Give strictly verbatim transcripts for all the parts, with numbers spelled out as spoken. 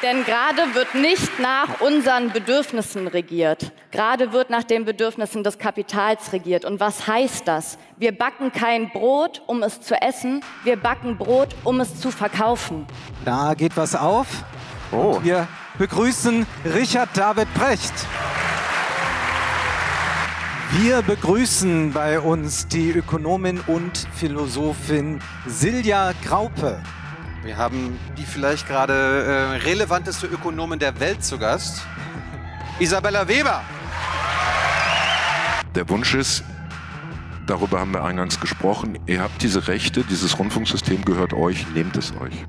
Denn gerade wird nicht nach unseren Bedürfnissen regiert. Gerade wird nach den Bedürfnissen des Kapitals regiert. Und was heißt das? Wir backen kein Brot, um es zu essen. Wir backen Brot, um es zu verkaufen. Da geht was auf. Oh. Wir begrüßen Richard David Precht. Wir begrüßen bei uns die Ökonomin und Philosophin Silja Graupe. Wir haben die vielleicht gerade äh, relevanteste Ökonomin der Welt zu Gast, Isabella Weber. Der Wunsch ist, darüber haben wir eingangs gesprochen, ihr habt diese Rechte, dieses Rundfunksystem gehört euch, nehmt es euch.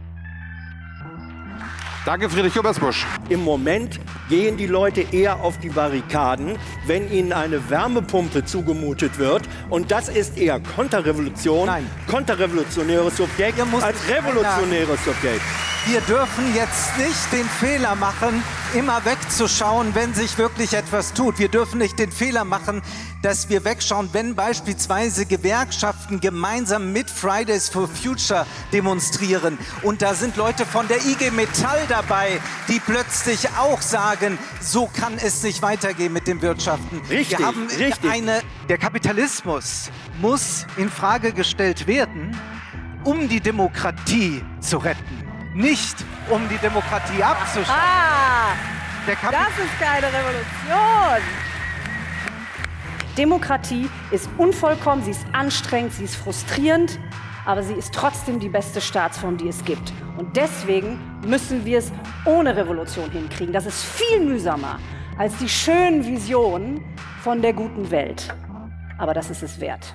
Danke, Friedrich Gubbersbusch. Im Moment gehen die Leute eher auf die Barrikaden, wenn ihnen eine Wärmepumpe zugemutet wird. Und das ist eher Konterrevolution, Nein. konterrevolutionäres Subjekt als revolutionäres Subjekt. Wir dürfen jetzt nicht den Fehler machen, immer wegzuschauen, wenn sich wirklich etwas tut. Wir dürfen nicht den Fehler machen, dass wir wegschauen, wenn beispielsweise Gewerkschaften gemeinsam mit Fridays for Future demonstrieren. Und da sind Leute von der I G Metall dabei, die plötzlich auch sagen, so kann es nicht weitergehen mit dem Wirtschaften. Richtig, wir haben richtig. Eine, der Kapitalismus muss in Frage gestellt werden, um die Demokratie zu retten. Nicht, um die Demokratie abzuschaffen. Ah, Der Kapi- das ist keine Revolution. Demokratie ist unvollkommen, sie ist anstrengend, sie ist frustrierend, aber sie ist trotzdem die beste Staatsform, die es gibt. Und deswegen müssen wir es ohne Revolution hinkriegen. Das ist viel mühsamer als die schönen Visionen von der guten Welt. Aber das ist es wert.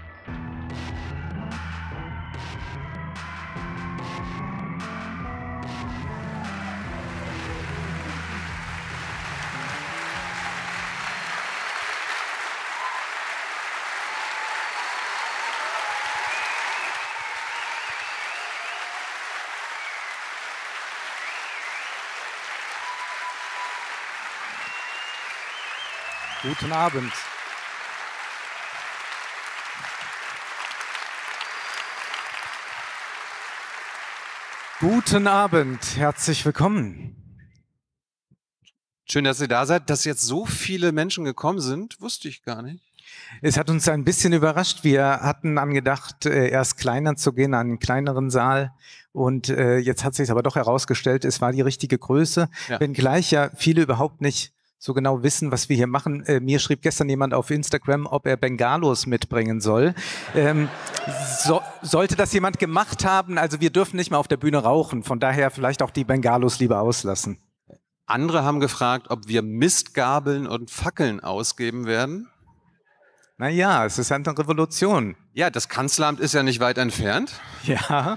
Guten Abend. Guten Abend, herzlich willkommen. Schön, dass ihr da seid. Dass jetzt so viele Menschen gekommen sind, wusste ich gar nicht. Es hat uns ein bisschen überrascht. Wir hatten angedacht, erst kleiner zu gehen, an einen kleineren Saal. Und äh, jetzt hat sich aber doch herausgestellt, es war die richtige Größe. Ja. Wenngleich ja viele überhaupt nicht so genau wissen, was wir hier machen. Äh, mir schrieb gestern jemand auf Instagram, ob er Bengalos mitbringen soll. Ähm, so, sollte das jemand gemacht haben, also wir dürfen nicht mehr auf der Bühne rauchen, von daher vielleicht auch die Bengalos lieber auslassen. Andere haben gefragt, ob wir Mistgabeln und Fackeln ausgeben werden. Naja, es ist eine Revolution. Ja, das Kanzleramt ist ja nicht weit entfernt. Ja.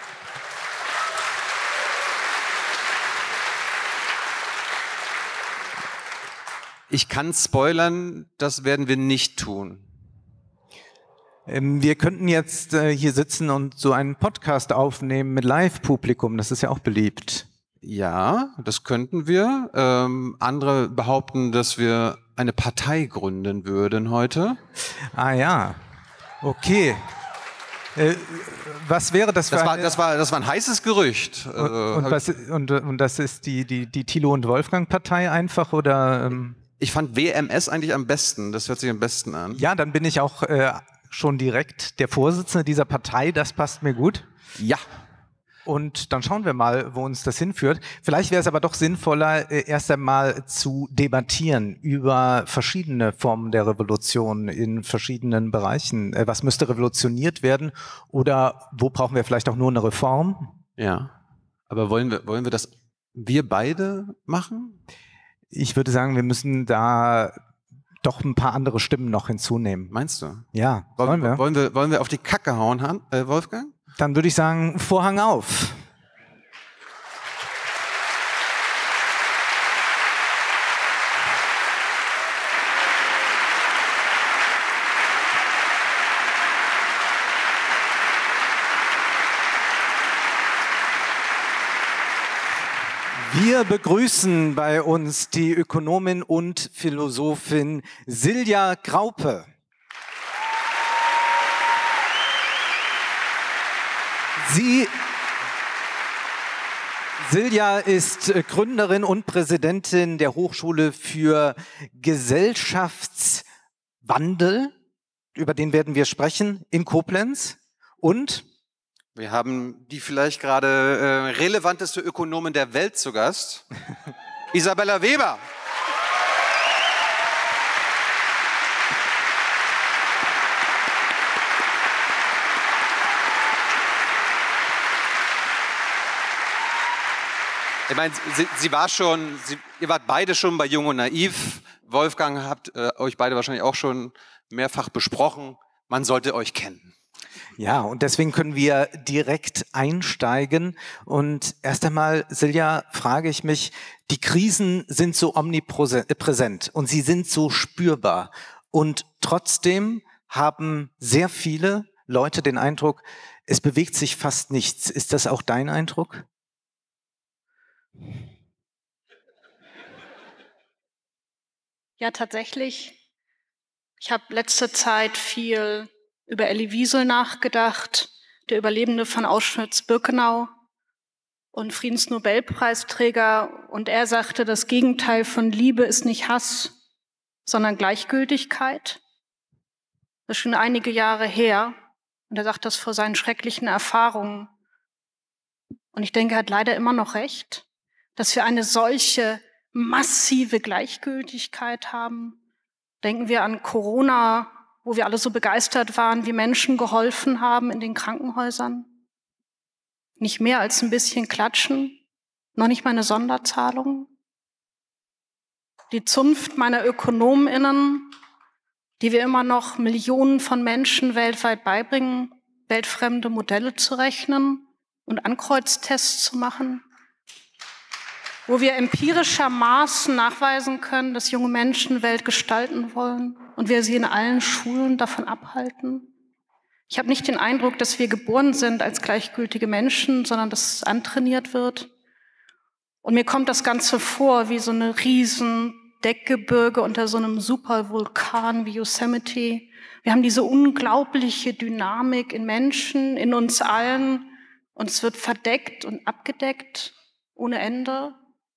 Ich kann spoilern, das werden wir nicht tun. Ähm, wir könnten jetzt äh, hier sitzen und so einen Podcast aufnehmen mit Live-Publikum. Das ist ja auch beliebt. Ja, das könnten wir. Ähm, andere behaupten, dass wir eine Partei gründen würden heute. Ah ja, okay. Äh, was wäre das für Das war, eine... das war, das war ein heißes Gerücht. Und, Äh, und, hab was, und, und das ist die, die, die Thilo und Wolfgang-Partei einfach, oder... Ähm Ich fand W M S eigentlich am besten. Das hört sich am besten an. Ja, dann bin ich auch äh, schon direkt der Vorsitzende dieser Partei. Das passt mir gut. Ja. Und dann schauen wir mal, wo uns das hinführt. Vielleicht wäre es aber doch sinnvoller, äh, erst einmal zu debattieren über verschiedene Formen der Revolution in verschiedenen Bereichen. Äh, was müsste revolutioniert werden? Oder wo brauchen wir vielleicht auch nur eine Reform? Ja. Aber wollen wir, wollen wir das wir beide machen? Ich würde sagen, wir müssen da doch ein paar andere Stimmen noch hinzunehmen. Meinst du? Ja, Wollen, wollen wir? Wollen wir, wollen wir auf die Kacke hauen, Han, äh, Wolfgang? Dann würde ich sagen, Vorhang auf. Wir begrüßen bei uns die Ökonomin und Philosophin Silja Graupe. Sie, Silja ist Gründerin und Präsidentin der Hochschule für Gesellschaftswandel, über den werden wir sprechen, in Koblenz. Und wir haben die vielleicht gerade äh, relevanteste Ökonomin der Welt zu Gast, Isabella Weber. Ich meine, sie, sie war schon, sie, ihr wart beide schon bei Jung und Naiv. Wolfgang, habt äh, euch beide wahrscheinlich auch schon mehrfach besprochen. Man sollte euch kennen. Ja, und deswegen können wir direkt einsteigen. Und erst einmal, Silja, frage ich mich, die Krisen sind so omnipräsent und sie sind so spürbar. Und trotzdem haben sehr viele Leute den Eindruck, es bewegt sich fast nichts. Ist das auch dein Eindruck? Ja, tatsächlich. Ich habe letzte Zeit viel über Elie Wiesel nachgedacht, der Überlebende von Auschwitz-Birkenau und Friedensnobelpreisträger. Und er sagte, das Gegenteil von Liebe ist nicht Hass, sondern Gleichgültigkeit. Das ist schon einige Jahre her. Und er sagt das vor seinen schrecklichen Erfahrungen. Und ich denke, er hat leider immer noch recht, dass wir eine solche massive Gleichgültigkeit haben. Denken wir an Corona, wo wir alle so begeistert waren, wie Menschen geholfen haben in den Krankenhäusern. Nicht mehr als ein bisschen klatschen, noch nicht mal eine Sonderzahlung. Die Zunft meiner ÖkonomInnen, die wir immer noch Millionen von Menschen weltweit beibringen, weltfremde Modelle zu rechnen und Ankreuztests zu machen, wo wir empirischermaßen nachweisen können, dass junge Menschen Welt gestalten wollen und wir sie in allen Schulen davon abhalten. Ich habe nicht den Eindruck, dass wir geboren sind als gleichgültige Menschen, sondern dass es antrainiert wird. Und mir kommt das Ganze vor wie so eine riesen Deckgebirge unter so einem Supervulkan wie Yosemite. Wir haben diese unglaubliche Dynamik in Menschen, in uns allen, und es wird verdeckt und abgedeckt ohne Ende.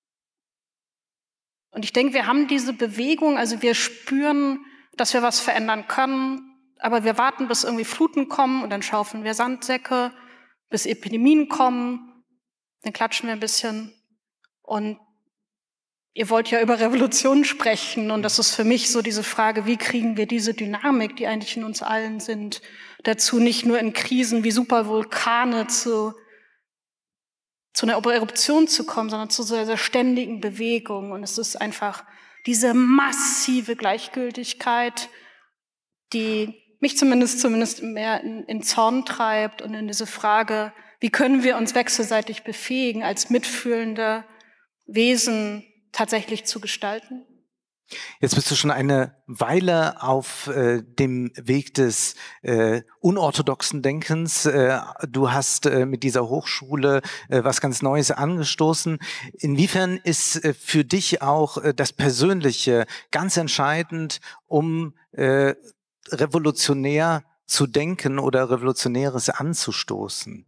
Und ich denke, wir haben diese Bewegung, also wir spüren, dass wir was verändern können, aber wir warten, bis irgendwie Fluten kommen und dann schaufeln wir Sandsäcke, bis Epidemien kommen, dann klatschen wir ein bisschen. Und ihr wollt ja über Revolution sprechen und das ist für mich so diese Frage, wie kriegen wir diese Dynamik, die eigentlich in uns allen sind, dazu nicht nur in Krisen wie Supervulkane zu zu einer Eruption zu kommen, sondern zu so einer ständigen Bewegung. Und es ist einfach diese massive Gleichgültigkeit, die mich zumindest zumindest mehr in, in Zorn treibt und in diese Frage, wie können wir uns wechselseitig befähigen, als mitfühlende Wesen tatsächlich zu gestalten? Jetzt bist du schon eine Weile auf äh, dem Weg des äh, unorthodoxen Denkens. Äh, du hast äh, mit dieser Hochschule äh, was ganz Neues angestoßen. Inwiefern ist äh, für dich auch äh, das Persönliche ganz entscheidend, um äh, revolutionär zu denken oder Revolutionäres anzustoßen?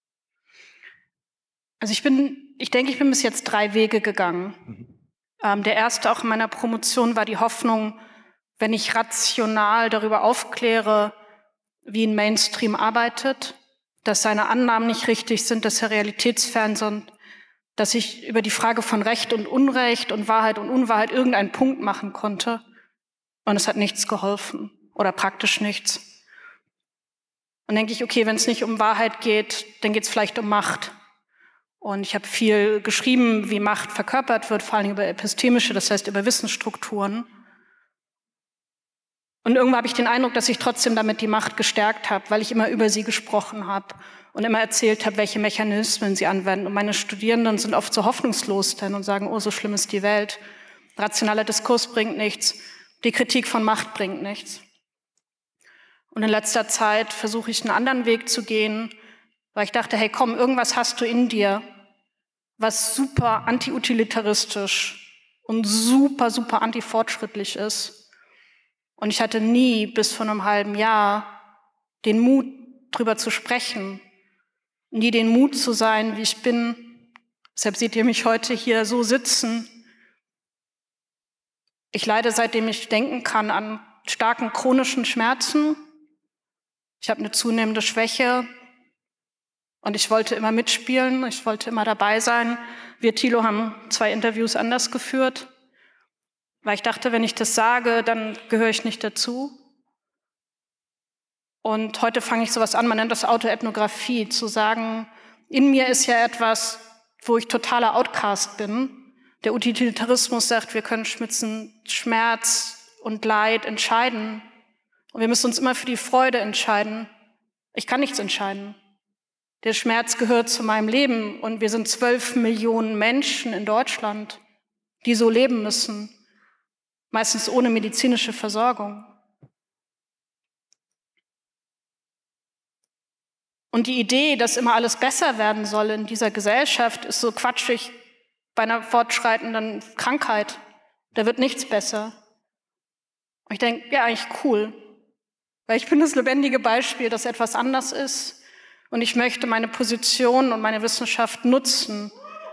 Also ich bin, ich denke, ich bin bis jetzt drei Wege gegangen. Mhm. Ähm, der erste auch in meiner Promotion war die Hoffnung, wenn ich rational darüber aufkläre, wie ein Mainstream arbeitet, dass seine Annahmen nicht richtig sind, dass er realitätsfern sind, dass ich über die Frage von Recht und Unrecht und Wahrheit und Unwahrheit irgendeinen Punkt machen konnte. Und es hat nichts geholfen oder praktisch nichts. Und denke ich, okay, wenn es nicht um Wahrheit geht, dann geht es vielleicht um Macht. Und ich habe viel geschrieben, wie Macht verkörpert wird, vor allem über epistemische, das heißt über Wissensstrukturen. Und irgendwann habe ich den Eindruck, dass ich trotzdem damit die Macht gestärkt habe, weil ich immer über sie gesprochen habe und immer erzählt habe, welche Mechanismen sie anwenden. Und meine Studierenden sind oft so hoffnungslos dann und sagen, oh, so schlimm ist die Welt. Rationaler Diskurs bringt nichts. Die Kritik von Macht bringt nichts. Und in letzter Zeit versuche ich einen anderen Weg zu gehen, weil ich dachte, hey komm, irgendwas hast du in dir, was super anti-utilitaristisch und super, super anti-fortschrittlich ist. Und ich hatte nie bis vor einem halben Jahr den Mut, drüber zu sprechen, nie den Mut zu sein, wie ich bin, Deshalb seht ihr mich heute hier so sitzen. Ich leide, seitdem ich denken kann, an starken chronischen Schmerzen. Ich habe eine zunehmende Schwäche und ich wollte immer mitspielen, ich wollte immer dabei sein. Wir, Thilo, haben zwei Interviews anders geführt, weil ich dachte, wenn ich das sage, dann gehöre ich nicht dazu. Und heute fange ich sowas an, man nennt das Autoethnographie, zu sagen, in mir ist ja etwas, wo ich totaler Outcast bin. Der Utilitarismus sagt, wir können schmitzen Schmerz und Leid entscheiden. Und wir müssen uns immer für die Freude entscheiden. Ich kann nichts entscheiden. Der Schmerz gehört zu meinem Leben und wir sind zwölf Millionen Menschen in Deutschland, die so leben müssen, meistens ohne medizinische Versorgung. Und die Idee, dass immer alles besser werden soll in dieser Gesellschaft, ist so quatschig bei einer fortschreitenden Krankheit. Da wird nichts besser. Und ich denke, ja, eigentlich cool. Weil ich bin das lebendige Beispiel, dass etwas anders ist. Und ich möchte meine Position und meine Wissenschaft nutzen.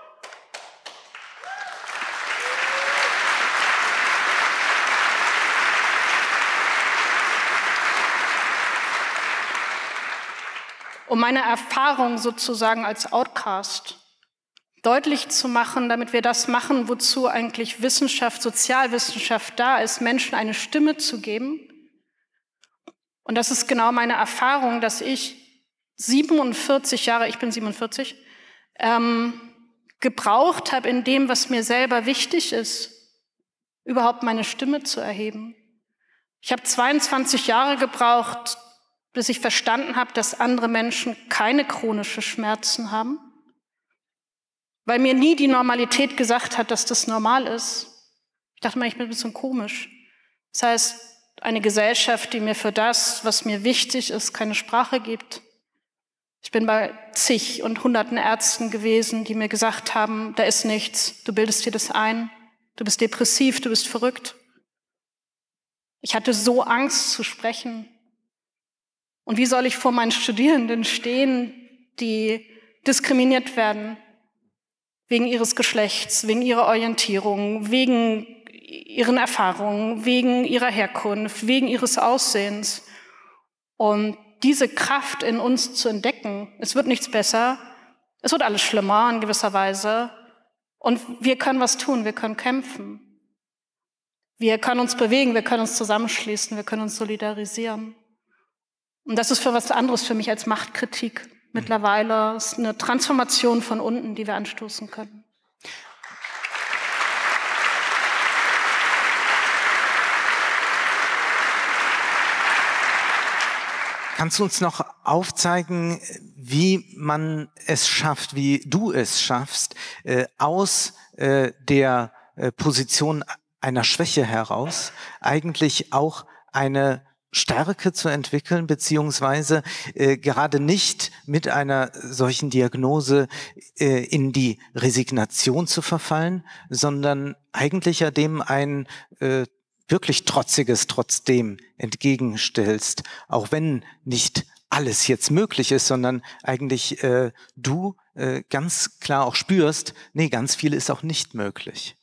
Um meine Erfahrung sozusagen als Outcast deutlich zu machen, damit wir das machen, wozu eigentlich Wissenschaft, Sozialwissenschaft da ist, Menschen eine Stimme zu geben. Und das ist genau meine Erfahrung, dass ich siebenundvierzig Jahre, ich bin siebenundvierzig, ähm, gebraucht habe in dem, was mir selber wichtig ist, überhaupt meine Stimme zu erheben. Ich habe zweiundzwanzig Jahre gebraucht, bis ich verstanden habe, dass andere Menschen keine chronischen Schmerzen haben, weil mir nie die Normalität gesagt hat, dass das normal ist. Ich dachte mal, ich bin ein bisschen komisch. Das heißt, eine Gesellschaft, die mir für das, was mir wichtig ist, keine Sprache gibt. Ich bin bei zig und hunderten Ärzten gewesen, die mir gesagt haben, da ist nichts, du bildest dir das ein, du bist depressiv, du bist verrückt. Ich hatte so Angst zu sprechen. Und wie soll ich vor meinen Studierenden stehen, die diskriminiert werden, wegen ihres Geschlechts, wegen ihrer Orientierung, wegen ihren Erfahrungen, wegen ihrer Herkunft, wegen ihres Aussehens. Und diese Kraft in uns zu entdecken, es wird nichts besser, es wird alles schlimmer in gewisser Weise. Und wir können was tun, wir können kämpfen. Wir können uns bewegen, wir können uns zusammenschließen, wir können uns solidarisieren. Und das ist für was anderes für mich als Machtkritik. Mittlerweile ist eine Transformation von unten, die wir anstoßen können. Kannst du uns noch aufzeigen, wie man es schafft, wie du es schaffst, äh, aus äh, der äh, Position einer Schwäche heraus eigentlich auch eine Stärke zu entwickeln, beziehungsweise äh, gerade nicht mit einer solchen Diagnose äh, in die Resignation zu verfallen, sondern eigentlich ja dem ein äh, wirklich Trotziges trotzdem entgegenstellst, auch wenn nicht alles jetzt möglich ist, sondern eigentlich äh, du äh, ganz klar auch spürst, nee, ganz viel ist auch nicht möglich.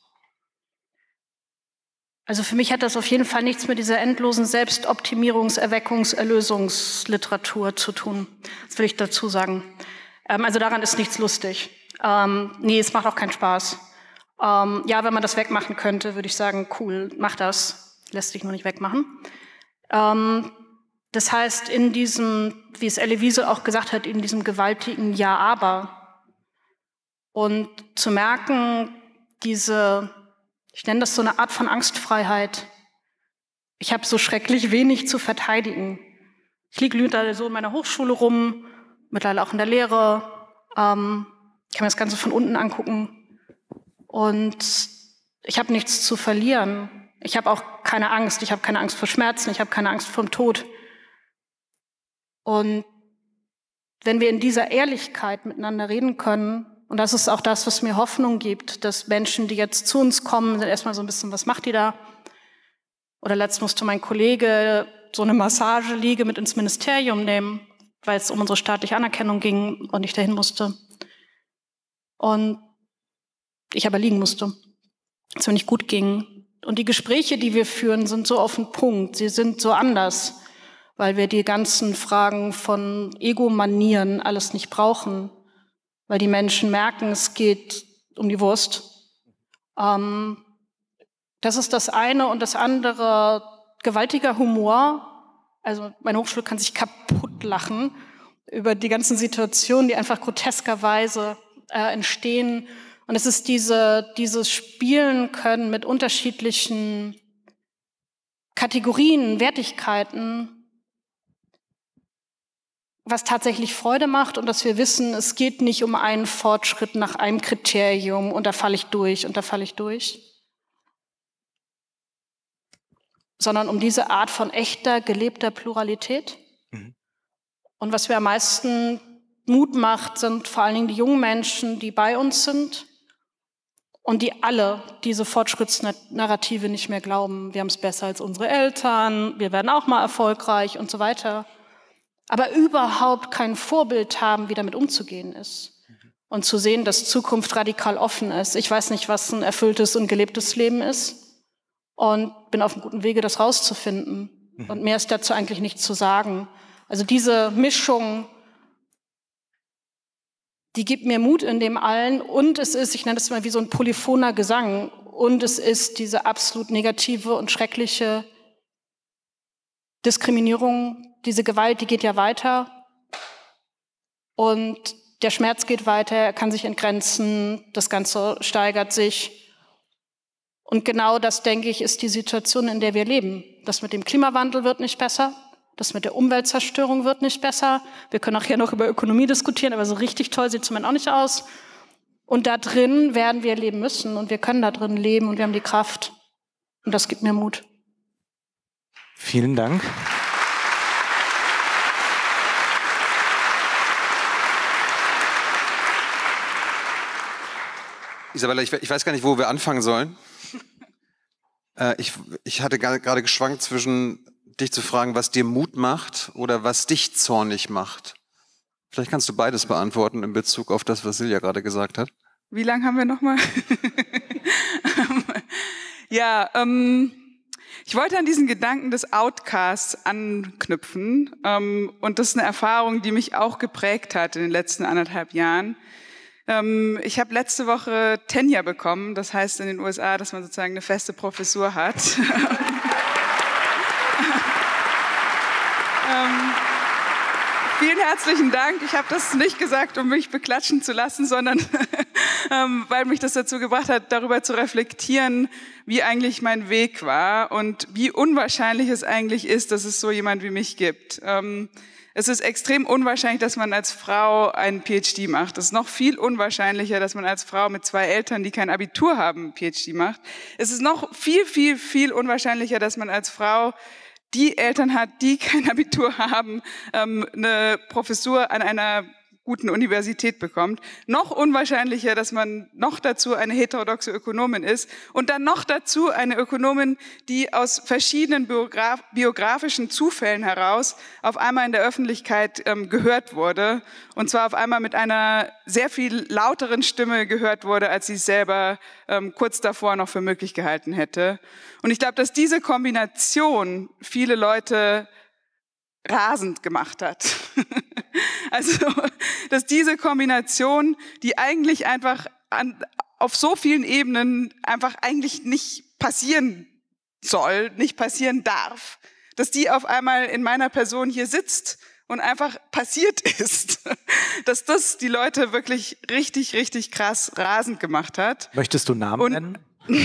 Also für mich hat das auf jeden Fall nichts mit dieser endlosen Selbstoptimierungs-, Erweckungs-, Erlösungsliteratur zu tun. Das will ich dazu sagen. Ähm, also daran ist nichts lustig. Ähm, nee, es macht auch keinen Spaß. Ähm, ja, wenn man das wegmachen könnte, würde ich sagen, cool, mach das. Lässt sich nur nicht wegmachen. Ähm, das heißt, in diesem, wie es Elie Wiesel auch gesagt hat, in diesem gewaltigen Ja, aber. Und zu merken, diese... Ich nenne das so eine Art von Angstfreiheit. Ich habe so schrecklich wenig zu verteidigen. Ich liege mittlerweile so in meiner Hochschule rum, mittlerweile auch in der Lehre. Ähm, ich kann mir das Ganze von unten angucken. Und ich habe nichts zu verlieren. Ich habe auch keine Angst. Ich habe keine Angst vor Schmerzen. Ich habe keine Angst vor dem Tod. Und wenn wir in dieser Ehrlichkeit miteinander reden können, und das ist auch das, was mir Hoffnung gibt, dass Menschen, die jetzt zu uns kommen, sind erstmal so ein bisschen, was macht die da? Oder letztens musste mein Kollege so eine Massageliege mit ins Ministerium nehmen, weil es um unsere staatliche Anerkennung ging und ich dahin musste. Und ich aber liegen musste, es mir nicht gut ging. Und die Gespräche, die wir führen, sind so auf den Punkt, sie sind so anders, weil wir die ganzen Fragen von Egomanieren alles nicht brauchen, weil die Menschen merken, es geht um die Wurst. Ähm, das ist das eine. Und das andere, gewaltiger Humor. Also meine Hochschule kann sich kaputt lachen über die ganzen Situationen, die einfach groteskerweise äh, entstehen. Und es ist diese, dieses Spielen können mit unterschiedlichen Kategorien, Wertigkeiten, was tatsächlich Freude macht und dass wir wissen, es geht nicht um einen Fortschritt nach einem Kriterium und da falle ich durch und da falle ich durch, sondern um diese Art von echter, gelebter Pluralität. Mhm. Und was mir am meisten Mut macht, sind vor allen Dingen die jungen Menschen, die bei uns sind und die alle diese Fortschrittsnarrative nicht mehr glauben. Wir haben es besser als unsere Eltern, wir werden auch mal erfolgreich und so weiter. Aber überhaupt kein Vorbild haben, wie damit umzugehen ist. Und zu sehen, dass Zukunft radikal offen ist. Ich weiß nicht, was ein erfülltes und gelebtes Leben ist. Und bin auf einem guten Wege, das rauszufinden. Und mehr ist dazu eigentlich nicht zu sagen. Also diese Mischung, die gibt mir Mut in dem allen. Und es ist, ich nenne das mal wie so ein polyphoner Gesang. Und es ist diese absolut negative und schreckliche Diskriminierung, diese Gewalt, die geht ja weiter und der Schmerz geht weiter, er kann sich entgrenzen, das Ganze steigert sich. Und genau das, denke ich, ist die Situation, in der wir leben. Das mit dem Klimawandel wird nicht besser, das mit der Umweltzerstörung wird nicht besser. Wir können auch hier noch über Ökonomie diskutieren, aber so richtig toll sieht es zumindest auch nicht aus. Und da drin werden wir leben müssen und wir können da drin leben und wir haben die Kraft. Und das gibt mir Mut. Vielen Dank. Isabella, ich, ich weiß gar nicht, wo wir anfangen sollen. äh, ich, ich hatte gerade geschwankt zwischen dich zu fragen, was dir Mut macht oder was dich zornig macht. Vielleicht kannst du beides beantworten in Bezug auf das, was Silja gerade gesagt hat. Wie lange haben wir noch mal? ja, ähm, ich wollte an diesen Gedanken des Outcasts anknüpfen. Ähm, und das ist eine Erfahrung, die mich auch geprägt hat in den letzten anderthalb Jahren. Ähm, ich habe letzte Woche Tenure bekommen. Das heißt in den U S A, dass man sozusagen eine feste Professur hat. ähm, vielen herzlichen Dank. Ich habe das nicht gesagt, um mich beklatschen zu lassen, sondern ähm, weil mich das dazu gebracht hat, darüber zu reflektieren, wie eigentlich mein Weg war und wie unwahrscheinlich es eigentlich ist, dass es so jemand wie mich gibt. Ähm, Es ist extrem unwahrscheinlich, dass man als Frau einen P H D macht. Es ist noch viel unwahrscheinlicher, dass man als Frau mit zwei Eltern, die kein Abitur haben, einen P H D macht. Es ist noch viel, viel, viel unwahrscheinlicher, dass man als Frau, die Eltern hat, die kein Abitur haben, eine Professur an einer guten Universität bekommt. Noch unwahrscheinlicher, dass man noch dazu eine heterodoxe Ökonomin ist und dann noch dazu eine Ökonomin, die aus verschiedenen biograf biografischen Zufällen heraus auf einmal in der Öffentlichkeit ähm, gehört wurde und zwar auf einmal mit einer sehr viel lauteren Stimme gehört wurde, als sie es selber ähm, kurz davor noch für möglich gehalten hätte. Und ich glaube, dass diese Kombination viele Leute rasend gemacht hat. Also, dass diese Kombination, die eigentlich einfach an, auf so vielen Ebenen einfach eigentlich nicht passieren soll, nicht passieren darf, dass die auf einmal in meiner Person hier sitzt und einfach passiert ist, dass das die Leute wirklich richtig, richtig krass rasend gemacht hat. Möchtest du Namen und nennen?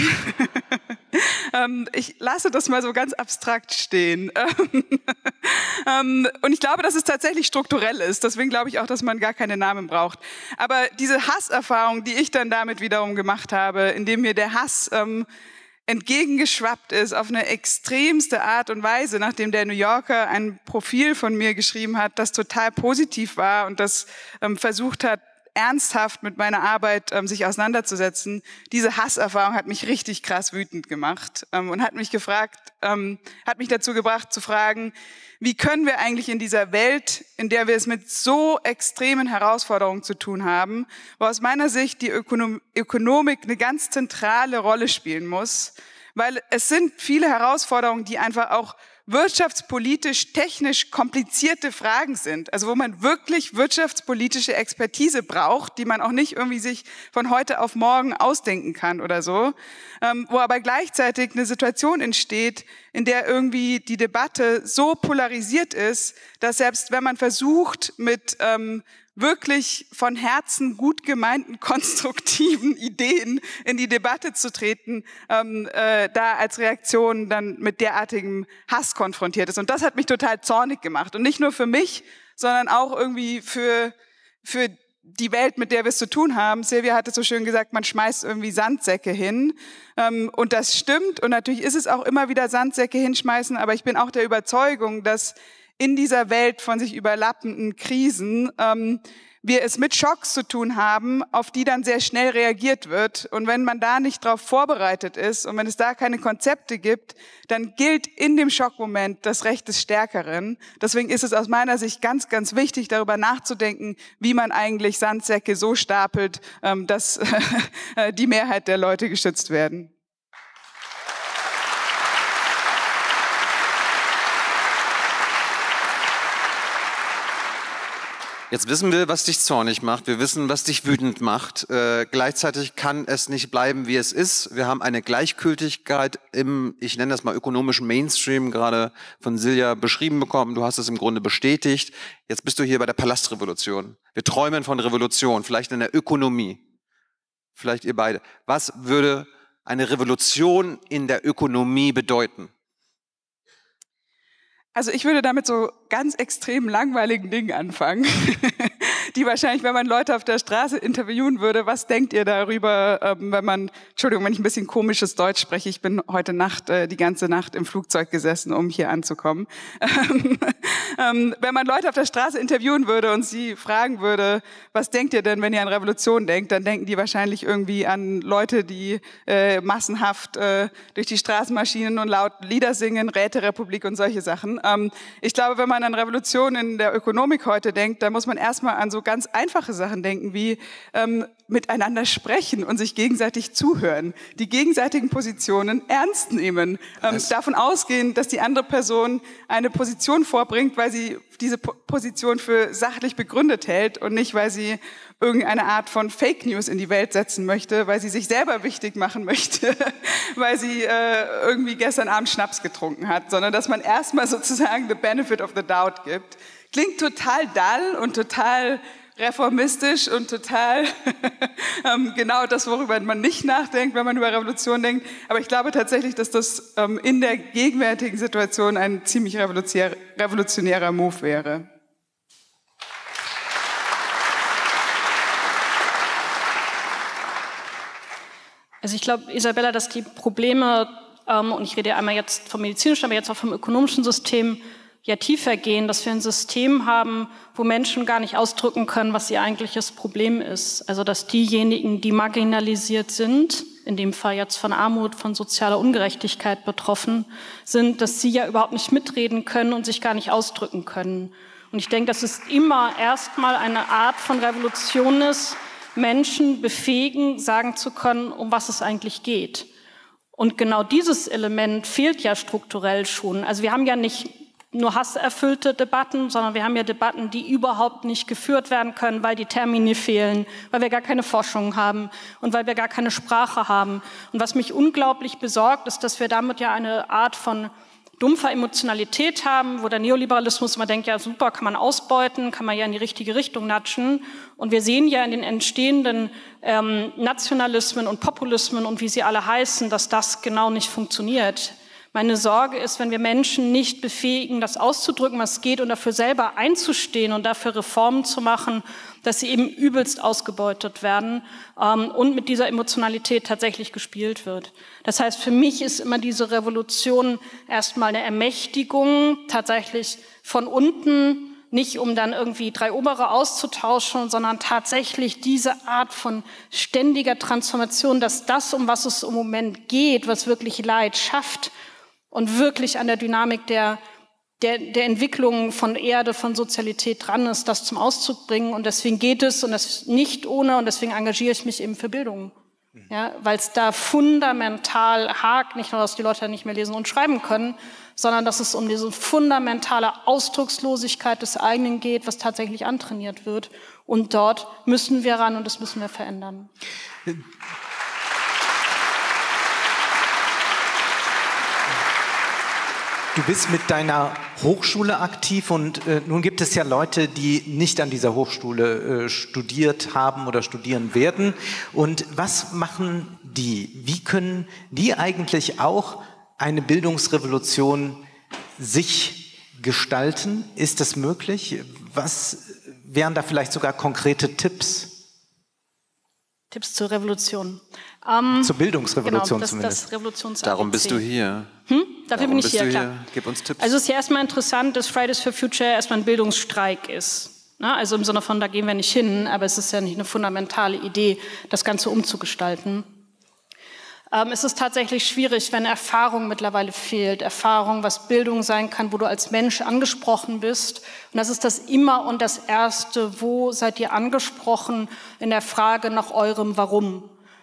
ähm, ich lasse das mal so ganz abstrakt stehen. ähm, und ich glaube, dass es tatsächlich strukturell ist. Deswegen glaube ich auch, dass man gar keine Namen braucht. Aber diese Hasserfahrung, die ich dann damit wiederum gemacht habe, indem mir der Hass ähm, entgegengeschwappt ist auf eine extremste Art und Weise, nachdem der New Yorker ein Profil von mir geschrieben hat, das total positiv war und das ähm, versucht hat, ernsthaft mit meiner Arbeit ähm, sich auseinanderzusetzen, diese Hasserfahrung hat mich richtig krass wütend gemacht ähm, und hat mich gefragt, ähm, hat mich dazu gebracht zu fragen, wie können wir eigentlich in dieser Welt, in der wir es mit so extremen Herausforderungen zu tun haben, wo aus meiner Sicht die Ökonom- Ökonomik eine ganz zentrale Rolle spielen muss, weil es sind viele Herausforderungen, die einfach auch wirtschaftspolitisch, technisch komplizierte Fragen sind, also wo man wirklich wirtschaftspolitische Expertise braucht, die man auch nicht irgendwie sich von heute auf morgen ausdenken kann oder so, ähm, wo aber gleichzeitig eine Situation entsteht, in der irgendwie die Debatte so polarisiert ist, dass selbst wenn man versucht, mit ähm, wirklich von Herzen gut gemeinten, konstruktiven Ideen in die Debatte zu treten, ähm, äh, da als Reaktion dann mit derartigem Hass konfrontiert ist. Und das hat mich total zornig gemacht. Und nicht nur für mich, sondern auch irgendwie für, für die Welt, mit der wir es zu tun haben. Silvia hatte so schön gesagt, man schmeißt irgendwie Sandsäcke hin. Ähm, und das stimmt. Und natürlich ist es auch immer wieder Sandsäcke hinschmeißen. Aber ich bin auch der Überzeugung, dass in dieser Welt von sich überlappenden Krisen ähm, wir es mit Schocks zu tun haben, auf die dann sehr schnell reagiert wird. Und wenn man da nicht darauf vorbereitet ist und wenn es da keine Konzepte gibt, dann gilt in dem Schockmoment das Recht des Stärkeren. Deswegen ist es aus meiner Sicht ganz, ganz wichtig, darüber nachzudenken, wie man eigentlich Sandsäcke so stapelt, ähm, dass die Mehrheit der Leute geschützt werden. Jetzt wissen wir, was dich zornig macht. Wir wissen, was dich wütend macht. Äh, gleichzeitig kann es nicht bleiben, wie es ist. Wir haben eine Gleichgültigkeit im, ich nenne das mal ökonomischen Mainstream, gerade von Silja beschrieben bekommen. Du hast es im Grunde bestätigt. Jetzt bist du hier bei der Palastrevolution. Wir träumen von Revolution, vielleicht in der Ökonomie. Vielleicht ihr beide. Was würde eine Revolution in der Ökonomie bedeuten? Also ich würde damit so ganz extrem langweiligen Dingen anfangen, die wahrscheinlich, wenn man Leute auf der Straße interviewen würde, was denkt ihr darüber, ähm, wenn man, Entschuldigung, wenn ich ein bisschen komisches Deutsch spreche, ich bin heute Nacht, äh, die ganze Nacht im Flugzeug gesessen, um hier anzukommen. ähm, wenn man Leute auf der Straße interviewen würde und sie fragen würde, was denkt ihr denn, wenn ihr an Revolution denkt, dann denken die wahrscheinlich irgendwie an Leute, die äh, massenhaft äh, durch die Straßen marschieren und laut Lieder singen, Räterepublik und solche Sachen. Ähm, ich glaube, wenn man an Revolution in der Ökonomik heute denkt, dann muss man erstmal an so ganz einfache Sachen denken, wie ähm, miteinander sprechen und sich gegenseitig zuhören, die gegenseitigen Positionen ernst nehmen, ähm, davon ausgehen, dass die andere Person eine Position vorbringt, weil sie diese po Position für sachlich begründet hält und nicht, weil sie irgendeine Art von Fake News in die Welt setzen möchte, weil sie sich selber wichtig machen möchte, weil sie äh, irgendwie gestern Abend Schnaps getrunken hat, sondern dass man erstmal sozusagen the benefit of the doubt gibt. Klingt total dull und total reformistisch und total ähm, genau das, worüber man nicht nachdenkt, wenn man über Revolution denkt. Aber ich glaube tatsächlich, dass das ähm, in der gegenwärtigen Situation ein ziemlich revolutionär, revolutionärer Move wäre. Also ich glaube, Isabella, dass die Probleme, ähm, und ich rede einmal jetzt vom medizinischen, aber jetzt auch vom ökonomischen System, ja tiefer gehen, dass wir ein System haben, wo Menschen gar nicht ausdrücken können, was ihr eigentliches Problem ist. Also dass diejenigen, die marginalisiert sind, in dem Fall jetzt von Armut, von sozialer Ungerechtigkeit betroffen sind, dass sie ja überhaupt nicht mitreden können und sich gar nicht ausdrücken können. Und ich denke, dass es immer erstmal eine Art von Revolution ist, Menschen befähigen, sagen zu können, um was es eigentlich geht. Und genau dieses Element fehlt ja strukturell schon. Also wir haben ja nicht nur hasserfüllte Debatten, sondern wir haben ja Debatten, die überhaupt nicht geführt werden können, weil die Termine fehlen, weil wir gar keine Forschung haben und weil wir gar keine Sprache haben. Und was mich unglaublich besorgt, ist, dass wir damit ja eine Art von dumpfer Emotionalität haben, wo der Neoliberalismus immer denkt, ja super, kann man ausbeuten, kann man ja in die richtige Richtung natschen. Und wir sehen ja in den entstehenden ähm, Nationalismen und Populismen und wie sie alle heißen, dass das genau nicht funktioniert. Meine Sorge ist, wenn wir Menschen nicht befähigen, das auszudrücken, was geht, und dafür selber einzustehen und dafür Reformen zu machen, dass sie eben übelst ausgebeutet werden ähm, und mit dieser Emotionalität tatsächlich gespielt wird. Das heißt, für mich ist immer diese Revolution erstmal eine Ermächtigung, tatsächlich von unten nicht um dann irgendwie drei Obere auszutauschen, sondern tatsächlich diese Art von ständiger Transformation, dass das, um was es im Moment geht, was wirklich Leid schafft und wirklich an der Dynamik der, der, der Entwicklung von Erde, von Sozialität dran ist, das zum Ausdruck bringen. Und deswegen geht es und das nicht ohne, und deswegen engagiere ich mich eben für Bildung. Ja, weil es da fundamental hakt, nicht nur, dass die Leute nicht mehr lesen und schreiben können, sondern dass es um diese fundamentale Ausdruckslosigkeit des eigenen geht, was tatsächlich antrainiert wird. Und dort müssen wir ran und das müssen wir verändern. Du bist mit deiner Hochschule aktiv und äh, nun gibt es ja Leute, die nicht an dieser Hochschule äh, studiert haben oder studieren werden. Und was machen die? Wie können die eigentlich auch eine Bildungsrevolution sich gestalten? Ist das möglich? Was wären da vielleicht sogar konkrete Tipps? Tipps zur Revolution. Ähm, zur Bildungsrevolution genau, das, zumindest. Das Revolutions Darum bist du hier. Hm? Dafür Darum bin ich bist hier, du klar. Hier. Gib uns Tipps. Also es ist ja erstmal interessant, dass Fridays for Future erstmal ein Bildungsstreik ist. Na, also im Sinne von, da gehen wir nicht hin, aber es ist ja nicht eine fundamentale Idee, das Ganze umzugestalten. Ähm, es ist tatsächlich schwierig, wenn Erfahrung mittlerweile fehlt. Erfahrung, was Bildung sein kann, wo du als Mensch angesprochen bist. Und das ist das Immer und das Erste. Wo seid ihr angesprochen in der Frage nach eurem Warum?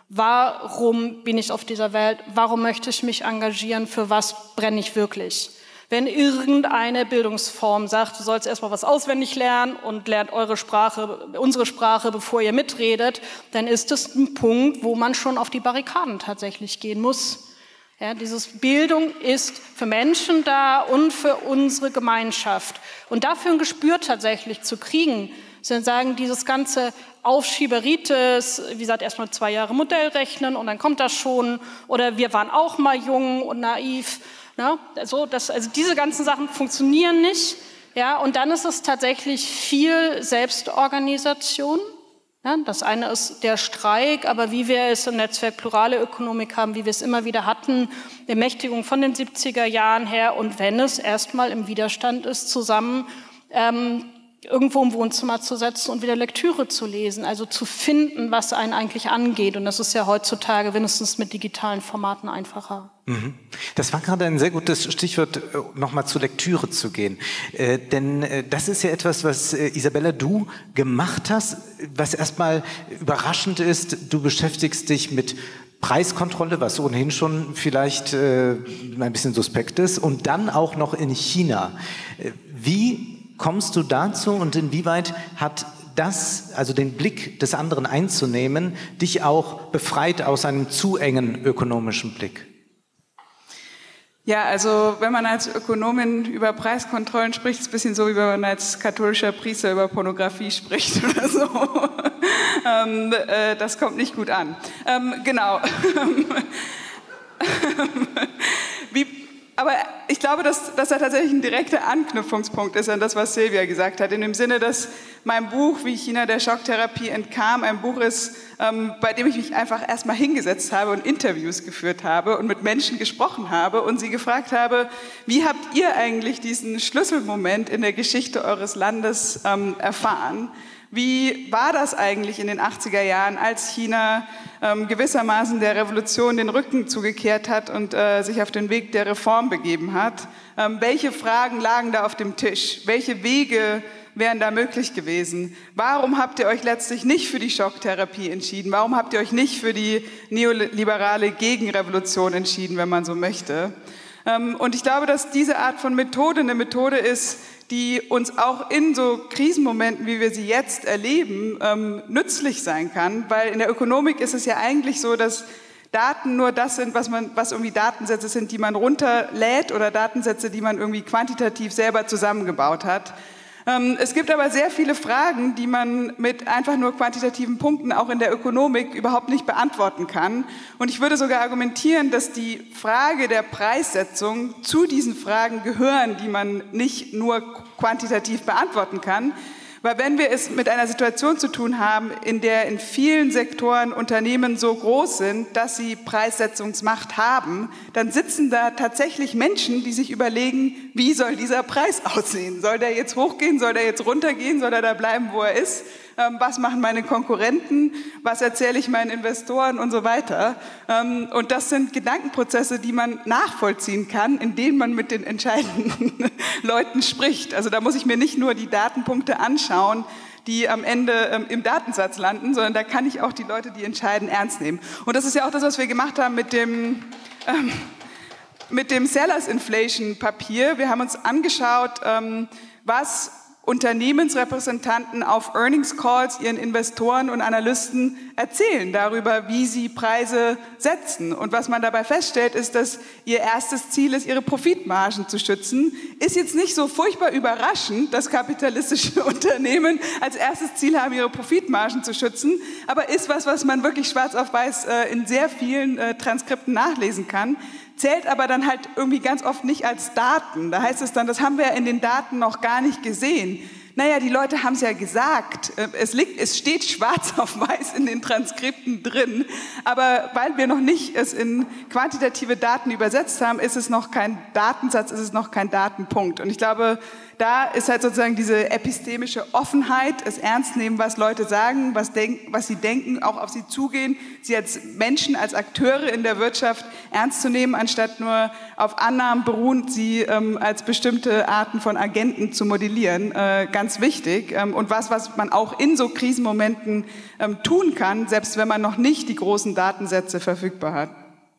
Warum bin ich auf dieser Welt? Warum möchte ich mich engagieren? Für was brenne ich wirklich? Wenn irgendeine Bildungsform sagt, du sollst erstmal was auswendig lernen und lernt eure Sprache, unsere Sprache, bevor ihr mitredet, dann ist es ein Punkt, wo man schon auf die Barrikaden tatsächlich gehen muss. Ja, dieses Bildung ist für Menschen da und für unsere Gemeinschaft. Und dafür ein Gespür tatsächlich zu kriegen, sondern sagen, dieses ganze Aufschieberitis, wie gesagt, erstmal zwei Jahre Modell rechnen und dann kommt das schon. Oder wir waren auch mal jung und naiv. Ja, also, das, also diese ganzen Sachen funktionieren nicht. Ja, und dann ist es tatsächlich viel Selbstorganisation. Ja, das eine ist der Streik, aber wie wir es im Netzwerk Plurale Ökonomik haben, wie wir es immer wieder hatten, Ermächtigung von den siebziger Jahren her. Und wenn es erstmal im Widerstand ist, zusammen ähm, irgendwo im Wohnzimmer zu setzen und wieder Lektüre zu lesen, also zu finden, was einen eigentlich angeht. Und das ist ja heutzutage wenigstens mit digitalen Formaten einfacher. Das war gerade ein sehr gutes Stichwort, nochmal zur Lektüre zu gehen. Äh, denn äh, das ist ja etwas, was äh, Isabella, du gemacht hast, was erstmal überraschend ist. Du beschäftigst dich mit Preiskontrolle, was ohnehin schon vielleicht äh, ein bisschen suspekt ist, und dann auch noch in China. Äh, wie kommst du dazu und inwieweit hat das, also den Blick des anderen einzunehmen, dich auch befreit aus einem zu engen ökonomischen Blick? Ja, also wenn man als Ökonomin über Preiskontrollen spricht, ist es ein bisschen so, wie wenn man als katholischer Priester über Pornografie spricht oder so. ähm, äh, das kommt nicht gut an. Ähm, genau. wie Aber ich glaube, dass, dass da tatsächlich ein direkter Anknüpfungspunkt ist an das, was Silvia gesagt hat. In dem Sinne, dass mein Buch, wie China der Schocktherapie entkam, ein Buch ist, ähm, bei dem ich mich einfach erstmal hingesetzt habe und Interviews geführt habe und mit Menschen gesprochen habe und sie gefragt habe, wie habt ihr eigentlich diesen Schlüsselmoment in der Geschichte eures Landes ähm, erfahren? Wie war das eigentlich in den achtziger Jahren, als China ähm, gewissermaßen der Revolution den Rücken zugekehrt hat und äh, sich auf den Weg der Reform begeben hat? Ähm, welche Fragen lagen da auf dem Tisch? Welche Wege wären da möglich gewesen? Warum habt ihr euch letztlich nicht für die Schocktherapie entschieden? Warum habt ihr euch nicht für die neoliberale Gegenrevolution entschieden, wenn man so möchte? Ähm, und ich glaube, dass diese Art von Methode eine Methode ist, die uns auch in so Krisenmomenten, wie wir sie jetzt erleben, ähm, nützlich sein kann. Weil in der Ökonomik ist es ja eigentlich so, dass Daten nur das sind, was man, was irgendwie Datensätze sind, die man runterlädt oder Datensätze, die man irgendwie quantitativ selber zusammengebaut hat. Ähm, es gibt aber sehr viele Fragen, die man mit einfach nur quantitativen Punkten auch in der Ökonomik überhaupt nicht beantworten kann. Und ich würde sogar argumentieren, dass die Frage der Preissetzung zu diesen Fragen gehören, die man nicht nur quantitativ beantworten kann, Weil wenn wir es mit einer Situation zu tun haben, in der in vielen Sektoren Unternehmen so groß sind, dass sie Preissetzungsmacht haben, dann sitzen da tatsächlich Menschen, die sich überlegen, wie soll dieser Preis aussehen? Soll der jetzt hochgehen? Soll der jetzt runtergehen? Soll er da bleiben, wo er ist? Ähm, was machen meine Konkurrenten? Was erzähle ich meinen Investoren und so weiter? Ähm, und das sind Gedankenprozesse, die man nachvollziehen kann, indem man mit den entscheidenden Leuten spricht. Also da muss ich mir nicht nur die Datenpunkte anschauen, die am Ende ähm, im Datensatz landen, sondern da kann ich auch die Leute, die entscheiden, ernst nehmen. Und das ist ja auch das, was wir gemacht haben mit dem, ähm, mit dem Sellers Inflation Papier. Wir haben uns angeschaut, ähm, was Unternehmensrepräsentanten auf Earnings Calls ihren Investoren und Analysten erzählen darüber, wie sie Preise setzen. Und was man dabei feststellt, ist, dass ihr erstes Ziel ist, ihre Profitmargen zu schützen. Ist jetzt nicht so furchtbar überraschend, dass kapitalistische Unternehmen als erstes Ziel haben, ihre Profitmargen zu schützen, aber ist was, was man wirklich schwarz auf weiß äh, in sehr vielen äh, Transkripten nachlesen kann. Zählt aber dann halt irgendwie ganz oft nicht als Daten. Da heißt es dann, das haben wir in den Daten noch gar nicht gesehen. Naja, die Leute haben es ja gesagt. Es liegt, es steht schwarz auf weiß in den Transkripten drin. Aber weil wir noch nicht es in quantitative Daten übersetzt haben, ist es noch kein Datensatz, ist es noch kein Datenpunkt. Und ich glaube, da ist halt sozusagen diese epistemische Offenheit, es ernst nehmen, was Leute sagen, was, denk, was sie denken, auch auf sie zugehen, sie als Menschen, als Akteure in der Wirtschaft ernst zu nehmen, anstatt nur auf Annahmen beruhend, sie ähm, als bestimmte Arten von Agenten zu modellieren. Äh, ganz wichtig. Ähm, und was, was man auch in so Krisenmomenten ähm, tun kann, selbst wenn man noch nicht die großen Datensätze verfügbar hat.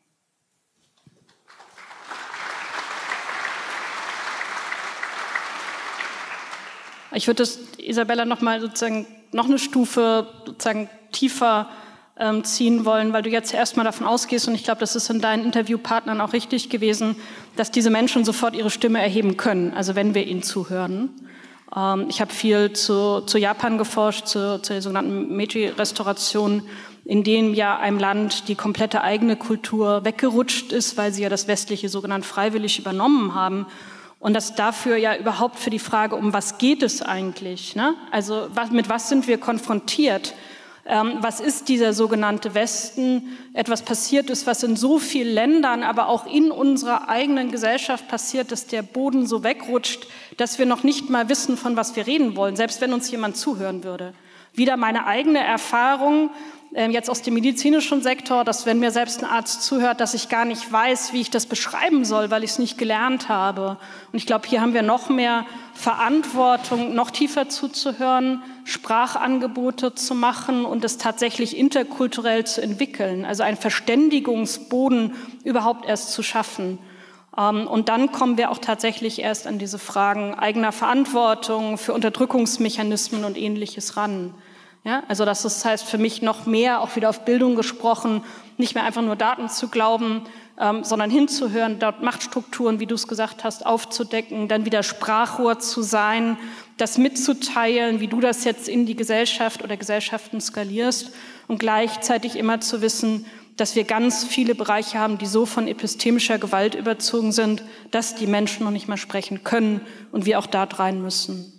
Ich würde das, Isabella, noch mal sozusagen noch eine Stufe sozusagen tiefer ähm, ziehen wollen, weil du jetzt erstmal davon ausgehst, und ich glaube, das ist in deinen Interviewpartnern auch richtig gewesen, dass diese Menschen sofort ihre Stimme erheben können, also wenn wir ihnen zuhören. Ähm, ich habe viel zu, zu Japan geforscht, zu, zu der sogenannten Meiji-Restauration, in dem ja einem Land die komplette eigene Kultur weggerutscht ist, weil sie ja das Westliche sogenannt freiwillig übernommen haben. Und das dafür ja überhaupt für die Frage, um was geht es eigentlich? Ne? Also was, mit was sind wir konfrontiert? Ähm, was ist dieser sogenannte Westen? Etwas passiert ist, was in so vielen Ländern, aber auch in unserer eigenen Gesellschaft passiert, dass der Boden so wegrutscht, dass wir noch nicht mal wissen, von was wir reden wollen, selbst wenn uns jemand zuhören würde. Wieder meine eigene Erfahrung, jetzt aus dem medizinischen Sektor, dass wenn mir selbst ein Arzt zuhört, dass ich gar nicht weiß, wie ich das beschreiben soll, weil ich es nicht gelernt habe. Und ich glaube, hier haben wir noch mehr Verantwortung, noch tiefer zuzuhören, Sprachangebote zu machen und es tatsächlich interkulturell zu entwickeln, also einen Verständigungsboden überhaupt erst zu schaffen. Und dann kommen wir auch tatsächlich erst an diese Fragen eigener Verantwortung für Unterdrückungsmechanismen und Ähnliches ran. Ja, also das ist, heißt für mich noch mehr, auch wieder auf Bildung gesprochen, nicht mehr einfach nur Daten zu glauben, ähm, sondern hinzuhören, dort Machtstrukturen, wie du es gesagt hast, aufzudecken, dann wieder Sprachrohr zu sein, das mitzuteilen, wie du das jetzt in die Gesellschaft oder Gesellschaften skalierst und gleichzeitig immer zu wissen, dass wir ganz viele Bereiche haben, die so von epistemischer Gewalt überzogen sind, dass die Menschen noch nicht mal sprechen können und wir auch dort rein müssen.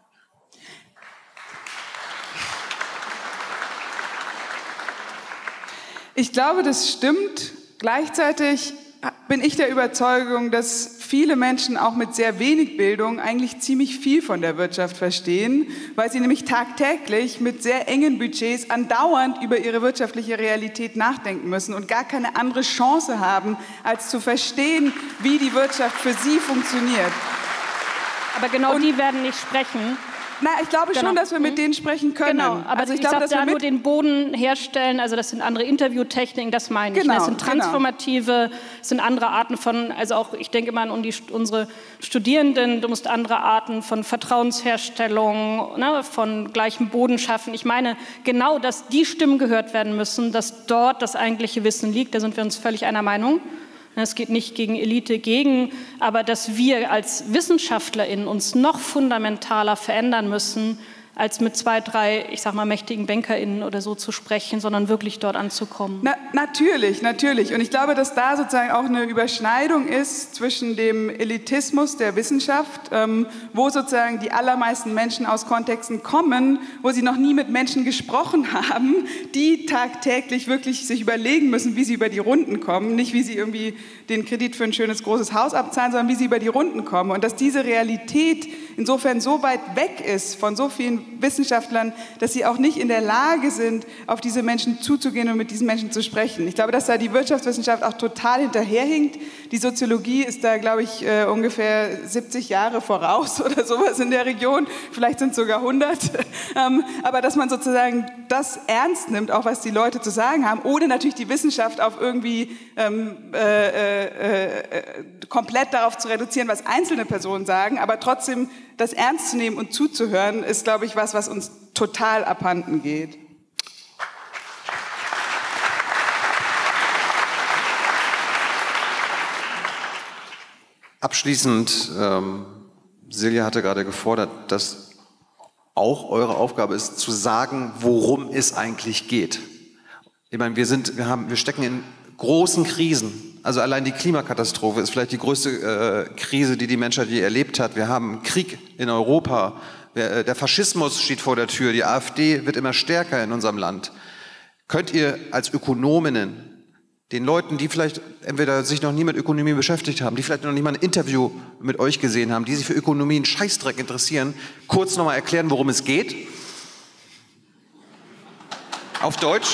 Ich glaube, das stimmt. Gleichzeitig bin ich der Überzeugung, dass viele Menschen auch mit sehr wenig Bildung eigentlich ziemlich viel von der Wirtschaft verstehen, weil sie nämlich tagtäglich mit sehr engen Budgets andauernd über ihre wirtschaftliche Realität nachdenken müssen und gar keine andere Chance haben, als zu verstehen, wie die Wirtschaft für sie funktioniert. Aber genau und die werden nicht sprechen. Na, ich glaube genau. schon, dass wir mit denen sprechen können. Genau, aber also ich, ich glaube, glaube, dass da wir mit nur den Boden herstellen, also das sind andere Interviewtechniken, das meine ich. Genau, Das sind transformative, genau. Das sind andere Arten von, also auch, ich denke immer an die, unsere Studierenden, du musst andere Arten von Vertrauensherstellung, ne, von gleichem Boden schaffen. Ich meine genau, dass die Stimmen gehört werden müssen, dass dort das eigentliche Wissen liegt, da sind wir uns völlig einer Meinung. Es geht nicht gegen Elite, gegen, aber dass wir als WissenschaftlerInnen uns noch fundamentaler verändern müssen, als mit zwei, drei, ich sag mal, mächtigen BankerInnen oder so zu sprechen, sondern wirklich dort anzukommen. Na, natürlich, natürlich. Und ich glaube, dass da sozusagen auch eine Überschneidung ist zwischen dem Elitismus der Wissenschaft, ähm, wo sozusagen die allermeisten Menschen aus Kontexten kommen, wo sie noch nie mit Menschen gesprochen haben, die tagtäglich wirklich sich überlegen müssen, wie sie über die Runden kommen, nicht wie sie irgendwie den Kredit für ein schönes großes Haus abzahlen, sondern wie sie über die Runden kommen. Und dass diese Realität insofern so weit weg ist von so vielen Wissenschaftlern, dass sie auch nicht in der Lage sind, auf diese Menschen zuzugehen und mit diesen Menschen zu sprechen. Ich glaube, dass da die Wirtschaftswissenschaft auch total hinterherhinkt. Die Soziologie ist da, glaube ich, äh, ungefähr siebzig Jahre voraus oder sowas in der Region. Vielleicht sind es sogar hundert. ähm, aber dass man sozusagen das ernst nimmt, auch was die Leute zu sagen haben, ohne natürlich die Wissenschaft auf irgendwie ähm, äh, äh, äh, komplett darauf zu reduzieren, was einzelne Personen sagen, aber trotzdem das ernst zu nehmen und zuzuhören, ist, glaube ich, was, was uns total abhanden geht. Abschließend, ähm, Silja hatte gerade gefordert, dass auch eure Aufgabe ist, zu sagen, worum es eigentlich geht. Ich meine, wir sind, wir haben, wir stecken in großen Krisen. Also allein die Klimakatastrophe ist vielleicht die größte äh, Krise, die die Menschheit je erlebt hat. Wir haben Krieg in Europa. Der, der Faschismus steht vor der Tür. Die AfD wird immer stärker in unserem Land. Könnt ihr als Ökonominnen den Leuten, die vielleicht entweder sich noch nie mit Ökonomie beschäftigt haben, die vielleicht noch nie mal ein Interview mit euch gesehen haben, die sich für Ökonomie einen Scheißdreck interessieren, kurz nochmal erklären, worum es geht? Auf Deutsch?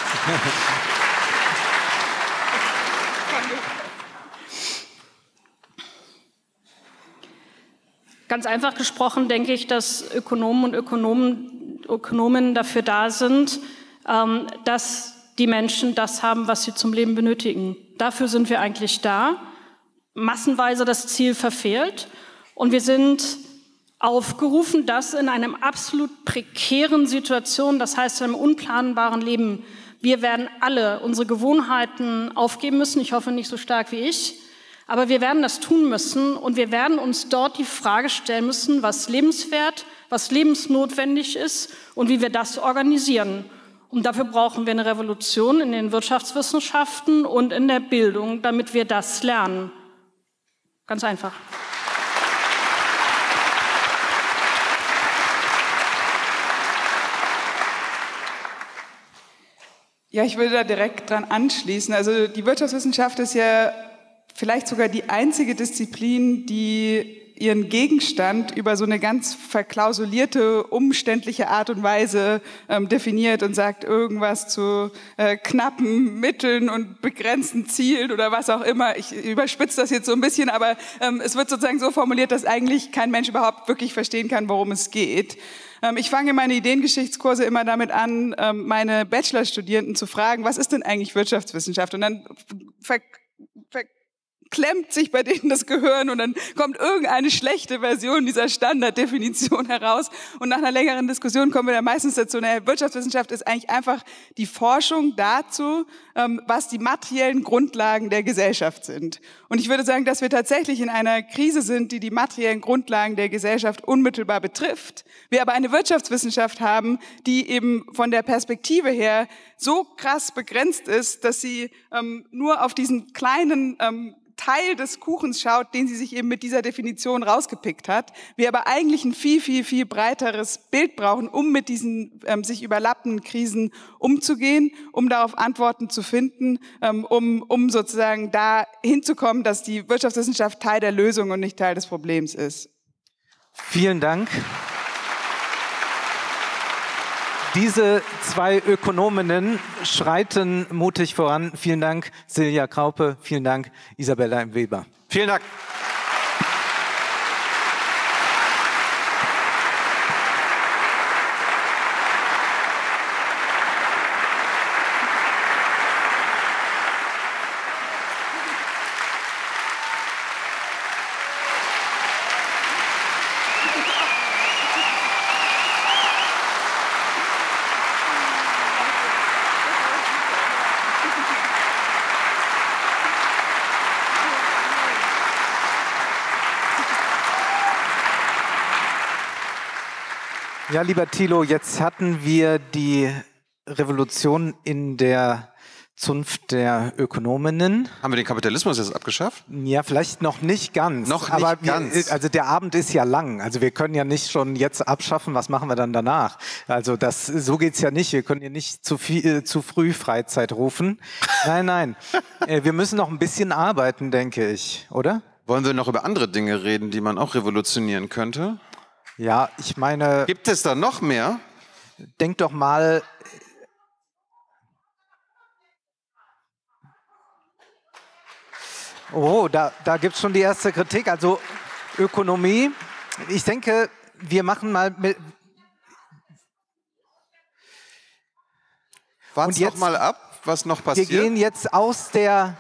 Ganz einfach gesprochen denke ich, dass Ökonomen und Ökonomen, Ökonomen dafür da sind, ähm, dass die Menschen das haben, was sie zum Leben benötigen. Dafür sind wir eigentlich da. Massenweise das Ziel verfehlt. Und wir sind aufgerufen, das in einem absolut prekären Situation, das heißt in einem unplanbaren Leben. Wir werden alle unsere Gewohnheiten aufgeben müssen. Ich hoffe nicht so stark wie ich. Aber wir werden das tun müssen und wir werden uns dort die Frage stellen müssen, was lebenswert, was lebensnotwendig ist und wie wir das organisieren. Und dafür brauchen wir eine Revolution in den Wirtschaftswissenschaften und in der Bildung, damit wir das lernen. Ganz einfach. Ja, ich würde da direkt dran anschließen. Also die Wirtschaftswissenschaft ist ja vielleicht sogar die einzige Disziplin, die ihren Gegenstand über so eine ganz verklausulierte, umständliche Art und Weise ähm, definiert und sagt irgendwas zu äh, knappen Mitteln und begrenzten Zielen oder was auch immer. Ich überspitze das jetzt so ein bisschen, aber ähm, es wird sozusagen so formuliert, dass eigentlich kein Mensch überhaupt wirklich verstehen kann, worum es geht. Ähm, ich fange meine Ideengeschichtskurse immer damit an, ähm, meine Bachelorstudierenden zu fragen, was ist denn eigentlich Wirtschaftswissenschaft? Und dann ver ver klemmt sich bei denen das Gehirn und dann kommt irgendeine schlechte Version dieser Standarddefinition heraus. Und nach einer längeren Diskussion kommen wir dann meistens dazu, naja, Wirtschaftswissenschaft ist eigentlich einfach die Forschung dazu, ähm, was die materiellen Grundlagen der Gesellschaft sind. Und ich würde sagen, dass wir tatsächlich in einer Krise sind, die die materiellen Grundlagen der Gesellschaft unmittelbar betrifft. Wir aber eine Wirtschaftswissenschaft haben, die eben von der Perspektive her so krass begrenzt ist, dass sie ähm, nur auf diesen kleinen ähm, Teil des Kuchens schaut, den sie sich eben mit dieser Definition rausgepickt hat. Wir aber eigentlich ein viel, viel, viel breiteres Bild brauchen, um mit diesen ähm, sich überlappenden Krisen umzugehen, um darauf Antworten zu finden, ähm, um, um sozusagen da hinzukommen, dass die Wirtschaftswissenschaft Teil der Lösung und nicht Teil des Problems ist. Vielen Dank. Diese zwei Ökonominnen schreiten mutig voran. Vielen Dank, Silja Kraupe. Vielen Dank, Isabella M. Weber. Vielen Dank. Ja, lieber Thilo, jetzt hatten wir die Revolution in der Zunft der Ökonominnen. Haben wir den Kapitalismus jetzt abgeschafft? Ja, vielleicht noch nicht ganz. Noch nicht aber ganz. Wir, also der Abend ist ja lang. Also wir können ja nicht schon jetzt abschaffen, was machen wir dann danach? Also das, so geht's ja nicht. Wir können ja nicht zu, viel, äh, zu früh Freizeit rufen. Nein, nein. äh, wir müssen noch ein bisschen arbeiten, denke ich, oder? Wollen wir noch über andere Dinge reden, die man auch revolutionieren könnte? Ja, ich meine... Gibt es da noch mehr? Denk doch mal... Oh, da, da gibt es schon die erste Kritik. Also Ökonomie. Ich denke, wir machen mal mit... Warten doch mal ab, was noch passiert. Wir gehen jetzt aus der...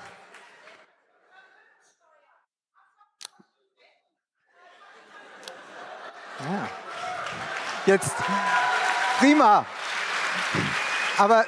Ja. Jetzt, prima. Aber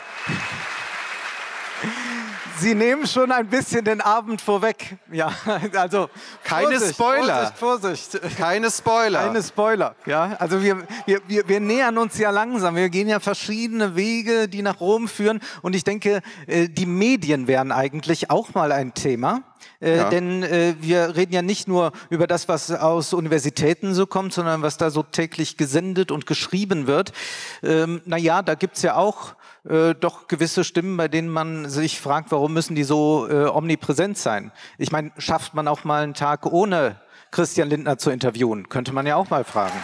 Sie nehmen schon ein bisschen den Abend vorweg. Ja, also keine Vorsicht, Spoiler. Vorsicht, Vorsicht. Keine Spoiler. Keine Spoiler. Ja, also wir, wir, wir, wir nähern uns ja langsam. Wir gehen ja verschiedene Wege, die nach Rom führen. Und ich denke, die Medien wären eigentlich auch mal ein Thema. Äh, Ja. Denn äh, wir reden ja nicht nur über das, was aus Universitäten so kommt, sondern was da so täglich gesendet und geschrieben wird. Ähm, naja, da gibt's ja auch äh, doch gewisse Stimmen, bei denen man sich fragt, warum müssen die so äh, omnipräsent sein? Ich meine, schafft man auch mal einen Tag ohne Christian Lindner zu interviewen? Könnte man ja auch mal fragen.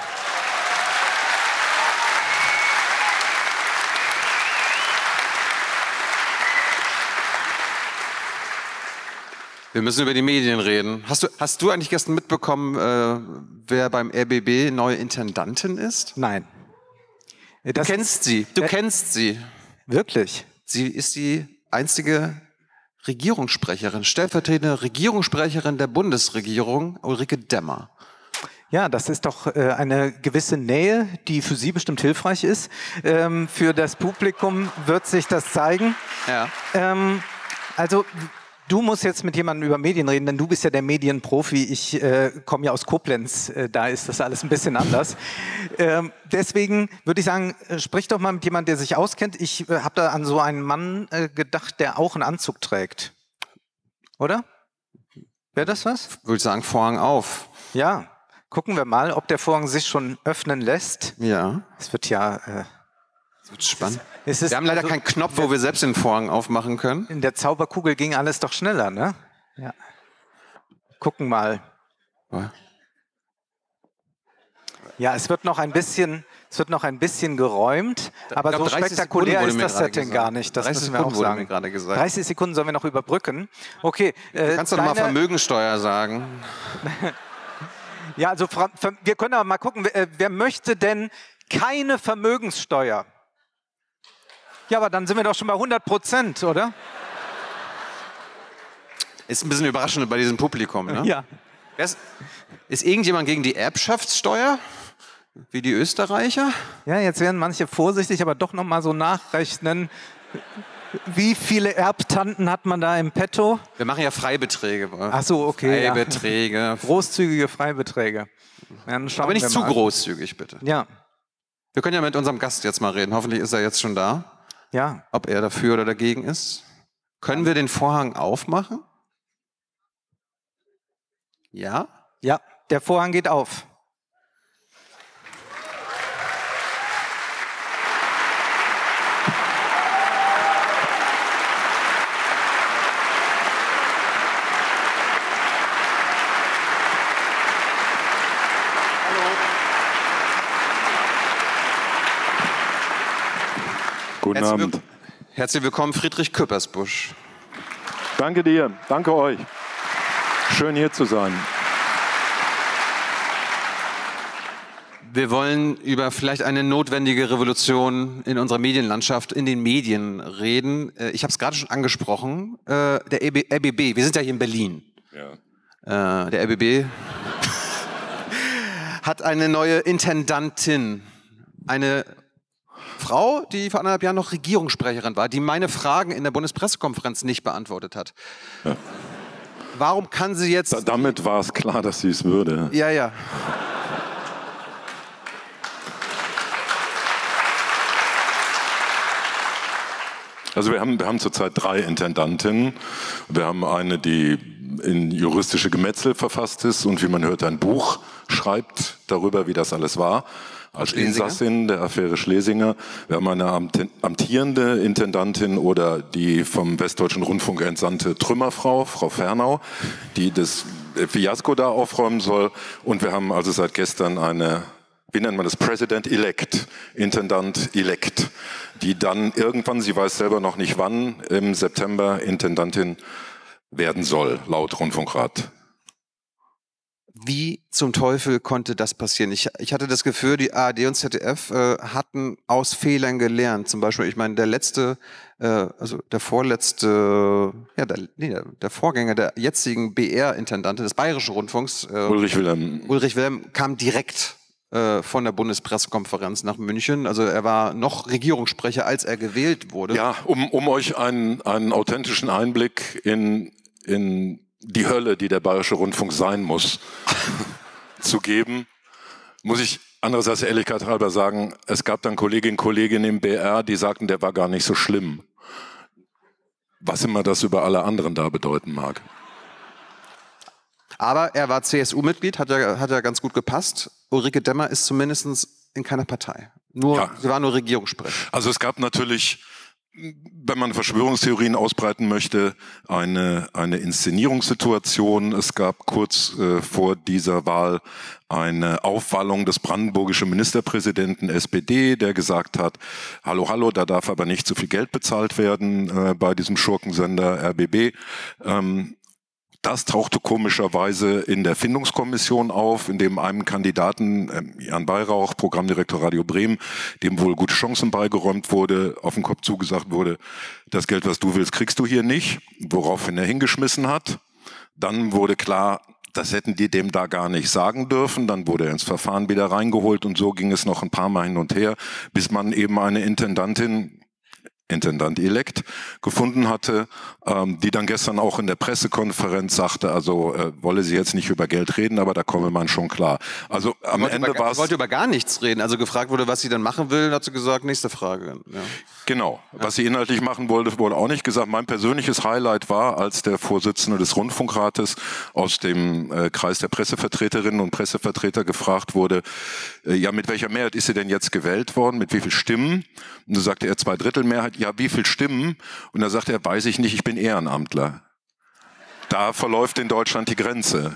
Wir müssen über die Medien reden. Hast du, hast du eigentlich gestern mitbekommen, äh, wer beim R B B neue Intendantin ist? Nein. Du Das kennst sie. Du kennst sie. Wirklich? Sie ist die einzige Regierungssprecherin, stellvertretende Regierungssprecherin der Bundesregierung, Ulrike Demmer. Ja, das ist doch äh, eine gewisse Nähe, die für Sie bestimmt hilfreich ist. Ähm, für das Publikum wird sich das zeigen. Ja. Ähm, also du musst jetzt mit jemandem über Medien reden, denn du bist ja der Medienprofi. Ich äh, komme ja aus Koblenz, äh, da ist das alles ein bisschen anders. Ähm, deswegen würde ich sagen, äh, sprich doch mal mit jemandem, der sich auskennt. Ich äh, habe da an so einen Mann äh, gedacht, der auch einen Anzug trägt. Oder? Wäre das was? Würde ich sagen, Vorhang auf. Ja. Gucken wir mal, ob der Vorhang sich schon öffnen lässt. Ja. Es wird ja... Äh, das wird spannend. es ist, Wir haben leider also, keinen Knopf, wo wir selbst den Vorhang aufmachen können. in der Zauberkugel ging alles doch schneller, ne? Ja. Gucken mal. Ja. Ja, es wird noch ein bisschen, es wird noch ein bisschen geräumt, aber glaub, so dreißig spektakulär Sekunden ist wurde das mir gerade Setting gesagt. gar nicht. Das dreißig müssen wir auch Sekunden wurde sagen. mir gerade gesagt. dreißig Sekunden sollen wir noch überbrücken. Okay. Äh, Du kannst doch noch mal deine- Vermögensteuer sagen. Ja, also Frau- ver- wir können aber mal gucken, wer, äh, wer möchte denn keine Vermögenssteuer? Ja, aber dann sind wir doch schon bei hundert Prozent, oder? Ist ein bisschen überraschend bei diesem Publikum, ne? Ja. Wer Ist, ist irgendjemand gegen die Erbschaftssteuer? Wie die Österreicher? Ja, jetzt werden manche vorsichtig, aber doch noch mal so nachrechnen. Wie viele Erbtanten hat man da im Petto? Wir machen ja Freibeträge. Ach so, okay. ja. Freibeträge. Großzügige Freibeträge. Ja, dann schauen Aber nicht wir zu mal. großzügig, bitte. Ja, Wir können ja mit unserem Gast jetzt mal reden. Hoffentlich ist er jetzt schon da. ja. Ob er dafür oder dagegen ist. Können wir den Vorhang aufmachen? Ja? Ja, der Vorhang geht auf. Guten Herzlich, Abend. will Herzlich willkommen, Friedrich Küppersbusch. Danke dir, danke euch. Schön hier zu sein. Wir wollen über vielleicht eine notwendige Revolution in unserer Medienlandschaft, in den Medien reden. Äh, Ich habe es gerade schon angesprochen, äh, der R B B, wir sind ja hier in Berlin. Ja. Äh, Der R B B hat eine neue Intendantin, eine Frau, die vor anderthalb Jahren noch Regierungssprecherin war, die meine Fragen in der Bundespressekonferenz nicht beantwortet hat. Ja. Warum kann sie jetzt... Da, damit war es klar, dass sie es würde. Ja, ja. Also wir haben, wir haben zurzeit drei Intendantinnen. Wir haben eine, die in juristische Gemetzel verfasst ist und wie man hört, ein Buch schreibt darüber, wie das alles war. Als Insassin der Affäre Schlesinger. Wir haben eine amtierende Intendantin oder die vom Westdeutschen Rundfunk entsandte Trümmerfrau, Frau Fernau, die das Fiasko da aufräumen soll. Und wir haben also seit gestern eine, wie nennt man das, President-elect, Intendant-elect, die dann irgendwann, sie weiß selber noch nicht wann, im September Intendantin werden soll, laut Rundfunkrat. Wie zum Teufel konnte das passieren? Ich, ich hatte das Gefühl, die A R D und Z D F äh, hatten aus Fehlern gelernt. Zum Beispiel, ich meine, der letzte, äh, also der vorletzte, ja, der, nee, der Vorgänger der jetzigen B R-Intendantin des Bayerischen Rundfunks, äh, Ulrich Wilhelm. Ulrich Wilhelm, kam direkt äh, von der Bundespressekonferenz nach München. Also er war noch Regierungssprecher, als er gewählt wurde. Ja, um, um euch einen, einen authentischen Einblick in, in die Hölle, die der Bayerische Rundfunk sein muss, zu geben, muss ich andererseits Ehrlichkeit halber sagen, es gab dann Kolleginnen und Kollegen im B R, die sagten, der war gar nicht so schlimm. Was immer das über alle anderen da bedeuten mag. Aber er war C S U-Mitglied, hat ja, hat ja ganz gut gepasst. Ulrike Demmer ist zumindest in keiner Partei. Nur, ja. Sie war nur Regierungssprecher. Also es gab natürlich, wenn man Verschwörungstheorien ausbreiten möchte, eine, eine Inszenierungssituation. Es gab kurz äh, vor dieser Wahl eine Aufwallung des brandenburgischen Ministerpräsidenten S P D, der gesagt hat, hallo, hallo, da darf aber nicht zu viel Geld bezahlt werden äh, bei diesem Schurkensender R B B. Ähm, Das tauchte komischerweise in der Findungskommission auf, in dem einem Kandidaten, äh, Jan Weihrauch, Programmdirektor Radio Bremen, dem wohl gute Chancen beigeräumt wurde, auf den Kopf zugesagt wurde, das Geld, was du willst, kriegst du hier nicht, woraufhin er hingeschmissen hat. Dann wurde klar, das hätten die dem da gar nicht sagen dürfen. Dann wurde er ins Verfahren wieder reingeholt und so ging es noch ein paar Mal hin und her, bis man eben eine Intendantin, Intendant-elect gefunden hatte, ähm, die dann gestern auch in der Pressekonferenz sagte, also äh, wolle sie jetzt nicht über Geld reden, aber da komme man schon klar. Also am Ende war es... Sie wollte über gar nichts reden. Also gefragt wurde, was sie dann machen will, hat sie gesagt, nächste Frage. Ja. Genau. Ja. Was sie inhaltlich machen wollte, wurde auch nicht gesagt. Mein persönliches Highlight war, als der Vorsitzende des Rundfunkrates aus dem äh, Kreis der Pressevertreterinnen und Pressevertreter gefragt wurde, äh, ja, mit welcher Mehrheit ist sie denn jetzt gewählt worden, mit wie viel Stimmen? Und da sagte er, zwei Drittel Mehrheit. Ja, wie viel Stimmen? Und da sagt er, weiß ich nicht, ich bin Ehrenamtler. Da verläuft in Deutschland die Grenze.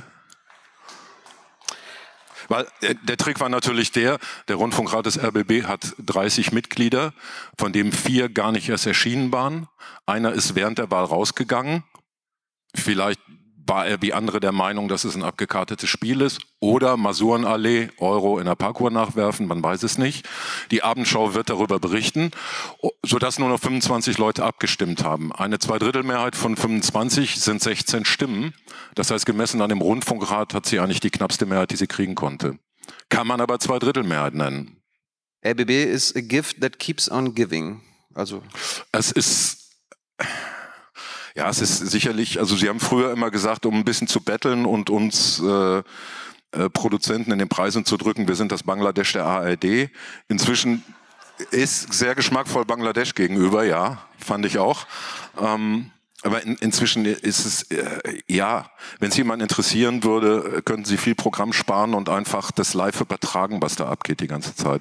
Weil äh, der Trick war natürlich der, der Rundfunkrat des R B B hat dreißig Mitglieder, von denen vier gar nicht erst erschienen waren. Einer ist während der Wahl rausgegangen. Vielleicht war er wie andere der Meinung, dass es ein abgekartetes Spiel ist. Oder Masurenallee, Euro in der Parkuhr nachwerfen, man weiß es nicht. Die Abendschau wird darüber berichten, sodass nur noch fünfundzwanzig Leute abgestimmt haben. Eine Zweidrittelmehrheit von fünfundzwanzig sind sechzehn Stimmen. Das heißt, gemessen an dem Rundfunkrat hat sie eigentlich die knappste Mehrheit, die sie kriegen konnte. Kann man aber Zweidrittelmehrheit nennen. R B B is a gift that keeps on giving. Also es ist... Ja, es ist sicherlich, also Sie haben früher immer gesagt, um ein bisschen zu betteln und uns äh, äh, Produzenten in den Preisen zu drücken, wir sind das Bangladesch der A R D. Inzwischen ist sehr geschmackvoll Bangladesch gegenüber, ja, fand ich auch. Ähm, aber in, inzwischen ist es, äh, ja, wenn es jemanden interessieren würde, könnten Sie viel Programm sparen und einfach das live übertragen, was da abgeht die ganze Zeit.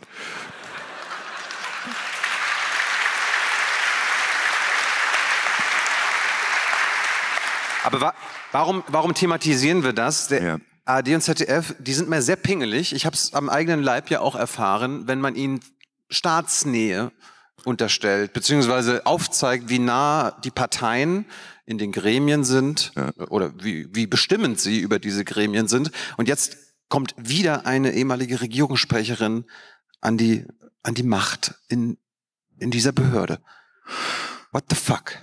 Aber wa warum, warum thematisieren wir das? Der ja. A R D und Z D F, die sind mir sehr pingelig. Ich habe es am eigenen Leib ja auch erfahren, wenn man ihnen Staatsnähe unterstellt, beziehungsweise aufzeigt, wie nah die Parteien in den Gremien sind ja. oder wie, wie bestimmend sie über diese Gremien sind. Und jetzt kommt wieder eine ehemalige Regierungssprecherin an die, an die Macht in, in dieser Behörde. What the fuck?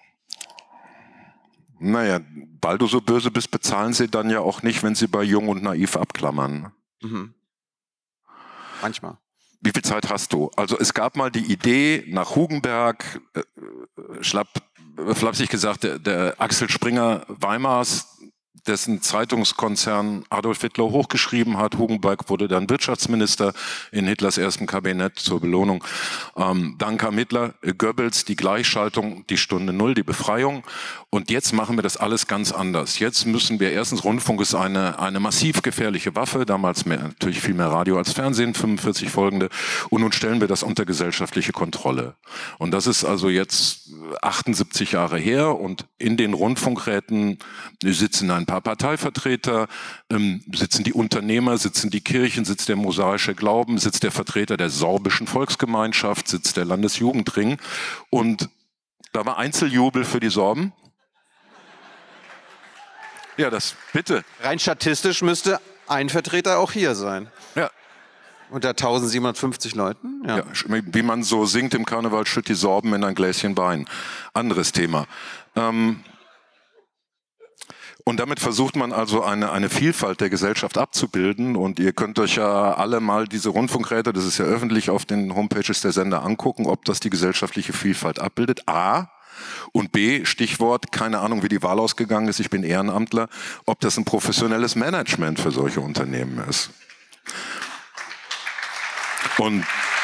Naja, weil du so böse bist, bezahlen sie dann ja auch nicht, wenn sie bei Jung und Naiv abklammern. Mhm. Manchmal. Wie viel Zeit hast du? Also es gab mal die Idee nach Hugenberg, äh, schlapp, flapsig gesagt, der, der Axel Springer Weimars, dessen Zeitungskonzern Adolf Hitler hochgeschrieben hat. Hugenberg wurde dann Wirtschaftsminister in Hitlers ersten Kabinett zur Belohnung. Ähm, dann kam Hitler, äh, Goebbels, die Gleichschaltung, die Stunde Null, die Befreiung. Und jetzt machen wir das alles ganz anders. Jetzt müssen wir erstens, Rundfunk ist eine, eine massiv gefährliche Waffe, damals mehr, natürlich viel mehr Radio als Fernsehen, fünfundvierzig folgende. Und nun stellen wir das unter gesellschaftliche Kontrolle. Und das ist also jetzt achtundsiebzig Jahre her und in den Rundfunkräten sitzen ein paar Parteivertreter, ähm, sitzen die Unternehmer, sitzen die Kirchen, sitzt der mosaische Glauben, sitzt der Vertreter der sorbischen Volksgemeinschaft, sitzt der Landesjugendring. Und da war Einzeljubel für die Sorben. Ja, das bitte. Rein statistisch müsste ein Vertreter auch hier sein. Ja. Unter eintausendsiebenhundertfünfzig Leuten. Ja. Ja, wie man so singt im Karneval, schütt die Sorben in ein Gläschen Wein. Anderes Thema. Ähm, Und damit versucht man also eine, eine Vielfalt der Gesellschaft abzubilden. Und ihr könnt euch ja alle mal diese Rundfunkräte, das ist ja öffentlich, auf den Homepages der Sender angucken, ob das die gesellschaftliche Vielfalt abbildet. A. Und B. Stichwort, keine Ahnung, wie die Wahl ausgegangen ist, ich bin Ehrenamtler, ob das ein professionelles Management für solche Unternehmen ist. Und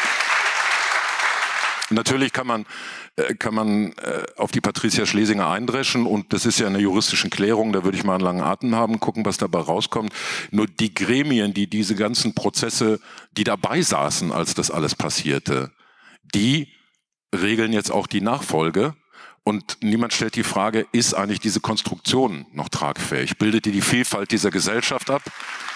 natürlich kann man kann man äh, auf die Patricia Schlesinger eindreschen und das ist ja eine juristische Klärung, da würde ich mal einen langen Atem haben, gucken, was dabei rauskommt. Nur die Gremien, die diese ganzen Prozesse, die dabei saßen, als das alles passierte, die regeln jetzt auch die Nachfolge und niemand stellt die Frage, ist eigentlich diese Konstruktion noch tragfähig? Bildet die die Vielfalt dieser Gesellschaft ab?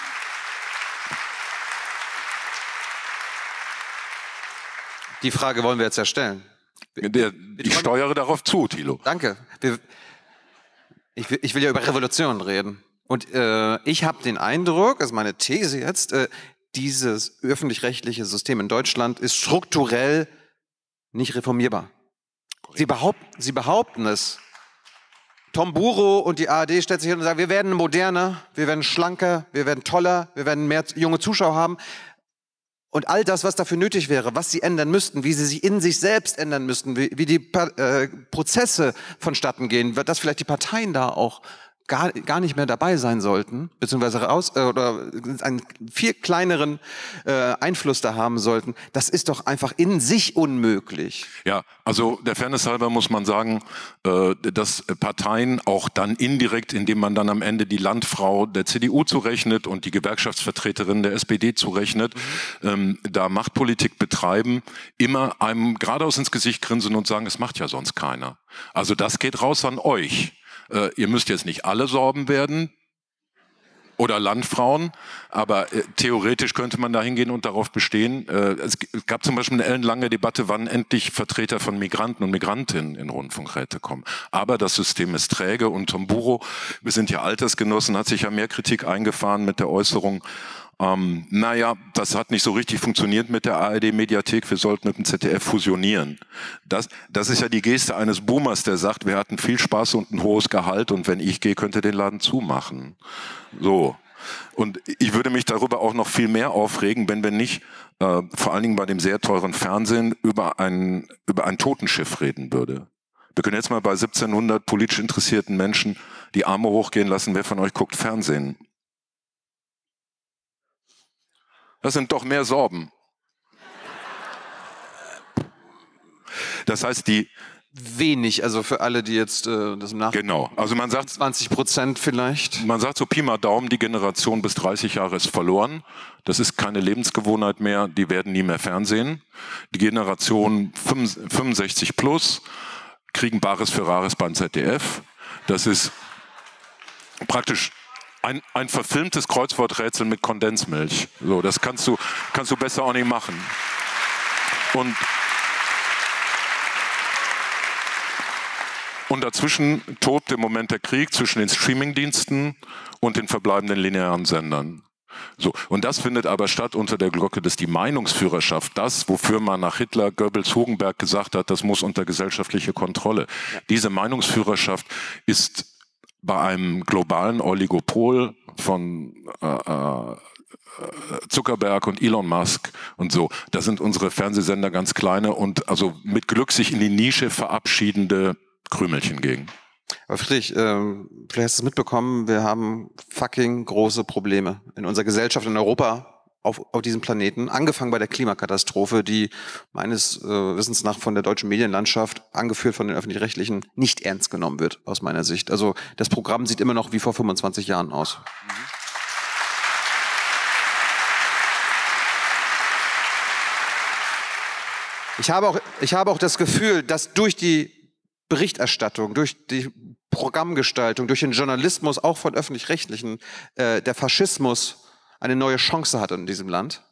Die Frage wollen wir jetzt ja stellen. Der, ich steuere darauf zu, Thilo. Danke. Wir, ich, will, ich will ja über Revolution reden. Und äh, ich habe den Eindruck, das ist meine These jetzt, äh, dieses öffentlich-rechtliche System in Deutschland ist strukturell nicht reformierbar. Sie behaupten, sie behaupten es. Tom Buro und die A R D stellt sich hin und sagt, wir werden moderner, wir werden schlanker, wir werden toller, wir werden mehr junge Zuschauer haben. Und all das, was dafür nötig wäre, was sie ändern müssten, wie sie sich in sich selbst ändern müssten, wie, wie die äh, Prozesse vonstatten gehen, dass vielleicht die Parteien da auch gar, gar nicht mehr dabei sein sollten, beziehungsweise raus, äh, oder einen viel kleineren äh, Einfluss da haben sollten, das ist doch einfach in sich unmöglich. Ja, also der Fairness halber muss man sagen, äh, dass Parteien auch dann indirekt, indem man dann am Ende die Landfrau der C D U zurechnet und die Gewerkschaftsvertreterin der S P D zurechnet, mhm. ähm, da Machtpolitik betreiben, immer einem geradeaus ins Gesicht grinsen und sagen, es macht ja sonst keiner. Also das geht raus an euch. Äh, ihr müsst jetzt nicht alle Sorben werden oder Landfrauen, aber äh, theoretisch könnte man da hingehen und darauf bestehen. Äh, es gab zum Beispiel eine ellenlange Debatte, wann endlich Vertreter von Migranten und Migrantinnen in Rundfunkräte kommen. Aber das System ist träge und Tom Buro, wir sind ja Altersgenossen, hat sich ja mehr Kritik eingefahren mit der Äußerung, Ähm, naja, das hat nicht so richtig funktioniert mit der A R D-Mediathek, wir sollten mit dem Z D F fusionieren. Das, das ist ja die Geste eines Boomers, der sagt, wir hatten viel Spaß und ein hohes Gehalt und wenn ich gehe, könnt ihr den Laden zumachen. So. Und ich würde mich darüber auch noch viel mehr aufregen, wenn wir nicht, äh, vor allen Dingen bei dem sehr teuren Fernsehen, über ein, über ein Totenschiff reden würde. Wir können jetzt mal bei siebzehnhundert politisch interessierten Menschen die Arme hochgehen lassen, wer von euch guckt Fernsehen? Das sind doch mehr Sorben. Das heißt, die... Wenig, also für alle, die jetzt äh, das im Nachhinein... Genau, also man sagt... zwanzig Prozent vielleicht. Man sagt so Pi mal Daumen, die Generation bis dreißig Jahre ist verloren. Das ist keine Lebensgewohnheit mehr, die werden nie mehr Fernsehen. Die Generation fünfundsechzig plus kriegen Bares für Rares beim Z D F. Das ist praktisch... Ein, ein verfilmtes Kreuzworträtsel mit Kondensmilch. So, das kannst du, kannst du besser auch nicht machen. Und, und dazwischen tobt im Moment der Krieg zwischen den Streamingdiensten und den verbleibenden linearen Sendern. So, und das findet aber statt unter der Glocke, dass die Meinungsführerschaft, das, wofür man nach Hitler, Goebbels, Hugenberg gesagt hat, das muss unter gesellschaftliche Kontrolle. Ja. Diese Meinungsführerschaft ist bei einem globalen Oligopol von äh, äh, Zuckerberg und Elon Musk und so, da sind unsere Fernsehsender ganz kleine und also mit Glück sich in die Nische verabschiedende Krümelchen gegen. Aber Friedrich, ähm, vielleicht hast du es mitbekommen, wir haben fucking große Probleme in unserer Gesellschaft, in Europa, auf, auf diesem Planeten. Angefangen bei der Klimakatastrophe, die meines äh, Wissens nach von der deutschen Medienlandschaft, angeführt von den Öffentlich-Rechtlichen, nicht ernst genommen wird, aus meiner Sicht. Also das Programm sieht immer noch wie vor fünfundzwanzig Jahren aus. Mhm. Ich habe auch, ich habe auch das Gefühl, dass durch die Berichterstattung, durch die Programmgestaltung, durch den Journalismus, auch von Öffentlich-Rechtlichen, äh, der Faschismus eine neue Chance hat in diesem Land.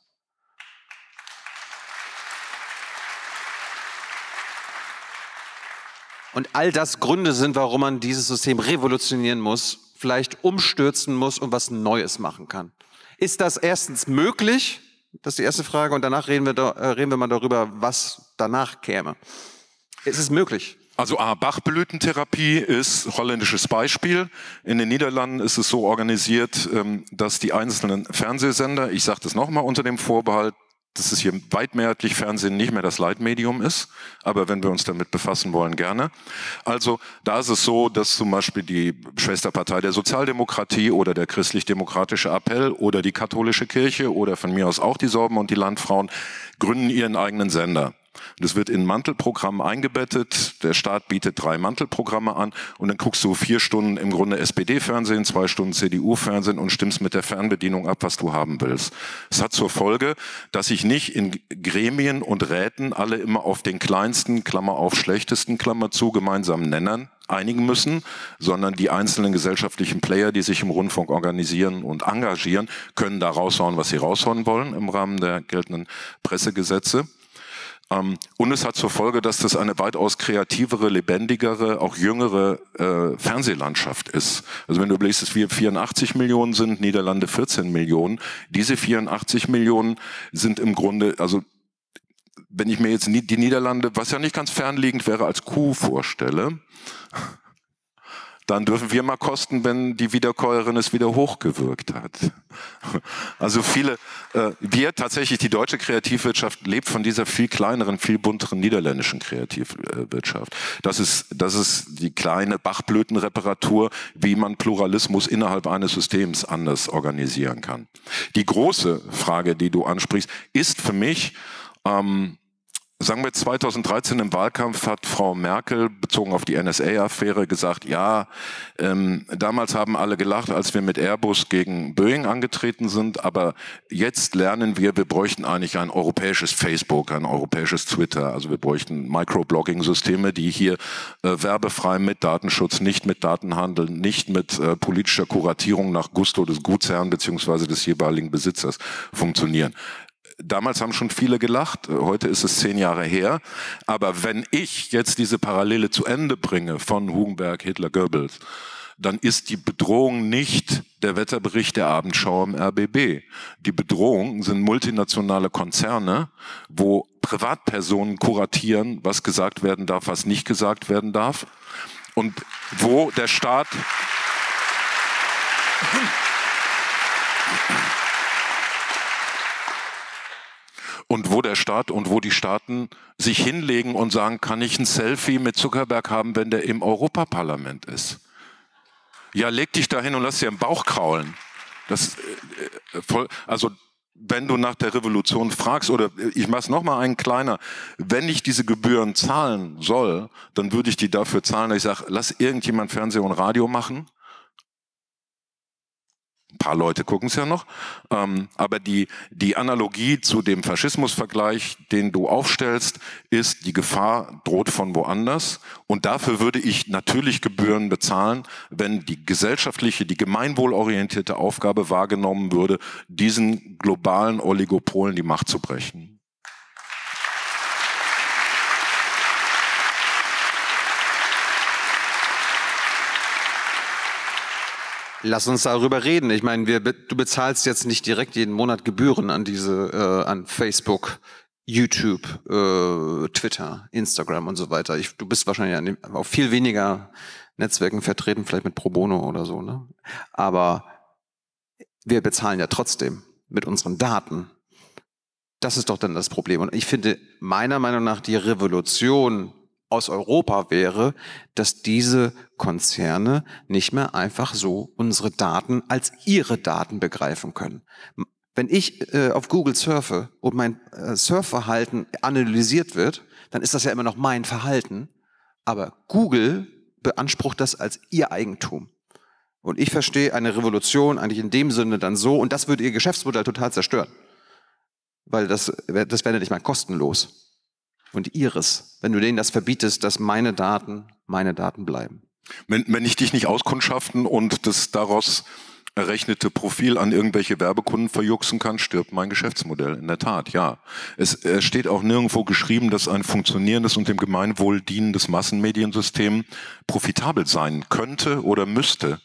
Und all das Gründe sind, warum man dieses System revolutionieren muss, vielleicht umstürzen muss und was Neues machen kann. Ist das erstens möglich? Das ist die erste Frage. Und danach reden wir, da, äh, reden wir mal darüber, was danach käme. Ist es möglich? Also A, Bachblütentherapie ist holländisches Beispiel. In den Niederlanden ist es so organisiert, dass die einzelnen Fernsehsender, ich sage das nochmal unter dem Vorbehalt, dass es hier weitmehrheitlich Fernsehen nicht mehr das Leitmedium ist, aber wenn wir uns damit befassen wollen, gerne. Also da ist es so, dass zum Beispiel die Schwesterpartei der Sozialdemokratie oder der christlich-demokratische Appell oder die katholische Kirche oder von mir aus auch die Sorben und die Landfrauen gründen ihren eigenen Sender. Das wird in ein Mantelprogramm eingebettet. Der Staat bietet drei Mantelprogramme an und dann guckst du vier Stunden im Grunde S P D-Fernsehen, zwei Stunden C D U-Fernsehen und stimmst mit der Fernbedienung ab, was du haben willst. Es hat zur Folge, dass sich nicht in Gremien und Räten alle immer auf den kleinsten, Klammer auf schlechtesten, Klammer zu, gemeinsamen Nennern einigen müssen, sondern die einzelnen gesellschaftlichen Player, die sich im Rundfunk organisieren und engagieren, können da raushauen, was sie raushauen wollen im Rahmen der geltenden Pressegesetze. Um, und es hat zur Folge, dass das eine weitaus kreativere, lebendigere, auch jüngere äh, Fernsehlandschaft ist. Also wenn du überlegst, dass wir vierundachtzig Millionen sind, Niederlande vierzehn Millionen. Diese vierundachtzig Millionen sind im Grunde, also wenn ich mir jetzt die Niederlande, was ja nicht ganz fernliegend wäre, als Kuh vorstelle, dann dürfen wir mal kosten, wenn die Wiederkäuerin es wieder hochgewürgt hat. Also viele, äh, wir tatsächlich, die deutsche Kreativwirtschaft lebt von dieser viel kleineren, viel bunteren niederländischen Kreativwirtschaft. Das ist, das ist die kleine Bachblütenreparatur, wie man Pluralismus innerhalb eines Systems anders organisieren kann. Die große Frage, die du ansprichst, ist für mich, ähm, sagen wir zweitausenddreizehn im Wahlkampf hat Frau Merkel bezogen auf die N S A-Affäre gesagt, ja, ähm, damals haben alle gelacht, als wir mit Airbus gegen Boeing angetreten sind, aber jetzt lernen wir, wir bräuchten eigentlich ein europäisches Facebook, ein europäisches Twitter, also wir bräuchten Microblogging-Systeme, die hier äh, werbefrei mit Datenschutz, nicht mit Datenhandel, nicht mit äh, politischer Kuratierung nach Gusto des Gutsherrn beziehungsweise des jeweiligen Besitzers funktionieren. Damals haben schon viele gelacht, heute ist es zehn Jahre her. Aber wenn ich jetzt diese Parallele zu Ende bringe von Hugenberg, Hitler, Goebbels, dann ist die Bedrohung nicht der Wetterbericht der Abendschau im R B B. Die Bedrohung sind multinationale Konzerne, wo Privatpersonen kuratieren, was gesagt werden darf, was nicht gesagt werden darf. Und wo der Staat... Und wo der Staat und wo die Staaten sich hinlegen und sagen, kann ich ein Selfie mit Zuckerberg haben, wenn der im Europaparlament ist? Ja, leg dich da hin und lass dir im Bauch kraulen. Das, äh, voll, also wenn du nach der Revolution fragst, oder ich mach's noch mal einen kleiner, wenn ich diese Gebühren zahlen soll, dann würde ich die dafür zahlen, dass ich sage, lass irgendjemand Fernsehen und Radio machen. Ein paar Leute gucken es ja noch, ähm, aber die, die Analogie zu dem Faschismusvergleich, den du aufstellst, ist, die Gefahr droht von woanders und dafür würde ich natürlich Gebühren bezahlen, wenn die gesellschaftliche, die gemeinwohlorientierte Aufgabe wahrgenommen würde, diesen globalen Oligopolen die Macht zu brechen. Lass uns darüber reden. Ich meine, wir, du bezahlst jetzt nicht direkt jeden Monat Gebühren an diese, äh, an Facebook, YouTube, äh, Twitter, Instagram und so weiter. Ich, du bist wahrscheinlich auf viel weniger Netzwerken vertreten, vielleicht mit Pro Bono oder so, ne? Aber wir bezahlen ja trotzdem mit unseren Daten. Das ist doch dann das Problem. Und ich finde, meiner Meinung nach, die Revolution aus Europa wäre, dass diese Konzerne nicht mehr einfach so unsere Daten als ihre Daten begreifen können. Wenn ich äh, auf Google surfe und mein äh, Surfverhalten analysiert wird, dann ist das ja immer noch mein Verhalten, aber Google beansprucht das als ihr Eigentum. Und ich verstehe eine Revolution eigentlich in dem Sinne dann so, und das würde ihr Geschäftsmodell total zerstören. Weil das, das wäre nicht mal kostenlos. Und ihres, wenn du denen das verbietest, dass meine Daten meine Daten bleiben. Wenn, wenn ich dich nicht auskundschaften und das daraus errechnete Profil an irgendwelche Werbekunden verjuxen kann, stirbt mein Geschäftsmodell. In der Tat, ja. Es, es steht auch nirgendwo geschrieben, dass ein funktionierendes und dem Gemeinwohl dienendes Massenmediensystem profitabel sein könnte oder müsste.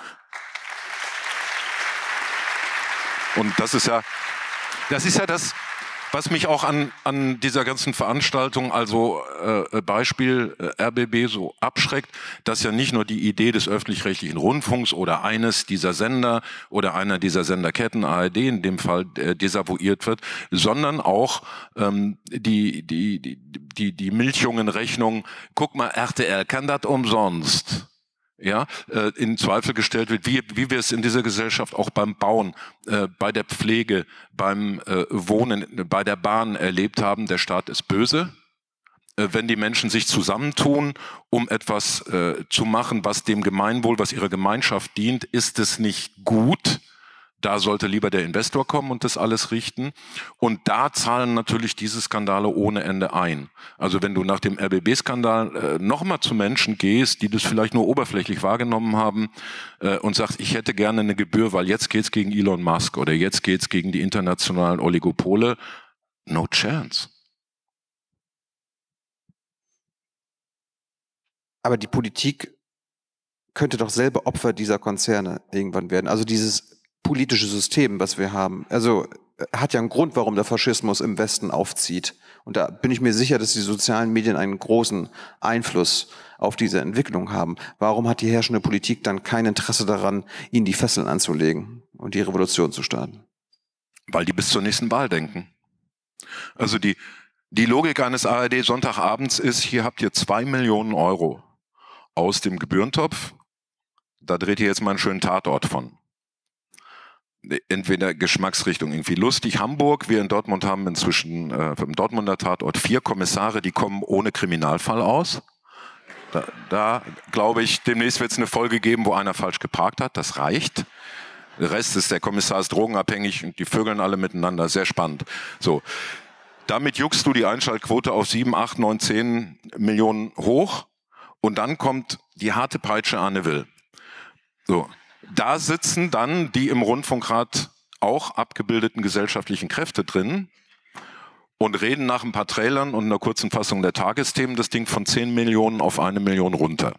Und das ist ja, das ist ja das, was mich auch an, an dieser ganzen Veranstaltung, also äh, Beispiel äh, R B B, so abschreckt, dass ja nicht nur die Idee des öffentlich-rechtlichen Rundfunks oder eines dieser Sender oder einer dieser Senderketten, A R D in dem Fall, äh, desavouiert wird, sondern auch ähm, die, die, die, die, die Milchjungen-Rechnung, guck mal, R T L kann das umsonst. Ja, äh, in Zweifel gestellt wird, wie, wie wir es in dieser Gesellschaft auch beim Bauen, äh, bei der Pflege, beim äh, Wohnen, bei der Bahn erlebt haben. Der Staat ist böse, äh, wenn die Menschen sich zusammentun, um etwas äh, zu machen, was dem Gemeinwohl, was ihrer Gemeinschaft dient, ist es nicht gut. Da sollte lieber der Investor kommen und das alles richten. Und da zahlen natürlich diese Skandale ohne Ende ein. Also wenn du nach dem R B B-Skandal äh, nochmal zu Menschen gehst, die das vielleicht nur oberflächlich wahrgenommen haben äh, und sagst, ich hätte gerne eine Gebühr, weil jetzt geht's gegen Elon Musk oder jetzt geht's gegen die internationalen Oligopole. No chance. Aber die Politik könnte doch selber Opfer dieser Konzerne irgendwann werden. Also dieses politische System, was wir haben, also hat ja einen Grund, warum der Faschismus im Westen aufzieht. Und da bin ich mir sicher, dass die sozialen Medien einen großen Einfluss auf diese Entwicklung haben. Warum hat die herrschende Politik dann kein Interesse daran, ihnen die Fesseln anzulegen und die Revolution zu starten? Weil die bis zur nächsten Wahl denken. Also die, die Logik eines A R D Sonntagabends ist, hier habt ihr zwei Millionen Euro aus dem Gebührentopf, da dreht ihr jetzt mal einen schönen Tatort von. Entweder Geschmacksrichtung irgendwie lustig. Hamburg, wir in Dortmund haben inzwischen äh, im Dortmunder Tatort vier Kommissare, die kommen ohne Kriminalfall aus. Da, da glaube ich, demnächst wird es eine Folge geben, wo einer falsch geparkt hat. Das reicht. Der Rest ist, der Kommissar ist drogenabhängig und die vögeln alle miteinander. Sehr spannend. So. Damit juckst du die Einschaltquote auf sieben, acht, neun, zehn Millionen hoch. Und dann kommt die harte Peitsche Anne Will. So. Da sitzen dann die im Rundfunkrat auch abgebildeten gesellschaftlichen Kräfte drin und reden nach ein paar Trailern und einer kurzen Fassung der Tagesthemen das Ding von zehn Millionen auf eine Million runter.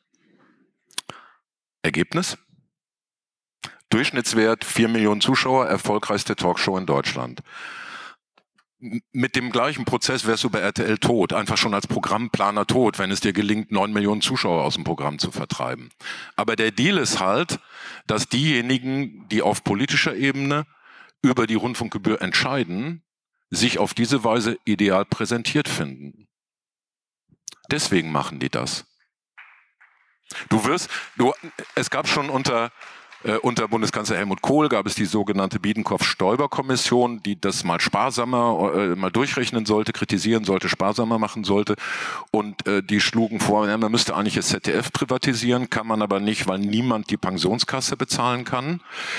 Ergebnis? Durchschnittswert vier Millionen Zuschauer, erfolgreichste Talkshow in Deutschland. Mit dem gleichen Prozess wärst du bei R T L tot, einfach schon als Programmplaner tot, wenn es dir gelingt, neun Millionen Zuschauer aus dem Programm zu vertreiben. Aber der Deal ist halt, dass diejenigen, die auf politischer Ebene über die Rundfunkgebühr entscheiden, sich auf diese Weise ideal präsentiert finden. Deswegen machen die das. Du wirst, du, es gab schon unter Äh, unter Bundeskanzler Helmut Kohl gab es die sogenannte Biedenkopf-Stoiber-Kommission, die das mal sparsamer, äh, mal durchrechnen sollte, kritisieren sollte, sparsamer machen sollte. Und äh, die schlugen vor, ja, man müsste eigentlich das Z D F privatisieren, kann man aber nicht, weil niemand die Pensionskasse bezahlen kann.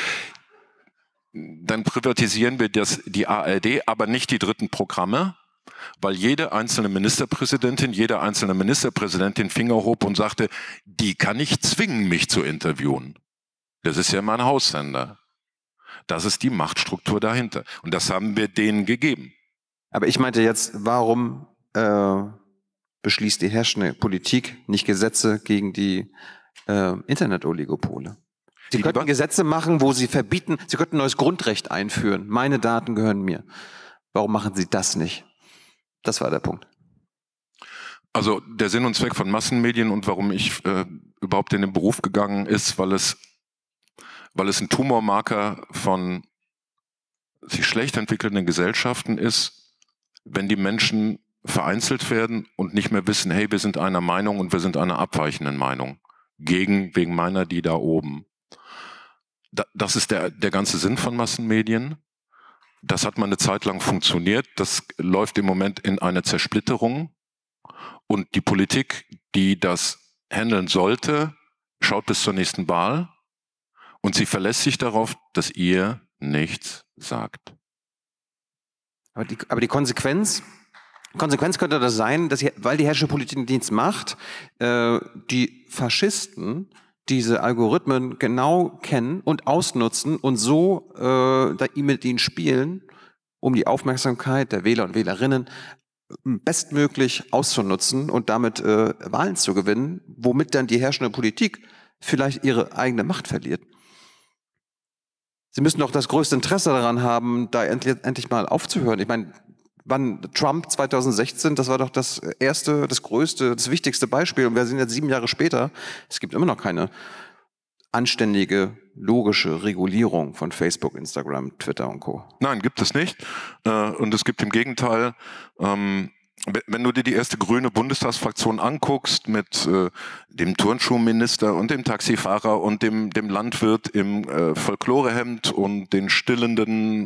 Dann privatisieren wir das, die A R D, aber nicht die dritten Programme, weil jede einzelne Ministerpräsidentin, jeder einzelne Ministerpräsident den Finger hob und sagte, die kann ich zwingen, mich zu interviewen. Das ist ja mein Haussender. Das ist die Machtstruktur dahinter. Und das haben wir denen gegeben. Aber ich meinte jetzt, warum äh, beschließt die herrschende Politik nicht Gesetze gegen die äh, Internet-Oligopole? Sie Die könnten Debatte- Gesetze machen, wo sie verbieten, sie könnten ein neues Grundrecht einführen. Meine Daten gehören mir. Warum machen sie das nicht? Das war der Punkt. Also der Sinn und Zweck von Massenmedien und warum ich äh, überhaupt in den Beruf gegangen ist, weil es weil es ein Tumormarker von sich schlecht entwickelnden Gesellschaften ist, wenn die Menschen vereinzelt werden und nicht mehr wissen, hey, wir sind einer Meinung und wir sind einer abweichenden Meinung. Gegen, wegen meiner, die da oben. Da, das ist der, der ganze Sinn von Massenmedien. Das hat mal eine Zeit lang funktioniert. Das läuft im Moment in eine Zersplitterung. Und die Politik, die das handeln sollte, schaut bis zur nächsten Wahl. Und sie verlässt sich darauf, dass ihr nichts sagt. Aber die, aber die Konsequenz, Konsequenz könnte das sein, dass, weil die herrschende Politik nichts macht, äh, die Faschisten diese Algorithmen genau kennen und ausnutzen und so äh, da mit ihnen spielen, um die Aufmerksamkeit der Wähler und Wählerinnen bestmöglich auszunutzen und damit äh, Wahlen zu gewinnen, womit dann die herrschende Politik vielleicht ihre eigene Macht verliert. Sie müssen doch das größte Interesse daran haben, da endlich, endlich mal aufzuhören. Ich meine, wann Trump zweitausendsechzehn, das war doch das erste, das größte, das wichtigste Beispiel. Und wir sind jetzt sieben Jahre später. Es gibt immer noch keine anständige, logische Regulierung von Facebook, Instagram, Twitter und Co. Nein, gibt es nicht. Und es gibt im Gegenteil, wenn du dir die erste grüne Bundestagsfraktion anguckst mit äh, dem Turnschuhminister und dem Taxifahrer und dem, dem Landwirt im äh, Folklorehemd und den stillenden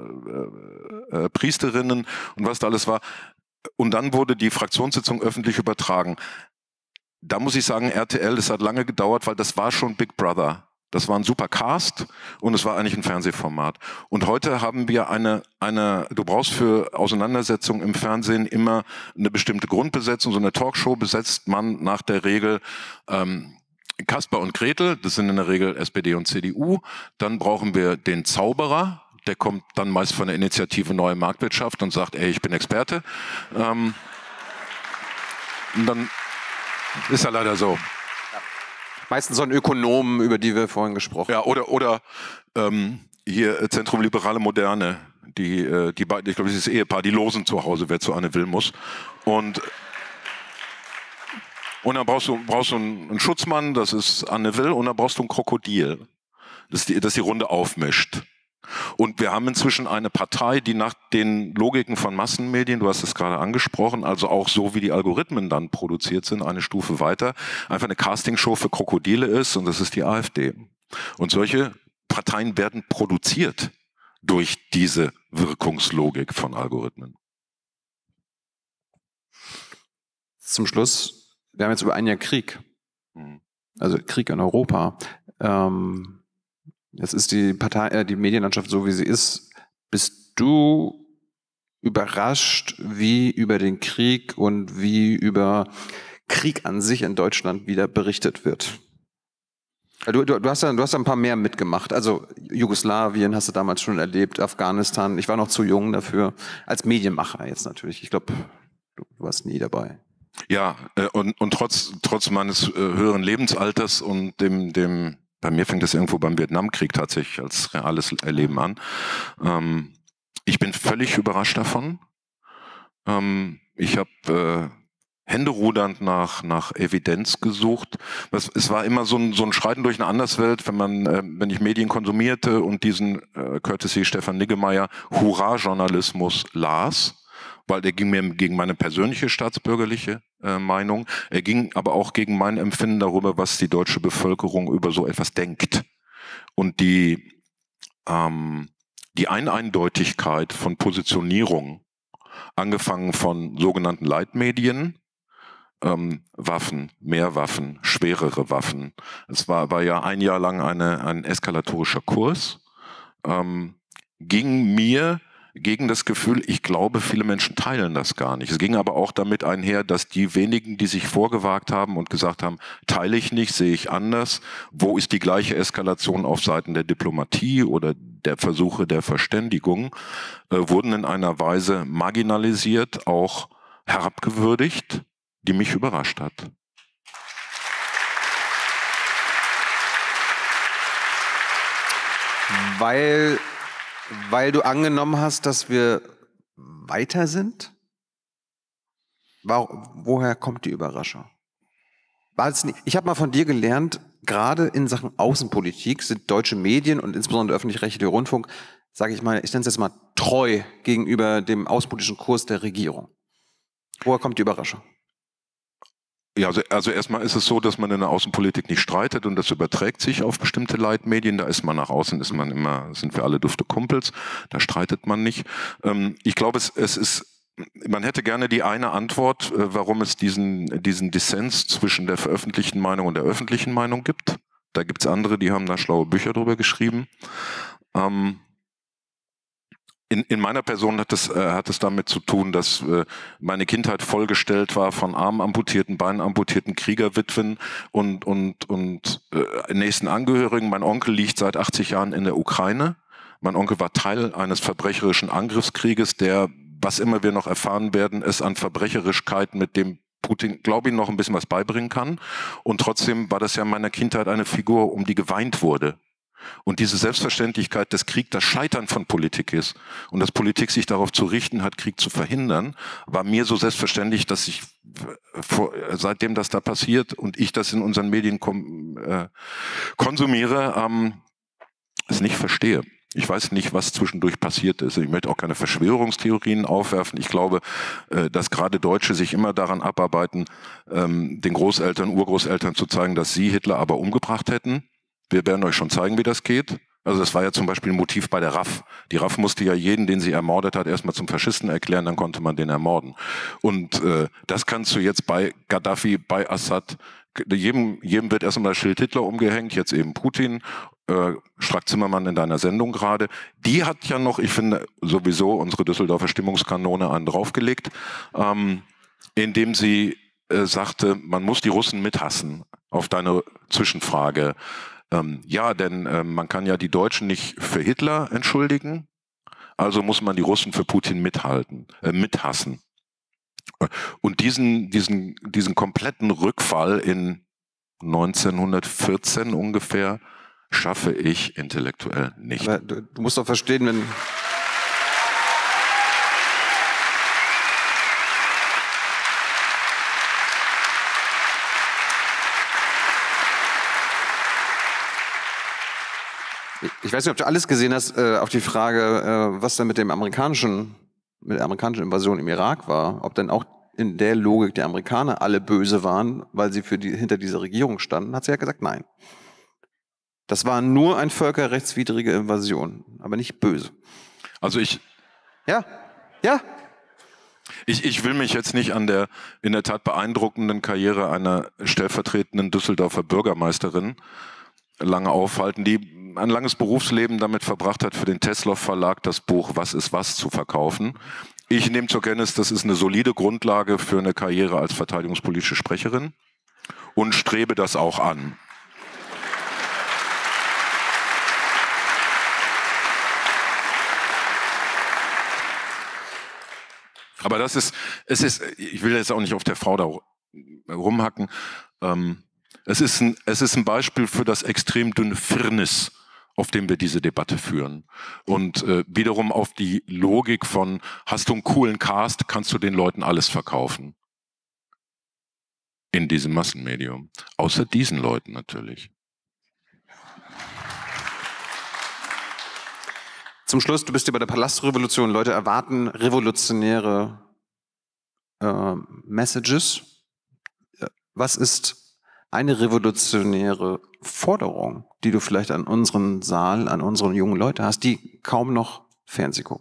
äh, äh, Priesterinnen und was da alles war. Und dann wurde die Fraktionssitzung öffentlich übertragen. Da muss ich sagen, R T L, das hat lange gedauert, weil das war schon Big Brother. Das war ein super Cast und es war eigentlich ein Fernsehformat. Und heute haben wir eine, eine, du brauchst für Auseinandersetzungen im Fernsehen immer eine bestimmte Grundbesetzung. So eine Talkshow besetzt man nach der Regel ähm, Kasper und Gretel, das sind in der Regel S P D und C D U. Dann brauchen wir den Zauberer, der kommt dann meist von der Initiative Neue Marktwirtschaft und sagt, ey, ich bin Experte. Ähm, und dann ist ja leider so. Meistens so ein Ökonom, über die wir vorhin gesprochen haben. Ja, oder, oder ähm, hier Zentrum Liberale Moderne, die, äh, die beiden, ich glaube, dieses Ehepaar, die losen zu Hause, wer zu Anne Will muss. Und, und dann brauchst du, brauchst du einen, einen Schutzmann, das ist Anne Will, und dann brauchst du ein Krokodil, das die, das die Runde aufmischt. Und wir haben inzwischen eine Partei, die nach den Logiken von Massenmedien, du hast es gerade angesprochen, also auch so wie die Algorithmen dann produziert sind, eine Stufe weiter, einfach eine Castingshow für Krokodile ist, und das ist die AfD. Und solche Parteien werden produziert durch diese Wirkungslogik von Algorithmen. Zum Schluss, wir haben jetzt über ein Jahr Krieg, also Krieg in Europa. Ähm, Jetzt ist die Partei, äh, die Medienlandschaft so, wie sie ist. Bist du überrascht, wie über den Krieg und wie über Krieg an sich in Deutschland wieder berichtet wird? Du, du, du, hast ja, du hast ja ein paar mehr mitgemacht. Also Jugoslawien hast du damals schon erlebt, Afghanistan. Ich war noch zu jung dafür. Als Medienmacher jetzt natürlich. Ich glaube, du, du warst nie dabei. Ja, äh, und, und trotz, trotz meines äh, höheren Lebensalters und dem, dem bei mir fängt es irgendwo beim Vietnamkrieg tatsächlich als reales Erleben an. Ähm, ich bin völlig überrascht davon. Ähm, ich habe äh, händerudernd nach, nach Evidenz gesucht. Es, es war immer so ein, so ein Schreiten durch eine Anderswelt, wenn man, äh, wenn ich Medien konsumierte und diesen äh, Courtesy Stefan Niggemeier Hurra-Journalismus las, weil der ging mir gegen meine persönliche staatsbürgerliche äh, Meinung. Er ging aber auch gegen mein Empfinden darüber, was die deutsche Bevölkerung über so etwas denkt. Und die, ähm, die Eineindeutigkeit von Positionierung, angefangen von sogenannten Leitmedien, ähm, Waffen, mehr Waffen, schwerere Waffen. Es war, war ja ein Jahr lang eine, ein eskalatorischer Kurs, ähm, ging mir gegen das Gefühl, ich glaube, viele Menschen teilen das gar nicht. Es ging aber auch damit einher, dass die wenigen, die sich vorgewagt haben und gesagt haben, teile ich nicht, sehe ich anders, wo ist die gleiche Eskalation auf Seiten der Diplomatie oder der Versuche der Verständigung, äh, wurden in einer Weise marginalisiert, auch herabgewürdigt, die mich überrascht hat. Weil... Weil du angenommen hast, dass wir weiter sind? Woher kommt die Überraschung? War es nicht? Ich habe mal von dir gelernt, gerade in Sachen Außenpolitik sind deutsche Medien und insbesondere der öffentlich-rechtliche Rundfunk, sage ich mal, ich nenne es jetzt mal treu gegenüber dem außenpolitischen Kurs der Regierung. Woher kommt die Überraschung? Ja, also, also erstmal ist es so, dass man in der Außenpolitik nicht streitet und das überträgt sich auf bestimmte Leitmedien. Da ist man nach außen, ist man immer, sind wir alle dufte Kumpels, da streitet man nicht. Ähm, ich glaube, es, es ist, man hätte gerne die eine Antwort, äh, warum es diesen, diesen Dissens zwischen der veröffentlichten Meinung und der öffentlichen Meinung gibt. Da gibt es andere, die haben da schlaue Bücher drüber geschrieben. Ähm, In, in meiner Person hat es, äh, hat es damit zu tun, dass äh, meine Kindheit vollgestellt war von armamputierten, beinamputierten Kriegerwitwen und, und, und äh, nächsten Angehörigen. Mein Onkel liegt seit achtzig Jahren in der Ukraine. Mein Onkel war Teil eines verbrecherischen Angriffskrieges, der, was immer wir noch erfahren werden, es an Verbrecherischkeit, mit dem Putin, glaube ich, noch ein bisschen was beibringen kann. Und trotzdem war das ja in meiner Kindheit eine Figur, um die geweint wurde. Und diese Selbstverständlichkeit, dass Krieg das Scheitern von Politik ist und dass Politik sich darauf zu richten hat, Krieg zu verhindern, war mir so selbstverständlich, dass ich vor, seitdem das da passiert und ich das in unseren Medien kom, äh, konsumiere, ähm, es nicht verstehe. Ich weiß nicht, was zwischendurch passiert ist. Ich möchte auch keine Verschwörungstheorien aufwerfen. Ich glaube, äh, dass gerade Deutsche sich immer daran abarbeiten, ähm, den Großeltern, Urgroßeltern zu zeigen, dass sie Hitler aber umgebracht hätten. Wir werden euch schon zeigen, wie das geht. Also das war ja zum Beispiel ein Motiv bei der R A F. Die R A F musste ja jeden, den sie ermordet hat, erstmal zum Faschisten erklären, dann konnte man den ermorden. Und äh, das kannst du jetzt bei Gaddafi, bei Assad, jedem, jedem wird erstmal das Schild Hitler umgehängt, jetzt eben Putin, äh, Strack-Zimmermann in deiner Sendung gerade. Die hat ja noch, ich finde, sowieso unsere Düsseldorfer Stimmungskanone einen draufgelegt, ähm, indem sie äh, sagte, man muss die Russen mithassen. Auf deine Zwischenfrage. Ähm, ja, denn äh, man kann ja die Deutschen nicht für Hitler entschuldigen, also muss man die Russen für Putin mithalten, äh, mithassen. Und diesen, diesen, diesen kompletten Rückfall in neunzehnhundertvierzehn ungefähr schaffe ich intellektuell nicht. Aber du, du musst doch verstehen, wenn... Ich weiß nicht, ob du alles gesehen hast, äh, auf die Frage, äh, was denn mit dem amerikanischen, mit der amerikanischen Invasion im Irak war, ob denn auch in der Logik der Amerikaner alle böse waren, weil sie für die, hinter dieser Regierung standen, hat sie ja gesagt, nein. Das war nur eine völkerrechtswidrige Invasion, aber nicht böse. Also ich... Ja, ja. Ich, ich will mich jetzt nicht an der in der Tat beeindruckenden Karriere einer stellvertretenden Düsseldorfer Bürgermeisterin lange aufhalten, die ein langes Berufsleben damit verbracht hat, für den Teslow Verlag das Buch Was ist was zu verkaufen. Ich nehme zur Kenntnis, das ist eine solide Grundlage für eine Karriere als verteidigungspolitische Sprecherin und strebe das auch an. Aber das ist, es ist, ich will jetzt auch nicht auf der Frau da rumhacken, ähm, es ist ein, es ist ein Beispiel für das extrem dünne Firnis, auf dem wir diese Debatte führen. Und äh, wiederum auf die Logik von, hast du einen coolen Cast, kannst du den Leuten alles verkaufen. In diesem Massenmedium. Außer diesen Leuten natürlich. Zum Schluss, du bist hier bei der Palastrevolution. Leute erwarten revolutionäre äh, Messages. Was ist eine revolutionäre Forderung, die du vielleicht an unseren Saal, an unsere jungen Leute hast, die kaum noch Fernsehen gucken?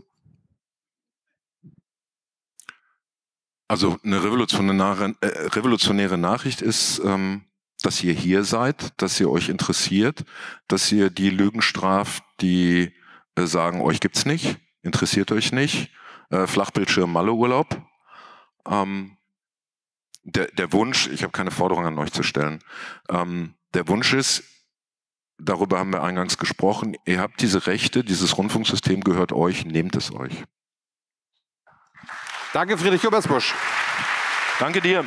Also eine revolutionäre, äh, revolutionäre Nachricht ist, ähm, dass ihr hier seid, dass ihr euch interessiert, dass ihr die Lügen straft, die äh, sagen, euch gibt's nicht, interessiert euch nicht, äh, Flachbildschirm Malle-Urlaub. Ähm, Der, der Wunsch, ich habe keine Forderung an euch zu stellen, ähm, der Wunsch ist, darüber haben wir eingangs gesprochen, ihr habt diese Rechte, dieses Rundfunksystem gehört euch, nehmt es euch. Danke, Friedrich Gubbersbusch. Danke dir.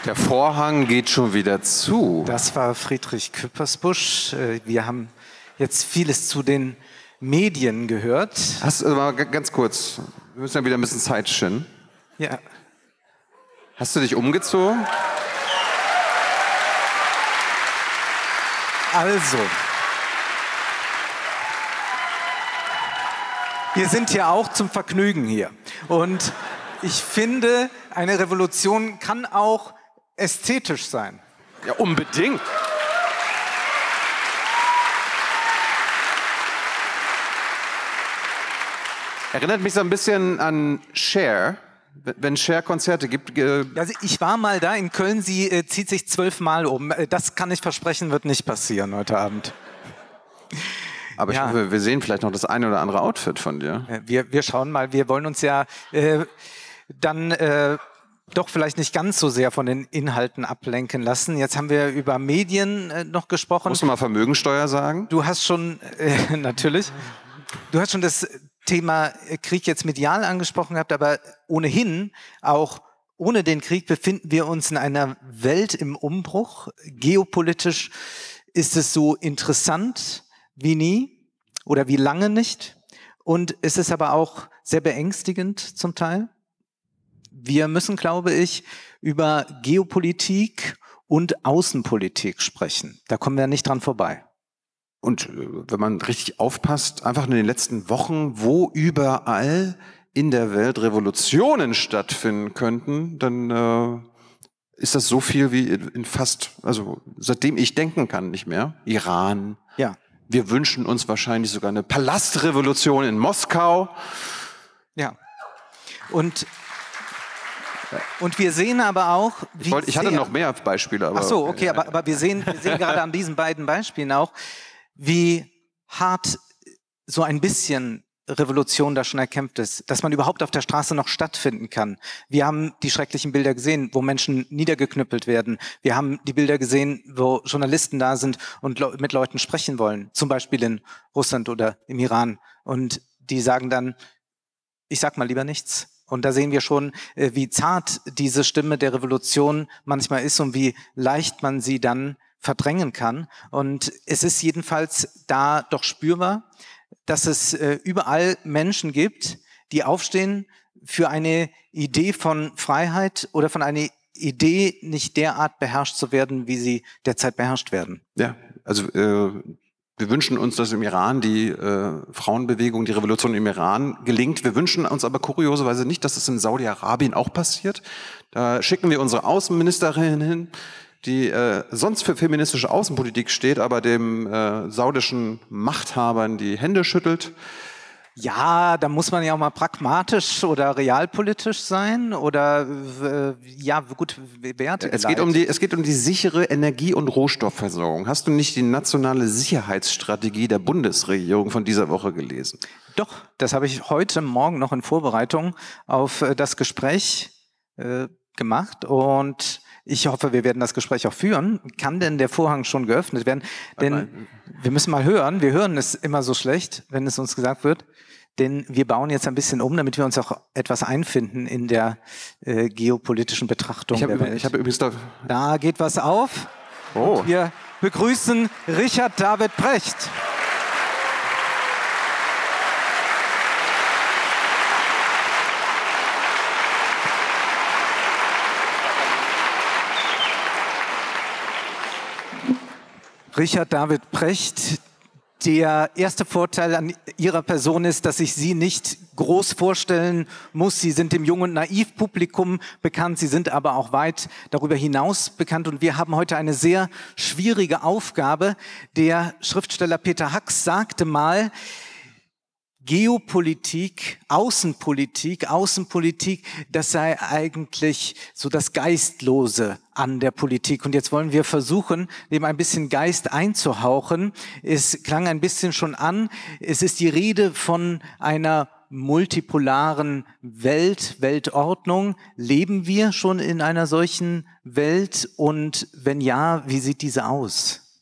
Der Vorhang geht schon wieder zu. Das war Friedrich Küppersbusch. Wir haben jetzt vieles zu den Medien gehört. Hast, aber ganz kurz, wir müssen ja wieder ein bisschen Zeit schinden. Ja. Hast du dich umgezogen? Also, wir sind ja auch zum Vergnügen hier. Und ich finde, eine Revolution kann auch ästhetisch sein. Ja, unbedingt. Erinnert mich so ein bisschen an Cher, wenn Cher Konzerte gibt. Äh also ich war mal da in Köln, sie äh, zieht sich zwölfmal um. Das kann ich versprechen, wird nicht passieren heute Abend. Aber ich ja. hoffe, wir sehen vielleicht noch das eine oder andere Outfit von dir. Wir, wir schauen mal, wir wollen uns ja äh, dann äh, doch vielleicht nicht ganz so sehr von den Inhalten ablenken lassen. Jetzt haben wir über Medien äh, noch gesprochen. Musst du mal Vermögensteuer sagen? Du hast schon, äh, natürlich, du hast schon das Thema Krieg jetzt medial angesprochen gehabt, aber ohnehin, auch ohne den Krieg, befinden wir uns in einer Welt im Umbruch. Geopolitisch ist es so interessant wie nie oder wie lange nicht. Und es ist aber auch sehr beängstigend zum Teil. Wir müssen, glaube ich, über Geopolitik und Außenpolitik sprechen. Da kommen wir nicht dran vorbei. Und wenn man richtig aufpasst, einfach in den letzten Wochen, wo überall in der Welt Revolutionen stattfinden könnten, dann äh, ist das so viel wie in fast, also seitdem ich denken kann, nicht mehr. Iran. Ja. Wir wünschen uns wahrscheinlich sogar eine Palastrevolution in Moskau. Ja. Und Und wir sehen aber auch, wie ich, wollte, ich hatte noch mehr Beispiele. Aber Ach so, okay, aber, aber wir sehen, wir sehen gerade an diesen beiden Beispielen auch, wie hart so ein bisschen Revolution da schon erkämpft ist, dass man überhaupt auf der Straße noch stattfinden kann. Wir haben die schrecklichen Bilder gesehen, wo Menschen niedergeknüppelt werden. Wir haben die Bilder gesehen, wo Journalisten da sind und le- mit Leuten sprechen wollen, zum Beispiel in Russland oder im Iran. Und die sagen dann, ich sag mal lieber nichts. Und da sehen wir schon, wie zart diese Stimme der Revolution manchmal ist und wie leicht man sie dann verdrängen kann. Und es ist jedenfalls da doch spürbar, dass es äh, überall Menschen gibt, die aufstehen für eine Idee von Freiheit oder von einer Idee, nicht derart beherrscht zu werden, wie sie derzeit beherrscht werden. Ja, also äh, wir wünschen uns, dass im Iran die äh, Frauenbewegung, die Revolution im Iran gelingt. Wir wünschen uns aber kurioserweise nicht, dass es in Saudi-Arabien auch passiert. Da schicken wir unsere Außenministerin hin, die äh, sonst für feministische Außenpolitik steht, aber dem äh, saudischen Machthabern die Hände schüttelt. Ja, da muss man ja auch mal pragmatisch oder realpolitisch sein oder äh, ja, gut, Werte. Es geht um die, es geht um die sichere Energie- und Rohstoffversorgung. Hast du nicht die nationale Sicherheitsstrategie der Bundesregierung von dieser Woche gelesen? Doch, das habe ich heute Morgen noch in Vorbereitung auf äh, das Gespräch äh, gemacht und ich hoffe, wir werden das Gespräch auch führen. Kann denn der Vorhang schon geöffnet werden? Denn wir müssen mal hören. Wir hören es immer so schlecht, wenn es uns gesagt wird. Denn wir bauen jetzt ein bisschen um, damit wir uns auch etwas einfinden in der äh, geopolitischen Betrachtung ich hab der über, Welt. Ich habe übrigens da... Da geht was auf. Oh. Und wir begrüßen Richard David Precht. Richard David Precht, der erste Vorteil an Ihrer Person ist, dass ich Sie nicht groß vorstellen muss. Sie sind dem Jung- und Naivpublikum bekannt, Sie sind aber auch weit darüber hinaus bekannt. Und wir haben heute eine sehr schwierige Aufgabe. Der Schriftsteller Peter Hacks sagte mal, Geopolitik, Außenpolitik, Außenpolitik, das sei eigentlich so das Geistlose an der Politik. Und jetzt wollen wir versuchen, dem ein bisschen Geist einzuhauchen. Es klang ein bisschen schon an. Es ist die Rede von einer multipolaren Welt, Weltordnung. Leben wir schon in einer solchen Welt? Und wenn ja, wie sieht diese aus?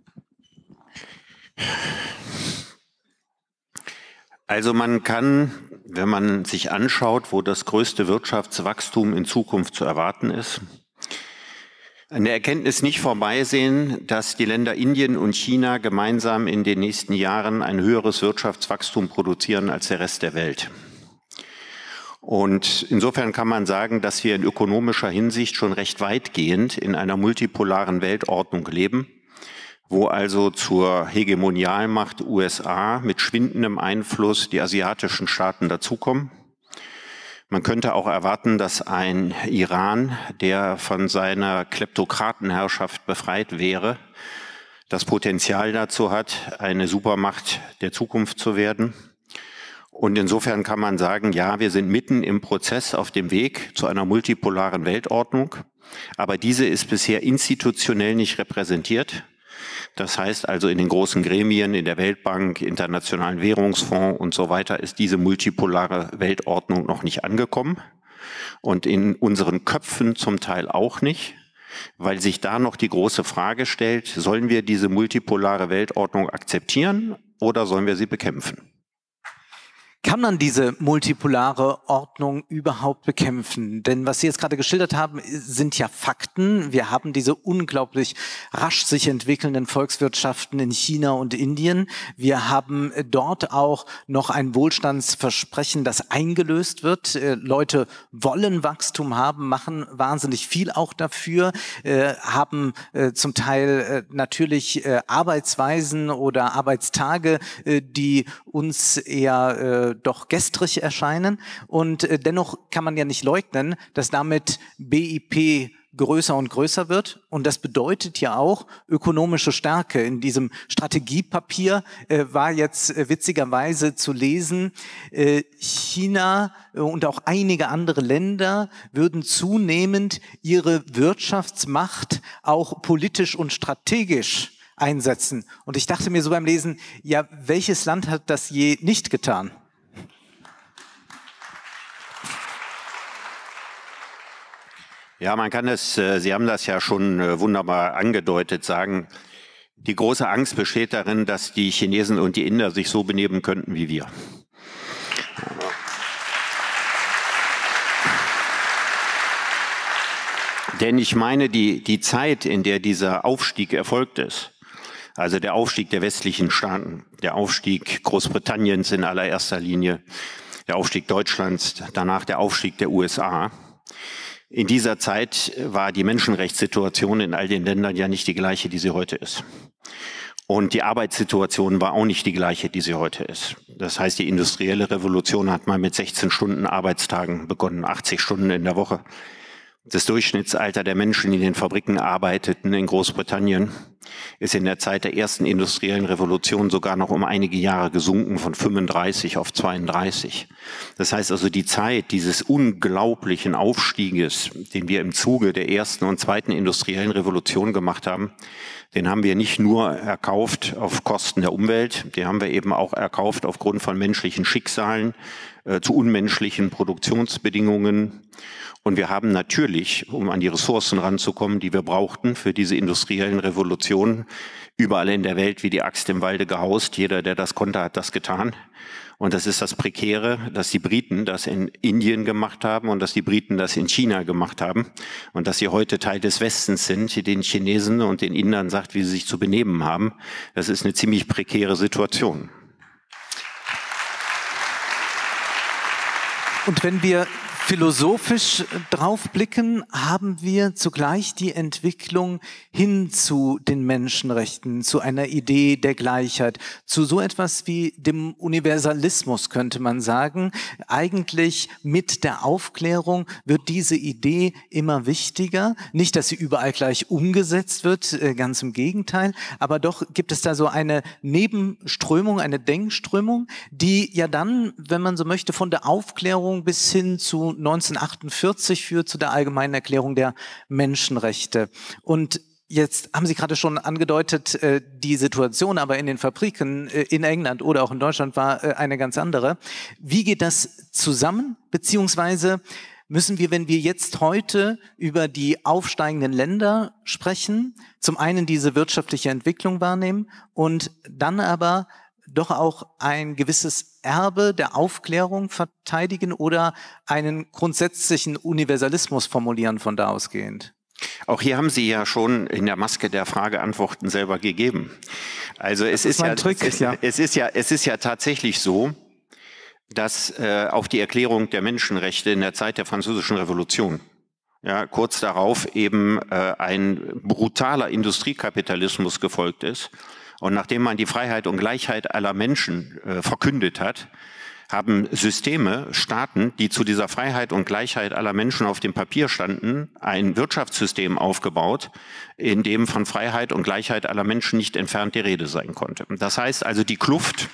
Also man kann, wenn man sich anschaut, wo das größte Wirtschaftswachstum in Zukunft zu erwarten ist, An der Erkenntnis nicht vorbeisehen, dass die Länder Indien und China gemeinsam in den nächsten Jahren ein höheres Wirtschaftswachstum produzieren als der Rest der Welt. Und insofern kann man sagen, dass wir in ökonomischer Hinsicht schon recht weitgehend in einer multipolaren Weltordnung leben, wo also zur Hegemonialmacht U S A mit schwindendem Einfluss die asiatischen Staaten dazukommen. Man könnte auch erwarten, dass ein Iran, der von seiner Kleptokratenherrschaft befreit wäre, das Potenzial dazu hat, eine Supermacht der Zukunft zu werden. Und insofern kann man sagen, ja, wir sind mitten im Prozess auf dem Weg zu einer multipolaren Weltordnung, aber diese ist bisher institutionell nicht repräsentiert. Das heißt also, in den großen Gremien, in der Weltbank, Internationalen Währungsfonds und so weiter ist diese multipolare Weltordnung noch nicht angekommen und in unseren Köpfen zum Teil auch nicht, weil sich da noch die große Frage stellt, sollen wir diese multipolare Weltordnung akzeptieren oder sollen wir sie bekämpfen? Kann man diese multipolare Ordnung überhaupt bekämpfen? Denn was Sie jetzt gerade geschildert haben, sind ja Fakten. Wir haben diese unglaublich rasch sich entwickelnden Volkswirtschaften in China und Indien. Wir haben dort auch noch ein Wohlstandsversprechen, das eingelöst wird. Leute wollen Wachstum haben, machen wahnsinnig viel auch dafür, haben zum Teil natürlich Arbeitsweisen oder Arbeitstage, die uns eher doch gestrig erscheinen. Und äh, dennoch kann man ja nicht leugnen, dass damit B I P größer und größer wird. Und das bedeutet ja auch ökonomische Stärke. In diesem Strategiepapier äh, war jetzt äh, witzigerweise zu lesen, äh, China äh, und auch einige andere Länder würden zunehmend ihre Wirtschaftsmacht auch politisch und strategisch einsetzen. Und ich dachte mir so beim Lesen, ja, welches Land hat das je nicht getan? Ja, man kann es, Sie haben das ja schon wunderbar angedeutet, sagen, die große Angst besteht darin, dass die Chinesen und die Inder sich so benehmen könnten wie wir. Denn ich meine, die, die Zeit, in der dieser Aufstieg erfolgt ist, also der Aufstieg der westlichen Staaten, der Aufstieg Großbritanniens in allererster Linie, der Aufstieg Deutschlands, danach der Aufstieg der U S A. In dieser Zeit war die Menschenrechtssituation in all den Ländern ja nicht die gleiche, die sie heute ist. Und die Arbeitssituation war auch nicht die gleiche, die sie heute ist. Das heißt, die industrielle Revolution hat mal mit sechzehn Stunden Arbeitstagen begonnen, achtzig Stunden in der Woche. Das Durchschnittsalter der Menschen, die in den Fabriken arbeiteten in Großbritannien, ist in der Zeit der ersten industriellen Revolution sogar noch um einige Jahre gesunken, von fünfunddreißig auf zweiunddreißig. Das heißt also, die Zeit dieses unglaublichen Aufstieges, den wir im Zuge der ersten und zweiten industriellen Revolution gemacht haben, den haben wir nicht nur erkauft auf Kosten der Umwelt, den haben wir eben auch erkauft aufgrund von menschlichen Schicksalen, äh, zu unmenschlichen Produktionsbedingungen. Und wir haben natürlich, um an die Ressourcen ranzukommen, die wir brauchten für diese industriellen Revolutionen, überall in der Welt wie die Axt im Walde gehaust. Jeder, der das konnte, hat das getan. Und das ist das Prekäre, dass die Briten das in Indien gemacht haben und dass die Briten das in China gemacht haben und dass sie heute Teil des Westens sind, die den Chinesen und den Indern sagt, wie sie sich zu benehmen haben. Das ist eine ziemlich prekäre Situation. Und wenn wir philosophisch drauf blicken, haben wir zugleich die Entwicklung hin zu den Menschenrechten, zu einer Idee der Gleichheit, zu so etwas wie dem Universalismus, könnte man sagen. Eigentlich mit der Aufklärung wird diese Idee immer wichtiger. Nicht, dass sie überall gleich umgesetzt wird, ganz im Gegenteil, aber doch gibt es da so eine Nebenströmung, eine Denkströmung, die ja dann, wenn man so möchte, von der Aufklärung bis hin zu neunzehnhundertachtundvierzig führt, zu der Allgemeinen Erklärung der Menschenrechte. Und jetzt haben Sie gerade schon angedeutet, die Situation aber in den Fabriken in England oder auch in Deutschland war eine ganz andere. Wie geht das zusammen? Beziehungsweise müssen wir, wenn wir jetzt heute über die aufsteigenden Länder sprechen, zum einen diese wirtschaftliche Entwicklung wahrnehmen und dann aber doch auch ein gewisses Erbe der Aufklärung verteidigen oder einen grundsätzlichen Universalismus formulieren von da ausgehend? Auch hier haben Sie ja schon in der Maske der Frage Antworten selber gegeben. Also es ist, ist ja, Trick, es, ja. es ist ja, es ist ja tatsächlich so, dass äh, auf die Erklärung der Menschenrechte in der Zeit der Französischen Revolution, ja, kurz darauf eben äh, ein brutaler Industriekapitalismus gefolgt ist. Und nachdem man die Freiheit und Gleichheit aller Menschen äh, verkündet hat, haben Systeme, Staaten, die zu dieser Freiheit und Gleichheit aller Menschen auf dem Papier standen, ein Wirtschaftssystem aufgebaut, in dem von Freiheit und Gleichheit aller Menschen nicht entfernt die Rede sein konnte. Das heißt also, die Kluft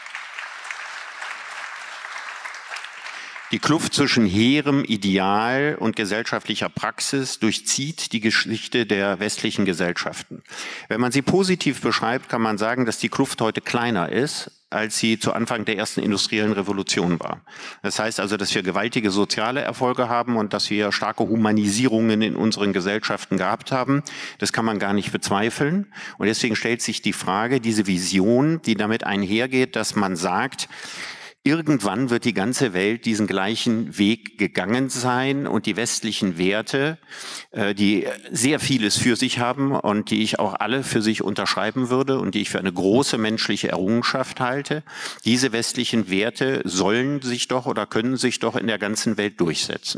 Die Kluft zwischen hehrem Ideal und gesellschaftlicher Praxis durchzieht die Geschichte der westlichen Gesellschaften. Wenn man sie positiv beschreibt, kann man sagen, dass die Kluft heute kleiner ist, als sie zu Anfang der ersten industriellen Revolution war. Das heißt also, dass wir gewaltige soziale Erfolge haben und dass wir starke Humanisierungen in unseren Gesellschaften gehabt haben. Das kann man gar nicht bezweifeln. Und deswegen stellt sich die Frage, diese Vision, die damit einhergeht, dass man sagt, irgendwann wird die ganze Welt diesen gleichen Weg gegangen sein und die westlichen Werte, die sehr vieles für sich haben und die ich auch alle für sich unterschreiben würde und die ich für eine große menschliche Errungenschaft halte, diese westlichen Werte sollen sich doch oder können sich doch in der ganzen Welt durchsetzen.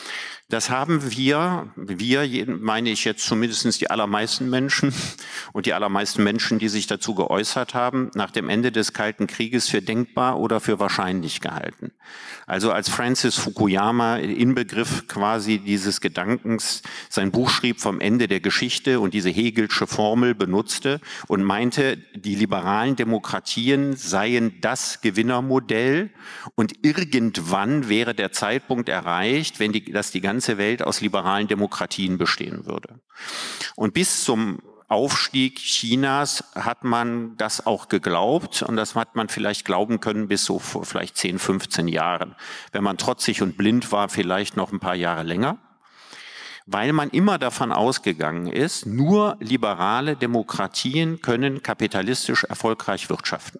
Das haben wir, wir meine ich jetzt zumindest die allermeisten Menschen und die allermeisten Menschen, die sich dazu geäußert haben, nach dem Ende des Kalten Krieges für denkbar oder für wahrscheinlich gehalten. Also als Francis Fukuyama, Inbegriff quasi dieses Gedankens, sein Buch schrieb vom Ende der Geschichte und diese Hegelsche Formel benutzte und meinte, die liberalen Demokratien seien das Gewinnermodell und irgendwann wäre der Zeitpunkt erreicht, wenn die, dass die ganze ganze Welt aus liberalen Demokratien bestehen würde. Und bis zum Aufstieg Chinas hat man das auch geglaubt und das hat man vielleicht glauben können bis so vor vielleicht zehn, fünfzehn Jahren. Wenn man trotzig und blind war, vielleicht noch ein paar Jahre länger, weil man immer davon ausgegangen ist, nur liberale Demokratien können kapitalistisch erfolgreich wirtschaften.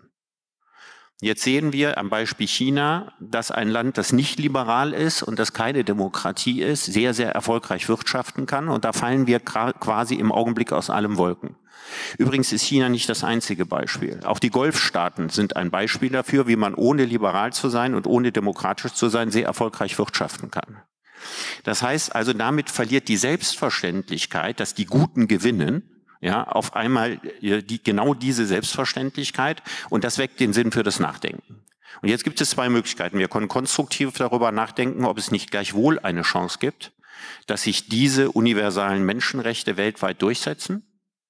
Jetzt sehen wir am Beispiel China, dass ein Land, das nicht liberal ist und das keine Demokratie ist, sehr, sehr erfolgreich wirtschaften kann. Und da fallen wir quasi im Augenblick aus allen Wolken. Übrigens ist China nicht das einzige Beispiel. Auch die Golfstaaten sind ein Beispiel dafür, wie man ohne liberal zu sein und ohne demokratisch zu sein sehr erfolgreich wirtschaften kann. Das heißt also, damit verliert die Selbstverständlichkeit, dass die Guten gewinnen, ja, auf einmal die, genau diese Selbstverständlichkeit und das weckt den Sinn für das Nachdenken. Und jetzt gibt es zwei Möglichkeiten. Wir können konstruktiv darüber nachdenken, ob es nicht gleichwohl eine Chance gibt, dass sich diese universalen Menschenrechte weltweit durchsetzen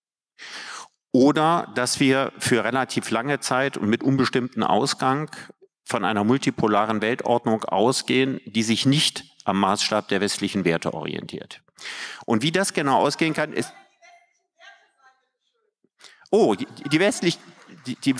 oder dass wir für relativ lange Zeit und mit unbestimmten Ausgang von einer multipolaren Weltordnung ausgehen, die sich nicht am Maßstab der westlichen Werte orientiert. Und wie das genau ausgehen kann, ist Oh, die, die westlich, die, die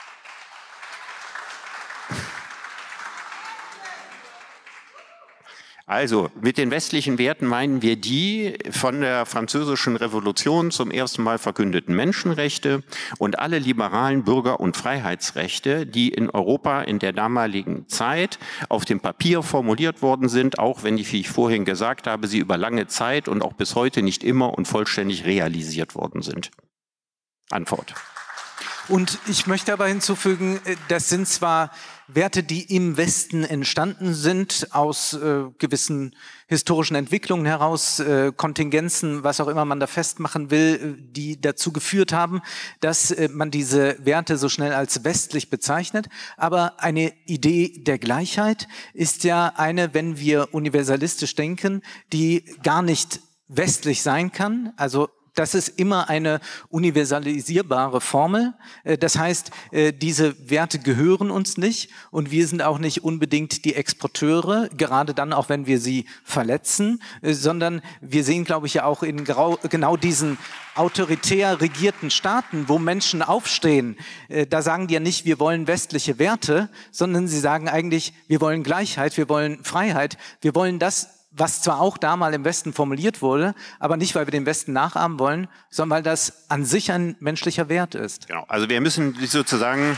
Also, mit den westlichen Werten meinen wir die von der Französischen Revolution zum ersten Mal verkündeten Menschenrechte und alle liberalen Bürger- und Freiheitsrechte, die in Europa in der damaligen Zeit auf dem Papier formuliert worden sind, auch wenn, wie ich vorhin gesagt habe, sie über lange Zeit und auch bis heute nicht immer und vollständig realisiert worden sind. Antwort. Und ich möchte aber hinzufügen, das sind zwar Werte, die im Westen entstanden sind, aus äh, gewissen historischen Entwicklungen heraus, äh, Kontingenzen, was auch immer man da festmachen will, die dazu geführt haben, dass äh, man diese Werte so schnell als westlich bezeichnet. Aber eine Idee der Gleichheit ist ja eine, wenn wir universalistisch denken, die gar nicht westlich sein kann, also das ist immer eine universalisierbare Formel. Das heißt, diese Werte gehören uns nicht und wir sind auch nicht unbedingt die Exporteure, gerade dann auch, wenn wir sie verletzen, sondern wir sehen, glaube ich, ja auch in genau diesen autoritär regierten Staaten, wo Menschen aufstehen, da sagen die ja nicht, wir wollen westliche Werte, sondern sie sagen eigentlich, wir wollen Gleichheit, wir wollen Freiheit, wir wollen das, was zwar auch da mal im Westen formuliert wurde, aber nicht, weil wir den Westen nachahmen wollen, sondern weil das an sich ein menschlicher Wert ist. Genau, also wir müssen sozusagen...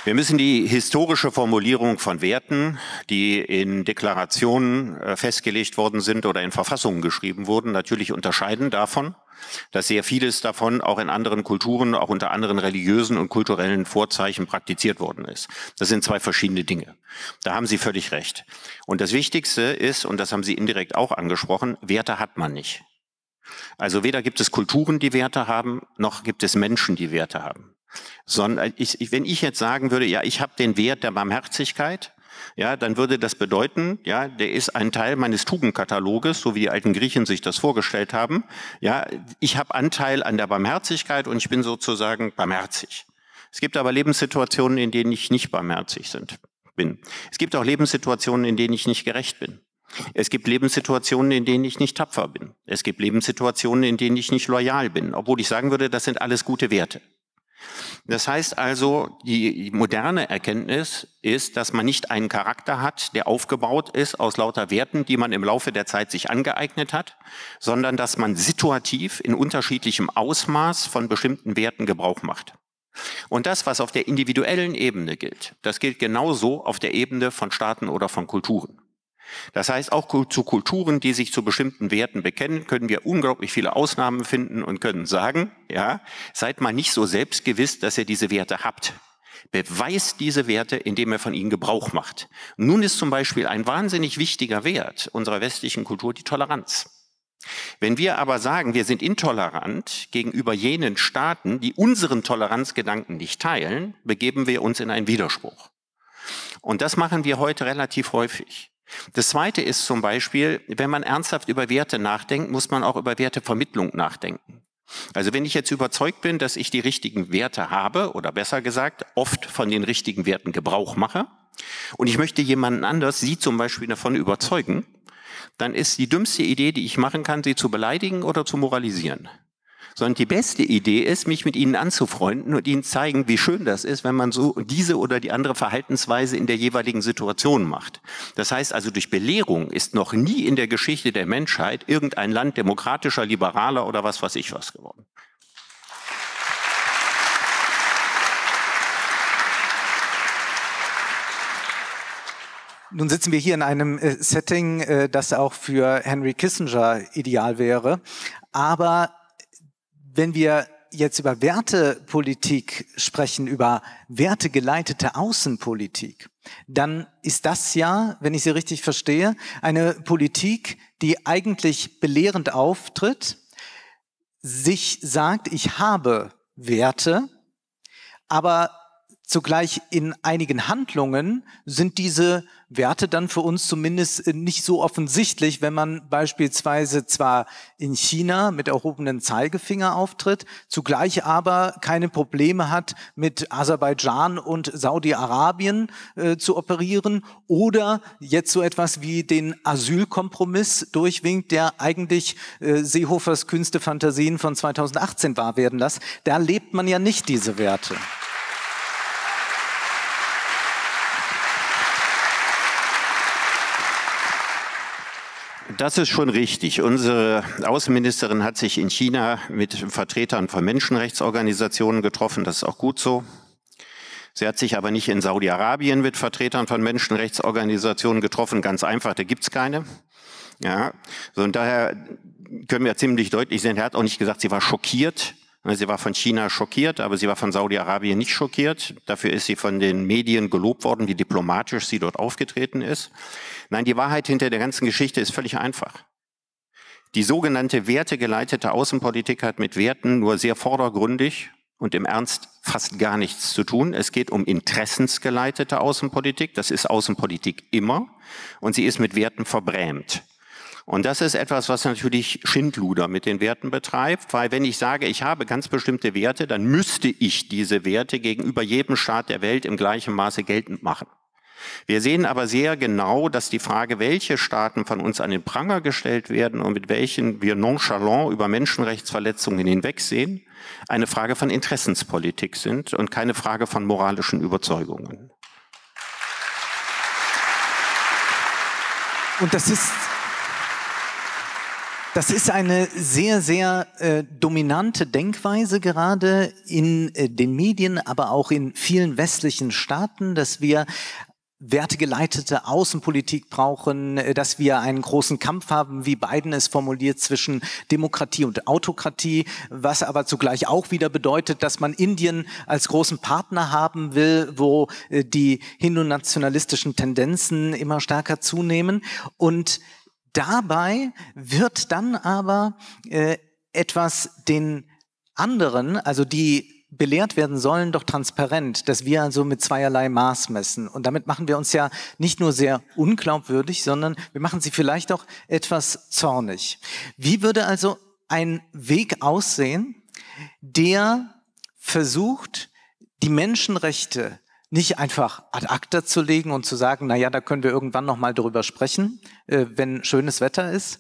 Wir müssen die historische Formulierung von Werten, die in Deklarationen äh, festgelegt worden sind oder in Verfassungen geschrieben wurden, natürlich unterscheiden davon, dass sehr vieles davon auch in anderen Kulturen, auch unter anderen religiösen und kulturellen Vorzeichen praktiziert worden ist. Das sind zwei verschiedene Dinge. Da haben Sie völlig recht. Und das Wichtigste ist, und das haben Sie indirekt auch angesprochen, Werte hat man nicht. Also weder gibt es Kulturen, die Werte haben, noch gibt es Menschen, die Werte haben. Sondern ich, wenn ich jetzt sagen würde, ja, ich habe den Wert der Barmherzigkeit, ja, dann würde das bedeuten, ja, der ist ein Teil meines Tugendkataloges, so wie die alten Griechen sich das vorgestellt haben. Ja, ich habe Anteil an der Barmherzigkeit und ich bin sozusagen barmherzig. Es gibt aber Lebenssituationen, in denen ich nicht barmherzig sind, bin. Es gibt auch Lebenssituationen, in denen ich nicht gerecht bin. Es gibt Lebenssituationen, in denen ich nicht tapfer bin. Es gibt Lebenssituationen, in denen ich nicht loyal bin, obwohl ich sagen würde, das sind alles gute Werte. Das heißt also, die moderne Erkenntnis ist, dass man nicht einen Charakter hat, der aufgebaut ist aus lauter Werten, die man im Laufe der Zeit sich angeeignet hat, sondern dass man situativ in unterschiedlichem Ausmaß von bestimmten Werten Gebrauch macht. Und das, was auf der individuellen Ebene gilt, das gilt genauso auf der Ebene von Staaten oder von Kulturen. Das heißt, auch zu Kulturen, die sich zu bestimmten Werten bekennen, können wir unglaublich viele Ausnahmen finden und können sagen, ja, seid mal nicht so selbstgewiss, dass ihr diese Werte habt. Beweist diese Werte, indem ihr von ihnen Gebrauch macht. Nun ist zum Beispiel ein wahnsinnig wichtiger Wert unserer westlichen Kultur die Toleranz. Wenn wir aber sagen, wir sind intolerant gegenüber jenen Staaten, die unseren Toleranzgedanken nicht teilen, begeben wir uns in einen Widerspruch. Und das machen wir heute relativ häufig. Das Zweite ist zum Beispiel, wenn man ernsthaft über Werte nachdenkt, muss man auch über Wertevermittlung nachdenken. Also wenn ich jetzt überzeugt bin, dass ich die richtigen Werte habe, oder besser gesagt, oft von den richtigen Werten Gebrauch mache, und ich möchte jemanden anders, Sie zum Beispiel davon überzeugen, dann ist die dümmste Idee, die ich machen kann, Sie zu beleidigen oder zu moralisieren. Sondern die beste Idee ist, mich mit ihnen anzufreunden und ihnen zeigen, wie schön das ist, wenn man so diese oder die andere Verhaltensweise in der jeweiligen Situation macht. Das heißt also, durch Belehrung ist noch nie in der Geschichte der Menschheit irgendein Land demokratischer, liberaler oder was weiß ich was geworden. Nun sitzen wir hier in einem äh, Setting, äh, das auch für Henry Kissinger ideal wäre. Aber wenn wir jetzt über Wertepolitik sprechen, über wertegeleitete Außenpolitik, dann ist das ja, wenn ich Sie richtig verstehe, eine Politik, die eigentlich belehrend auftritt, sich sagt, ich habe Werte, aber zugleich in einigen Handlungen sind diese Werte dann für uns zumindest nicht so offensichtlich, wenn man beispielsweise zwar in China mit erhobenem Zeigefinger auftritt, zugleich aber keine Probleme hat, mit Aserbaidschan und Saudi-Arabien äh, zu operieren oder jetzt so etwas wie den Asylkompromiss durchwinkt, der eigentlich äh, Seehofers kühnste Fantasien von zweitausendachtzehn wahr werden lässt. Da lebt man ja nicht diese Werte. Das ist schon richtig. Unsere Außenministerin hat sich in China mit Vertretern von Menschenrechtsorganisationen getroffen. Das ist auch gut so. Sie hat sich aber nicht in Saudi-Arabien mit Vertretern von Menschenrechtsorganisationen getroffen. Ganz einfach, da gibt's keine. Ja, so, und daher können wir ziemlich deutlich sehen, er hat auch nicht gesagt, sie war schockiert. Sie war von China schockiert, aber sie war von Saudi-Arabien nicht schockiert. Dafür ist sie von den Medien gelobt worden, wie diplomatisch sie dort aufgetreten ist. Nein, die Wahrheit hinter der ganzen Geschichte ist völlig einfach. Die sogenannte wertegeleitete Außenpolitik hat mit Werten nur sehr vordergründig und im Ernst fast gar nichts zu tun. Es geht um interessensgeleitete Außenpolitik. Das ist Außenpolitik immer. Und sie ist mit Werten verbrämt. Und das ist etwas, was natürlich Schindluder mit den Werten betreibt, weil wenn ich sage, ich habe ganz bestimmte Werte, dann müsste ich diese Werte gegenüber jedem Staat der Welt im gleichen Maße geltend machen. Wir sehen aber sehr genau, dass die Frage, welche Staaten von uns an den Pranger gestellt werden und mit welchen wir nonchalant über Menschenrechtsverletzungen hinwegsehen, eine Frage von Interessenspolitik sind und keine Frage von moralischen Überzeugungen. Und das ist Das ist eine sehr, sehr äh, dominante Denkweise gerade in äh, den Medien, aber auch in vielen westlichen Staaten, dass wir wertegeleitete Außenpolitik brauchen, dass wir einen großen Kampf haben, wie Biden es formuliert, zwischen Demokratie und Autokratie, was aber zugleich auch wieder bedeutet, dass man Indien als großen Partner haben will, wo die hindu-nationalistischen Tendenzen immer stärker zunehmen. Und dabei wird dann aber äh, etwas den anderen, also die belehrt werden sollen, doch transparent, dass wir also mit zweierlei Maß messen. Und damit machen wir uns ja nicht nur sehr unglaubwürdig, sondern wir machen sie vielleicht auch etwas zornig. Wie würde also ein Weg aussehen, der versucht, die Menschenrechte nicht einfach ad acta zu legen und zu sagen, na ja, da können wir irgendwann noch mal drüber sprechen, äh, wenn schönes Wetter ist,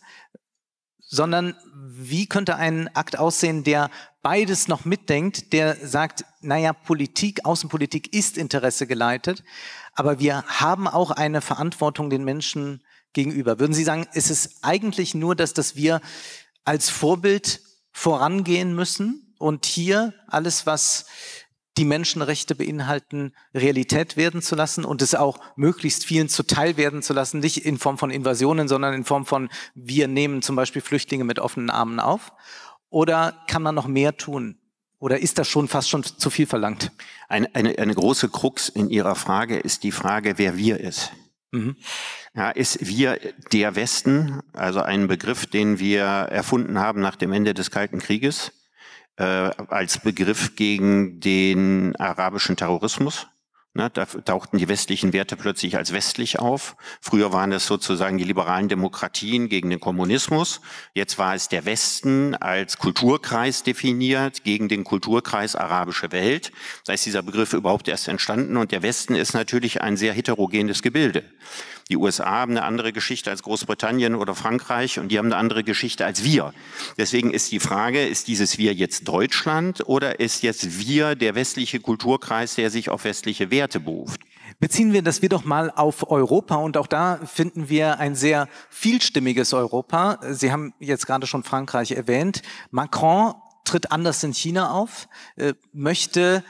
sondern wie könnte ein Akt aussehen, der beides noch mitdenkt, der sagt, naja, Politik, Außenpolitik ist Interesse geleitet, aber wir haben auch eine Verantwortung den Menschen gegenüber. Würden Sie sagen, ist es eigentlich nur, dass, dass wir als Vorbild vorangehen müssen und hier alles, was die Menschenrechte beinhalten, Realität werden zu lassen und es auch möglichst vielen zuteil werden zu lassen, nicht in Form von Invasionen, sondern in Form von, wir nehmen zum Beispiel Flüchtlinge mit offenen Armen auf? Oder kann man noch mehr tun? Oder ist das schon fast schon zu viel verlangt? Eine, eine, eine große Krux in Ihrer Frage ist die Frage, wer wir ist. Mhm. Ja, ist wir der Westen, also ein Begriff, den wir erfunden haben nach dem Ende des Kalten Krieges, äh, als Begriff gegen den arabischen Terrorismus. Ne, da tauchten die westlichen Werte plötzlich als westlich auf. Früher waren es sozusagen die liberalen Demokratien gegen den Kommunismus. Jetzt war es der Westen als Kulturkreis definiert gegen den Kulturkreis arabische Welt. Da ist dieser Begriff überhaupt erst entstanden und der Westen ist natürlich ein sehr heterogenes Gebilde. Die U S A haben eine andere Geschichte als Großbritannien oder Frankreich und die haben eine andere Geschichte als wir. Deswegen ist die Frage, ist dieses Wir jetzt Deutschland oder ist jetzt wir der westliche Kulturkreis, der sich auf westliche Werte beruft? Beziehen wir das wir doch mal auf Europa und auch da finden wir ein sehr vielstimmiges Europa. Sie haben jetzt gerade schon Frankreich erwähnt. Macron tritt anders in China auf, äh, möchte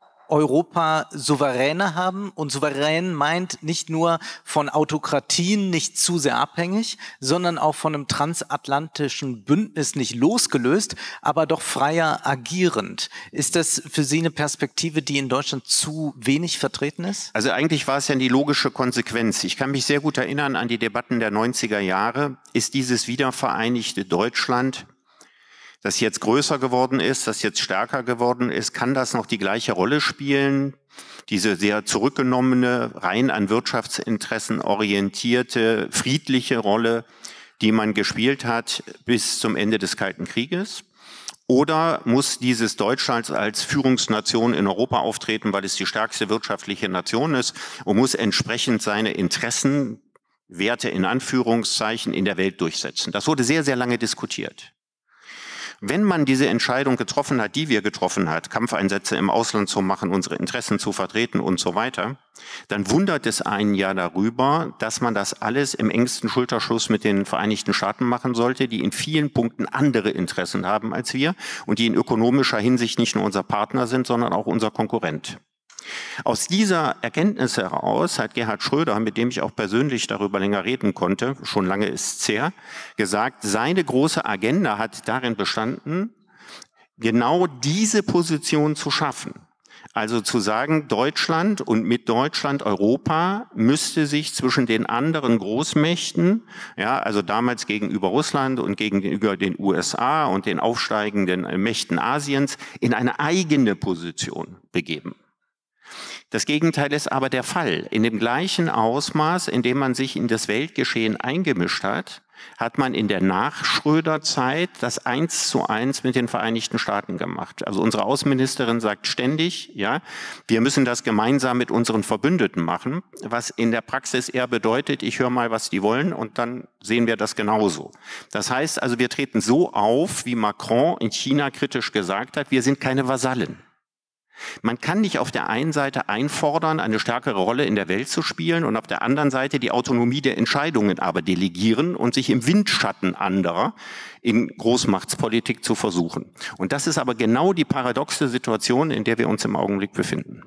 Europa souveräner haben und souverän meint nicht nur von Autokratien nicht zu sehr abhängig, sondern auch von einem transatlantischen Bündnis nicht losgelöst, aber doch freier agierend. Ist das für Sie eine Perspektive, die in Deutschland zu wenig vertreten ist? Also eigentlich war es ja die logische Konsequenz. Ich kann mich sehr gut erinnern an die Debatten der neunziger Jahre. Ist dieses wiedervereinigte Deutschland, das jetzt größer geworden ist, das jetzt stärker geworden ist, kann das noch die gleiche Rolle spielen? Diese sehr zurückgenommene, rein an Wirtschaftsinteressen orientierte, friedliche Rolle, die man gespielt hat bis zum Ende des Kalten Krieges? Oder muss dieses Deutschland als Führungsnation in Europa auftreten, weil es die stärkste wirtschaftliche Nation ist und muss entsprechend seine Interessen, Werte in Anführungszeichen, in der Welt durchsetzen? Das wurde sehr, sehr lange diskutiert. Wenn man diese Entscheidung getroffen hat, die wir getroffen hat, Kampfeinsätze im Ausland zu machen, unsere Interessen zu vertreten und so weiter, dann wundert es einen ja darüber, dass man das alles im engsten Schulterschluss mit den Vereinigten Staaten machen sollte, die in vielen Punkten andere Interessen haben als wir und die in ökonomischer Hinsicht nicht nur unser Partner sind, sondern auch unser Konkurrent. Aus dieser Erkenntnis heraus hat Gerhard Schröder, mit dem ich auch persönlich darüber länger reden konnte, schon lange ist es her, gesagt, seine große Agenda hat darin bestanden, genau diese Position zu schaffen. Also zu sagen, Deutschland und mit Deutschland Europa müsste sich zwischen den anderen Großmächten, ja, also damals gegenüber Russland und gegenüber den U S A und den aufsteigenden Mächten Asiens, in eine eigene Position begeben. Das Gegenteil ist aber der Fall. In dem gleichen Ausmaß, in dem man sich in das Weltgeschehen eingemischt hat, hat man in der Nach-Schröder-Zeit das eins zu eins mit den Vereinigten Staaten gemacht. Also unsere Außenministerin sagt ständig, ja, wir müssen das gemeinsam mit unseren Verbündeten machen, was in der Praxis eher bedeutet, ich höre mal, was die wollen und dann sehen wir das genauso. Das heißt also, wir treten so auf, wie Macron in China kritisch gesagt hat, wir sind keine Vasallen. Man kann nicht auf der einen Seite einfordern, eine stärkere Rolle in der Welt zu spielen und auf der anderen Seite die Autonomie der Entscheidungen aber delegieren und sich im Windschatten anderer in Großmachtspolitik zu versuchen. Und das ist aber genau die paradoxe Situation, in der wir uns im Augenblick befinden.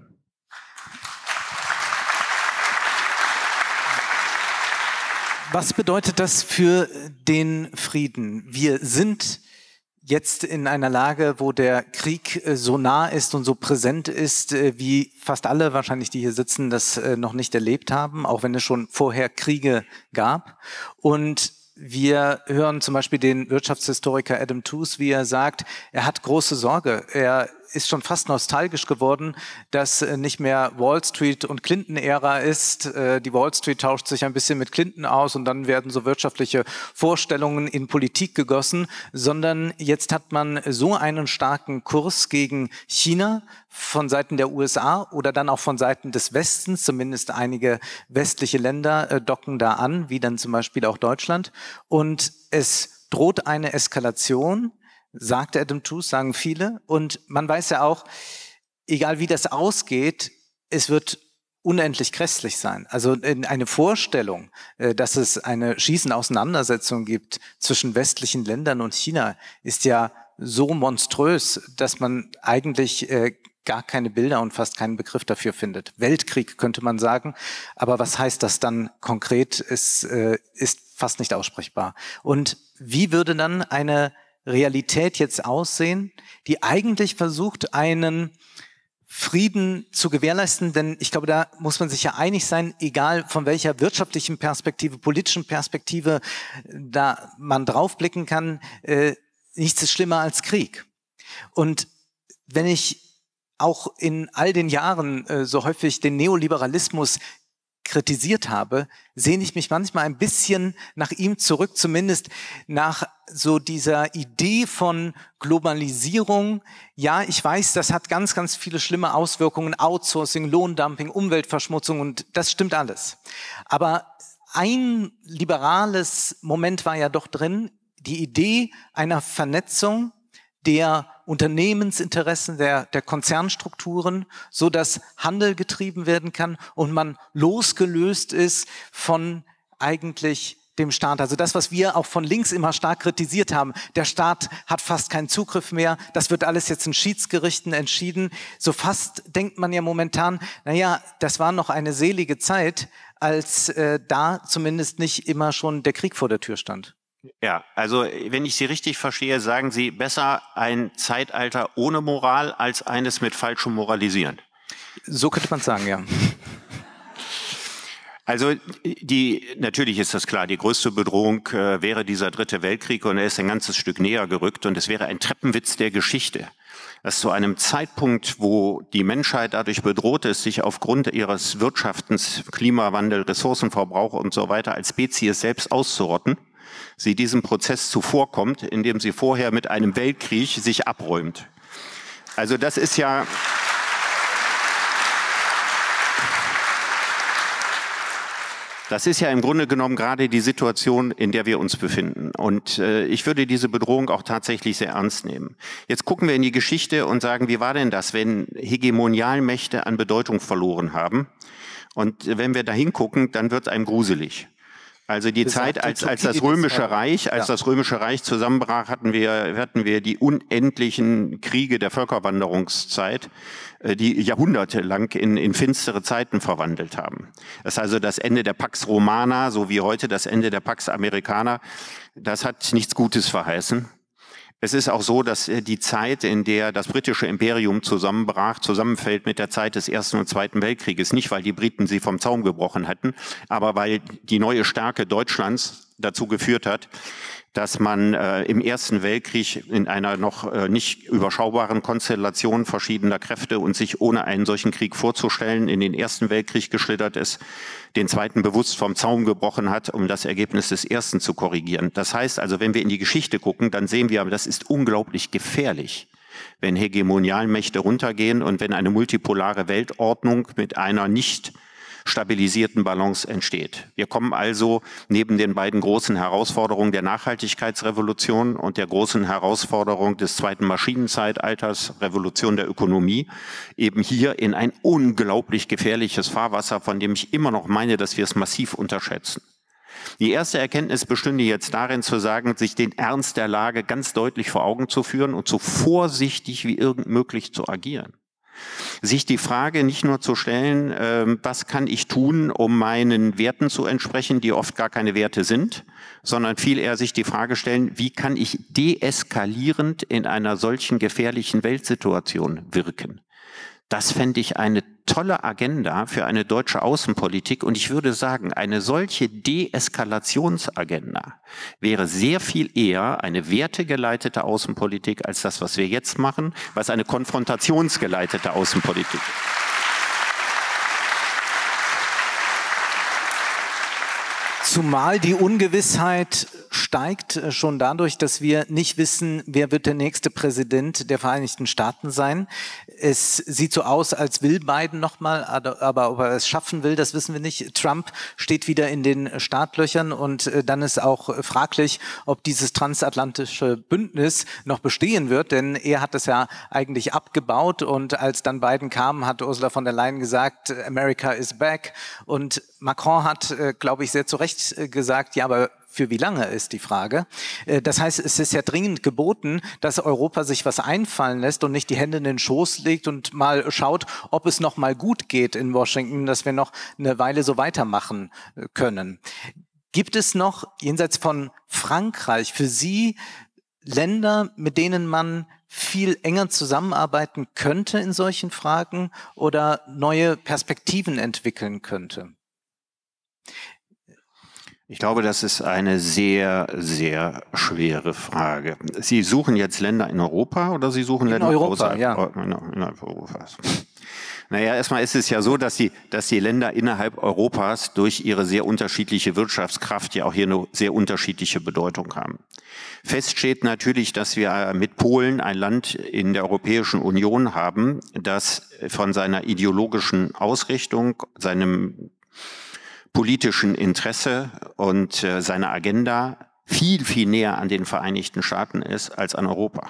Was bedeutet das für den Frieden? Wir sind jetzt in einer Lage, wo der Krieg so nah ist und so präsent ist, wie fast alle wahrscheinlich, die hier sitzen, das noch nicht erlebt haben, auch wenn es schon vorher Kriege gab. Und wir hören zum Beispiel den Wirtschaftshistoriker Adam Tooze, wie er sagt, er hat große Sorge. Er ist schon fast nostalgisch geworden, dass nicht mehr Wall Street und Clinton-Ära ist. Die Wall Street tauscht sich ein bisschen mit Clinton aus und dann werden so wirtschaftliche Vorstellungen in Politik gegossen, sondern jetzt hat man so einen starken Kurs gegen China von Seiten der U S A oder dann auch von Seiten des Westens, zumindest einige westliche Länder docken da an, wie dann zum Beispiel auch Deutschland. Und es droht eine Eskalation, sagt Adam Tooze, sagen viele. Und man weiß ja auch, egal wie das ausgeht, es wird unendlich grässlich sein. Also eine Vorstellung, dass es eine schießende Auseinandersetzung gibt zwischen westlichen Ländern und China, ist ja so monströs, dass man eigentlich gar keine Bilder und fast keinen Begriff dafür findet. Weltkrieg könnte man sagen, aber was heißt das dann konkret, ist, ist fast nicht aussprechbar. Und wie würde dann eine Realität jetzt aussehen, die eigentlich versucht, einen Frieden zu gewährleisten, denn ich glaube, da muss man sich ja einig sein, egal von welcher wirtschaftlichen Perspektive, politischen Perspektive da man draufblicken kann, äh, nichts ist schlimmer als Krieg. Und wenn ich auch in all den Jahren äh, so häufig den Neoliberalismus kritisiert habe, sehne ich mich manchmal ein bisschen nach ihm zurück, zumindest nach so dieser Idee von Globalisierung. Ja, ich weiß, das hat ganz, ganz viele schlimme Auswirkungen, Outsourcing, Lohndumping, Umweltverschmutzung und das stimmt alles. Aber ein liberales Moment war ja doch drin, die Idee einer Vernetzung der Unternehmensinteressen, der, der Konzernstrukturen, so dass Handel getrieben werden kann und man losgelöst ist von eigentlich dem Staat. Also das, was wir auch von links immer stark kritisiert haben. Der Staat hat fast keinen Zugriff mehr. Das wird alles jetzt in Schiedsgerichten entschieden. So fast denkt man ja momentan, naja, das war noch eine selige Zeit, als äh, da zumindest nicht immer schon der Krieg vor der Tür stand. Ja, also wenn ich Sie richtig verstehe, sagen Sie besser ein Zeitalter ohne Moral als eines mit falschem Moralisieren. So könnte man sagen, ja. Also die, natürlich ist das klar, die größte Bedrohung äh, wäre dieser dritte Weltkrieg und er ist ein ganzes Stück näher gerückt und es wäre ein Treppenwitz der Geschichte, dass zu einem Zeitpunkt, wo die Menschheit dadurch bedroht ist, sich aufgrund ihres Wirtschaftens, Klimawandel, Ressourcenverbrauch und so weiter als Spezies selbst auszurotten, sie diesem Prozess zuvorkommt, indem sie vorher mit einem Weltkrieg sich abräumt. Also das ist ja... Das ist ja im Grunde genommen gerade die Situation, in der wir uns befinden. Und äh, ich würde diese Bedrohung auch tatsächlich sehr ernst nehmen. Jetzt gucken wir in die Geschichte und sagen, wie war denn das, wenn Hegemonialmächte an Bedeutung verloren haben? Und wenn wir da hingucken, dann wird einem gruselig. Also die Zeit, als, als das Römische Reich, als das Römische Reich zusammenbrach, hatten wir, hatten wir die unendlichen Kriege der Völkerwanderungszeit, die jahrhundertelang in, in finstere Zeiten verwandelt haben. Das ist also das Ende der Pax Romana, so wie heute das Ende der Pax Americana. Das hat nichts Gutes verheißen. Es ist auch so, dass die Zeit, in der das britische Imperium zusammenbrach, zusammenfällt mit der Zeit des Ersten und Zweiten Weltkrieges. Nicht, weil die Briten sie vom Zaum gebrochen hatten, aber weil die neue Stärke Deutschlands dazu geführt hat, dass man äh, im Ersten Weltkrieg in einer noch äh, nicht überschaubaren Konstellation verschiedener Kräfte und sich ohne einen solchen Krieg vorzustellen in den Ersten Weltkrieg geschlittert ist, den Zweiten bewusst vom Zaum gebrochen hat, um das Ergebnis des Ersten zu korrigieren. Das heißt also, wenn wir in die Geschichte gucken, dann sehen wir, das ist unglaublich gefährlich, wenn Hegemonialmächte runtergehen und wenn eine multipolare Weltordnung mit einer nicht stabilisierten Balance entsteht. Wir kommen also neben den beiden großen Herausforderungen der Nachhaltigkeitsrevolution und der großen Herausforderung des zweiten Maschinenzeitalters, Revolution der Ökonomie, eben hier in ein unglaublich gefährliches Fahrwasser, von dem ich immer noch meine, dass wir es massiv unterschätzen. Die erste Erkenntnis bestünde jetzt darin zu sagen, sich den Ernst der Lage ganz deutlich vor Augen zu führen und so vorsichtig wie irgend möglich zu agieren. Sich die Frage nicht nur zu stellen, äh, was kann ich tun, um meinen Werten zu entsprechen, die oft gar keine Werte sind, sondern viel eher sich die Frage stellen, wie kann ich deeskalierend in einer solchen gefährlichen Weltsituation wirken. Das fände ich eine tolle Agenda für eine deutsche Außenpolitik. Und ich würde sagen, eine solche Deeskalationsagenda wäre sehr viel eher eine wertegeleitete Außenpolitik als das, was wir jetzt machen, was eine konfrontationsgeleitete Außenpolitik ist. Zumal die Ungewissheit steigt schon dadurch, dass wir nicht wissen, wer wird der nächste Präsident der Vereinigten Staaten sein. Es sieht so aus, als will Biden nochmal, aber ob er es schaffen will, das wissen wir nicht. Trump steht wieder in den Startlöchern und dann ist auch fraglich, ob dieses transatlantische Bündnis noch bestehen wird, denn er hat es ja eigentlich abgebaut und als dann Biden kam, hat Ursula von der Leyen gesagt, America is back, und Macron hat, glaube ich, sehr zu Recht gesagt, ja, aber für wie lange ist die Frage. Das heißt, es ist ja dringend geboten, dass Europa sich was einfallen lässt und nicht die Hände in den Schoß legt und mal schaut, ob es noch mal gut geht in Washington, dass wir noch eine Weile so weitermachen können. Gibt es noch, jenseits von Frankreich, für Sie Länder, mit denen man viel enger zusammenarbeiten könnte in solchen Fragen oder neue Perspektiven entwickeln könnte? Ich glaube, das ist eine sehr, sehr schwere Frage. Sie suchen jetzt Länder in Europa oder Sie suchen in Länder Europa, außerhalb ja. innerhalb Europas? Naja, erstmal ist es ja so, dass die, dass die Länder innerhalb Europas durch ihre sehr unterschiedliche Wirtschaftskraft ja auch hier eine sehr unterschiedliche Bedeutung haben. Fest steht natürlich, dass wir mit Polen ein Land in der Europäischen Union haben, das von seiner ideologischen Ausrichtung, seinem politischen Interesse und äh, seiner Agenda viel, viel näher an den Vereinigten Staaten ist als an Europa.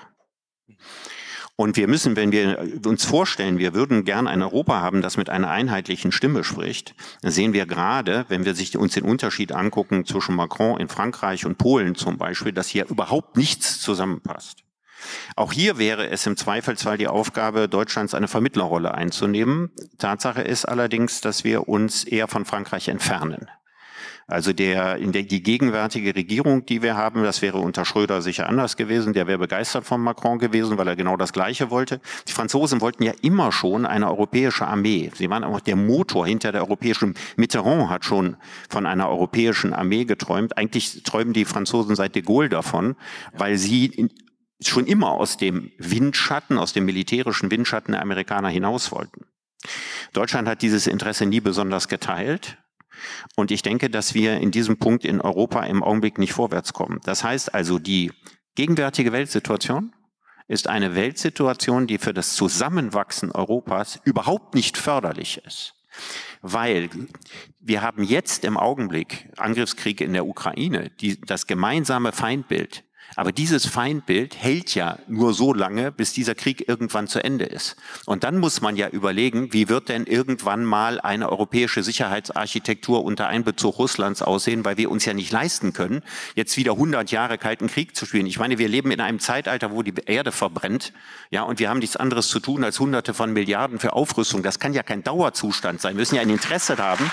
Und wir müssen, wenn wir uns vorstellen, wir würden gern ein Europa haben, das mit einer einheitlichen Stimme spricht, dann sehen wir gerade, wenn wir sich uns den Unterschied angucken zwischen Macron in Frankreich und Polen zum Beispiel, dass hier überhaupt nichts zusammenpasst. Auch hier wäre es im Zweifelsfall die Aufgabe Deutschlands, eine Vermittlerrolle einzunehmen. Tatsache ist allerdings, dass wir uns eher von Frankreich entfernen. Also der, in der, die gegenwärtige Regierung, die wir haben, das wäre unter Schröder sicher anders gewesen. Der wäre begeistert von Macron gewesen, weil er genau das Gleiche wollte. Die Franzosen wollten ja immer schon eine europäische Armee. Sie waren auch der Motor hinter der europäischen. Mitterrand hat schon von einer europäischen Armee geträumt. Eigentlich träumen die Franzosen seit de Gaulle davon, weil sie in, schon immer aus dem Windschatten, aus dem militärischen Windschatten der Amerikaner hinaus wollten. Deutschland hat dieses Interesse nie besonders geteilt. Und ich denke, dass wir in diesem Punkt in Europa im Augenblick nicht vorwärts kommen. Das heißt also, die gegenwärtige Weltsituation ist eine Weltsituation, die für das Zusammenwachsen Europas überhaupt nicht förderlich ist. Weil wir haben jetzt im Augenblick Angriffskrieg in der Ukraine, die, das gemeinsame Feindbild. Aber dieses Feindbild hält ja nur so lange, bis dieser Krieg irgendwann zu Ende ist. Und dann muss man ja überlegen, wie wird denn irgendwann mal eine europäische Sicherheitsarchitektur unter Einbezug Russlands aussehen, weil wir uns ja nicht leisten können, jetzt wieder hundert Jahre Kalten Krieg zu spielen. Ich meine, wir leben in einem Zeitalter, wo die Erde verbrennt, ja, und wir haben nichts anderes zu tun, als Hunderte von Milliarden für Aufrüstung. Das kann ja kein Dauerzustand sein. Wir müssen ja ein Interesse haben.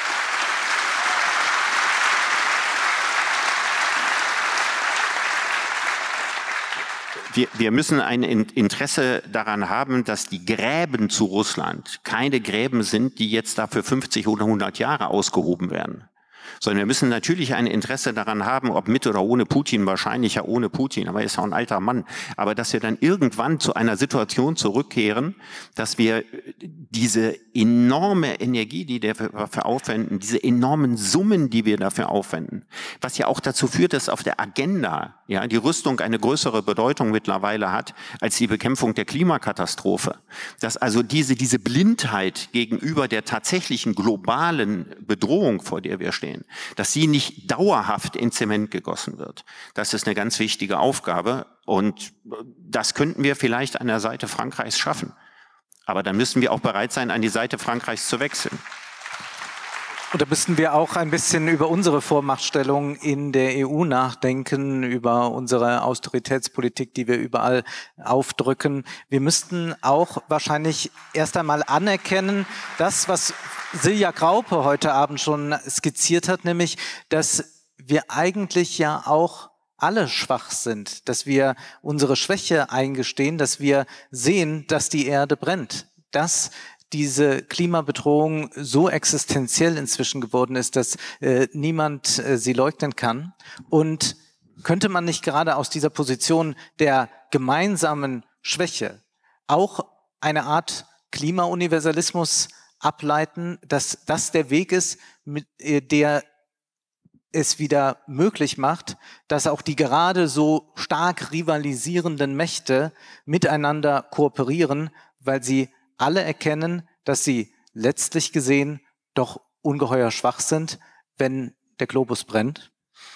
Wir, wir müssen ein Interesse daran haben, dass die Gräben zu Russland keine Gräben sind, die jetzt dafür fünfzig oder hundert Jahre ausgehoben werden, Sondern wir müssen natürlich ein Interesse daran haben, ob mit oder ohne Putin, wahrscheinlich ja ohne Putin, aber er ist auch ein alter Mann. Aber dass wir dann irgendwann zu einer Situation zurückkehren, dass wir diese enorme Energie, die wir dafür aufwenden, diese enormen Summen, die wir dafür aufwenden, was ja auch dazu führt, dass auf der Agenda ja die Rüstung eine größere Bedeutung mittlerweile hat als die Bekämpfung der Klimakatastrophe. Dass also diese, diese Blindheit gegenüber der tatsächlichen globalen Bedrohung, vor der wir stehen, dass sie nicht dauerhaft in Zement gegossen wird. Das ist eine ganz wichtige Aufgabe und das könnten wir vielleicht an der Seite Frankreichs schaffen. Aber dann müssen wir auch bereit sein, an die Seite Frankreichs zu wechseln. Und da müssen wir auch ein bisschen über unsere Vormachtstellung in der E U nachdenken, über unsere Austeritätspolitik, die wir überall aufdrücken. Wir müssten auch wahrscheinlich erst einmal anerkennen, das, was Silja Graupe heute Abend schon skizziert hat, nämlich, dass wir eigentlich ja auch alle schwach sind, dass wir unsere Schwäche eingestehen, dass wir sehen, dass die Erde brennt, dass diese Klimabedrohung so existenziell inzwischen geworden ist, dass äh, niemand äh, sie leugnen kann. Und könnte man nicht gerade aus dieser Position der gemeinsamen Schwäche auch eine Art Klimauniversalismus ableiten, dass das der Weg ist, mit äh, der es wieder möglich macht, dass auch die gerade so stark rivalisierenden Mächte miteinander kooperieren, weil sie alle erkennen, dass sie letztlich gesehen doch ungeheuer schwach sind, wenn der Globus brennt?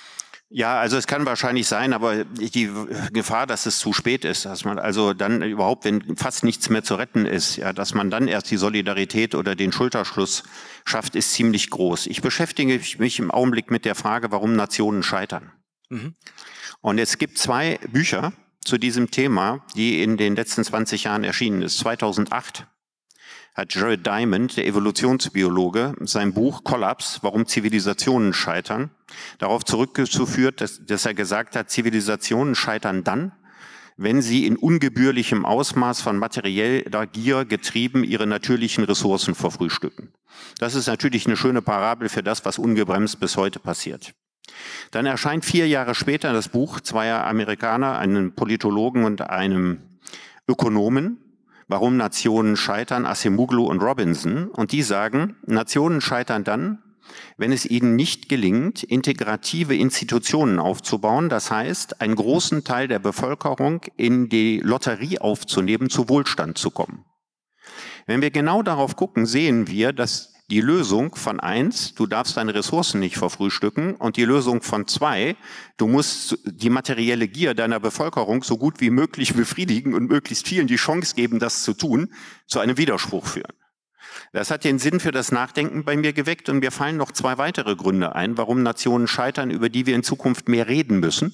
Ja, also es kann wahrscheinlich sein, aber die Gefahr, dass es zu spät ist, dass man also dann überhaupt, wenn fast nichts mehr zu retten ist, ja, dass man dann erst die Solidarität oder den Schulterschluss schafft, ist ziemlich groß. Ich beschäftige mich im Augenblick mit der Frage, warum Nationen scheitern. Mhm. Und es gibt zwei Bücher zu diesem Thema, die in den letzten zwanzig Jahren erschienen ist. zweitausendacht hat Jared Diamond, der Evolutionsbiologe, sein Buch Kollaps, warum Zivilisationen scheitern, darauf zurückgeführt, dass, dass er gesagt hat, Zivilisationen scheitern dann, wenn sie in ungebührlichem Ausmaß von materieller Gier getrieben ihre natürlichen Ressourcen verfrühstücken. Das ist natürlich eine schöne Parabel für das, was ungebremst bis heute passiert. Dann erscheint vier Jahre später das Buch zweier Amerikaner, einem Politologen und einem Ökonomen, Warum Nationen scheitern, Acemoglu und Robinson. Und die sagen, Nationen scheitern dann, wenn es ihnen nicht gelingt, integrative Institutionen aufzubauen. Das heißt, einen großen Teil der Bevölkerung in die Lotterie aufzunehmen, zu Wohlstand zu kommen. Wenn wir genau darauf gucken, sehen wir, dass die Lösung von eins, du darfst deine Ressourcen nicht verfrühstücken, und die Lösung von zwei, du musst die materielle Gier deiner Bevölkerung so gut wie möglich befriedigen und möglichst vielen die Chance geben, das zu tun, zu einem Widerspruch führen. Das hat den Sinn für das Nachdenken bei mir geweckt, und mir fallen noch zwei weitere Gründe ein, warum Nationen scheitern, über die wir in Zukunft mehr reden müssen,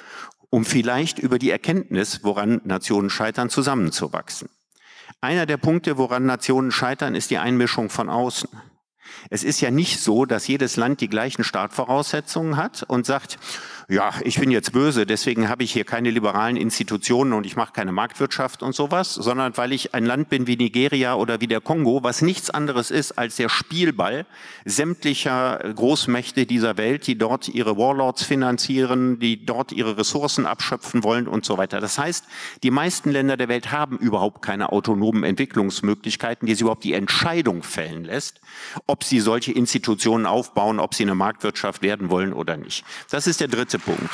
um vielleicht über die Erkenntnis, woran Nationen scheitern, zusammenzuwachsen. Einer der Punkte, woran Nationen scheitern, ist die Einmischung von außen. Es ist ja nicht so, dass jedes Land die gleichen Startvoraussetzungen hat und sagt, ja, ich bin jetzt böse, deswegen habe ich hier keine liberalen Institutionen und ich mache keine Marktwirtschaft und sowas, sondern weil ich ein Land bin wie Nigeria oder wie der Kongo, was nichts anderes ist als der Spielball sämtlicher Großmächte dieser Welt, die dort ihre Warlords finanzieren, die dort ihre Ressourcen abschöpfen wollen und so weiter. Das heißt, die meisten Länder der Welt haben überhaupt keine autonomen Entwicklungsmöglichkeiten, die sie überhaupt die Entscheidung fällen lässt, ob sie solche Institutionen aufbauen, ob sie eine Marktwirtschaft werden wollen oder nicht. Das ist der dritte Punkt.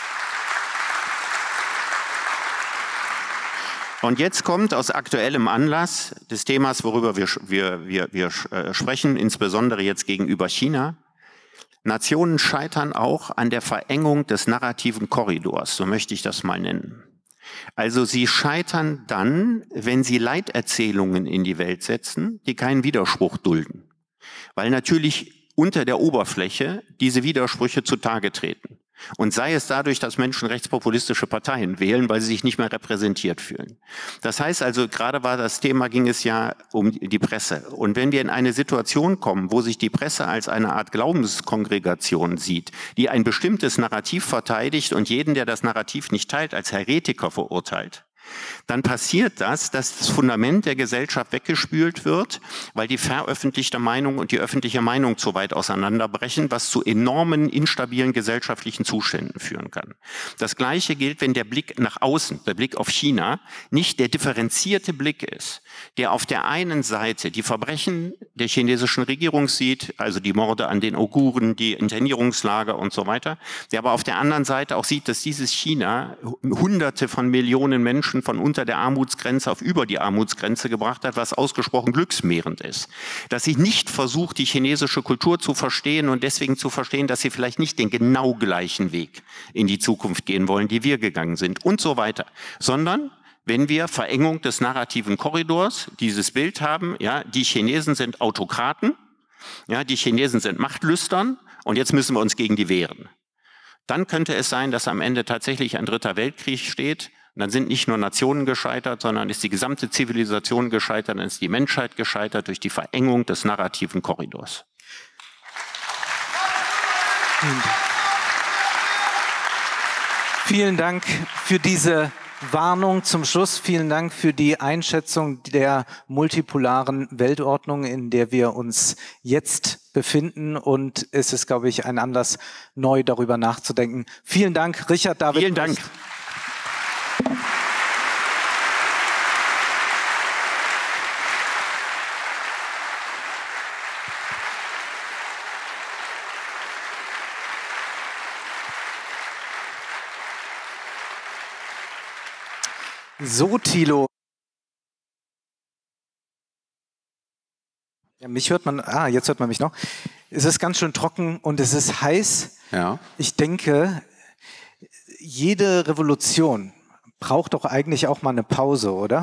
Und jetzt kommt aus aktuellem Anlass des Themas, worüber wir, wir, wir, wir sprechen, insbesondere jetzt gegenüber China, Nationen scheitern auch an der Verengung des narrativen Korridors, so möchte ich das mal nennen. Also sie scheitern dann, wenn sie Leiterzählungen in die Welt setzen, die keinen Widerspruch dulden. Weil natürlich unter der Oberfläche diese Widersprüche zutage treten. Und sei es dadurch, dass Menschen rechtspopulistische Parteien wählen, weil sie sich nicht mehr repräsentiert fühlen. Das heißt also, gerade war das Thema, ging es ja um die Presse. Und wenn wir in eine Situation kommen, wo sich die Presse als eine Art Glaubenskongregation sieht, die ein bestimmtes Narrativ verteidigt und jeden, der das Narrativ nicht teilt, als Heretiker verurteilt, dann passiert das, dass das Fundament der Gesellschaft weggespült wird, weil die veröffentlichte Meinung und die öffentliche Meinung zu weit auseinanderbrechen, was zu enormen, instabilen gesellschaftlichen Zuständen führen kann. Das Gleiche gilt, wenn der Blick nach außen, der Blick auf China, nicht der differenzierte Blick ist, der auf der einen Seite die Verbrechen der chinesischen Regierung sieht, also die Morde an den Uiguren, die Internierungslager und so weiter, der aber auf der anderen Seite auch sieht, dass dieses China Hunderte von Millionen Menschen von unter der Armutsgrenze auf über die Armutsgrenze gebracht hat, was ausgesprochen glücksmehrend ist. Dass sie nicht versucht, die chinesische Kultur zu verstehen und deswegen zu verstehen, dass sie vielleicht nicht den genau gleichen Weg in die Zukunft gehen wollen, die wir gegangen sind und so weiter, sondern wenn wir Verengung des narrativen Korridors, dieses Bild haben, ja, die Chinesen sind Autokraten, ja, die Chinesen sind Machtlüstern und jetzt müssen wir uns gegen die wehren. Dann könnte es sein, dass am Ende tatsächlich ein dritter Weltkrieg steht. Und dann sind nicht nur Nationen gescheitert, sondern ist die gesamte Zivilisation gescheitert, dann ist die Menschheit gescheitert durch die Verengung des narrativen Korridors. Vielen Dank für diese Warnung zum Schluss. Vielen Dank für die Einschätzung der multipolaren Weltordnung, in der wir uns jetzt befinden. Und es ist, glaube ich, ein Anlass, neu darüber nachzudenken. Vielen Dank, Richard David. Vielen Dank. So, Thilo. Ja, mich hört man, ah, jetzt hört man mich noch. Es ist ganz schön trocken und es ist heiß. Ja. Ich denke, jede Revolution braucht doch eigentlich auch mal eine Pause, oder?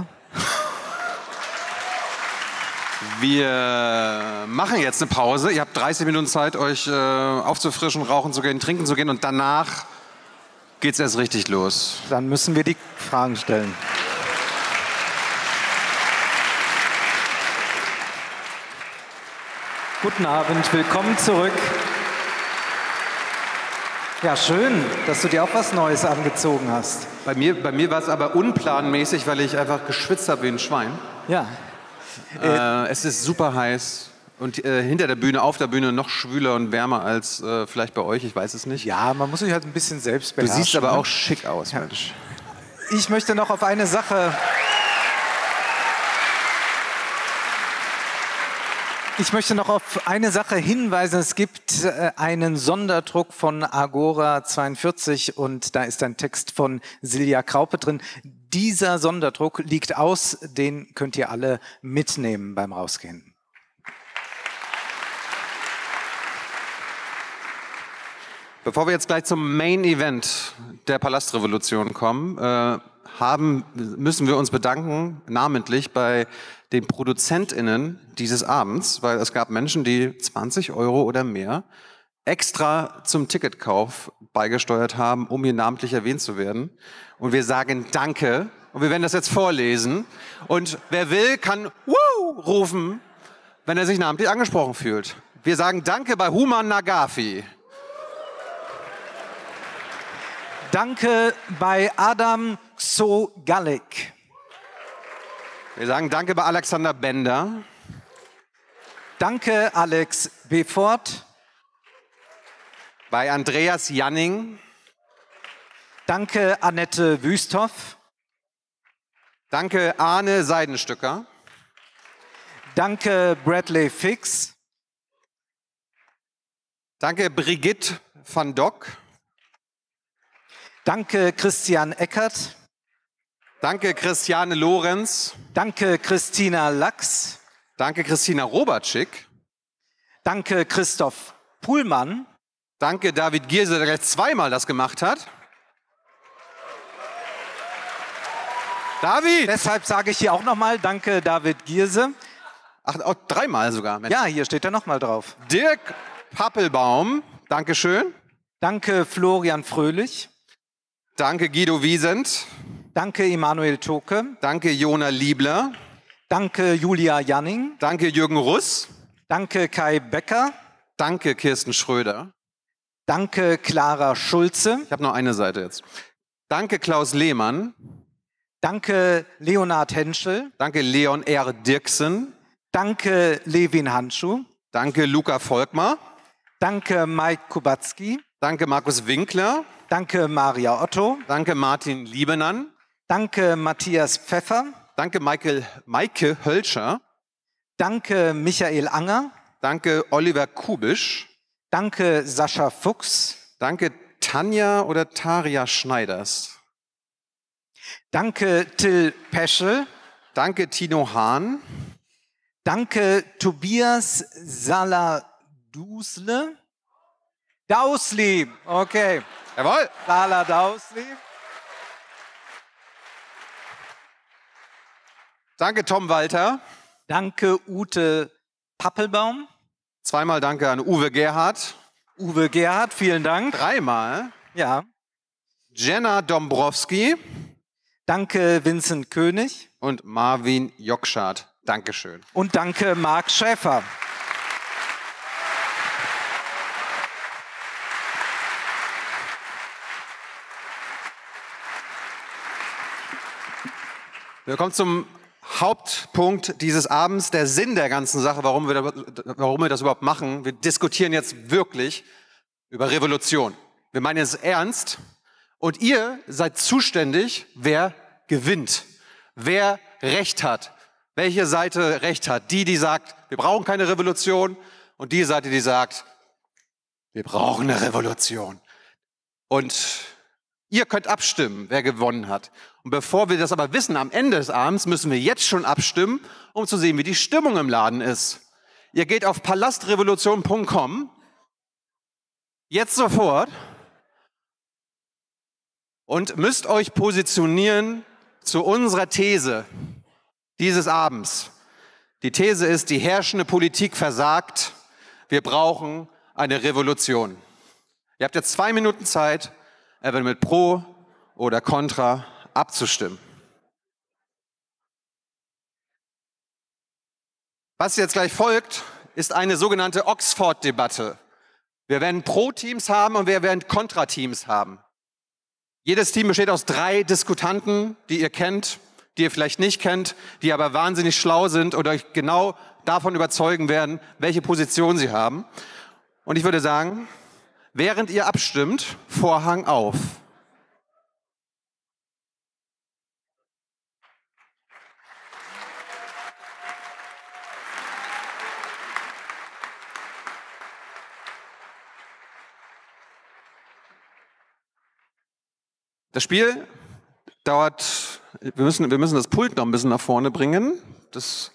Wir machen jetzt eine Pause. Ihr habt dreißig Minuten Zeit, euch äh, aufzufrischen, rauchen zu gehen, trinken zu gehen und danach geht's erst richtig los. Dann müssen wir die Fragen stellen. Guten Abend, willkommen zurück. Ja, schön, dass du dir auch was Neues angezogen hast. Bei mir, bei mir war es aber unplanmäßig, weil ich einfach geschwitzt habe wie ein Schwein. Ja. Äh, es ist super heiß. Und äh, hinter der Bühne, auf der Bühne noch schwüler und wärmer als äh, vielleicht bei euch, ich weiß es nicht. Ja, man muss sich halt ein bisschen selbst beherrschen. Du siehst aber ne? auch schick aus, ja. Mensch. Ich möchte noch auf eine Sache... Ich möchte noch auf eine Sache hinweisen. Es gibt äh, einen Sonderdruck von Agora zweiundvierzig und da ist ein Text von Silja Kraupe drin. Dieser Sonderdruck liegt aus, den könnt ihr alle mitnehmen beim Rausgehen. Bevor wir jetzt gleich zum Main Event der Palastrevolution kommen, äh, haben, müssen wir uns bedanken, namentlich bei den ProduzentInnen dieses Abends, weil es gab Menschen, die zwanzig Euro oder mehr extra zum Ticketkauf beigesteuert haben, um hier namentlich erwähnt zu werden. Und wir sagen Danke. Und wir werden das jetzt vorlesen. Und wer will, kann Woo rufen, wenn er sich namentlich angesprochen fühlt. Wir sagen Danke bei Human Nagafi. Danke bei Adam Xogalik. Wir sagen Danke bei Alexander Bender. Danke Alex Befort. Bei Andreas Janning. Danke Annette Wüsthoff. Danke Arne Seidenstücker. Danke Bradley Fix. Danke Brigitte van Dock. Danke Christian Eckert. Danke Christiane Lorenz. Danke Christina Lachs. Danke Christina Robertschik. Danke Christoph Puhlmann. Danke David Gierse, der jetzt zweimal das gemacht hat. David! Deshalb sage ich hier auch nochmal Danke David Gierse. Ach, auch dreimal sogar. Mensch. Ja, hier steht er nochmal drauf. Dirk Pappelbaum. Dankeschön. Danke Florian Fröhlich. Danke Guido Wiesent. Danke Emanuel Toke. Danke Jona Liebler. Danke Julia Janning. Danke Jürgen Russ. Danke Kai Becker. Danke Kirsten Schröder. Danke Clara Schulze. Ich habe noch eine Seite jetzt. Danke Klaus Lehmann. Danke, Leonhard Henschel. Danke, Leon R. Dirksen. Danke, Levin Handschuh. Danke, Luca Volkmar. Danke, Mike Kubacki. Danke, Markus Winkler. Danke, Maria Otto. Danke, Martin Liebenan. Danke, Matthias Pfeffer. Danke, Michael, Maike Hölscher. Danke, Michael Anger. Danke, Oliver Kubisch. Danke, Sascha Fuchs. Danke, Tanja oder Tarja Schneiders. Danke, Till Peschel. Danke, Tino Hahn. Danke, Tobias Saladusle. Dausli, okay. Jawohl. Sala Dausli. Danke, Tom Walter. Danke, Ute Pappelbaum. Zweimal danke an Uwe Gerhardt. Uwe Gerhardt, vielen Dank. Dreimal. Ja. Jenna Dombrowski. Danke, Vincent König. Und Marvin Jokschardt. Dankeschön. Und danke, Marc Schäfer. Wir kommen zum Hauptpunkt dieses Abends, der Sinn der ganzen Sache, warum wir, da, warum wir das überhaupt machen. Wir diskutieren jetzt wirklich über Revolution. Wir meinen es ernst und ihr seid zuständig, wer gewinnt, wer Recht hat, welche Seite Recht hat. Die, die sagt, wir brauchen keine Revolution und die Seite, die sagt, wir brauchen eine Revolution. Und ihr könnt abstimmen, wer gewonnen hat. Und bevor wir das aber wissen, am Ende des Abends müssen wir jetzt schon abstimmen, um zu sehen, wie die Stimmung im Laden ist. Ihr geht auf palastrevolution punkt com, jetzt sofort, und müsst euch positionieren zu unserer These dieses Abends. Die These ist, die herrschende Politik versagt, wir brauchen eine Revolution. Ihr habt jetzt zwei Minuten Zeit, entweder mit Pro oder Contra abzustimmen. Was jetzt gleich folgt, ist eine sogenannte Oxford-Debatte. Wir werden Pro-Teams haben und wir werden Kontra-Teams haben. Jedes Team besteht aus drei Diskutanten, die ihr kennt, die ihr vielleicht nicht kennt, die aber wahnsinnig schlau sind und euch genau davon überzeugen werden, welche Position sie haben. Und ich würde sagen, während ihr abstimmt, Vorhang auf. Das Spiel dauert, wir müssen, wir müssen das Pult noch ein bisschen nach vorne bringen. Das,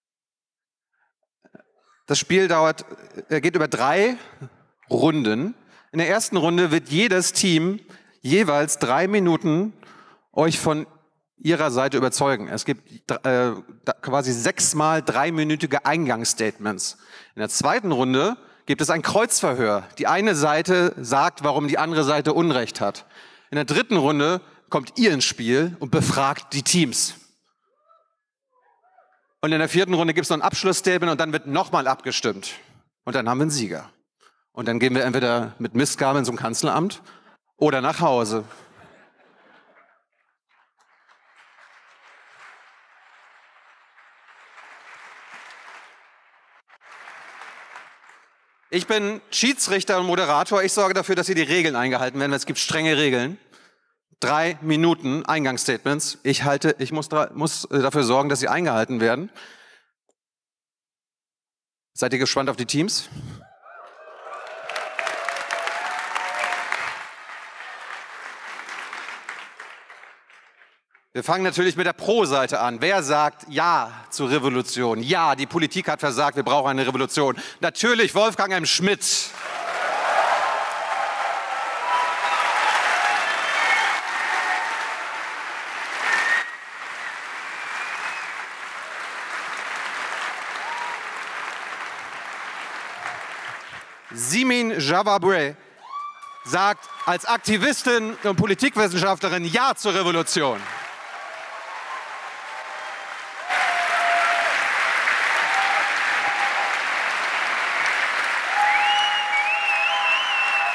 das Spiel dauert, geht über drei Runden. In der ersten Runde wird jedes Team jeweils drei Minuten euch von ihrer Seite überzeugen. Es gibt äh, quasi sechsmal dreiminütige Eingangsstatements. In der zweiten Runde gibt es ein Kreuzverhör. Die eine Seite sagt, warum die andere Seite Unrecht hat. In der dritten Runde kommt ihr ins Spiel und befragt die Teams. Und in der vierten Runde gibt es noch ein Abschlussstatement und dann wird nochmal abgestimmt. Und dann haben wir einen Sieger. Und dann gehen wir entweder mit Mistgabeln zum Kanzleramt oder nach Hause. Ich bin Schiedsrichter und Moderator. Ich sorge dafür, dass hier die Regeln eingehalten werden. Es gibt strenge Regeln. Drei Minuten Eingangsstatements. Ich halte, ich muss, muss dafür sorgen, dass sie eingehalten werden. Seid ihr gespannt auf die Teams? Wir fangen natürlich mit der Pro-Seite an. Wer sagt Ja zur Revolution? Ja, die Politik hat versagt, wir brauchen eine Revolution. Natürlich Wolfgang M. Schmidt. Simin Javabre sagt als Aktivistin und Politikwissenschaftlerin Ja zur Revolution.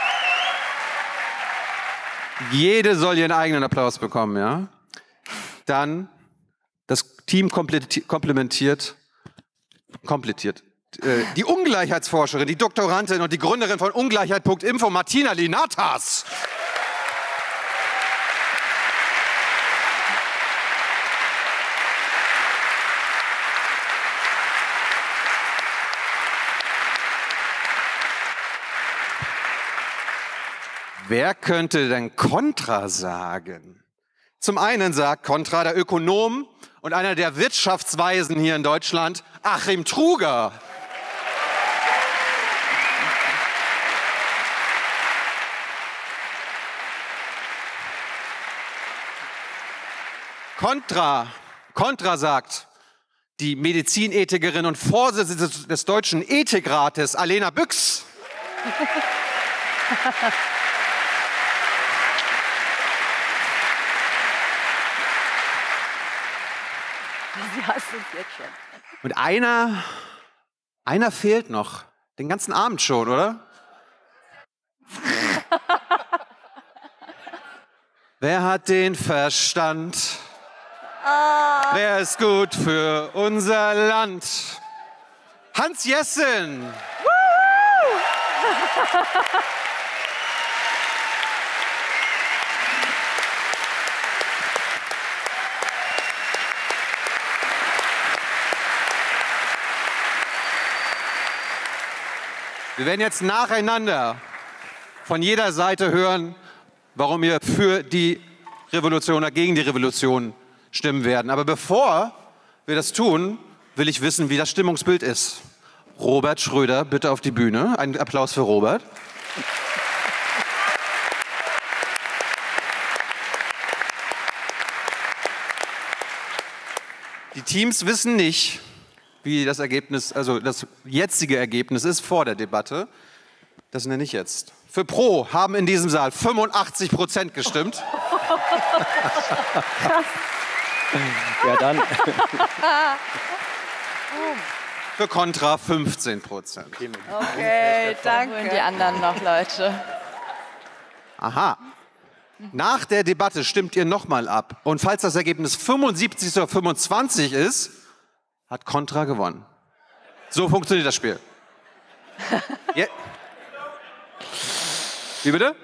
Jede soll ihren eigenen Applaus bekommen, ja? dann das Team komplementiert, komplettiert. Äh, die Ungleichheitsforscherin, die Doktorandin und die Gründerin von Ungleichheit Punkt info, Martina Linatas. Wer könnte denn Kontra sagen? Zum einen sagt Kontra der Ökonom und einer der Wirtschaftsweisen hier in Deutschland, Achim Truger. Kontra, Kontra sagt die Medizinethikerin und Vorsitzende des Deutschen Ethikrates, Alena Büchs. Sie hasst uns jetzt schon. Und einer, einer fehlt noch. Den ganzen Abend schon, oder? Wer hat den Verstand? Ah. Wer ist gut für unser Land? Hans Jessen! Wir werden jetzt nacheinander von jeder Seite hören, warum wir für die Revolution oder gegen die Revolution stimmen werden. Aber bevor wir das tun, will ich wissen, wie das Stimmungsbild ist. Robert Schröder, bitte auf die Bühne. Einen Applaus für Robert. Die Teams wissen nicht, wie das Ergebnis, also das jetzige Ergebnis ist vor der Debatte. Das nenne ich jetzt. Für Pro haben in diesem Saal fünfundachtzig Prozent gestimmt. Ja, dann. Für Kontra fünfzehn Prozent. Okay, danke. Und die anderen noch, Leute. Aha. Nach der Debatte stimmt ihr nochmal ab. Und falls das Ergebnis fünfundsiebzig zu fünfundzwanzig ist, hat Kontra gewonnen. So funktioniert das Spiel. Ja. Wie bitte?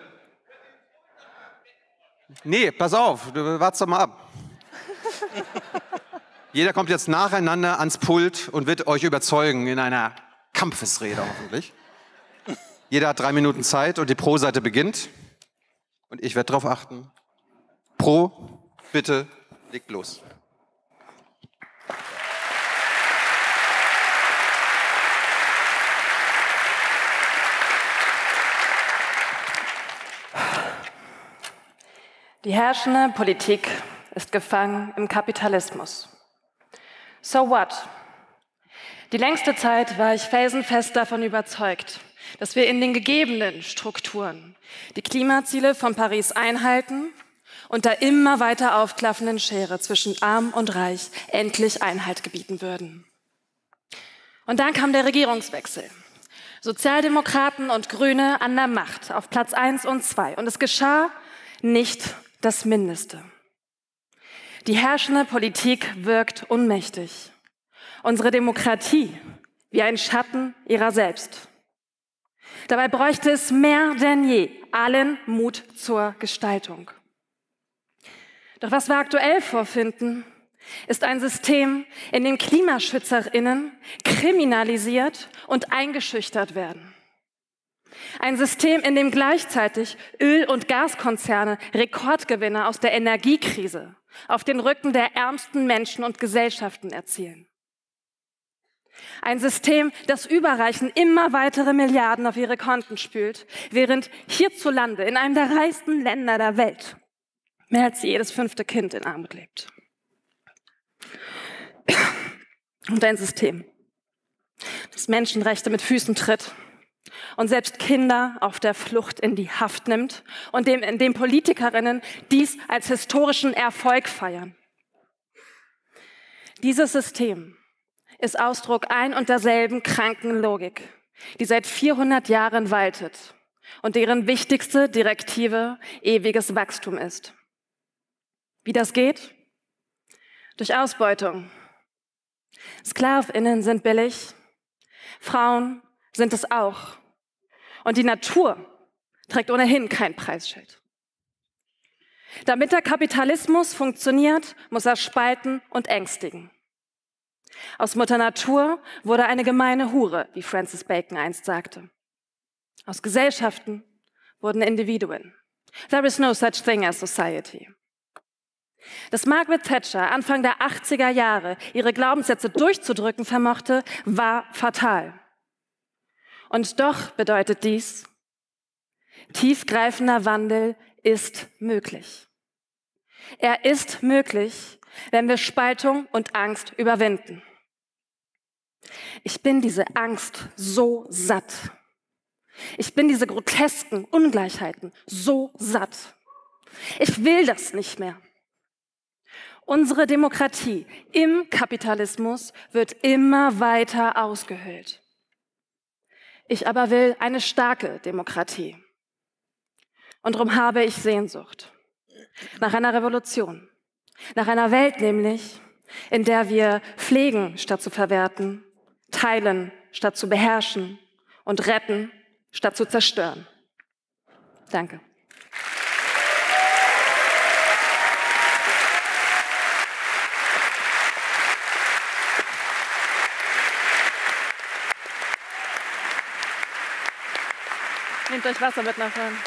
Nee, pass auf, du wartest doch mal ab. Jeder kommt jetzt nacheinander ans Pult und wird euch überzeugen in einer Kampfesrede hoffentlich. Jeder hat drei Minuten Zeit und die Pro-Seite beginnt. Und ich werde darauf achten. Pro, bitte, legt los. Die herrschende Politik ist gefangen im Kapitalismus. So what? Die längste Zeit war ich felsenfest davon überzeugt, dass wir in den gegebenen Strukturen die Klimaziele von Paris einhalten und der immer weiter aufklaffenden Schere zwischen Arm und Reich endlich Einhalt gebieten würden. Und dann kam der Regierungswechsel. Sozialdemokraten und Grüne an der Macht auf Platz eins und zwei. Und es geschah nicht das Mindeste. Die herrschende Politik wirkt ohnmächtig. Unsere Demokratie wie ein Schatten ihrer selbst. Dabei bräuchte es mehr denn je allen Mut zur Gestaltung. Doch was wir aktuell vorfinden, ist ein System, in dem KlimaschützerInnen kriminalisiert und eingeschüchtert werden. Ein System, in dem gleichzeitig Öl- und Gaskonzerne Rekordgewinne aus der Energiekrise auf den Rücken der ärmsten Menschen und Gesellschaften erzielen. Ein System, das Überreichen immer weitere Milliarden auf ihre Konten spült, während hierzulande in einem der reichsten Länder der Welt mehr als jedes fünfte Kind in Armut lebt. Und ein System, das Menschenrechte mit Füßen tritt und selbst Kinder auf der Flucht in die Haft nimmt und dem, in dem Politikerinnen dies als historischen Erfolg feiern. Dieses System ist Ausdruck ein und derselben kranken Logik, die seit vierhundert Jahren waltet und deren wichtigste Direktive ewiges Wachstum ist. Wie das geht? Durch Ausbeutung. SklavInnen sind billig, Frauen sind es auch. Und die Natur trägt ohnehin kein Preisschild. Damit der Kapitalismus funktioniert, muss er spalten und ängstigen. Aus Mutter Natur wurde eine gemeine Hure, wie Francis Bacon einst sagte. Aus Gesellschaften wurden Individuen. There is no such thing as society. Dass Margaret Thatcher Anfang der achtziger Jahre ihre Glaubenssätze durchzudrücken vermochte, war fatal. Und doch bedeutet dies, tiefgreifender Wandel ist möglich. Er ist möglich, wenn wir Spaltung und Angst überwinden. Ich bin diese Angst so satt. Ich bin diese grotesken Ungleichheiten so satt. Ich will das nicht mehr. Unsere Demokratie im Kapitalismus wird immer weiter ausgehöhlt. Ich aber will eine starke Demokratie. Und darum habe ich Sehnsucht nach einer Revolution, nach einer Welt nämlich, in der wir pflegen statt zu verwerten, teilen statt zu beherrschen und retten statt zu zerstören. Danke. Nehmt euch Wasser mit nach vorne.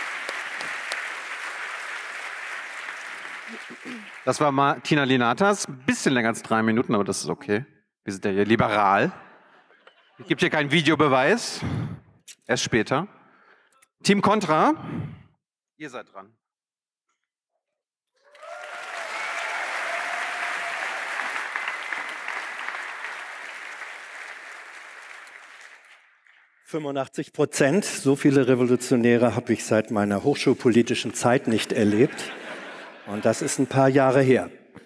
Das war Martina Linatas. Ein bisschen länger als drei Minuten, aber das ist okay. Wir sind ja hier liberal. Es gibt hier keinen Videobeweis. Erst später. Team Contra, ihr seid dran. fünfundachtzig Prozent, so viele Revolutionäre habe ich seit meiner hochschulpolitischen Zeit nicht erlebt. Und das ist ein paar Jahre her.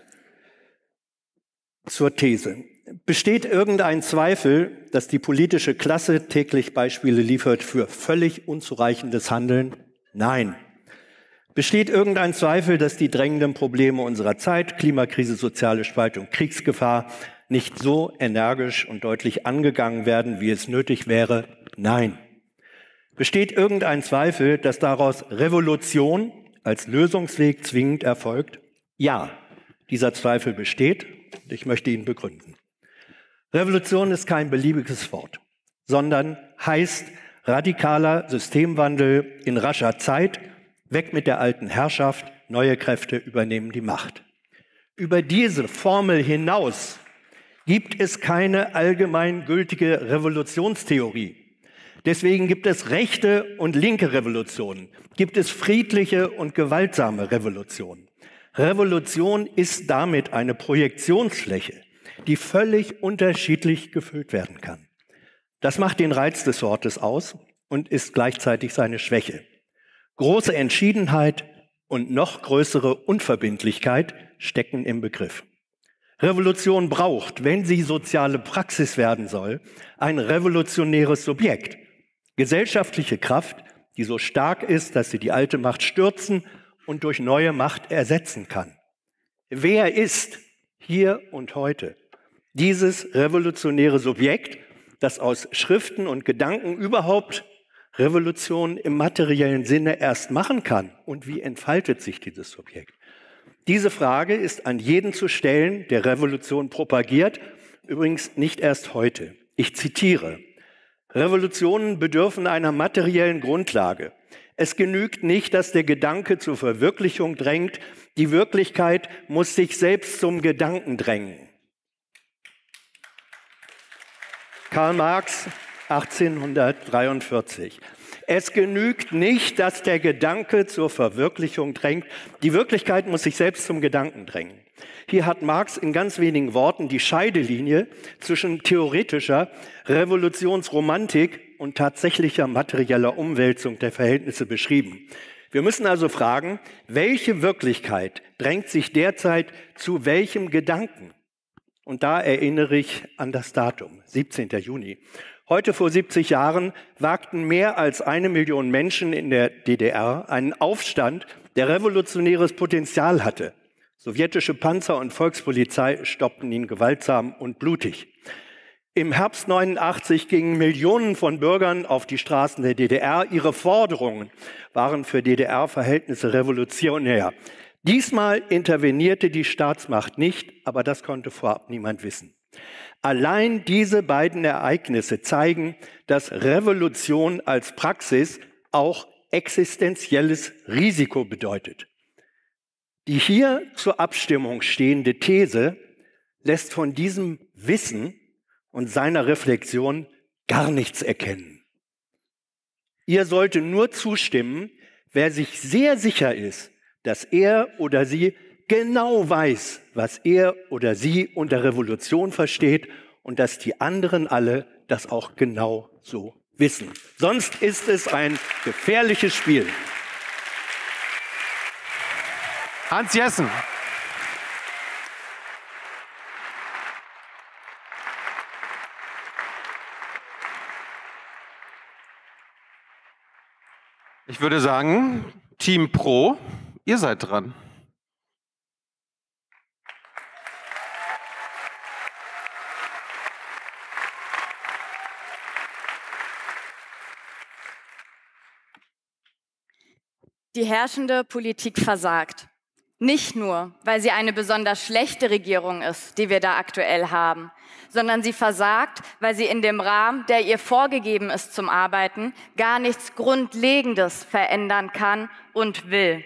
Zur These. Besteht irgendein Zweifel, dass die politische Klasse täglich Beispiele liefert für völlig unzureichendes Handeln? Nein. Besteht irgendein Zweifel, dass die drängenden Probleme unserer Zeit, Klimakrise, soziale Spaltung, Kriegsgefahr, nicht so energisch und deutlich angegangen werden, wie es nötig wäre? Nein. Besteht irgendein Zweifel, dass daraus Revolution als Lösungsweg zwingend erfolgt? Ja, dieser Zweifel besteht und ich möchte ihn begründen. Revolution ist kein beliebiges Wort, sondern heißt radikaler Systemwandel in rascher Zeit, weg mit der alten Herrschaft, neue Kräfte übernehmen die Macht. Über diese Formel hinaus gibt es keine allgemeingültige Revolutionstheorie. Deswegen gibt es rechte und linke Revolutionen, gibt es friedliche und gewaltsame Revolutionen. Revolution ist damit eine Projektionsfläche, die völlig unterschiedlich gefüllt werden kann. Das macht den Reiz des Wortes aus und ist gleichzeitig seine Schwäche. Große Entschiedenheit und noch größere Unverbindlichkeit stecken im Begriff. Revolution braucht, wenn sie soziale Praxis werden soll, ein revolutionäres Subjekt. Gesellschaftliche Kraft, die so stark ist, dass sie die alte Macht stürzen und durch neue Macht ersetzen kann. Wer ist hier und heute dieses revolutionäre Subjekt, das aus Schriften und Gedanken überhaupt Revolution im materiellen Sinne erst machen kann? Und wie entfaltet sich dieses Subjekt? Diese Frage ist an jeden zu stellen, der Revolution propagiert, übrigens nicht erst heute. Ich zitiere: Revolutionen bedürfen einer materiellen Grundlage. Es genügt nicht, dass der Gedanke zur Verwirklichung drängt. Die Wirklichkeit muss sich selbst zum Gedanken drängen. Karl Marx, achtzehnhundertdreiundvierzig. Es genügt nicht, dass der Gedanke zur Verwirklichung drängt. Die Wirklichkeit muss sich selbst zum Gedanken drängen. Hier hat Marx in ganz wenigen Worten die Scheidelinie zwischen theoretischer Revolutionsromantik und tatsächlicher materieller Umwälzung der Verhältnisse beschrieben. Wir müssen also fragen, welche Wirklichkeit drängt sich derzeit zu welchem Gedanken? Und da erinnere ich an das Datum, siebzehnten Juni. Heute vor siebzig Jahren wagten mehr als eine Million Menschen in der D D R einen Aufstand, der revolutionäres Potenzial hatte. Sowjetische Panzer und Volkspolizei stoppten ihn gewaltsam und blutig. Im Herbst neunundachtzig gingen Millionen von Bürgern auf die Straßen der D D R. Ihre Forderungen waren für D D R-Verhältnisse revolutionär. Diesmal intervenierte die Staatsmacht nicht, aber das konnte vorab niemand wissen. Allein diese beiden Ereignisse zeigen, dass Revolution als Praxis auch existenzielles Risiko bedeutet. Die hier zur Abstimmung stehende These lässt von diesem Wissen und seiner Reflexion gar nichts erkennen. Ihr sollte nur zustimmen, wer sich sehr sicher ist, dass er oder sie genau weiß, was er oder sie unter Revolution versteht und dass die anderen alle das auch genau so wissen. Sonst ist es ein gefährliches Spiel. Hans Jessen. Ich würde sagen, Team Pro, ihr seid dran. Die herrschende Politik versagt. Nicht nur, weil sie eine besonders schlechte Regierung ist, die wir da aktuell haben, sondern sie versagt, weil sie in dem Rahmen, der ihr vorgegeben ist zum Arbeiten, gar nichts Grundlegendes verändern kann und will.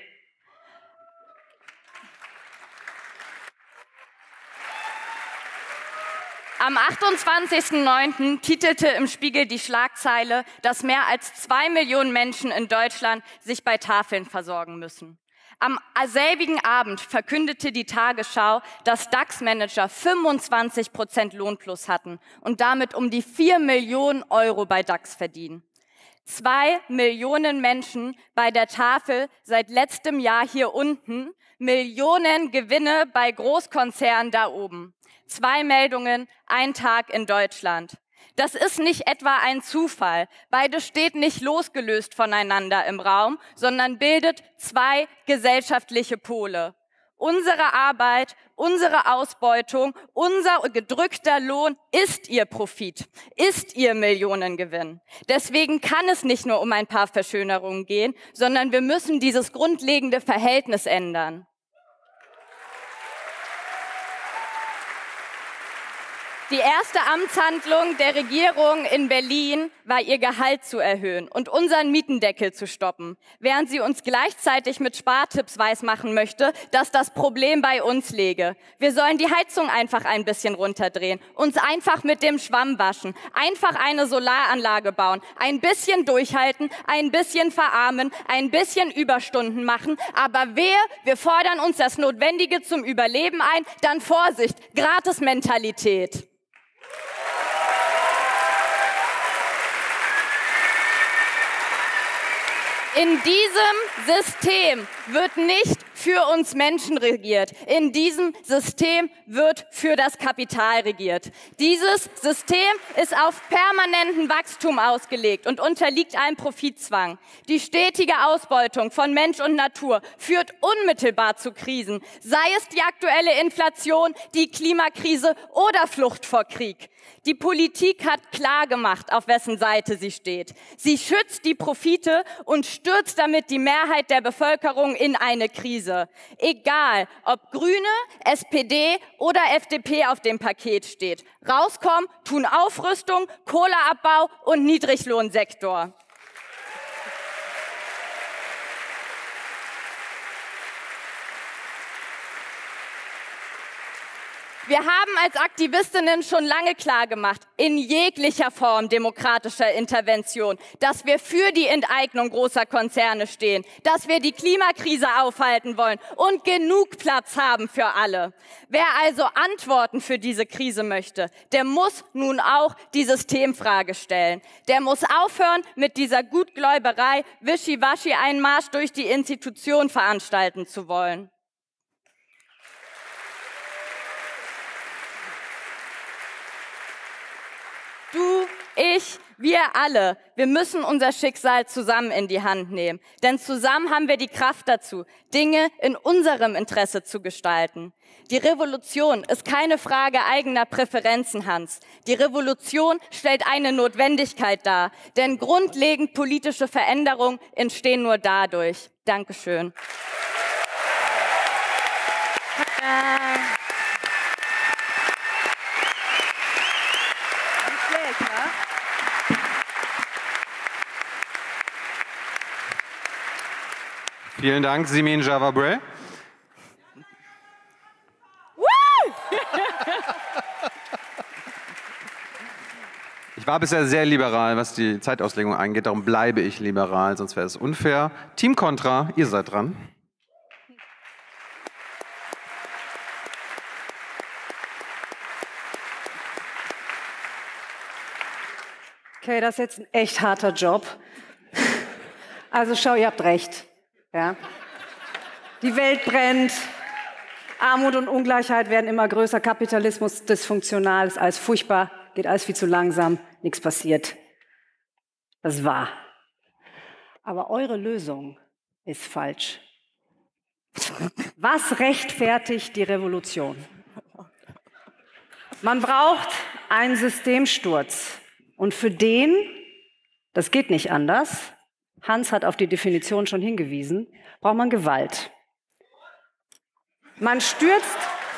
Am achtundzwanzigsten neunten titelte im Spiegel die Schlagzeile, dass mehr als zwei Millionen Menschen in Deutschland sich bei Tafeln versorgen müssen. Am selbigen Abend verkündete die Tagesschau, dass DAX-Manager fünfundzwanzig Prozent Lohnplus hatten und damit um die vier Millionen Euro bei DAX verdienen. Zwei Millionen Menschen bei der Tafel seit letztem Jahr hier unten, Millionen Gewinne bei Großkonzernen da oben. Zwei Meldungen, ein Tag in Deutschland. Das ist nicht etwa ein Zufall. Beides steht nicht losgelöst voneinander im Raum, sondern bildet zwei gesellschaftliche Pole. Unsere Arbeit, unsere Ausbeutung, unser gedrückter Lohn ist ihr Profit, ist ihr Millionengewinn. Deswegen kann es nicht nur um ein paar Verschönerungen gehen, sondern wir müssen dieses grundlegende Verhältnis ändern. Die erste Amtshandlung der Regierung in Berlin war, ihr Gehalt zu erhöhen und unseren Mietendeckel zu stoppen, während sie uns gleichzeitig mit Spartipps weismachen möchte, dass das Problem bei uns läge. Wir sollen die Heizung einfach ein bisschen runterdrehen, uns einfach mit dem Schwamm waschen, einfach eine Solaranlage bauen, ein bisschen durchhalten, ein bisschen verarmen, ein bisschen Überstunden machen, aber wehe, wir fordern uns das Notwendige zum Überleben ein, dann Vorsicht, Gratis-Mentalität. In diesem System wird nicht für uns Menschen regiert. In diesem System wird für das Kapital regiert. Dieses System ist auf permanenten Wachstum ausgelegt und unterliegt einem Profitzwang. Die stetige Ausbeutung von Mensch und Natur führt unmittelbar zu Krisen, sei es die aktuelle Inflation, die Klimakrise oder Flucht vor Krieg. Die Politik hat klar gemacht, auf wessen Seite sie steht. Sie schützt die Profite und stürzt damit die Mehrheit der Bevölkerung in eine Krise. Egal, ob Grüne, S P D oder F D P auf dem Paket steht. Rauskommen tun Aufrüstung, Kohleabbau und Niedriglohnsektor. Wir haben als Aktivistinnen schon lange klargemacht, in jeglicher Form demokratischer Intervention, dass wir für die Enteignung großer Konzerne stehen, dass wir die Klimakrise aufhalten wollen und genug Platz haben für alle. Wer also Antworten für diese Krise möchte, der muss nun auch die Systemfrage stellen. Der muss aufhören mit dieser Gutgläuberei, Wischiwaschi einen Marsch durch die Institution veranstalten zu wollen. Du, ich, wir alle, wir müssen unser Schicksal zusammen in die Hand nehmen. Denn zusammen haben wir die Kraft dazu, Dinge in unserem Interesse zu gestalten. Die Revolution ist keine Frage eigener Präferenzen, Hans. Die Revolution stellt eine Notwendigkeit dar. Denn grundlegend politische Veränderungen entstehen nur dadurch. Dankeschön. Vielen Dank, Simin Javabreh. Ich war bisher sehr liberal, was die Zeitauslegung angeht. Darum bleibe ich liberal, sonst wäre es unfair. Team Contra, ihr seid dran. Okay, das ist jetzt ein echt harter Job. Also schau, ihr habt recht. Ja. Die Welt brennt, Armut und Ungleichheit werden immer größer, Kapitalismus dysfunktional, ist alles furchtbar, geht alles viel zu langsam, nichts passiert. Das ist wahr. Aber eure Lösung ist falsch. Was rechtfertigt die Revolution? Man braucht einen Systemsturz. Und für den, das geht nicht anders, Hans hat auf die Definition schon hingewiesen, braucht man Gewalt. Man stürzt,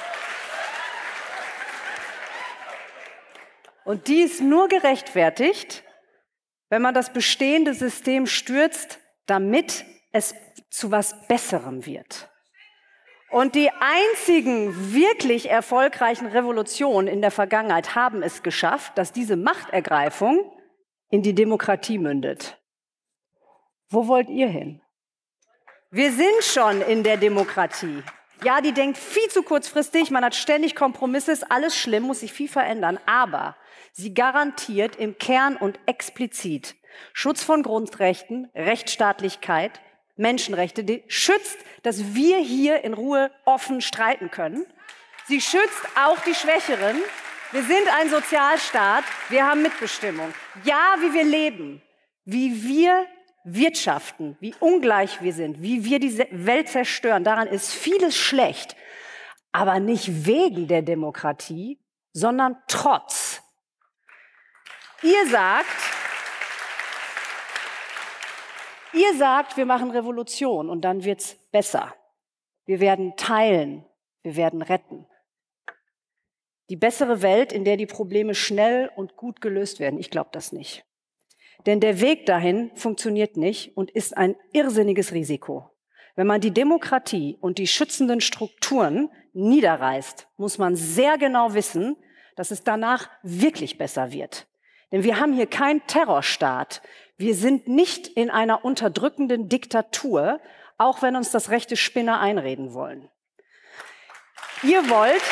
und die ist nur gerechtfertigt, wenn man das bestehende System stürzt, damit es zu was Besserem wird. Und die einzigen wirklich erfolgreichen Revolutionen in der Vergangenheit haben es geschafft, dass diese Machtergreifung in die Demokratie mündet. Wo wollt ihr hin? Wir sind schon in der Demokratie. Ja, die denkt viel zu kurzfristig, man hat ständig Kompromisse, ist alles schlimm, muss sich viel verändern. Aber sie garantiert im Kern und explizit Schutz von Grundrechten, Rechtsstaatlichkeit, Menschenrechte, die schützt, dass wir hier in Ruhe offen streiten können. Sie schützt auch die Schwächeren. Wir sind ein Sozialstaat, wir haben Mitbestimmung. Ja, wie wir leben, wie wir wirtschaften, wie ungleich wir sind, wie wir die Welt zerstören, daran ist vieles schlecht. Aber nicht wegen der Demokratie, sondern trotz. Ihr sagt, ihr sagt, wir machen Revolution und dann wird's besser. Wir werden teilen, wir werden retten. Die bessere Welt, in der die Probleme schnell und gut gelöst werden, ich glaube das nicht. Denn der Weg dahin funktioniert nicht und ist ein irrsinniges Risiko. Wenn man die Demokratie und die schützenden Strukturen niederreißt, muss man sehr genau wissen, dass es danach wirklich besser wird. Denn wir haben hier keinen Terrorstaat. Wir sind nicht in einer unterdrückenden Diktatur, auch wenn uns das rechte Spinner einreden wollen. Ihr wollt...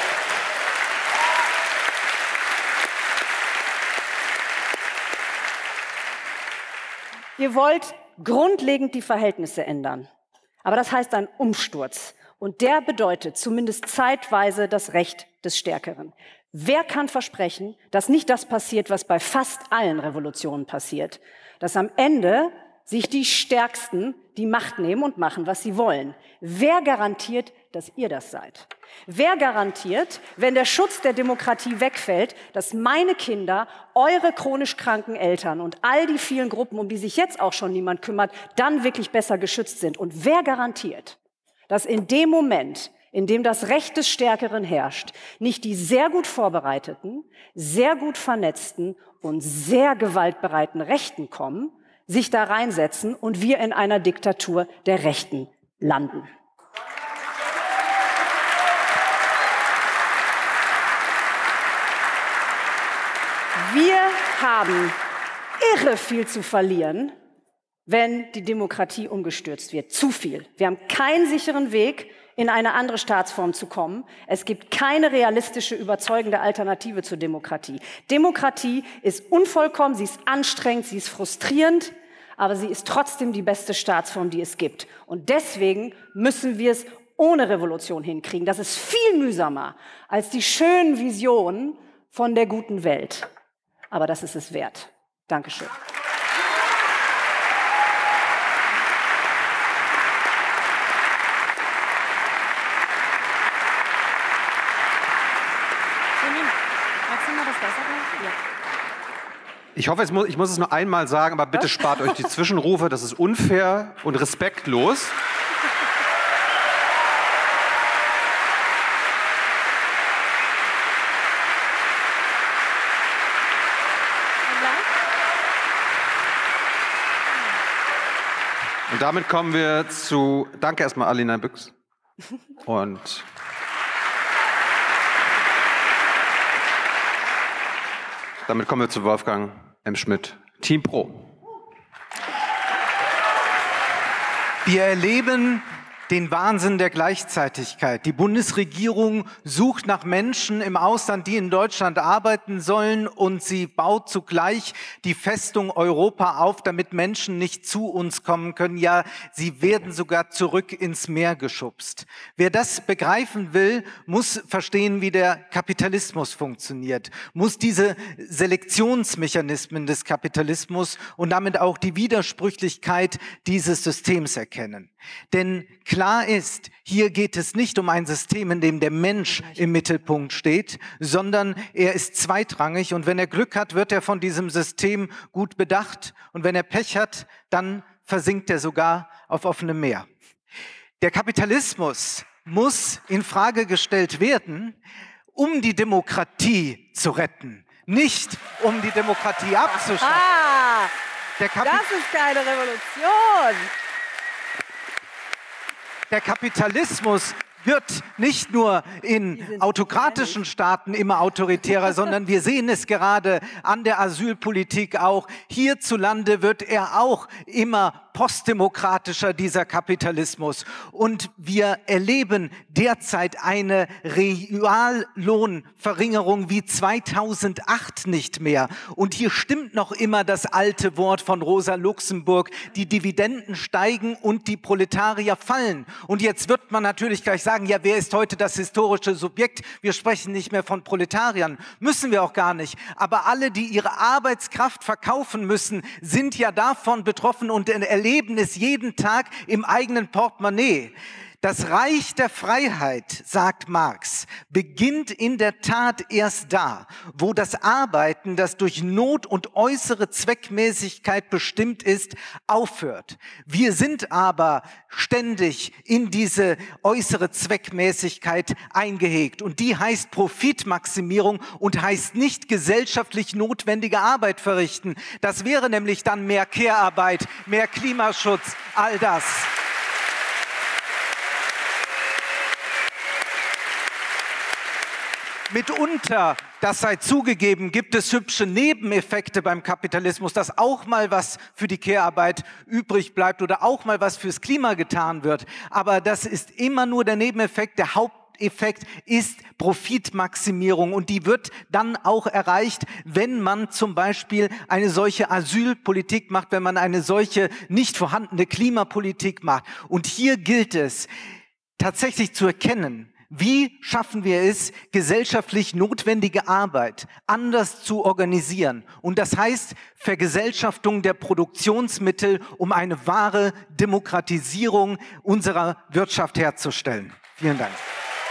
Ihr wollt grundlegend die Verhältnisse ändern. Aber das heißt ein Umsturz. Und der bedeutet zumindest zeitweise das Recht des Stärkeren. Wer kann versprechen, dass nicht das passiert, was bei fast allen Revolutionen passiert? Dass am Ende sich die Stärksten die Macht nehmen und machen, was sie wollen. Wer garantiert, dass ihr das seid? Wer garantiert, wenn der Schutz der Demokratie wegfällt, dass meine Kinder, eure chronisch kranken Eltern und all die vielen Gruppen, um die sich jetzt auch schon niemand kümmert, dann wirklich besser geschützt sind? Und wer garantiert, dass in dem Moment, in dem das Recht des Stärkeren herrscht, nicht die sehr gut vorbereiteten, sehr gut vernetzten und sehr gewaltbereiten Rechten kommen, sich da reinsetzen und wir in einer Diktatur der Rechten landen? Wir haben irre viel zu verlieren, wenn die Demokratie umgestürzt wird. Zu viel. Wir haben keinen sicheren Weg, in eine andere Staatsform zu kommen. Es gibt keine realistische, überzeugende Alternative zur Demokratie. Demokratie ist unvollkommen, sie ist anstrengend, sie ist frustrierend, aber sie ist trotzdem die beste Staatsform, die es gibt. Und deswegen müssen wir es ohne Revolution hinkriegen. Das ist viel mühsamer als die schönen Visionen von der guten Welt. Aber das ist es wert. Dankeschön. Ich hoffe, es muss, ich muss es nur einmal sagen, aber bitte spart euch die Zwischenrufe. Das ist unfair und respektlos. Und damit kommen wir zu, danke erstmal Alina Büchs. Und damit kommen wir zu Wolfgang M. Schmidt, Team Pro. Wir erleben den Wahnsinn der Gleichzeitigkeit. Die Bundesregierung sucht nach Menschen im Ausland, die in Deutschland arbeiten sollen, und sie baut zugleich die Festung Europa auf, damit Menschen nicht zu uns kommen können. Ja, sie werden sogar zurück ins Meer geschubst. Wer das begreifen will, muss verstehen, wie der Kapitalismus funktioniert, muss diese Selektionsmechanismen des Kapitalismus und damit auch die Widersprüchlichkeit dieses Systems erkennen. Denn klar ist, hier geht es nicht um ein System, in dem der Mensch im Mittelpunkt steht, sondern er ist zweitrangig, und wenn er Glück hat, wird er von diesem System gut bedacht, und wenn er Pech hat, dann versinkt er sogar auf offenem Meer. Der Kapitalismus muss in Frage gestellt werden, um die Demokratie zu retten, nicht um die Demokratie abzuschaffen. Ah, Der Kapi- das ist keine Revolution. Der Kapitalismus wird nicht nur in autokratischen Staaten immer autoritärer, sondern wir sehen es gerade an der Asylpolitik auch. Hierzulande wird er auch immer postdemokratischer, dieser Kapitalismus. Und wir erleben derzeit eine Reallohnverringerung wie zweitausendacht nicht mehr. Und hier stimmt noch immer das alte Wort von Rosa Luxemburg: Die Dividenden steigen und die Proletarier fallen. Und jetzt wird man natürlich gleich sagen, ja, wer ist heute das historische Subjekt? Wir sprechen nicht mehr von Proletariern. Müssen wir auch gar nicht. Aber alle, die ihre Arbeitskraft verkaufen müssen, sind ja davon betroffen und erleben es jeden Tag im eigenen Portemonnaie. Das Reich der Freiheit, sagt Marx, beginnt in der Tat erst da, wo das Arbeiten, das durch Not und äußere Zweckmäßigkeit bestimmt ist, aufhört. Wir sind aber ständig in diese äußere Zweckmäßigkeit eingehegt, und die heißt Profitmaximierung und heißt nicht gesellschaftlich notwendige Arbeit verrichten. Das wäre nämlich dann mehr Care-Arbeit, mehr Klimaschutz, all das. Mitunter, das sei zugegeben, gibt es hübsche Nebeneffekte beim Kapitalismus, dass auch mal was für die Care-Arbeit übrig bleibt oder auch mal was fürs Klima getan wird. Aber das ist immer nur der Nebeneffekt. Der Haupteffekt ist Profitmaximierung, und die wird dann auch erreicht, wenn man zum Beispiel eine solche Asylpolitik macht, wenn man eine solche nicht vorhandene Klimapolitik macht. Und hier gilt es tatsächlich zu erkennen, wie schaffen wir es, gesellschaftlich notwendige Arbeit anders zu organisieren? Und das heißt Vergesellschaftung der Produktionsmittel, um eine wahre Demokratisierung unserer Wirtschaft herzustellen. Vielen Dank.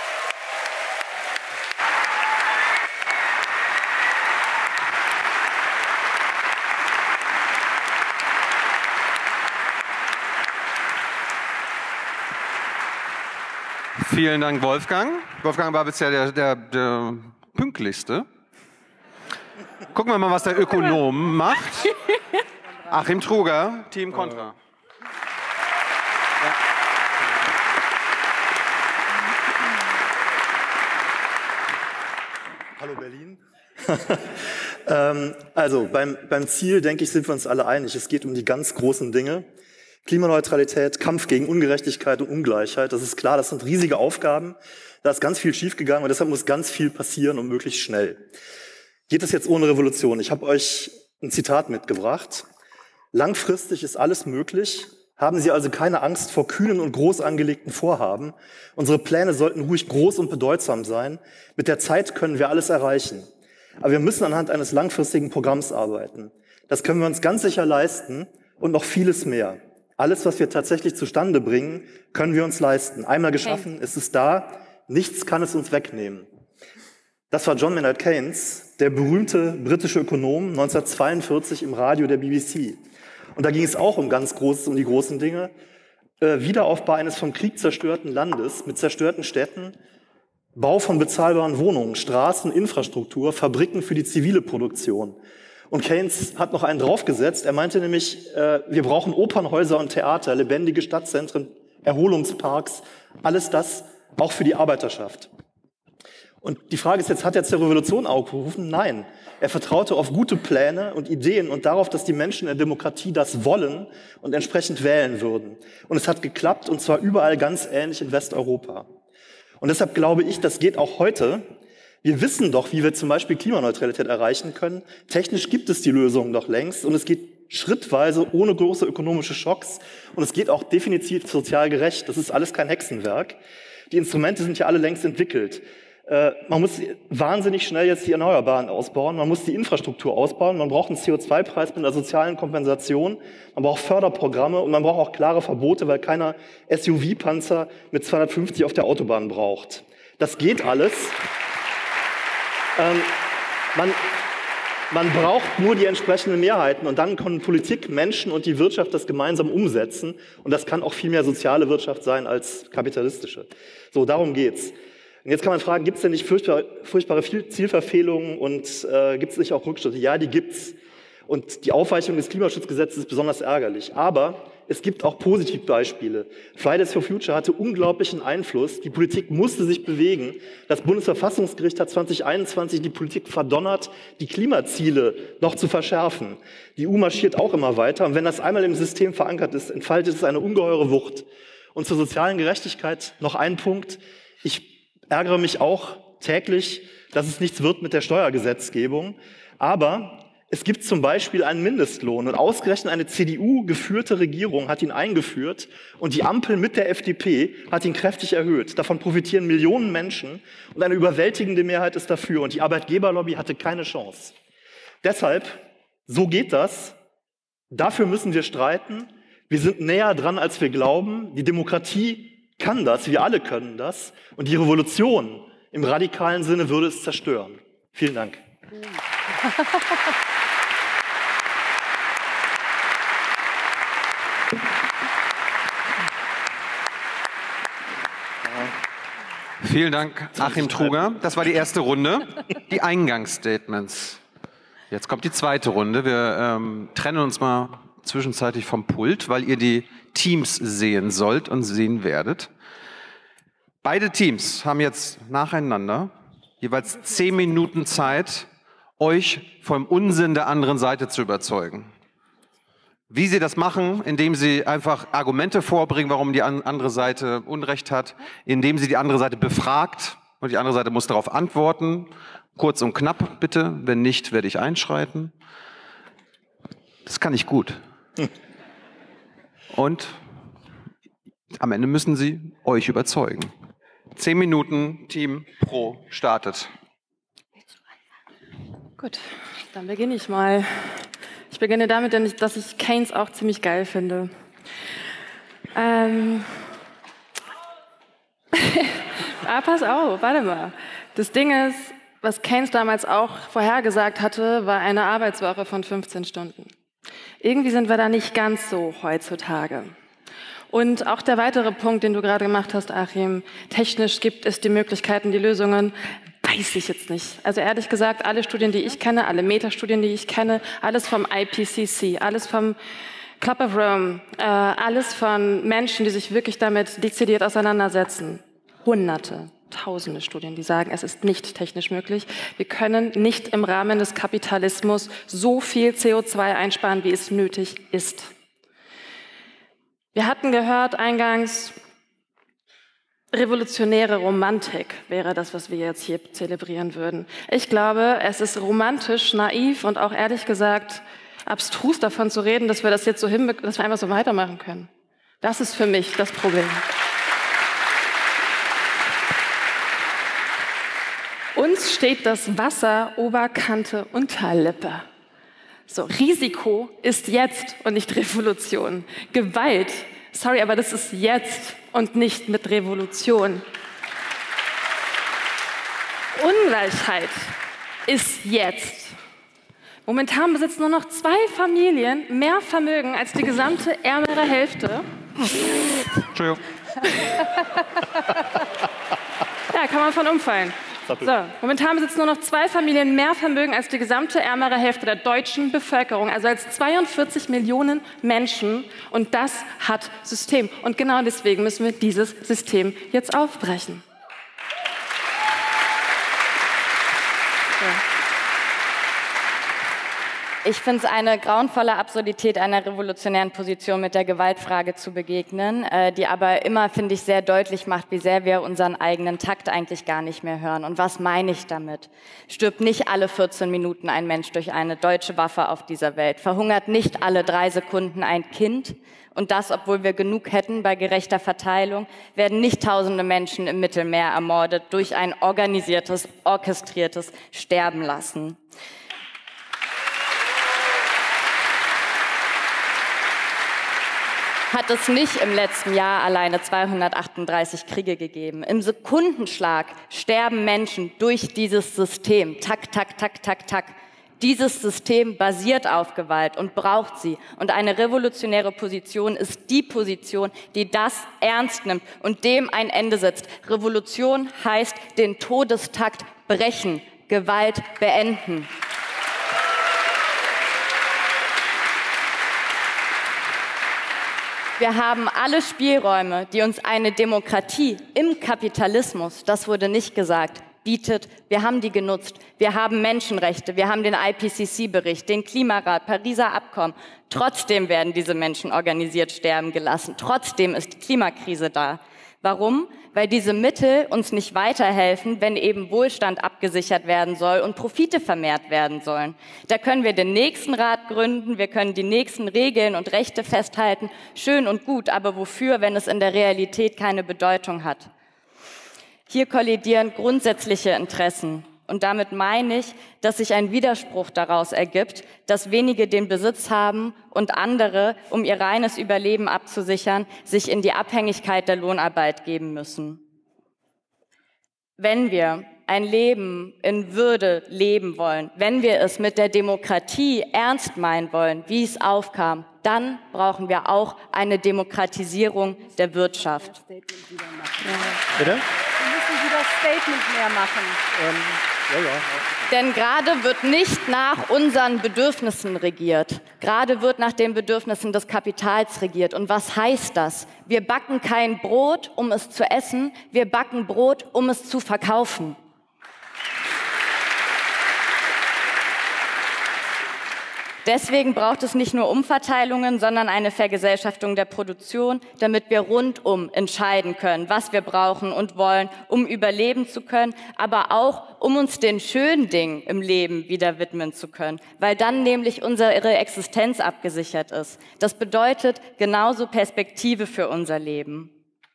Vielen Dank, Wolfgang. Wolfgang war bisher der, der, der pünktlichste. Gucken wir mal, was der Ökonom macht. Achim Truger, Team Contra. Hallo Berlin. ähm, also beim, beim Ziel, denke ich, sind wir uns alle einig. Es geht um die ganz großen Dinge. Klimaneutralität, Kampf gegen Ungerechtigkeit und Ungleichheit, das ist klar, das sind riesige Aufgaben. Da ist ganz viel schiefgegangen und deshalb muss ganz viel passieren und möglichst schnell. Geht es jetzt ohne Revolution? Ich habe euch ein Zitat mitgebracht. Langfristig ist alles möglich. Haben Sie also keine Angst vor kühnen und groß angelegten Vorhaben. Unsere Pläne sollten ruhig groß und bedeutsam sein. Mit der Zeit können wir alles erreichen. Aber wir müssen anhand eines langfristigen Programms arbeiten. Das können wir uns ganz sicher leisten und noch vieles mehr. Alles, was wir tatsächlich zustande bringen, können wir uns leisten. Einmal geschaffen, okay. Ist es da, nichts kann es uns wegnehmen. Das war John Maynard Keynes, der berühmte britische Ökonom, neunzehnhundertzweiundvierzig im Radio der B B C. Und da ging es auch um ganz Großes, um die großen Dinge. Äh, Wiederaufbau eines vom Krieg zerstörten Landes mit zerstörten Städten, Bau von bezahlbaren Wohnungen, Straßen, Infrastruktur, Fabriken für die zivile Produktion. Und Keynes hat noch einen draufgesetzt. Er meinte nämlich, äh, wir brauchen Opernhäuser und Theater, lebendige Stadtzentren, Erholungsparks, alles das auch für die Arbeiterschaft. Und die Frage ist jetzt, hat er zur Revolution aufgerufen? Nein. Er vertraute auf gute Pläne und Ideen und darauf, dass die Menschen in der Demokratie das wollen und entsprechend wählen würden. Und es hat geklappt, und zwar überall ganz ähnlich in Westeuropa. Und deshalb glaube ich, das geht auch heute. Wir wissen doch, wie wir zum Beispiel Klimaneutralität erreichen können. Technisch gibt es die Lösungen doch längst und es geht schrittweise ohne große ökonomische Schocks und es geht auch definitiv sozial gerecht. Das ist alles kein Hexenwerk. Die Instrumente sind ja alle längst entwickelt. Äh, man muss wahnsinnig schnell jetzt die Erneuerbaren ausbauen, man muss die Infrastruktur ausbauen, man braucht einen C O zwei Preis mit einer sozialen Kompensation, man braucht Förderprogramme und man braucht auch klare Verbote, weil keiner S U V-Panzer mit zweihundertfünfzig auf der Autobahn braucht. Das geht alles. Ähm, man, man braucht nur die entsprechenden Mehrheiten und dann können Politik, Menschen und die Wirtschaft das gemeinsam umsetzen und das kann auch viel mehr soziale Wirtschaft sein als kapitalistische. So, darum geht's. Und jetzt kann man fragen, gibt es denn nicht furchtbare, furchtbare Zielverfehlungen und äh, gibt es nicht auch Rückschritte? Ja, die gibt's. Und die Aufweichung des Klimaschutzgesetzes ist besonders ärgerlich. Aber es gibt auch Positivbeispiele. Fridays for Future hatte unglaublichen Einfluss. Die Politik musste sich bewegen. Das Bundesverfassungsgericht hat zwanzig einundzwanzig die Politik verdonnert, die Klimaziele noch zu verschärfen. Die E U marschiert auch immer weiter. Und wenn das einmal im System verankert ist, entfaltet es eine ungeheure Wucht. Und zur sozialen Gerechtigkeit noch ein Punkt. Ich ärgere mich auch täglich, dass es nichts wird mit der Steuergesetzgebung. Aber es gibt zum Beispiel einen Mindestlohn und ausgerechnet eine C D U-geführte Regierung hat ihn eingeführt und die Ampel mit der F D P hat ihn kräftig erhöht. Davon profitieren Millionen Menschen und eine überwältigende Mehrheit ist dafür und die Arbeitgeberlobby hatte keine Chance. Deshalb, so geht das. Dafür müssen wir streiten. Wir sind näher dran, als wir glauben. Die Demokratie kann das, wir alle können das. Und die Revolution im radikalen Sinne würde es zerstören. Vielen Dank. Vielen Dank, Achim Truger. Das war die erste Runde, die Eingangsstatements. Jetzt kommt die zweite Runde. Wir ähm, trennen uns mal zwischenzeitlich vom Pult, weil ihr die Teams sehen sollt und sehen werdet. Beide Teams haben jetzt nacheinander jeweils zehn Minuten Zeit, euch vom Unsinn der anderen Seite zu überzeugen. Wie sie das machen, indem sie einfach Argumente vorbringen, warum die andere Seite Unrecht hat, indem sie die andere Seite befragt und die andere Seite muss darauf antworten. Kurz und knapp, bitte. Wenn nicht, werde ich einschreiten. Das kann ich gut. Und am Ende müssen sie euch überzeugen. Zehn Minuten, Team Pro startet. Gut, dann beginne ich mal. Ich beginne damit, dass ich Keynes auch ziemlich geil finde. Ähm ah, pass auf, warte mal. Das Ding ist, was Keynes damals auch vorhergesagt hatte, war eine Arbeitswoche von fünfzehn Stunden. Irgendwie sind wir da nicht ganz so heutzutage. Und auch der weitere Punkt, den du gerade gemacht hast, Achim, technisch gibt es die Möglichkeiten, die Lösungen, weiß ich jetzt nicht. Also ehrlich gesagt, alle Studien, die ich kenne, alle Metastudien, die ich kenne, alles vom I P C C, alles vom Club of Rome, äh, alles von Menschen, die sich wirklich damit dezidiert auseinandersetzen. Hunderte, tausende Studien, die sagen, es ist nicht technisch möglich. Wir können nicht im Rahmen des Kapitalismus so viel C O zwei einsparen, wie es nötig ist. Wir hatten gehört eingangs, revolutionäre Romantik wäre das, was wir jetzt hier zelebrieren würden. Ich glaube, es ist romantisch, naiv und auch ehrlich gesagt abstrus davon zu reden, dass wir das jetzt so hinbekommen, dass wir einfach so weitermachen können. Das ist für mich das Problem. Uns steht das Wasser Oberkante Unterlippe. So, Risiko ist jetzt und nicht Revolution. Gewalt, sorry, aber das ist jetzt und nicht mit Revolution. Ungleichheit ist jetzt. Momentan besitzen nur noch zwei Familien mehr Vermögen als die gesamte ärmere Hälfte. Entschuldigung. Ja, kann man von umfallen. So, momentan besitzen nur noch zwei Familien mehr Vermögen als die gesamte ärmere Hälfte der deutschen Bevölkerung, also als zweiundvierzig Millionen Menschen. Und das hat System. Und genau deswegen müssen wir dieses System jetzt aufbrechen. Ich finde es eine grauenvolle Absurdität, einer revolutionären Position mit der Gewaltfrage zu begegnen, äh, die aber immer, finde ich, sehr deutlich macht, wie sehr wir unseren eigenen Takt eigentlich gar nicht mehr hören. Und was meine ich damit? Stirbt nicht alle vierzehn Minuten ein Mensch durch eine deutsche Waffe auf dieser Welt? Verhungert nicht alle drei Sekunden ein Kind? Und das, obwohl wir genug hätten bei gerechter Verteilung, werden nicht tausende Menschen im Mittelmeer ermordet durch ein organisiertes, orchestriertes Sterben lassen. Hat es nicht im letzten Jahr alleine zweihundertachtunddreißig Kriege gegeben. Im Sekundenschlag sterben Menschen durch dieses System. Tak, tak, tak, tak, tak. Dieses System basiert auf Gewalt und braucht sie. Und eine revolutionäre Position ist die Position, die das ernst nimmt und dem ein Ende setzt. Revolution heißt den Todestakt brechen, Gewalt beenden. Wir haben alle Spielräume, die uns eine Demokratie im Kapitalismus, das wurde nicht gesagt, bietet. Wir haben die genutzt. Wir haben Menschenrechte, wir haben den I P C C-Bericht, den Klimarat, Pariser Abkommen. Trotzdem werden diese Menschen organisiert sterben gelassen. Trotzdem ist die Klimakrise da. Warum? Weil diese Mittel uns nicht weiterhelfen, wenn eben Wohlstand abgesichert werden soll und Profite vermehrt werden sollen. Da können wir den nächsten Rat gründen, wir können die nächsten Regeln und Rechte festhalten. Schön und gut, aber wofür, wenn es in der Realität keine Bedeutung hat? Hier kollidieren grundsätzliche Interessen. Und damit meine ich, dass sich ein Widerspruch daraus ergibt, dass wenige den Besitz haben und andere, um ihr reines Überleben abzusichern, sich in die Abhängigkeit der Lohnarbeit geben müssen. Wenn wir ein Leben in Würde leben wollen, wenn wir es mit der Demokratie ernst meinen wollen, wie es aufkam, dann brauchen wir auch eine Demokratisierung der Wirtschaft. Ja. Bitte? Wir müssen wieder Statement mehr machen. Ähm, ja, ja. Denn gerade wird nicht nach unseren Bedürfnissen regiert. Gerade wird nach den Bedürfnissen des Kapitals regiert. Und was heißt das? Wir backen kein Brot, um es zu essen. Wir backen Brot, um es zu verkaufen. Deswegen braucht es nicht nur Umverteilungen, sondern eine Vergesellschaftung der Produktion, damit wir rundum entscheiden können, was wir brauchen und wollen, um überleben zu können, aber auch, um uns den schönen Dingen im Leben wieder widmen zu können, weil dann nämlich unsere Existenz abgesichert ist. Das bedeutet genauso Perspektive für unser Leben.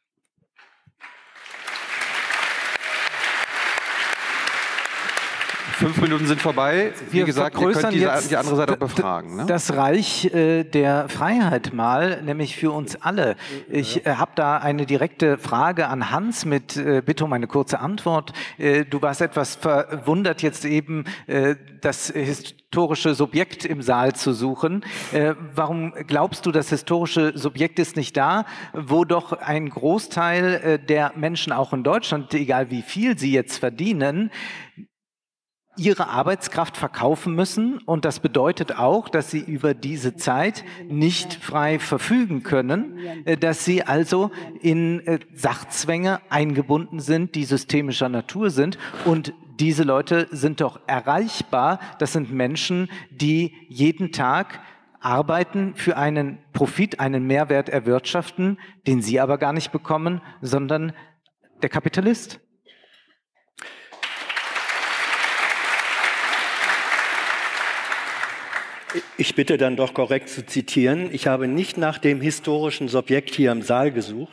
Fünf Minuten sind vorbei. Wie Wir gesagt, ihr könnt diese, jetzt die andere Seite auch befragen. Ne? Das Reich äh, der Freiheit mal, nämlich für uns alle. Ich äh, habe da eine direkte Frage an Hans mit äh, Bitte um eine kurze Antwort. Äh, du warst etwas verwundert, jetzt eben äh, das historische Subjekt im Saal zu suchen. Äh, warum glaubst du, das historische Subjekt ist nicht da, wo doch ein Großteil äh, der Menschen auch in Deutschland, egal wie viel sie jetzt verdienen, ihre Arbeitskraft verkaufen müssen, und das bedeutet auch, dass sie über diese Zeit nicht frei verfügen können, dass sie also in Sachzwänge eingebunden sind, die systemischer Natur sind, und diese Leute sind doch erreichbar. Das sind Menschen, die jeden Tag arbeiten, für einen Profit, einen Mehrwert erwirtschaften, den sie aber gar nicht bekommen, sondern der Kapitalist. Ich bitte dann doch korrekt zu zitieren. Ich habe nicht nach dem historischen Subjekt hier im Saal gesucht,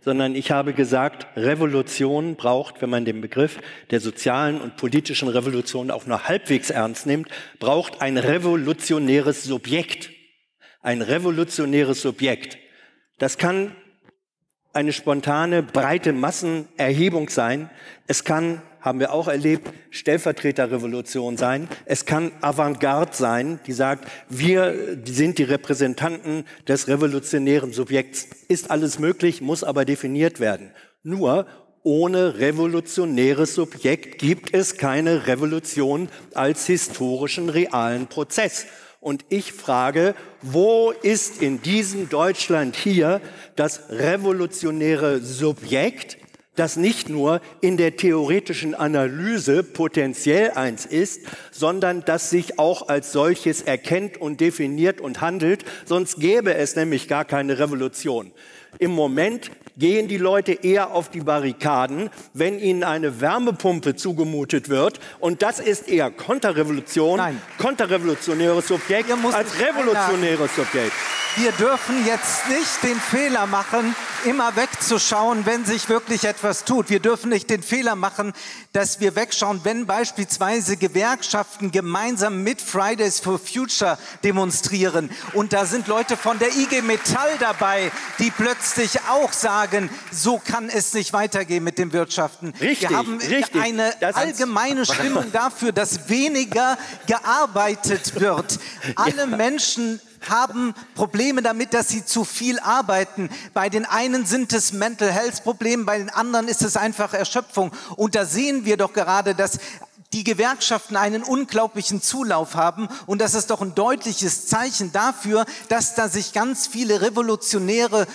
sondern ich habe gesagt, Revolution braucht, wenn man den Begriff der sozialen und politischen Revolution auch nur halbwegs ernst nimmt, braucht ein revolutionäres Subjekt. Ein revolutionäres Subjekt. Das kann eine spontane, breite Massenerhebung sein. Es kann, haben wir auch erlebt, Stellvertreterrevolution sein. Es kann Avantgarde sein, die sagt, wir sind die Repräsentanten des revolutionären Subjekts. Ist alles möglich, muss aber definiert werden. Nur ohne revolutionäres Subjekt gibt es keine Revolution als historischen, realen Prozess. Und ich frage, wo ist in diesem Deutschland hier das revolutionäre Subjekt, das nicht nur in der theoretischen Analyse potenziell eins ist, sondern das sich auch als solches erkennt und definiert und handelt, sonst gäbe es nämlich gar keine Revolution. Im Moment gehen die Leute eher auf die Barrikaden, wenn ihnen eine Wärmepumpe zugemutet wird. Und das ist eher Konterrevolution, Nein. konterrevolutionäres Subjekt als revolutionäres Subjekt. Wir dürfen jetzt nicht den Fehler machen, immer wegzuschauen, wenn sich wirklich etwas tut. Wir dürfen nicht den Fehler machen, dass wir wegschauen, wenn beispielsweise Gewerkschaften gemeinsam mit Fridays for Future demonstrieren. Und da sind Leute von der I G Metall dabei, die plötzlich auch sagen, so kann es nicht weitergehen mit dem Wirtschaften. Richtig, wir haben richtig. eine das allgemeine Stimmung dafür, dass weniger gearbeitet wird. Alle ja. Menschen haben Probleme damit, dass sie zu viel arbeiten. Bei den einen sind es Mental Health Probleme, bei den anderen ist es einfach Erschöpfung. Und da sehen wir doch gerade, dass die Gewerkschaften einen unglaublichen Zulauf haben. Und das ist doch ein deutliches Zeichen dafür, dass da sich ganz viele revolutionäre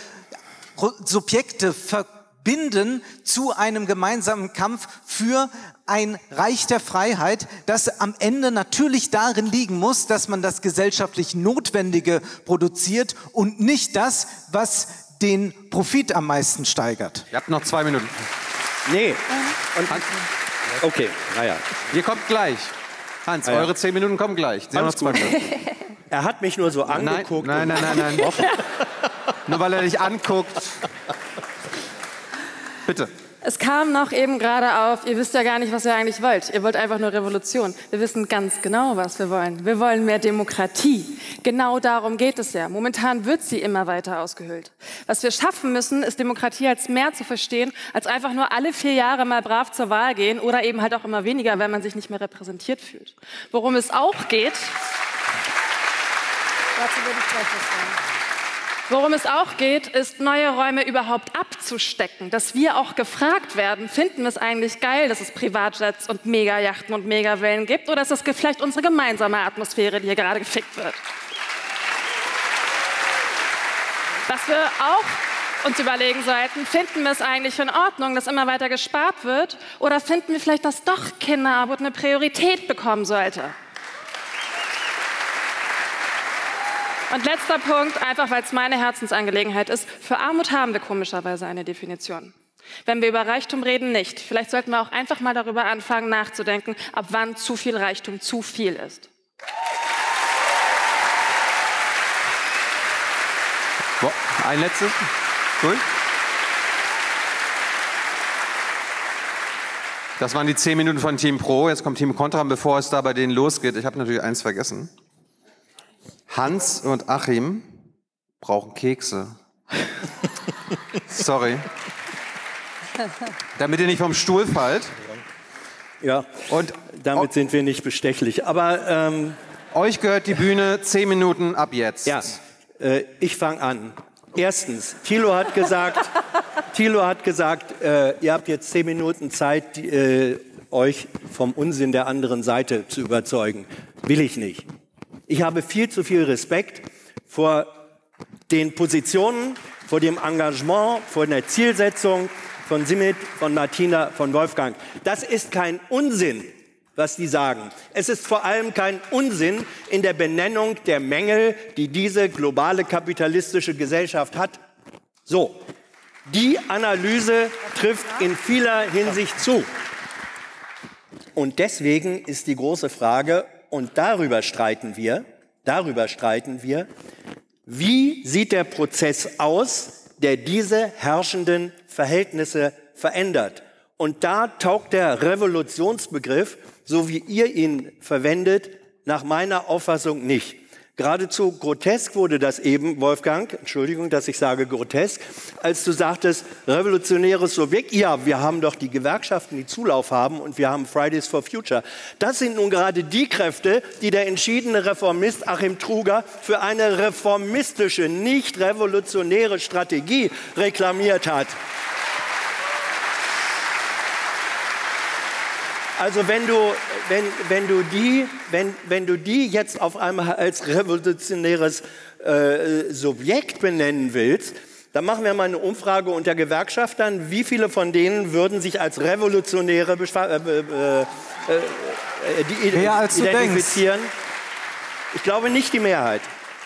Subjekte verbinden zu einem gemeinsamen Kampf für ein Reich der Freiheit, das am Ende natürlich darin liegen muss, dass man das gesellschaftlich Notwendige produziert und nicht das, was den Profit am meisten steigert. Ihr habt noch zwei Minuten. Nee. Und Hans, okay, naja. Ihr kommt gleich. Hans, ja. eure zehn Minuten kommen gleich. Sie haben noch zwei Minuten. Er hat mich nur so angeguckt. Nein, nein, nein, nein. nein. Nur weil er dich anguckt. Bitte. Es kam noch eben gerade auf, ihr wisst ja gar nicht, was ihr eigentlich wollt. Ihr wollt einfach nur Revolution. Wir wissen ganz genau, was wir wollen. Wir wollen mehr Demokratie. Genau darum geht es ja. Momentan wird sie immer weiter ausgehöhlt. Was wir schaffen müssen, ist Demokratie als mehr zu verstehen, als einfach nur alle vier Jahre mal brav zur Wahl gehen oder eben halt auch immer weniger, wenn man sich nicht mehr repräsentiert fühlt. Worum es auch geht, dazu würde ich gleich was sagen. Worum es auch geht, ist, neue Räume überhaupt abzustecken. Dass wir auch gefragt werden, finden wir es eigentlich geil, dass es Privatjets und Megajachten und Megawellen gibt? Oder ist das vielleicht unsere gemeinsame Atmosphäre, die hier gerade gefickt wird? Was wir auch uns überlegen sollten, finden wir es eigentlich in Ordnung, dass immer weiter gespart wird? Oder finden wir vielleicht, dass doch Kinderarmut eine Priorität bekommen sollte? Und letzter Punkt, einfach weil es meine Herzensangelegenheit ist. Für Armut haben wir komischerweise eine Definition. Wenn wir über Reichtum reden, nicht. Vielleicht sollten wir auch einfach mal darüber anfangen, nachzudenken, ab wann zu viel Reichtum zu viel ist. Boah, ein letztes. Cool. Das waren die zehn Minuten von Team Pro. Jetzt kommt Team Contra. Bevor es da bei denen losgeht, ich habe natürlich eins vergessen. Hans und Achim brauchen Kekse. Sorry. Damit ihr nicht vom Stuhl fallt. Ja, und damit sind wir nicht bestechlich. Aber ähm, euch gehört die Bühne, zehn Minuten ab jetzt. Ja, äh, ich fange an. Erstens, Thilo hat gesagt, Thilo hat gesagt, äh, ihr habt jetzt zehn Minuten Zeit, die, äh, euch vom Unsinn der anderen Seite zu überzeugen. Will ich nicht. Ich habe viel zu viel Respekt vor den Positionen, vor dem Engagement, vor der Zielsetzung von Simit, von Martina, von Wolfgang. Das ist kein Unsinn, was die sagen. Es ist vor allem kein Unsinn in der Benennung der Mängel, die diese globale kapitalistische Gesellschaft hat. So, die Analyse trifft in vieler Hinsicht zu. Und deswegen ist die große Frage, und darüber streiten wir, darüber streiten wir, wie sieht der Prozess aus, der diese herrschenden Verhältnisse verändert. Und da taugt der Revolutionsbegriff, so wie ihr ihn verwendet, nach meiner Auffassung nicht. Geradezu grotesk wurde das eben, Wolfgang, Entschuldigung, dass ich sage grotesk, als du sagtest, revolutionäres Subjekt, ja, wir haben doch die Gewerkschaften, die Zulauf haben und wir haben Fridays for Future. Das sind nun gerade die Kräfte, die der entschiedene Reformist Achim Truger für eine reformistische, nicht revolutionäre Strategie reklamiert hat. Also wenn du, wenn, wenn, du die, wenn, wenn du die jetzt auf einmal als revolutionäres äh, Subjekt benennen willst, dann machen wir mal eine Umfrage unter Gewerkschaftern. Wie viele von denen würden sich als Revolutionäre äh, äh, äh, die Mehr als identifizieren? Ich glaube nicht die Mehrheit.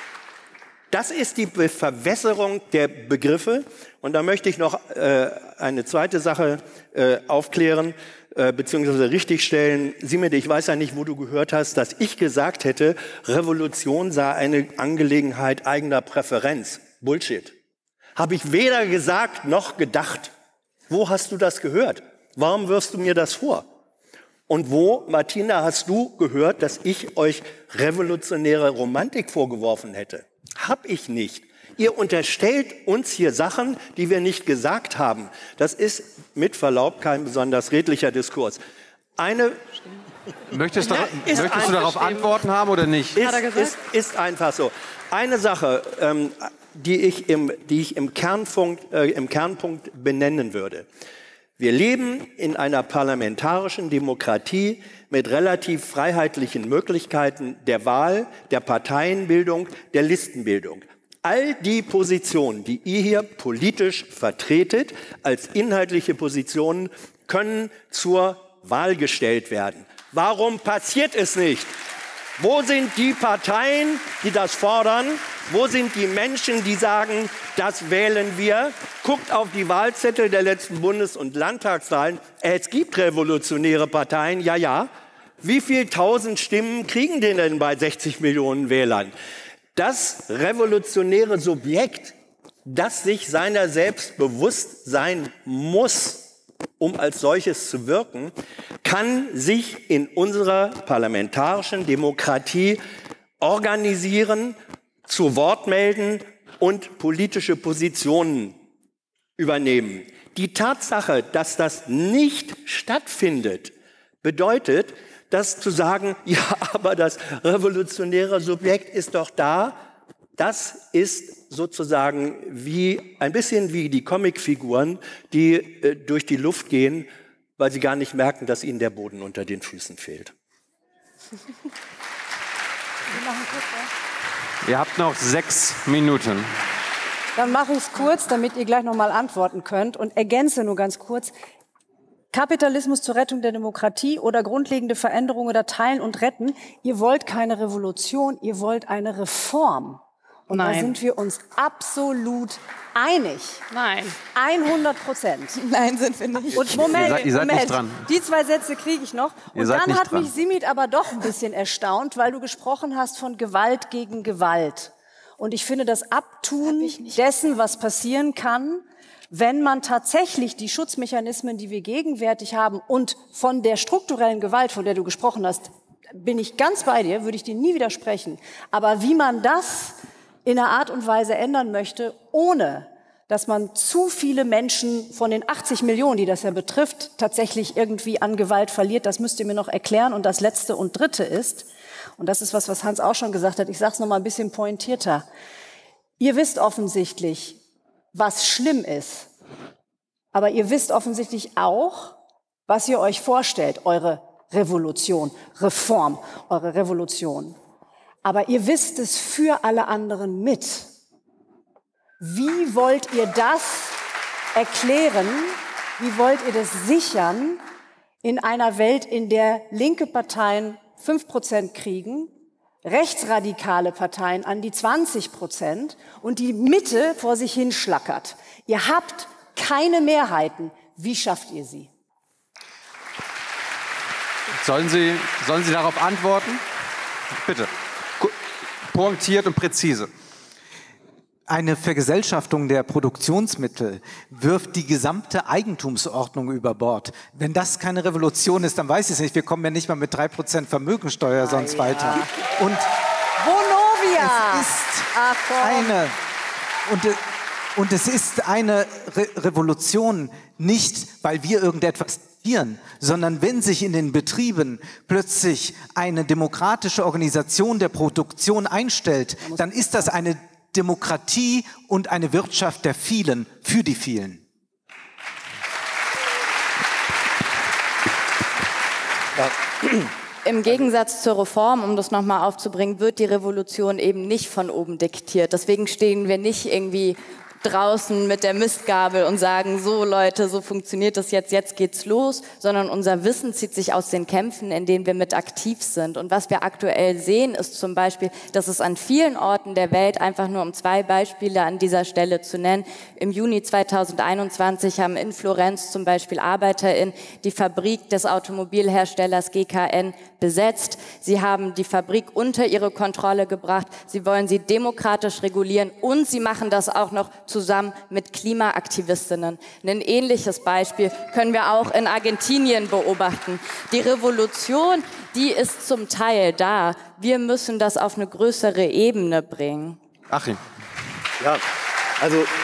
Das ist die Verwässerung der Begriffe. Und da möchte ich noch äh, eine zweite Sache äh, aufklären, äh, beziehungsweise richtigstellen. Simede, ich weiß ja nicht, wo du gehört hast, dass ich gesagt hätte, Revolution sei eine Angelegenheit eigener Präferenz. Bullshit. Habe ich weder gesagt noch gedacht. Wo hast du das gehört? Warum wirfst du mir das vor? Und wo, Martina, hast du gehört, dass ich euch revolutionäre Romantik vorgeworfen hätte? Hab ich nicht. Ihr unterstellt uns hier Sachen, die wir nicht gesagt haben. Das ist mit Verlaub kein besonders redlicher Diskurs. Eine Möchtest, ja, möchtest du darauf Antworten haben oder nicht? Ist, ist, ist einfach so. Eine Sache, ähm, die ich im, die ich im Kernpunkt, äh, im Kernpunkt benennen würde. Wir leben in einer parlamentarischen Demokratie mit relativ freiheitlichen Möglichkeiten der Wahl, der Parteienbildung, der Listenbildung. All die Positionen, die ihr hier politisch vertretet, als inhaltliche Positionen, können zur Wahl gestellt werden. Warum passiert es nicht? Wo sind die Parteien, die das fordern? Wo sind die Menschen, die sagen, das wählen wir? Guckt auf die Wahlzettel der letzten Bundes- und Landtagswahlen. Es gibt revolutionäre Parteien, ja, ja. Wie viel tausend Stimmen kriegen die denn bei sechzig Millionen Wählern? Das revolutionäre Subjekt, das sich seiner selbst bewusst sein muss, um als solches zu wirken, kann sich in unserer parlamentarischen Demokratie organisieren, zu Wort melden und politische Positionen übernehmen. Die Tatsache, dass das nicht stattfindet, bedeutet, dass zu sagen, ja, aber das revolutionäre Subjekt ist doch da, das ist sozusagen wie, ein bisschen wie die Comicfiguren, die äh, durch die Luft gehen, weil sie gar nicht merken, dass ihnen der Boden unter den Füßen fehlt. Ihr habt noch sechs Minuten. Dann mache ich es kurz, damit ihr gleich noch mal antworten könnt und ergänze nur ganz kurz. Kapitalismus zur Rettung der Demokratie oder grundlegende Veränderungen oder Teilen und Retten. Ihr wollt keine Revolution, ihr wollt eine Reform. Und Nein. da sind wir uns absolut einig. Nein. hundert Prozent. Nein, sind wir nicht. Und Moment, Ihr seid- ihr seid Moment. nicht dran. Die zwei Sätze kriege ich noch. Ihr Und seid dann nicht hat dran. mich Simit aber doch ein bisschen erstaunt, weil du gesprochen hast von Gewalt gegen Gewalt. Und ich finde, das Abtun dessen, was passieren kann, wenn man tatsächlich die Schutzmechanismen, die wir gegenwärtig haben und von der strukturellen Gewalt, von der du gesprochen hast, bin ich ganz bei dir, würde ich dir nie widersprechen. Aber wie man das in einer Art und Weise ändern möchte, ohne dass man zu viele Menschen von den achtzig Millionen, die das ja betrifft, tatsächlich irgendwie an Gewalt verliert, das müsst ihr mir noch erklären. Und das Letzte und Dritte ist, und das ist was, was Hans auch schon gesagt hat, ich sage es noch mal ein bisschen pointierter. Ihr wisst offensichtlich, was schlimm ist. Aber ihr wisst offensichtlich auch, was ihr euch vorstellt, eure Revolution, Reform, eure Revolution. Aber ihr wisst es für alle anderen mit. Wie wollt ihr das erklären? Wie wollt ihr das sichern in einer Welt, in der linke Parteien fünf Prozent kriegen, rechtsradikale Parteien an die zwanzig Prozent und die Mitte vor sich hin schlackert? Ihr habt keine Mehrheiten. Wie schafft ihr sie? Sollen Sie, sollen Sie darauf antworten? Bitte. Pointiert und präzise. Eine Vergesellschaftung der Produktionsmittel wirft die gesamte Eigentumsordnung über Bord. Wenn das keine Revolution ist, dann weiß ich es nicht. Wir kommen ja nicht mal mit drei Prozent Vermögensteuer sonst ah, ja. weiter. Und Vonovia! Es ist Ach, eine... Und, und es ist eine Re Revolution nicht, weil wir irgendetwas passieren, sondern wenn sich in den Betrieben plötzlich eine demokratische Organisation der Produktion einstellt, dann ist das eine Demokratie und eine Wirtschaft der vielen, für die vielen. Ja. Im Gegensatz zur Reform, um das nochmal aufzubringen, wird die Revolution eben nicht von oben diktiert. Deswegen stehen wir nicht irgendwie draußen mit der Mistgabel und sagen, so Leute, so funktioniert das jetzt, jetzt geht's los, sondern unser Wissen zieht sich aus den Kämpfen, in denen wir mit aktiv sind. Und was wir aktuell sehen, ist zum Beispiel, dass es an vielen Orten der Welt, einfach nur um zwei Beispiele an dieser Stelle zu nennen, im Juni zweitausendeinundzwanzig haben in Florenz zum Beispiel ArbeiterInnen die Fabrik des Automobilherstellers G K N besetzt. Sie haben die Fabrik unter ihre Kontrolle gebracht. Sie wollen sie demokratisch regulieren und sie machen das auch noch zusammen mit Klimaaktivistinnen. Ein ähnliches Beispiel können wir auch in Argentinien beobachten. Die Revolution, die ist zum Teil da. Wir müssen das auf eine größere Ebene bringen. Achim. Ja, also äh,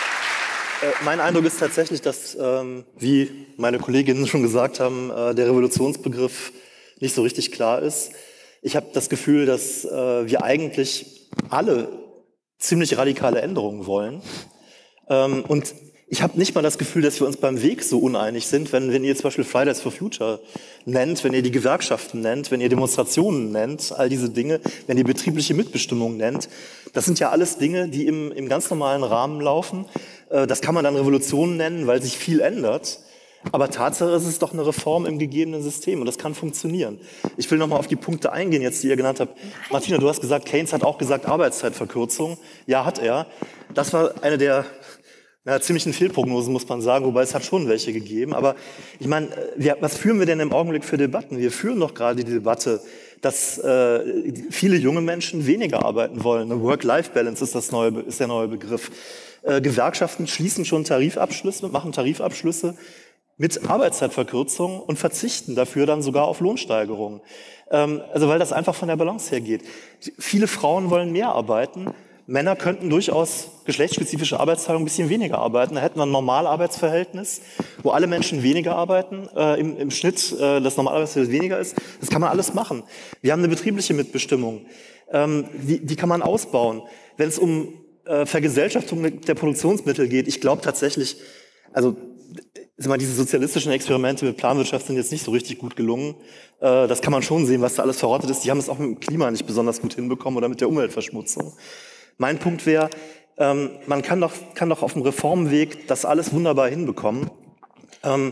mein Eindruck ist tatsächlich, dass, ähm, wie meine Kolleginnen schon gesagt haben, äh, der Revolutionsbegriff nicht so richtig klar ist. Ich habe das Gefühl, dass äh, wir eigentlich alle ziemlich radikale Änderungen wollen. Ähm, und ich habe nicht mal das Gefühl, dass wir uns beim Weg so uneinig sind, wenn, wenn ihr zum Beispiel Fridays for Future nennt, wenn ihr die Gewerkschaften nennt, wenn ihr Demonstrationen nennt, all diese Dinge, wenn ihr betriebliche Mitbestimmung nennt. Das sind ja alles Dinge, die im, im ganz normalen Rahmen laufen. Äh, das kann man dann Revolution nennen, weil sich viel ändert. Aber Tatsache ist es doch eine Reform im gegebenen System und das kann funktionieren. Ich will nochmal auf die Punkte eingehen, jetzt, die ihr genannt habt. Martina, du hast gesagt, Keynes hat auch gesagt Arbeitszeitverkürzung. Ja, hat er. Das war eine der na, ziemlichen Fehlprognosen, muss man sagen, wobei es hat schon welche gegeben. Aber ich meine, wir, was führen wir denn im Augenblick für Debatten? Wir führen doch gerade die Debatte, dass äh, viele junge Menschen weniger arbeiten wollen. Eine Work-Life-Balance ist, das neue, ist der neue Begriff. Äh, Gewerkschaften schließen schon Tarifabschlüsse, machen Tarifabschlüsse mit Arbeitszeitverkürzung und verzichten dafür dann sogar auf Lohnsteigerungen. Ähm, also weil das einfach von der Balance her geht. Viele Frauen wollen mehr arbeiten. Männer könnten durchaus geschlechtsspezifische Arbeitsteilung ein bisschen weniger arbeiten. Da hätten wir ein Normalarbeitsverhältnis, wo alle Menschen weniger arbeiten, äh, im, im Schnitt äh, das Normalarbeitsverhältnis weniger ist. Das kann man alles machen. Wir haben eine betriebliche Mitbestimmung. Ähm, die, die kann man ausbauen. Wenn es um äh, Vergesellschaftung der Produktionsmittel geht, ich glaube tatsächlich, also diese sozialistischen Experimente mit Planwirtschaft sind jetzt nicht so richtig gut gelungen. Das kann man schon sehen, was da alles verrottet ist. Die haben es auch mit dem Klima nicht besonders gut hinbekommen oder mit der Umweltverschmutzung. Mein Punkt wäre, man kann doch, kann doch auf dem Reformweg das alles wunderbar hinbekommen. Man,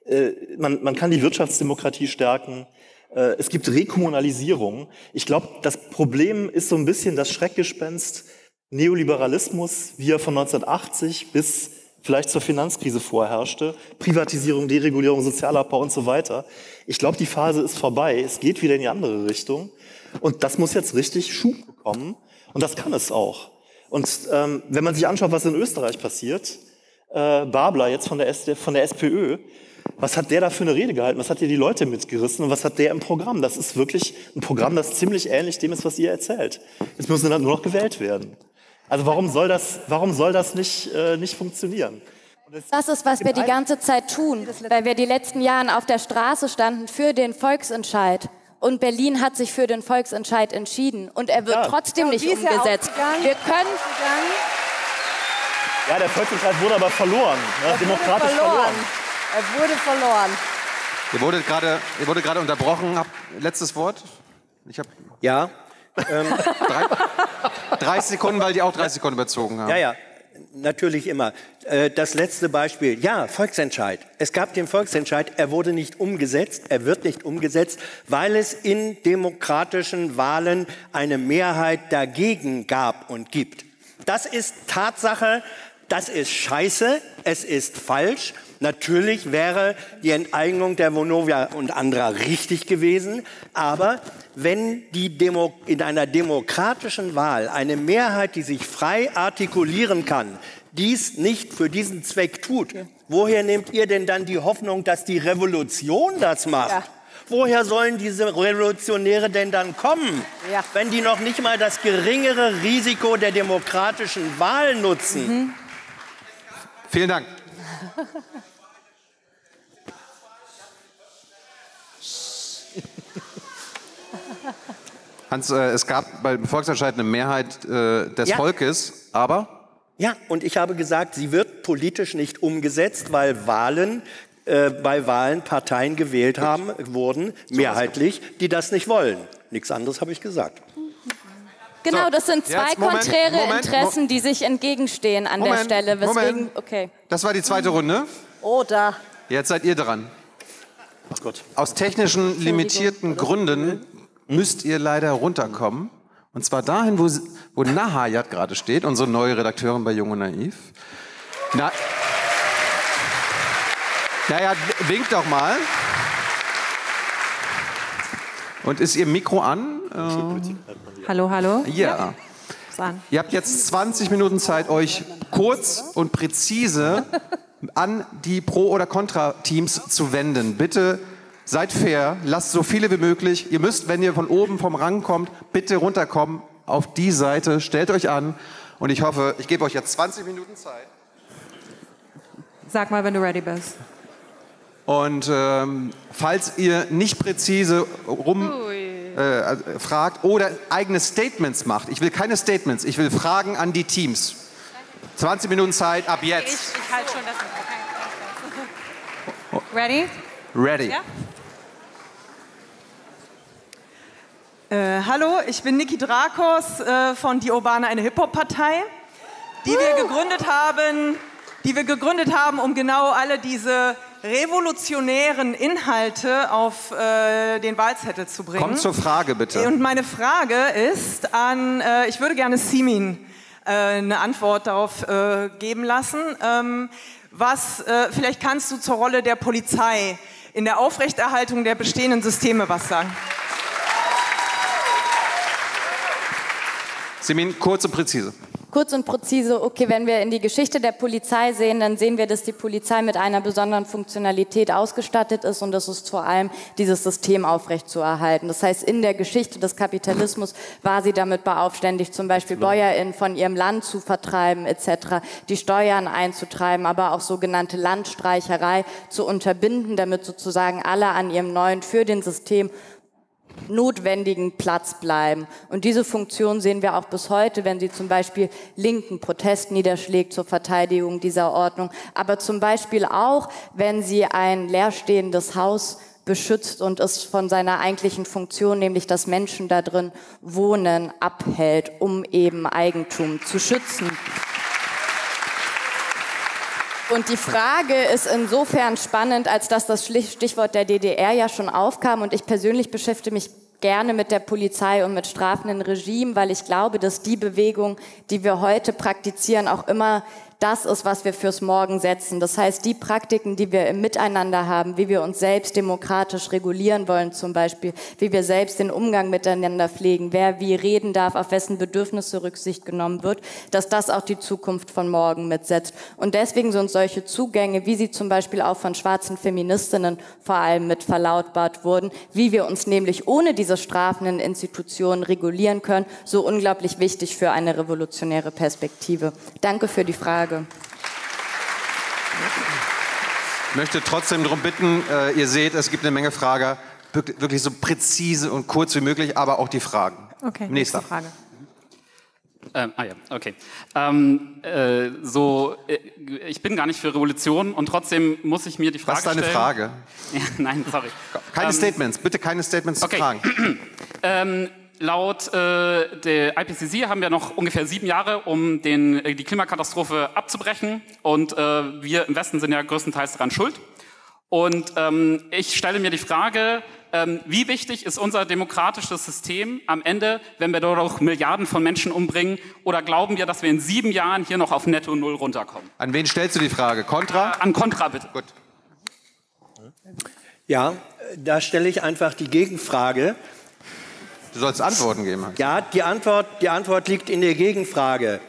man kann die Wirtschaftsdemokratie stärken. Es gibt Rekommunalisierung. Ich glaube, das Problem ist so ein bisschen das Schreckgespenst Neoliberalismus, wie er von neunzehnhundertachtzig bis vielleicht zur Finanzkrise vorherrschte, Privatisierung, Deregulierung, Sozialabbau und so weiter. Ich glaube, die Phase ist vorbei. Es geht wieder in die andere Richtung. Und das muss jetzt richtig Schub bekommen. Und das kann es auch. Und ähm, wenn man sich anschaut, was in Österreich passiert, äh, Babler jetzt von der, S von der SPÖ, was hat der da für eine Rede gehalten? Was hat der die Leute mitgerissen? Und was hat der im Programm? Das ist wirklich ein Programm, das ziemlich ähnlich dem ist, was ihr erzählt. Jetzt müssen dann nur noch gewählt werden. Also warum soll das, warum soll das nicht, äh, nicht funktionieren? Das ist, was wir die ganze Zeit tun, weil wir die letzten Jahre auf der Straße standen für den Volksentscheid. Und Berlin hat sich für den Volksentscheid entschieden. Und er wird ja. trotzdem ja, nicht umgesetzt. Wir können... Ja, der Volksentscheid wurde aber verloren. Ne? Demokratisch verloren. verloren. Er wurde verloren. Ihr wurdet gerade, ihr wurdet gerade unterbrochen. Hab, letztes Wort? Ich hab ja. Ähm, dreißig Sekunden, weil die auch dreißig Sekunden überzogen haben. Ja, ja, natürlich immer. Das letzte Beispiel, ja, Volksentscheid. Es gab den Volksentscheid, er wurde nicht umgesetzt, er wird nicht umgesetzt, weil es in demokratischen Wahlen eine Mehrheit dagegen gab und gibt. Das ist Tatsache. Das ist scheiße, es ist falsch. Natürlich wäre die Enteignung der Vonovia und anderer richtig gewesen, aber wenn die Demo in einer demokratischen Wahl eine Mehrheit, die sich frei artikulieren kann, dies nicht für diesen Zweck tut, woher nehmt ihr denn dann die Hoffnung, dass die Revolution das macht? Ja. Woher sollen diese Revolutionäre denn dann kommen, ja. wenn die noch nicht mal das geringere Risiko der demokratischen Wahl nutzen? Mhm. Vielen Dank. Hans, äh, es gab beim Volksentscheid eine Mehrheit äh, des ja. Volkes, aber? Ja, und ich habe gesagt, sie wird politisch nicht umgesetzt, weil Wahlen, äh, bei Wahlen Parteien gewählt haben, wurden, so mehrheitlich, die das nicht wollen. Nichts anderes habe ich gesagt. Genau, so, das sind zwei jetzt, Moment, konträre Moment, Interessen, Mo die sich entgegenstehen an Moment, der Stelle. Weswegen, Moment. Okay. Das war die zweite Runde. Oder? Jetzt seid ihr dran. Ach Gott. Aus technischen, limitierten Gründen müsst ihr leider runterkommen. Und zwar dahin, wo, wo Nahayat gerade steht, unsere neue Redakteurin bei Jung und Naiv. Na, naja, winkt doch mal. Und ist Ihr Mikro an? Äh, hallo, hallo. Ja. ja. Ihr habt jetzt zwanzig Minuten Zeit, euch kurz und präzise an die Pro- oder Kontra-Teams zu wenden. Bitte seid fair, lasst so viele wie möglich. Ihr müsst, wenn ihr von oben vom Rang kommt, bitte runterkommen auf die Seite, stellt euch an. Und ich hoffe, ich gebe euch jetzt zwanzig Minuten Zeit. Sag mal, wenn du ready bist. Und ähm, falls ihr nicht präzise rum äh, fragt oder eigene Statements macht, ich will keine Statements, ich will Fragen an die Teams. zwanzig Minuten Zeit, ab jetzt. Ich, ich halte schon das. Okay. Ready? Ready. Ja? Äh, hallo, ich bin Niki Drakos äh, von Die Urbane, eine Hip-Hop-Partei, die wir gegründet haben, die wir gegründet haben, um genau alle diese revolutionären Inhalte auf äh, den Wahlzettel zu bringen. Kommt zur Frage, bitte. Und meine Frage ist an, äh, ich würde gerne Simin äh, eine Antwort darauf äh, geben lassen. Ähm, was, äh, vielleicht kannst du zur Rolle der Polizei in der Aufrechterhaltung der bestehenden Systeme was sagen. Simin, kurz und präzise. Kurz und präzise, okay, wenn wir in die Geschichte der Polizei sehen, dann sehen wir, dass die Polizei mit einer besonderen Funktionalität ausgestattet ist und das ist vor allem, dieses System aufrechtzuerhalten. Das heißt, in der Geschichte des Kapitalismus war sie damit beaufständigt, zum Beispiel BäuerInnen von ihrem Land zu vertreiben et cetera, die Steuern einzutreiben, aber auch sogenannte Landstreicherei zu unterbinden, damit sozusagen alle an ihrem neuen, für den System notwendigen Platz bleiben. Und diese Funktion sehen wir auch bis heute, wenn sie zum Beispiel linken Protest niederschlägt zur Verteidigung dieser Ordnung, aber zum Beispiel auch, wenn sie ein leerstehendes Haus beschützt und es von seiner eigentlichen Funktion, nämlich dass Menschen da drin wohnen, abhält, um eben Eigentum zu schützen. Und die Frage ist insofern spannend, als dass das Stichwort der D D R ja schon aufkam. Und ich persönlich beschäftige mich gerne mit der Polizei und mit strafenden Regimen, weil ich glaube, dass die Bewegung, die wir heute praktizieren, auch immer das ist, was wir fürs Morgen setzen. Das heißt, die Praktiken, die wir im Miteinander haben, wie wir uns selbst demokratisch regulieren wollen zum Beispiel, wie wir selbst den Umgang miteinander pflegen, wer wie reden darf, auf wessen Bedürfnisse Rücksicht genommen wird, dass das auch die Zukunft von morgen mitsetzt. Und deswegen sind solche Zugänge, wie sie zum Beispiel auch von schwarzen Feministinnen vor allem mit verlautbart wurden, wie wir uns nämlich ohne diese strafenden Institutionen regulieren können, so unglaublich wichtig für eine revolutionäre Perspektive. Danke für die Frage. Ich möchte trotzdem darum bitten, äh, ihr seht, es gibt eine Menge Fragen, wirklich, wirklich so präzise und kurz wie möglich, aber auch die Fragen. Okay, nächste Frage. Ähm, ah ja, okay. Ähm, äh, so, äh, ich bin gar nicht für Revolution und trotzdem muss ich mir die Frage stellen. Was ist deine Frage? Ja, nein, sorry. Keine ähm, Statements, bitte keine Statements okay. zu Fragen. ähm, Laut äh, der I P C C haben wir noch ungefähr sieben Jahre, um den, äh, die Klimakatastrophe abzubrechen. Und äh, wir im Westen sind ja größtenteils daran schuld. Und ähm, ich stelle mir die Frage, ähm, wie wichtig ist unser demokratisches System am Ende, wenn wir dadurch Milliarden von Menschen umbringen? Oder glauben wir, dass wir in sieben Jahren hier noch auf Netto Null runterkommen? An wen stellst du die Frage? Kontra? Äh, an Kontra, bitte. Gut. Ja, da stelle ich einfach die Gegenfrage. Du sollst Antworten geben. Ja, die Antwort, die Antwort liegt in der Gegenfrage.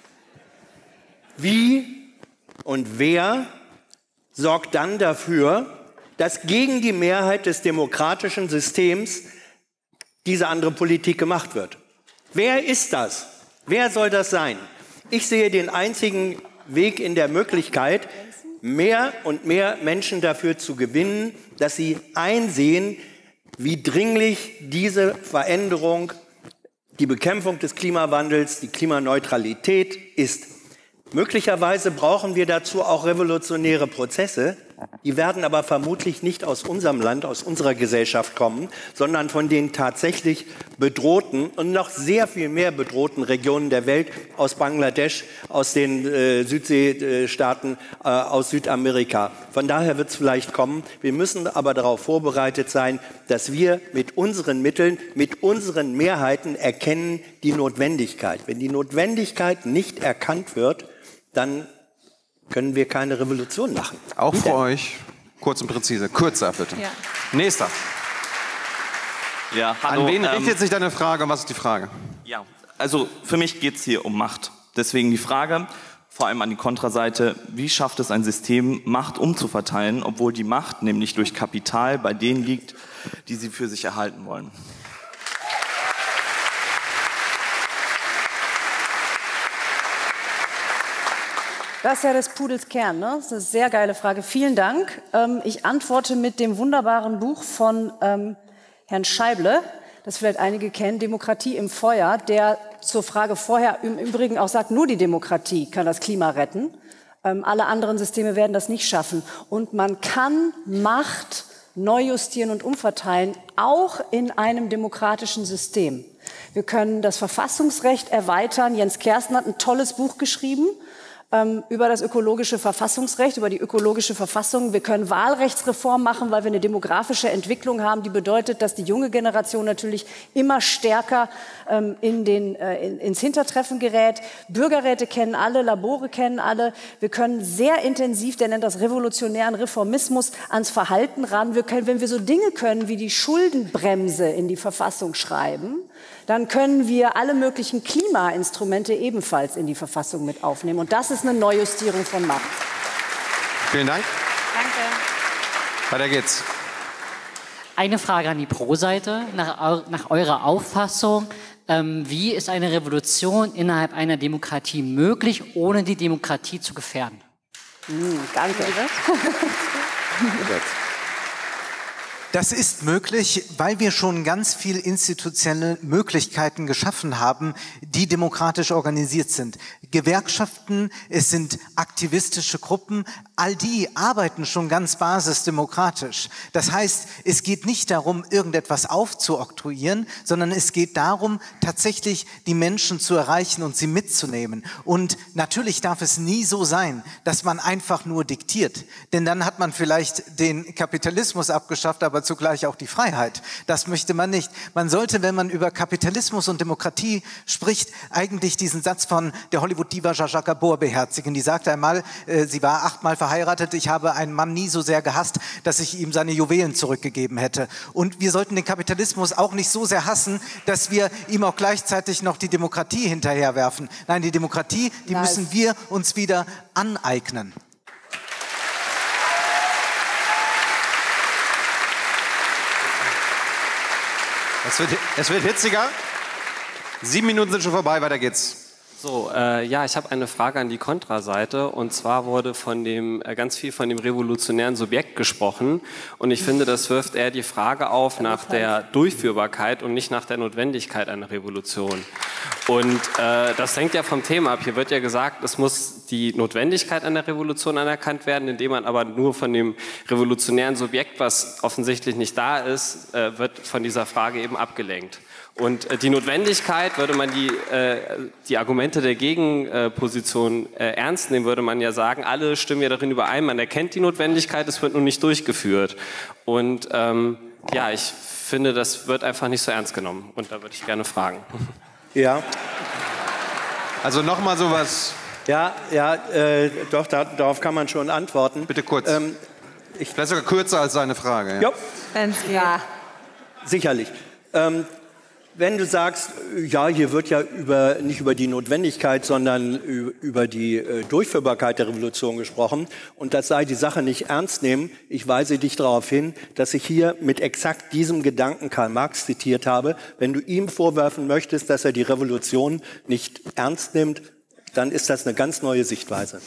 Wie und wer sorgt dann dafür, dass gegen die Mehrheit des demokratischen Systems diese andere Politik gemacht wird? Wer ist das? Wer soll das sein? Ich sehe den einzigen Weg in der Möglichkeit, mehr und mehr Menschen dafür zu gewinnen, dass sie einsehen, wie dringlich diese Veränderung, die Bekämpfung des Klimawandels, die Klimaneutralität ist. Möglicherweise brauchen wir dazu auch revolutionäre Prozesse. Die werden aber vermutlich nicht aus unserem Land, aus unserer Gesellschaft kommen, sondern von den tatsächlich bedrohten und noch sehr viel mehr bedrohten Regionen der Welt, aus Bangladesch, aus den äh, Südseestaaten, äh, aus Südamerika. Von daher wird es vielleicht kommen. Wir müssen aber darauf vorbereitet sein, dass wir mit unseren Mitteln, mit unseren Mehrheiten erkennen die Notwendigkeit. Wenn die Notwendigkeit nicht erkannt wird, dann können wir keine Revolution machen. Auch für euch, kurz und präzise. Kürzer, bitte. Ja. Nächster. Ja, hallo, An wen ähm, richtet sich deine Frage und was ist die Frage? Ja, also für mich geht es hier um Macht. Deswegen die Frage, vor allem an die Kontraseite, wie schafft es ein System, Macht umzuverteilen, obwohl die Macht nämlich durch Kapital bei denen liegt, die sie für sich erhalten wollen? Das ist ja des Pudels Kern, ne? Das ist eine sehr geile Frage. Vielen Dank. Ähm, ich antworte mit dem wunderbaren Buch von ähm, Herrn Scheible, das vielleicht einige kennen, Demokratie im Feuer, der zur Frage vorher im Übrigen auch sagt, nur die Demokratie kann das Klima retten. Ähm, alle anderen Systeme werden das nicht schaffen. Und man kann Macht neu justieren und umverteilen, auch in einem demokratischen System. Wir können das Verfassungsrecht erweitern. Jens Kersten hat ein tolles Buch geschrieben ähm, über das ökologische Verfassungsrecht, über die ökologische Verfassung. Wir können Wahlrechtsreform machen, weil wir eine demografische Entwicklung haben, die bedeutet, dass die junge Generation natürlich immer stärker ähm, in den, äh, in, ins Hintertreffen gerät. Bürgerräte kennen alle, Labore kennen alle. Wir können sehr intensiv, der nennt das revolutionären Reformismus, ans Verhalten ran. Wir können, wenn wir so Dinge können wie die Schuldenbremse in die Verfassung schreiben, dann können wir alle möglichen Klimainstrumente ebenfalls in die Verfassung mit aufnehmen. Und das ist eine Neujustierung von Macht. Vielen Dank. Danke. Weiter geht's. Eine Frage an die Pro-Seite. Nach, nach eurer Auffassung, ähm, wie ist eine Revolution innerhalb einer Demokratie möglich, ohne die Demokratie zu gefährden? Mm, danke. Das ist möglich, weil wir schon ganz viel institutionelle Möglichkeiten geschaffen haben, die demokratisch organisiert sind. Gewerkschaften, es sind aktivistische Gruppen, all die arbeiten schon ganz basisdemokratisch. Das heißt, es geht nicht darum, irgendetwas aufzuoktroyieren, sondern es geht darum, tatsächlich die Menschen zu erreichen und sie mitzunehmen. Und natürlich darf es nie so sein, dass man einfach nur diktiert. Denn dann hat man vielleicht den Kapitalismus abgeschafft, aber zugleich auch die Freiheit. Das möchte man nicht. Man sollte, wenn man über Kapitalismus und Demokratie spricht, eigentlich diesen Satz von der Hollywood-Diva Zsa Zsa Gabor beherzigen. Die sagte einmal, äh, sie war achtmal verheiratet, ich habe einen Mann nie so sehr gehasst, dass ich ihm seine Juwelen zurückgegeben hätte. Und wir sollten den Kapitalismus auch nicht so sehr hassen, dass wir ihm auch gleichzeitig noch die Demokratie hinterherwerfen. Nein, die Demokratie, die Nice. müssen wir uns wieder aneignen. Es wird, es wird hitziger. Sieben Minuten sind schon vorbei, weiter geht's. So, äh, ja, ich habe eine Frage an die Kontraseite, und zwar wurde von dem, äh, ganz viel von dem revolutionären Subjekt gesprochen, und ich finde, das wirft eher die Frage auf nach der Durchführbarkeit und nicht nach der Notwendigkeit einer Revolution. Und äh, das hängt ja vom Thema ab. Hier wird ja gesagt, es muss die Notwendigkeit einer Revolution anerkannt werden, indem man aber nur von dem revolutionären Subjekt, was offensichtlich nicht da ist, äh, wird von dieser Frage eben abgelenkt. Und äh, die Notwendigkeit, würde man die, äh, die Argumente der Gegenposition äh, ernst nehmen, würde man ja sagen, alle stimmen ja darin überein, man erkennt die Notwendigkeit, es wird nur nicht durchgeführt. Und ähm, ja, ich finde, das wird einfach nicht so ernst genommen. Und da würde ich gerne fragen. Ja. Also nochmal sowas. Ja, ja, äh, doch, da, darauf kann man schon antworten. Bitte kurz. Ähm, ich, Vielleicht sogar kürzer als seine Frage. Ja, ja. Wenn's ja. Sicherlich. Ähm, wenn du sagst, ja, hier wird ja über, nicht über die Notwendigkeit, sondern über die äh, Durchführbarkeit der Revolution gesprochen und das sei die Sache nicht ernst nehmen, ich weise dich darauf hin, dass ich hier mit exakt diesem Gedanken Karl Marx zitiert habe. Wenn du ihm vorwerfen möchtest, dass er die Revolution nicht ernst nimmt, dann ist das eine ganz neue Sichtweise.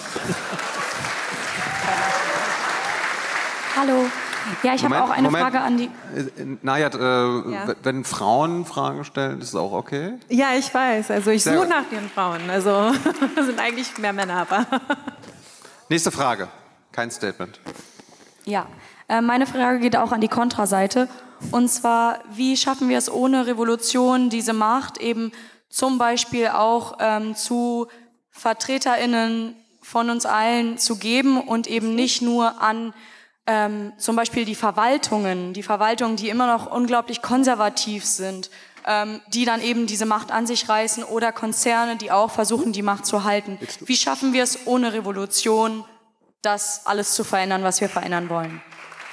Hallo. Ja, ich habe auch eine Moment. Frage an die... Najat, äh, Ja. wenn Frauen Fragen stellen, ist es auch okay? Ja, ich weiß. Also ich Sehr suche gut. nach den Frauen. Also sind eigentlich mehr Männer, aber... Nächste Frage. Kein Statement. Ja, äh, meine Frage geht auch an die Kontraseite. Und zwar, wie schaffen wir es ohne Revolution, diese Macht eben zum Beispiel auch ähm, zu VertreterInnen von uns allen zu geben und eben nicht nur an ähm, zum Beispiel die Verwaltungen, die Verwaltungen, die immer noch unglaublich konservativ sind, ähm, die dann eben diese Macht an sich reißen oder Konzerne, die auch versuchen, die Macht zu halten. Wie schaffen wir es ohne Revolution, das alles zu verändern, was wir verändern wollen?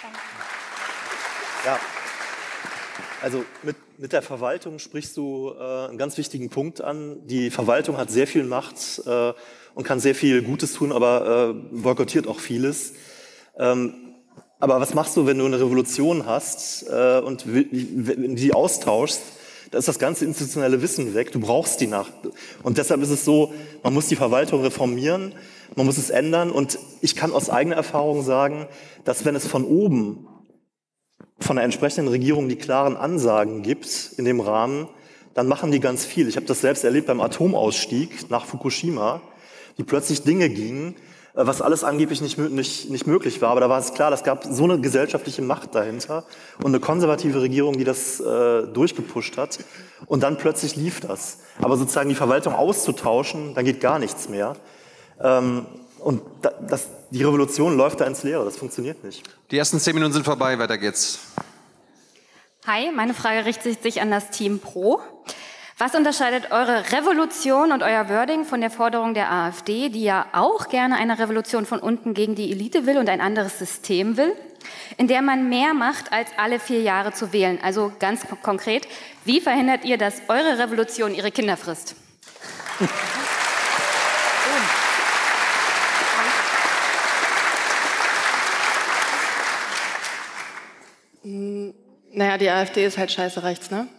Ja, also mit, mit der Verwaltung sprichst du äh, einen ganz wichtigen Punkt an. Die Verwaltung hat sehr viel Macht äh, und kann sehr viel Gutes tun, aber äh, boykottiert auch vieles. Ähm, aber was machst du, wenn du eine Revolution hast äh, und wenn du die austauschst? Da ist das ganze institutionelle Wissen weg. Du brauchst die Nacht. Und deshalb ist es so, man muss die Verwaltung reformieren, man muss es ändern. Und ich kann aus eigener Erfahrung sagen, dass wenn es von oben von der entsprechenden Regierung die klaren Ansagen gibt in dem Rahmen, dann machen die ganz viel. Ich habe das selbst erlebt beim Atomausstieg nach Fukushima, die plötzlich Dinge gingen, was alles angeblich nicht, nicht, nicht möglich war. Aber da war es klar, es gab so eine gesellschaftliche Macht dahinter und eine konservative Regierung, die das äh, durchgepusht hat. Und dann plötzlich lief das. Aber sozusagen die Verwaltung auszutauschen, dann geht gar nichts mehr. Ähm, und da, das, die Revolution läuft da ins Leere. Das funktioniert nicht. Die ersten zehn Minuten sind vorbei. Weiter geht's. Hi, meine Frage richtet sich an das Team Pro. Was unterscheidet eure Revolution und euer Wording von der Forderung der AfD, die ja auch gerne eine Revolution von unten gegen die Elite will und ein anderes System will, in der man mehr macht, als alle vier Jahre zu wählen? Also ganz konkret, wie verhindert ihr, dass eure Revolution ihre Kinder frisst? Naja, die AfD ist halt scheiße rechts, ne?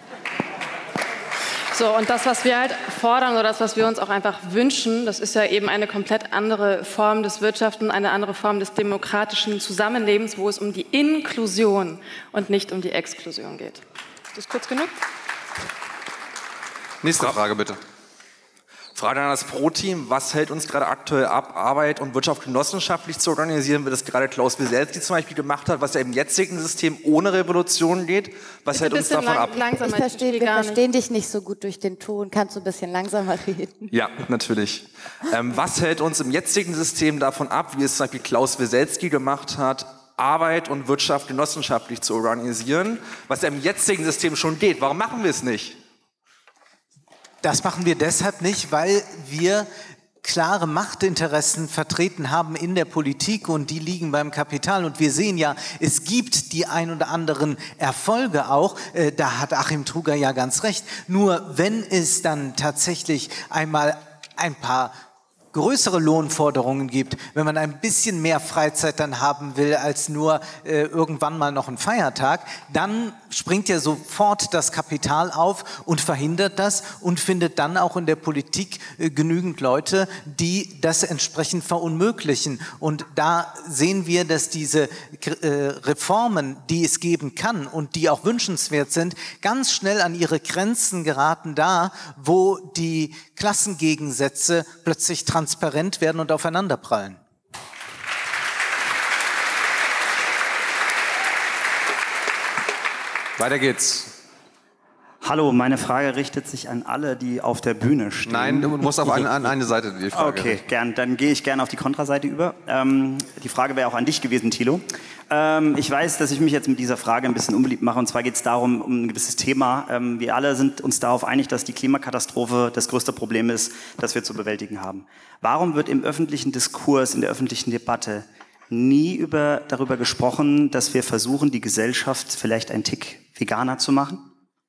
So, und das, was wir halt fordern oder das, was wir uns auch einfach wünschen, das ist ja eben eine komplett andere Form des Wirtschaften, eine andere Form des demokratischen Zusammenlebens, wo es um die Inklusion und nicht um die Exklusion geht. Ist das kurz genug? Nächste Frage, bitte. Frage an das Pro-Team. Was hält uns gerade aktuell ab, Arbeit und Wirtschaft genossenschaftlich zu organisieren, wie das gerade Klaus Wieselski zum Beispiel gemacht hat, was ja im jetzigen System ohne Revolution geht? Was hält uns davon ab? Ich verstehe, wir verstehen dich nicht so gut durch den Ton. Kannst du ein bisschen langsamer reden? Ja, natürlich. Ähm, was hält uns im jetzigen System davon ab, wie es zum Beispiel Klaus Wieselski gemacht hat, Arbeit und Wirtschaft genossenschaftlich zu organisieren, was ja im jetzigen System schon geht? Warum machen wir es nicht? Das machen wir deshalb nicht, weil wir klare Machtinteressen vertreten haben in der Politik und die liegen beim Kapital. Und wir sehen ja, es gibt die ein oder anderen Erfolge auch. Äh, da hat Achim Truger ja ganz recht. Nur wenn es dann tatsächlich einmal ein paar größere Lohnforderungen gibt, wenn man ein bisschen mehr Freizeit dann haben will als nur äh, irgendwann mal noch ein Feiertag, dann springt ja sofort das Kapital auf und verhindert das und findet dann auch in der Politik äh, genügend Leute, die das entsprechend verunmöglichen. Und da sehen wir, dass diese äh, Reformen, die es geben kann und die auch wünschenswert sind, ganz schnell an ihre Grenzen geraten, da wo die Klassengegensätze plötzlich transparent werden und aufeinanderprallen. Weiter geht's. Hallo, meine Frage richtet sich an alle, die auf der Bühne stehen. Nein, du musst auf eine, an eine Seite die Frage. Okay, gern. Dann gehe ich gerne auf die Kontraseite über. Ähm, die Frage wäre auch an dich gewesen, Thilo. Ähm, ich weiß, dass ich mich jetzt mit dieser Frage ein bisschen unbeliebt mache. Und zwar geht es darum, um ein gewisses Thema. Ähm, wir alle sind uns darauf einig, dass die Klimakatastrophe das größte Problem ist, das wir zu bewältigen haben. Warum wird im öffentlichen Diskurs, in der öffentlichen Debatte nie über, darüber gesprochen, dass wir versuchen, die Gesellschaft vielleicht einen Tick veganer zu machen?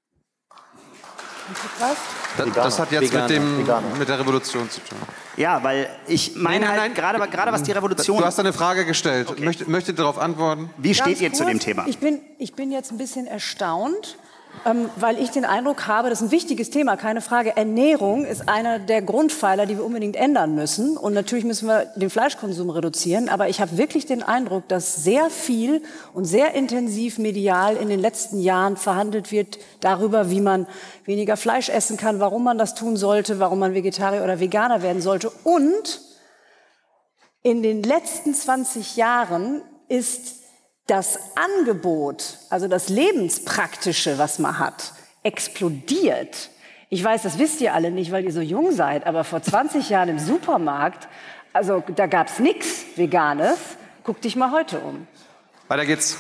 Das, das hat jetzt mit, dem, mit der Revolution zu tun. Ja, weil ich meine, nein, nein, halt, gerade, gerade was die Revolution... Du hast eine Frage gestellt. Okay. Möchte, möchte darauf antworten? Wie steht Ganz ihr kurz, zu dem Thema? Ich bin, ich bin jetzt ein bisschen erstaunt, ähm, weil ich den Eindruck habe, das ist ein wichtiges Thema, keine Frage. Ernährung ist einer der Grundpfeiler, die wir unbedingt ändern müssen. Und natürlich müssen wir den Fleischkonsum reduzieren. Aber ich habe wirklich den Eindruck, dass sehr viel und sehr intensiv medial in den letzten Jahren verhandelt wird darüber, wie man weniger Fleisch essen kann, warum man das tun sollte, warum man Vegetarier oder Veganer werden sollte. Und in den letzten zwanzig Jahren ist das Angebot, also das Lebenspraktische, was man hat, explodiert. Ich weiß, das wisst ihr alle nicht, weil ihr so jung seid, aber vor zwanzig Jahren im Supermarkt, also da gab es nichts Veganes. Guck dich mal heute um. Weiter geht's.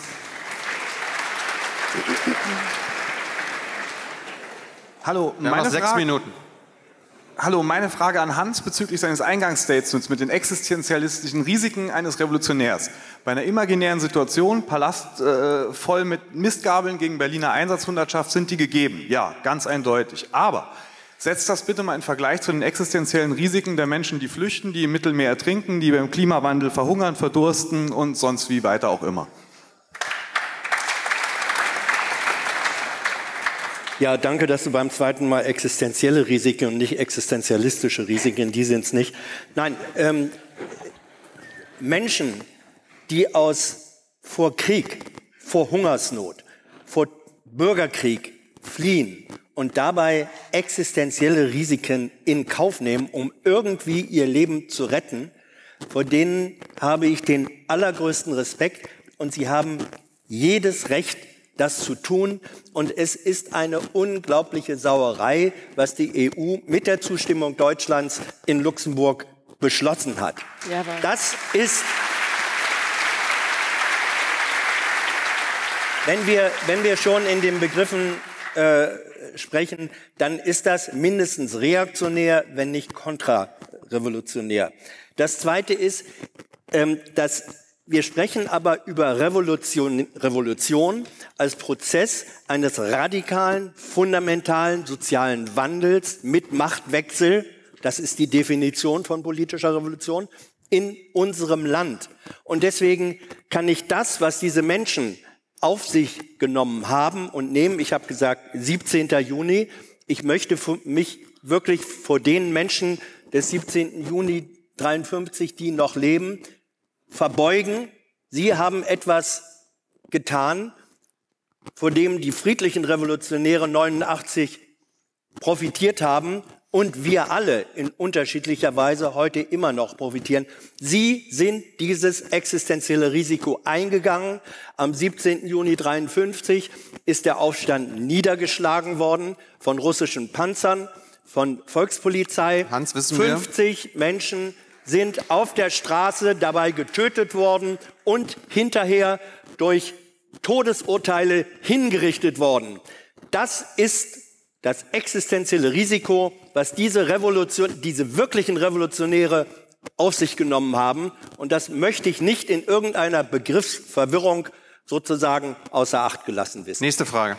Hallo, Wir haben meine noch sechs Frage, Minuten. Hallo, meine Frage an Hans bezüglich seines Eingangsstatements mit den existenzialistischen Risiken eines Revolutionärs. Bei einer imaginären Situation, Palast äh, voll mit Mistgabeln gegen Berliner Einsatzhundertschaft, sind die gegeben. Ja, ganz eindeutig. Aber setzt das bitte mal in Vergleich zu den existenziellen Risiken der Menschen, die flüchten, die im Mittelmeer ertrinken, die beim Klimawandel verhungern, verdursten und sonst wie weiter auch immer. Ja, danke, dass du beim zweiten Mal existenzielle Risiken und nicht existenzialistische Risiken, die sind es nicht. Nein, ähm, Menschen, die aus vor Krieg, vor Hungersnot, vor Bürgerkrieg fliehen und dabei existenzielle Risiken in Kauf nehmen, um irgendwie ihr Leben zu retten, vor denen habe ich den allergrößten Respekt und sie haben jedes Recht, das zu tun. Und es ist eine unglaubliche Sauerei, was die E U mit der Zustimmung Deutschlands in Luxemburg beschlossen hat. Jawohl. Das ist, wenn wir, wenn wir schon in den Begriffen äh, sprechen, dann ist das mindestens reaktionär, wenn nicht kontrarevolutionär. Das Zweite ist, ähm, dass wir sprechen aber über Revolution, Revolution als Prozess eines radikalen, fundamentalen sozialen Wandels mit Machtwechsel. Das ist die Definition von politischer Revolution in unserem Land. Und deswegen kann ich das, was diese Menschen auf sich genommen haben und nehmen, ich habe gesagt, siebzehnten Juni, ich möchte mich wirklich vor den Menschen des siebzehnten Juni dreiundfünfzig, die noch leben, verbeugen. Sie haben etwas getan, von dem die friedlichen Revolutionäre neunundachtzig profitiert haben und wir alle in unterschiedlicher Weise heute immer noch profitieren. Sie sind dieses existenzielle Risiko eingegangen. Am siebzehnten Juni dreiundfünfzig ist der Aufstand niedergeschlagen worden von russischen Panzern, von Volkspolizei. Hans, wissen wir? fünfzig Menschen sind auf der Straße dabei getötet worden und hinterher durch Todesurteile hingerichtet worden. Das ist das existenzielle Risiko, was diese Revolution, diese wirklichen Revolutionäre auf sich genommen haben. Und das möchte ich nicht in irgendeiner Begriffsverwirrung sozusagen außer Acht gelassen wissen. Nächste Frage.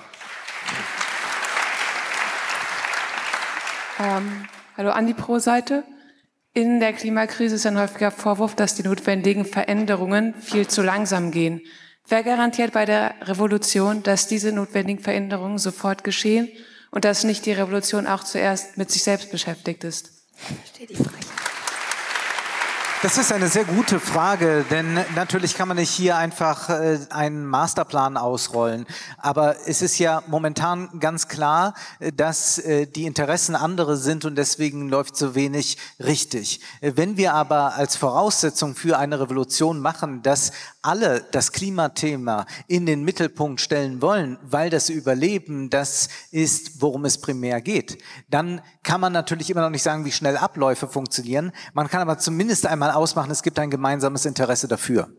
Ähm, hallo an die Pro-Seite. In der Klimakrise ist ein häufiger Vorwurf, dass die notwendigen Veränderungen viel zu langsam gehen. Wer garantiert bei der Revolution, dass diese notwendigen Veränderungen sofort geschehen und dass nicht die Revolution auch zuerst mit sich selbst beschäftigt ist? Verstehe die Frage. Das ist eine sehr gute Frage, denn natürlich kann man nicht hier einfach äh, einen Masterplan ausrollen. Aber es ist ja momentan ganz klar, äh, dass äh, die Interessen andere sind und deswegen läuft so wenig richtig. Äh, wenn wir aber als Voraussetzung für eine Revolution machen, dass alle das Klimathema in den Mittelpunkt stellen wollen, weil das Überleben das ist, worum es primär geht, dann kann man natürlich immer noch nicht sagen, wie schnell Abläufe funktionieren. Man kann aber zumindest einmal ausmachen, es gibt ein gemeinsames Interesse dafür.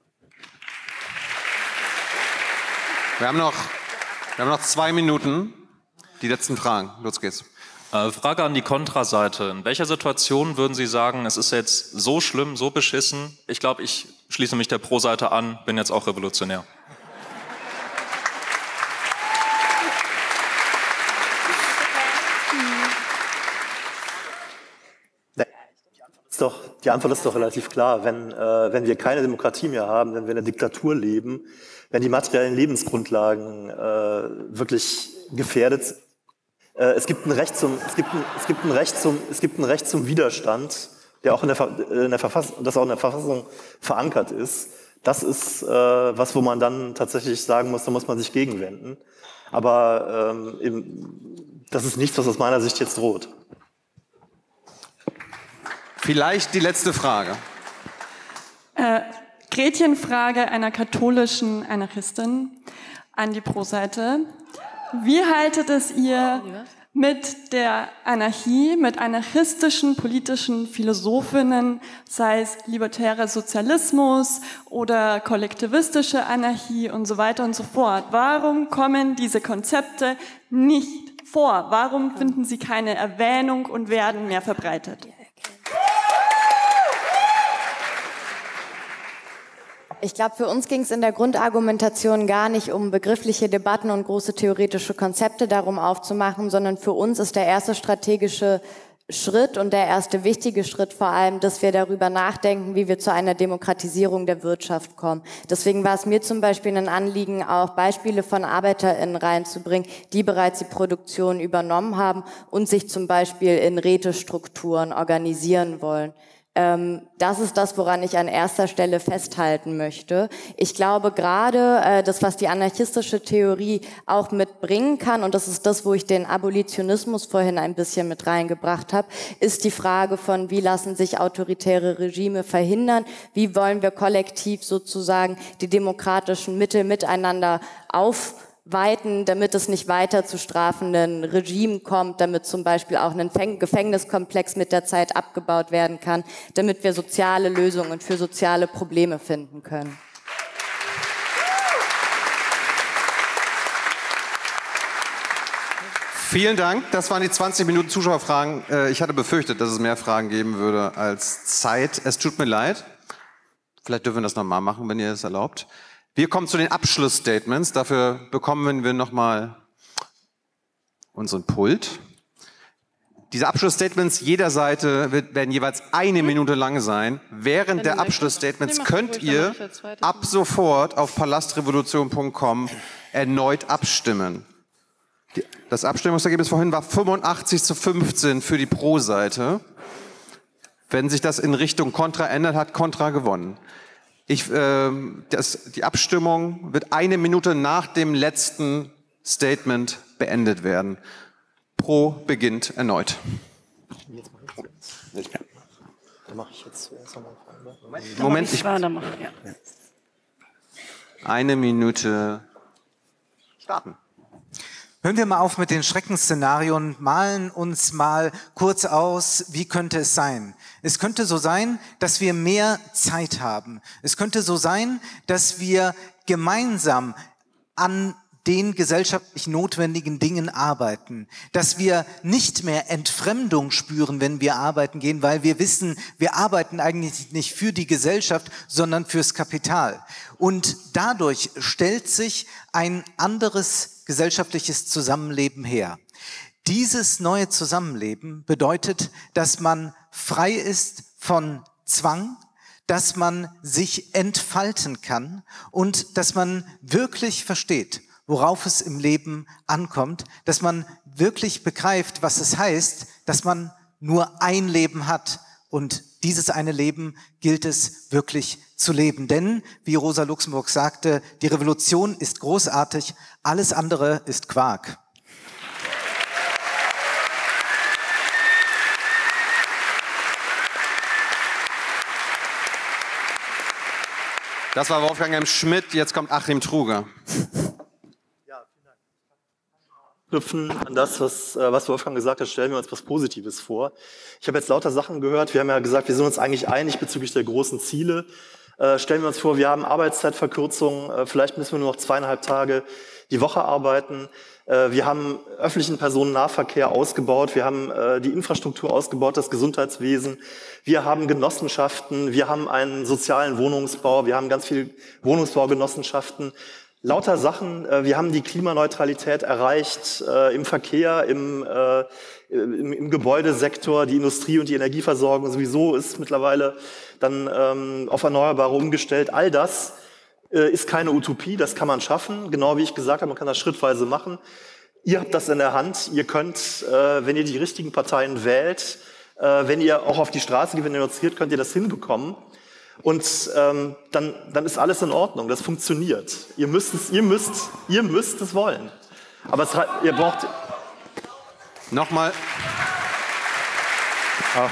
Wir haben noch, wir haben noch zwei Minuten. Die letzten Fragen. Los geht's. Äh, Frage an die Kontraseite. In welcher Situation würden Sie sagen, es ist jetzt so schlimm, so beschissen? Ich glaube, ich schließe mich der Pro-Seite an, bin jetzt auch revolutionär. Doch, die Antwort ist doch relativ klar. Wenn, äh, wenn wir keine Demokratie mehr haben, wenn wir in einer Diktatur leben, wenn die materiellen Lebensgrundlagen äh, wirklich gefährdet sind, äh, es gibt ein Recht zum, es gibt ein, es gibt ein Recht zum, es gibt ein Recht zum Widerstand, der auch in der, in der Verfassung, das auch in der Verfassung verankert ist. Das ist äh, was, wo man dann tatsächlich sagen muss, da muss man sich gegenwenden. Aber ähm, eben, das ist nichts, was aus meiner Sicht jetzt droht. Vielleicht die letzte Frage. Äh, Gretchenfrage einer katholischen Anarchistin an die Pro-Seite. Wie haltet es ihr mit der Anarchie, mit anarchistischen politischen Philosophinnen, sei es libertärer Sozialismus oder kollektivistische Anarchie und so weiter und so fort? Warum kommen diese Konzepte nicht vor? Warum finden sie keine Erwähnung und werden mehr verbreitet? Ich glaube, für uns ging es in der Grundargumentation gar nicht um begriffliche Debatten und große theoretische Konzepte darum aufzumachen, sondern für uns ist der erste strategische Schritt und der erste wichtige Schritt vor allem, dass wir darüber nachdenken, wie wir zu einer Demokratisierung der Wirtschaft kommen. Deswegen war es mir zum Beispiel ein Anliegen, auch Beispiele von ArbeiterInnen reinzubringen, die bereits die Produktion übernommen haben und sich zum Beispiel in Rätestrukturen organisieren wollen. Ähm, das ist das, woran ich an erster Stelle festhalten möchte. Ich glaube gerade, äh, das, was die anarchistische Theorie auch mitbringen kann, und das ist das, wo ich den Abolitionismus vorhin ein bisschen mit reingebracht habe, ist die Frage von, wie lassen sich autoritäre Regime verhindern, wie wollen wir kollektiv sozusagen die demokratischen Mittel miteinander auf weiten, damit es nicht weiter zu strafenden Regimen kommt, damit zum Beispiel auch ein Gefängniskomplex mit der Zeit abgebaut werden kann, damit wir soziale Lösungen für soziale Probleme finden können. Vielen Dank. Das waren die zwanzig Minuten Zuschauerfragen. Ich hatte befürchtet, dass es mehr Fragen geben würde als Zeit. Es tut mir leid. Vielleicht dürfen wir das nochmal machen, wenn ihr es erlaubt. Wir kommen zu den Abschlussstatements. Dafür bekommen wir nochmal unseren Pult. Diese Abschlussstatements jeder Seite wird, werden jeweils eine Minute lang sein. Während der Abschlussstatements könnt ihr ab sofort auf palastrevolution punkt com erneut abstimmen. Das Abstimmungsergebnis vorhin war fünfundachtzig zu fünfzehn für die Pro-Seite. Wenn sich das in Richtung Kontra ändert, hat Kontra gewonnen. Ich, äh, das, die Abstimmung wird eine Minute nach dem letzten Statement beendet werden. Pro beginnt erneut. Moment, ich, eine Minute starten. Hören wir mal auf mit den Schreckensszenarien, malen uns mal kurz aus, wie könnte es sein? Es könnte so sein, dass wir mehr Zeit haben. Es könnte so sein, dass wir gemeinsam an den gesellschaftlich notwendigen Dingen arbeiten, dass wir nicht mehr Entfremdung spüren, wenn wir arbeiten gehen, weil wir wissen, wir arbeiten eigentlich nicht für die Gesellschaft, sondern fürs Kapital. Und dadurch stellt sich ein anderes gesellschaftliches Zusammenleben her. Dieses neue Zusammenleben bedeutet, dass man frei ist von Zwang, dass man sich entfalten kann und dass man wirklich versteht, worauf es im Leben ankommt, dass man wirklich begreift, was es heißt, dass man nur ein Leben hat Und dieses eine Leben gilt es wirklich zu leben. Denn, wie Rosa Luxemburg sagte, die Revolution ist großartig, alles andere ist Quark. Das war Wolfgang M. Schmidt, jetzt kommt Achim Truger. Knüpfen an das, was, was Wolfgang gesagt hat, stellen wir uns was Positives vor. Ich habe jetzt lauter Sachen gehört. Wir haben ja gesagt, wir sind uns eigentlich einig bezüglich der großen Ziele. Äh, stellen wir uns vor, wir haben Arbeitszeitverkürzung. Äh, vielleicht müssen wir nur noch zweieinhalb Tage die Woche arbeiten. Äh, wir haben öffentlichen Personennahverkehr ausgebaut. Wir haben äh, die Infrastruktur ausgebaut, das Gesundheitswesen. Wir haben Genossenschaften. Wir haben einen sozialen Wohnungsbau. Wir haben ganz viele Wohnungsbaugenossenschaften. Lauter Sachen. Wir haben die Klimaneutralität erreicht äh, im Verkehr, im, äh, im, im Gebäudesektor, die Industrie und die Energieversorgung sowieso ist mittlerweile dann ähm, auf Erneuerbare umgestellt. All das äh, ist keine Utopie, das kann man schaffen. Genau wie ich gesagt habe, man kann das schrittweise machen. Ihr habt das in der Hand. Ihr könnt, äh, wenn ihr die richtigen Parteien wählt, äh, wenn ihr auch auf die Straße geht, wenn ihr demonstriert, könnt ihr das hinbekommen. Und ähm, dann, dann ist alles in Ordnung, das funktioniert. Ihr müsst es, ihr müsst, ihr müsst es wollen. Aber es, ihr braucht... Nochmal. Ah.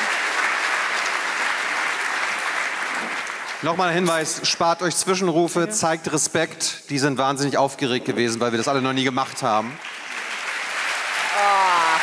Nochmal ein Hinweis, spart euch Zwischenrufe, zeigt Respekt. Die sind wahnsinnig aufgeregt gewesen, weil wir das alle noch nie gemacht haben. Oh.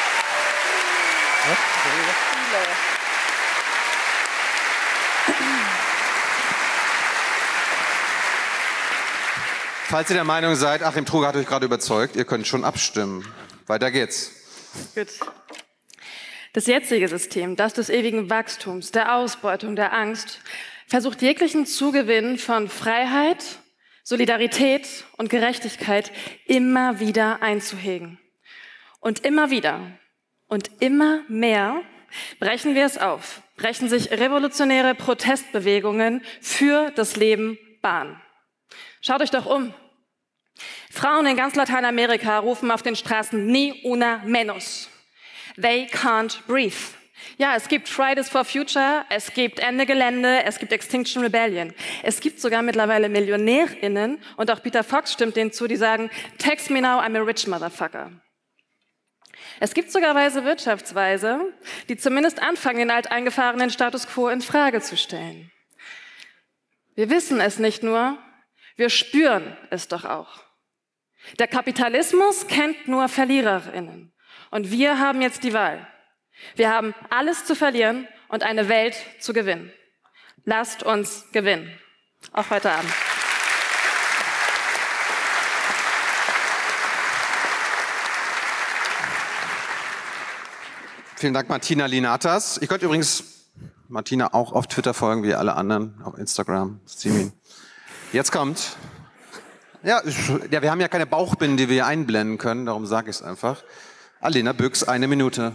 Falls ihr der Meinung seid, Achim Truger hat euch gerade überzeugt, ihr könnt schon abstimmen. Weiter geht's. Gut. Das jetzige System, das des ewigen Wachstums, der Ausbeutung, der Angst, versucht jeglichen Zugewinn von Freiheit, Solidarität und Gerechtigkeit immer wieder einzuhegen. Und immer wieder und immer mehr brechen wir es auf, brechen sich revolutionäre Protestbewegungen für das Leben Bahn. Schaut euch doch um. Frauen in ganz Lateinamerika rufen auf den Straßen Ni una menos. They can't breathe. Ja, es gibt Fridays for Future, es gibt Ende Gelände, es gibt Extinction Rebellion. Es gibt sogar mittlerweile MillionärInnen, und auch Peter Fox stimmt denen zu, die sagen, text me now, I'm a rich motherfucker. Es gibt sogar weise Wirtschaftsweise, die zumindest anfangen, den alteingefahrenen Status quo in Frage zu stellen. Wir wissen es nicht nur, wir spüren es doch auch. Der Kapitalismus kennt nur VerliererInnen. Und wir haben jetzt die Wahl. Wir haben alles zu verlieren und eine Welt zu gewinnen. Lasst uns gewinnen. Auch heute Abend. Vielen Dank, Martina Linatas. Ich könnte übrigens Martina auch auf Twitter folgen, wie alle anderen, auf Instagram. Simin. Jetzt kommt, ja, ja, wir haben ja keine Bauchbinden, die wir hier einblenden können, darum sage ich es einfach. Alena Büchs, eine Minute.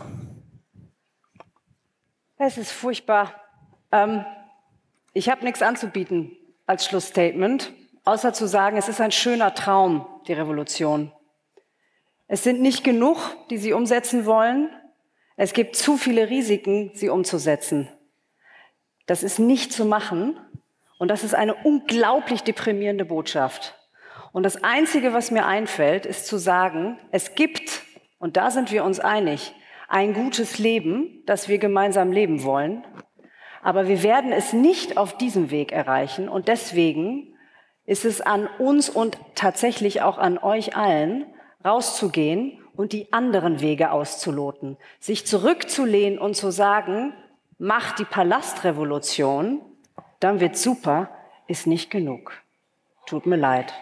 Es ist furchtbar. Ähm, ich habe nichts anzubieten als Schlussstatement, außer zu sagen, es ist ein schöner Traum, die Revolution. Es sind nicht genug, die sie umsetzen wollen. Es gibt zu viele Risiken, sie umzusetzen. Das ist nicht zu machen. Und das ist eine unglaublich deprimierende Botschaft. Und das Einzige, was mir einfällt, ist zu sagen, es gibt, und da sind wir uns einig, ein gutes Leben, das wir gemeinsam leben wollen. Aber wir werden es nicht auf diesem Weg erreichen. Und deswegen ist es an uns und tatsächlich auch an euch allen, rauszugehen und die anderen Wege auszuloten. Sich zurückzulehnen und zu sagen, macht die Palastrevolution, dann wird's super, ist nicht genug. Tut mir leid.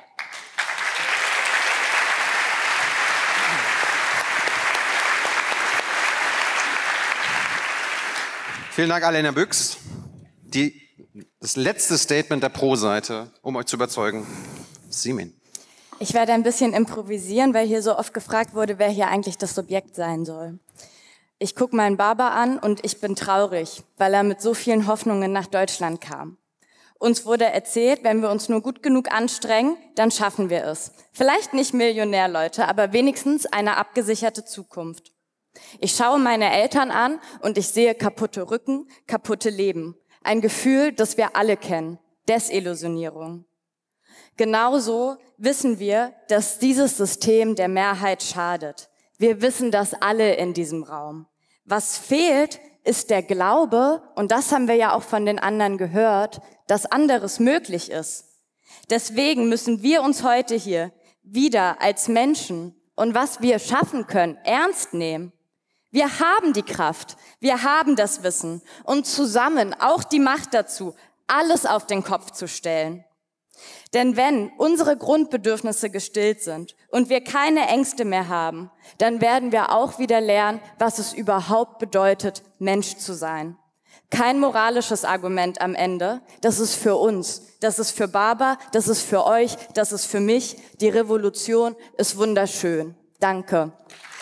Vielen Dank, Alena Büchs. Die, das letzte Statement der Pro-Seite, um euch zu überzeugen. Simin. Ich werde ein bisschen improvisieren, weil hier so oft gefragt wurde, wer hier eigentlich das Subjekt sein soll. Ich gucke meinen Baba an und ich bin traurig, weil er mit so vielen Hoffnungen nach Deutschland kam. Uns wurde erzählt, wenn wir uns nur gut genug anstrengen, dann schaffen wir es. Vielleicht nicht Millionär, Leute, aber wenigstens eine abgesicherte Zukunft. Ich schaue meine Eltern an und ich sehe kaputte Rücken, kaputte Leben. Ein Gefühl, das wir alle kennen. Desillusionierung. Genauso wissen wir, dass dieses System der Mehrheit schadet. Wir wissen das alle in diesem Raum. Was fehlt, ist der Glaube, und das haben wir ja auch von den anderen gehört, dass anderes möglich ist. Deswegen müssen wir uns heute hier wieder als Menschen und was wir schaffen können, ernst nehmen. Wir haben die Kraft, wir haben das Wissen und zusammen auch die Macht dazu, alles auf den Kopf zu stellen. Denn wenn unsere Grundbedürfnisse gestillt sind und wir keine Ängste mehr haben, dann werden wir auch wieder lernen, was es überhaupt bedeutet, Mensch zu sein. Kein moralisches Argument am Ende, das ist für uns, das ist für Barbara, das ist für euch, das ist für mich. Die Revolution ist wunderschön. Danke.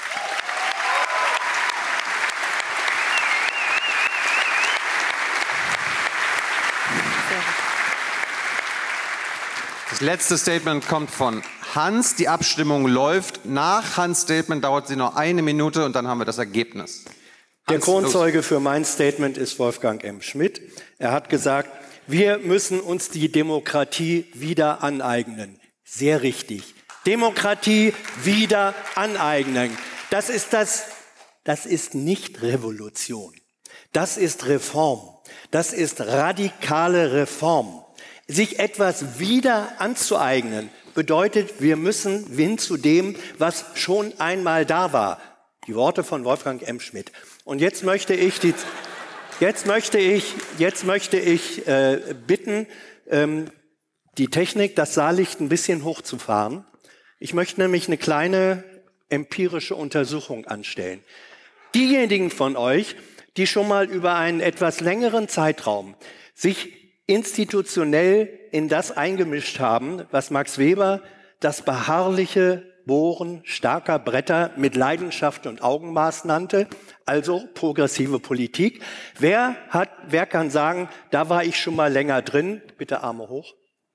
Das letzte Statement kommt von Hans. Die Abstimmung läuft. Nach Hans' Statement dauert sie noch eine Minute und dann haben wir das Ergebnis. Der Hans, Kronzeuge los. für mein Statement ist Wolfgang M. Schmidt. Er hat gesagt, wir müssen uns die Demokratie wieder aneignen. Sehr richtig. Demokratie wieder aneignen. Das ist das, das ist nicht Revolution. Das ist Reform. Das ist radikale Reform. Sich etwas wieder anzueignen, bedeutet, wir müssen hin zu dem, was schon einmal da war. Die Worte von Wolfgang M. Schmidt. Und jetzt möchte ich, die, jetzt möchte ich, jetzt möchte ich äh, bitten, ähm, die Technik, das Saallicht ein bisschen hochzufahren. Ich möchte nämlich eine kleine empirische Untersuchung anstellen. Diejenigen von euch, die schon mal über einen etwas längeren Zeitraum sich institutionell in das eingemischt haben, was Max Weber das beharrliche Bohren starker Bretter mit Leidenschaft und Augenmaß nannte, also progressive Politik. Wer hat, wer kann sagen, da war ich schon mal länger drin? Bitte Arme hoch.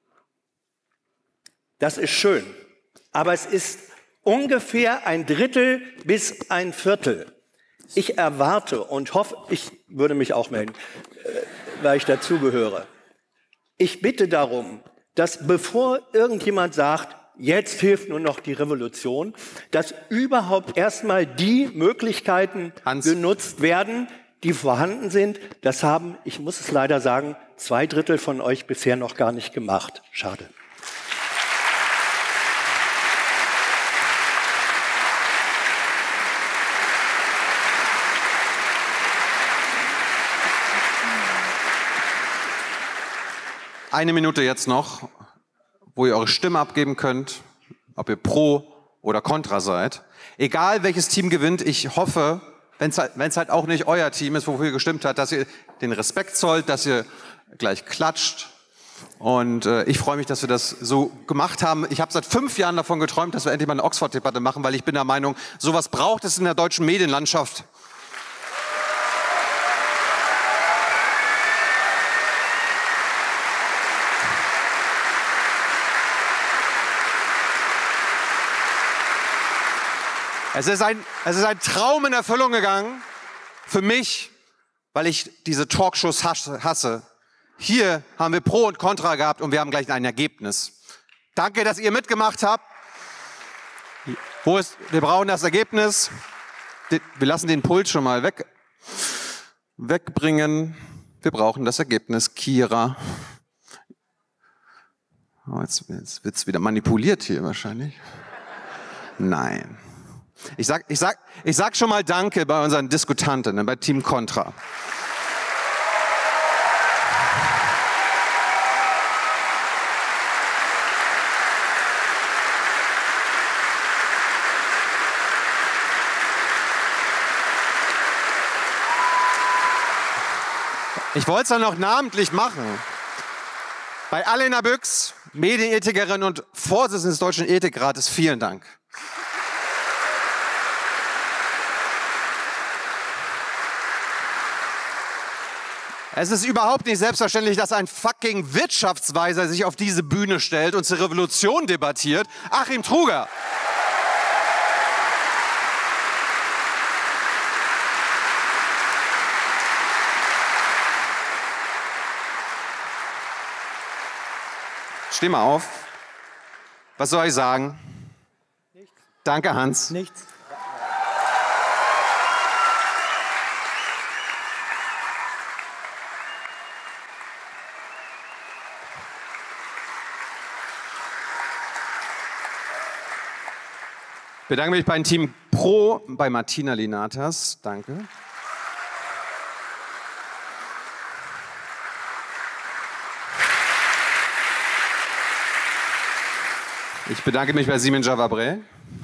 Das ist schön, aber es ist ungefähr ein Drittel bis ein Viertel. Ich erwarte und hoffe, ich würde mich auch melden, weil ich dazugehöre. Ich bitte darum, dass bevor irgendjemand sagt, jetzt hilft nur noch die Revolution, dass überhaupt erstmal die Möglichkeiten Hans. genutzt werden, die vorhanden sind. Das haben, ich muss es leider sagen, zwei Drittel von euch bisher noch gar nicht gemacht. Schade. Eine Minute jetzt noch, wo ihr eure Stimme abgeben könnt, ob ihr pro oder contra seid. Egal welches Team gewinnt, ich hoffe, wenn es halt, wenn's halt auch nicht euer Team ist, wofür ihr gestimmt habt, dass ihr den Respekt zollt, dass ihr gleich klatscht. Und äh, ich freue mich, dass wir das so gemacht haben. Ich habe seit fünf Jahren davon geträumt, dass wir endlich mal eine Oxford-Debatte machen, weil ich bin der Meinung, sowas braucht es in der deutschen Medienlandschaft. Es ist, ein, es ist ein Traum in Erfüllung gegangen für mich, weil ich diese Talkshows hasse. Hier haben wir Pro und Contra gehabt und wir haben gleich ein Ergebnis. Danke, dass ihr mitgemacht habt. Wo ist, wir brauchen das Ergebnis. Wir lassen den Pult schon mal weg, wegbringen. Wir brauchen das Ergebnis. Kira. Oh, jetzt jetzt wird es wieder manipuliert hier wahrscheinlich. Nein. Ich sag, ich sag, ich sag schon mal Danke bei unseren Diskutanten, bei Team Contra. Ich wollte es dann noch namentlich machen. Bei Alena Büchs, Medienethikerin und Vorsitzende des Deutschen Ethikrates, vielen Dank. Es ist überhaupt nicht selbstverständlich, dass ein fucking Wirtschaftsweiser sich auf diese Bühne stellt und zur Revolution debattiert. Achim Truger. Steh mal auf. Was soll ich sagen? Nichts. Danke, Hans. Nichts. Ich bedanke mich beim Team Pro, bei Martina Linatas. Danke. Ich bedanke mich bei Simen Javabre.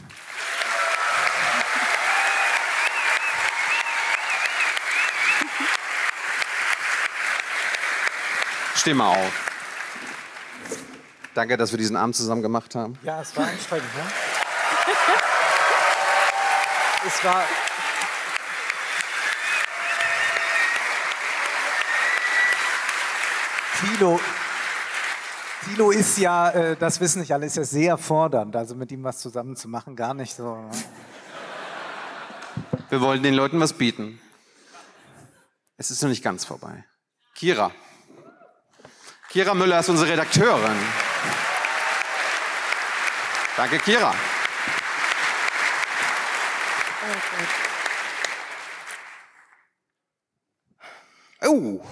Steh mal auf. Danke, dass wir diesen Abend zusammen gemacht haben. Ja, es war anstrengend, ne? Es war... Thilo, Thilo ist ja, äh, das wissen nicht alle, ist ja sehr fordernd. Also mit ihm was zusammen zu machen, gar nicht so. Ne? Wir wollen den Leuten was bieten. Es ist noch nicht ganz vorbei. Kira. Kira Müller ist unsere Redakteurin. Danke, Kira. Oh.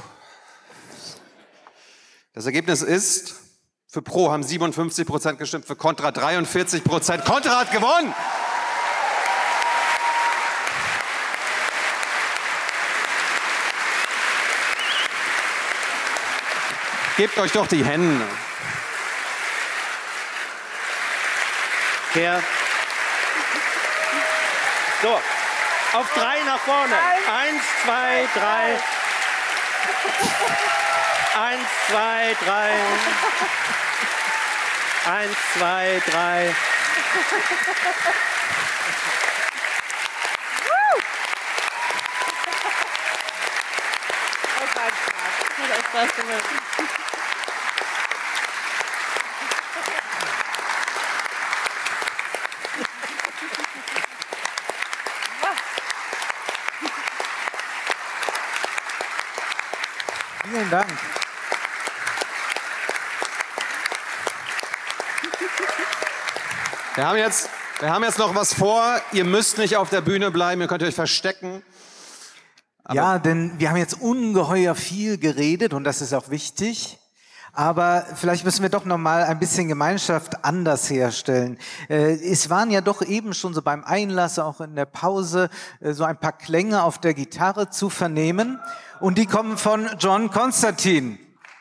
Das Ergebnis ist, für Pro haben siebenundfünfzig Prozent gestimmt, für Contra dreiundvierzig Prozent. Contra hat gewonnen! Gebt euch doch die Hände. Der so, auf drei nach vorne. Eins, zwei, drei. Eins, zwei, drei. Eins, zwei, drei. Vielen Dank. Wir haben, jetzt, wir haben jetzt noch was vor. Ihr müsst nicht auf der Bühne bleiben, ihr könnt euch verstecken. Aber ja, denn wir haben jetzt ungeheuer viel geredet und das ist auch wichtig. Aber vielleicht müssen wir doch noch mal ein bisschen Gemeinschaft anders herstellen. Äh, es waren ja doch eben schon so beim Einlass, auch in der Pause, äh, so ein paar Klänge auf der Gitarre zu vernehmen. Und die kommen von John Constantine.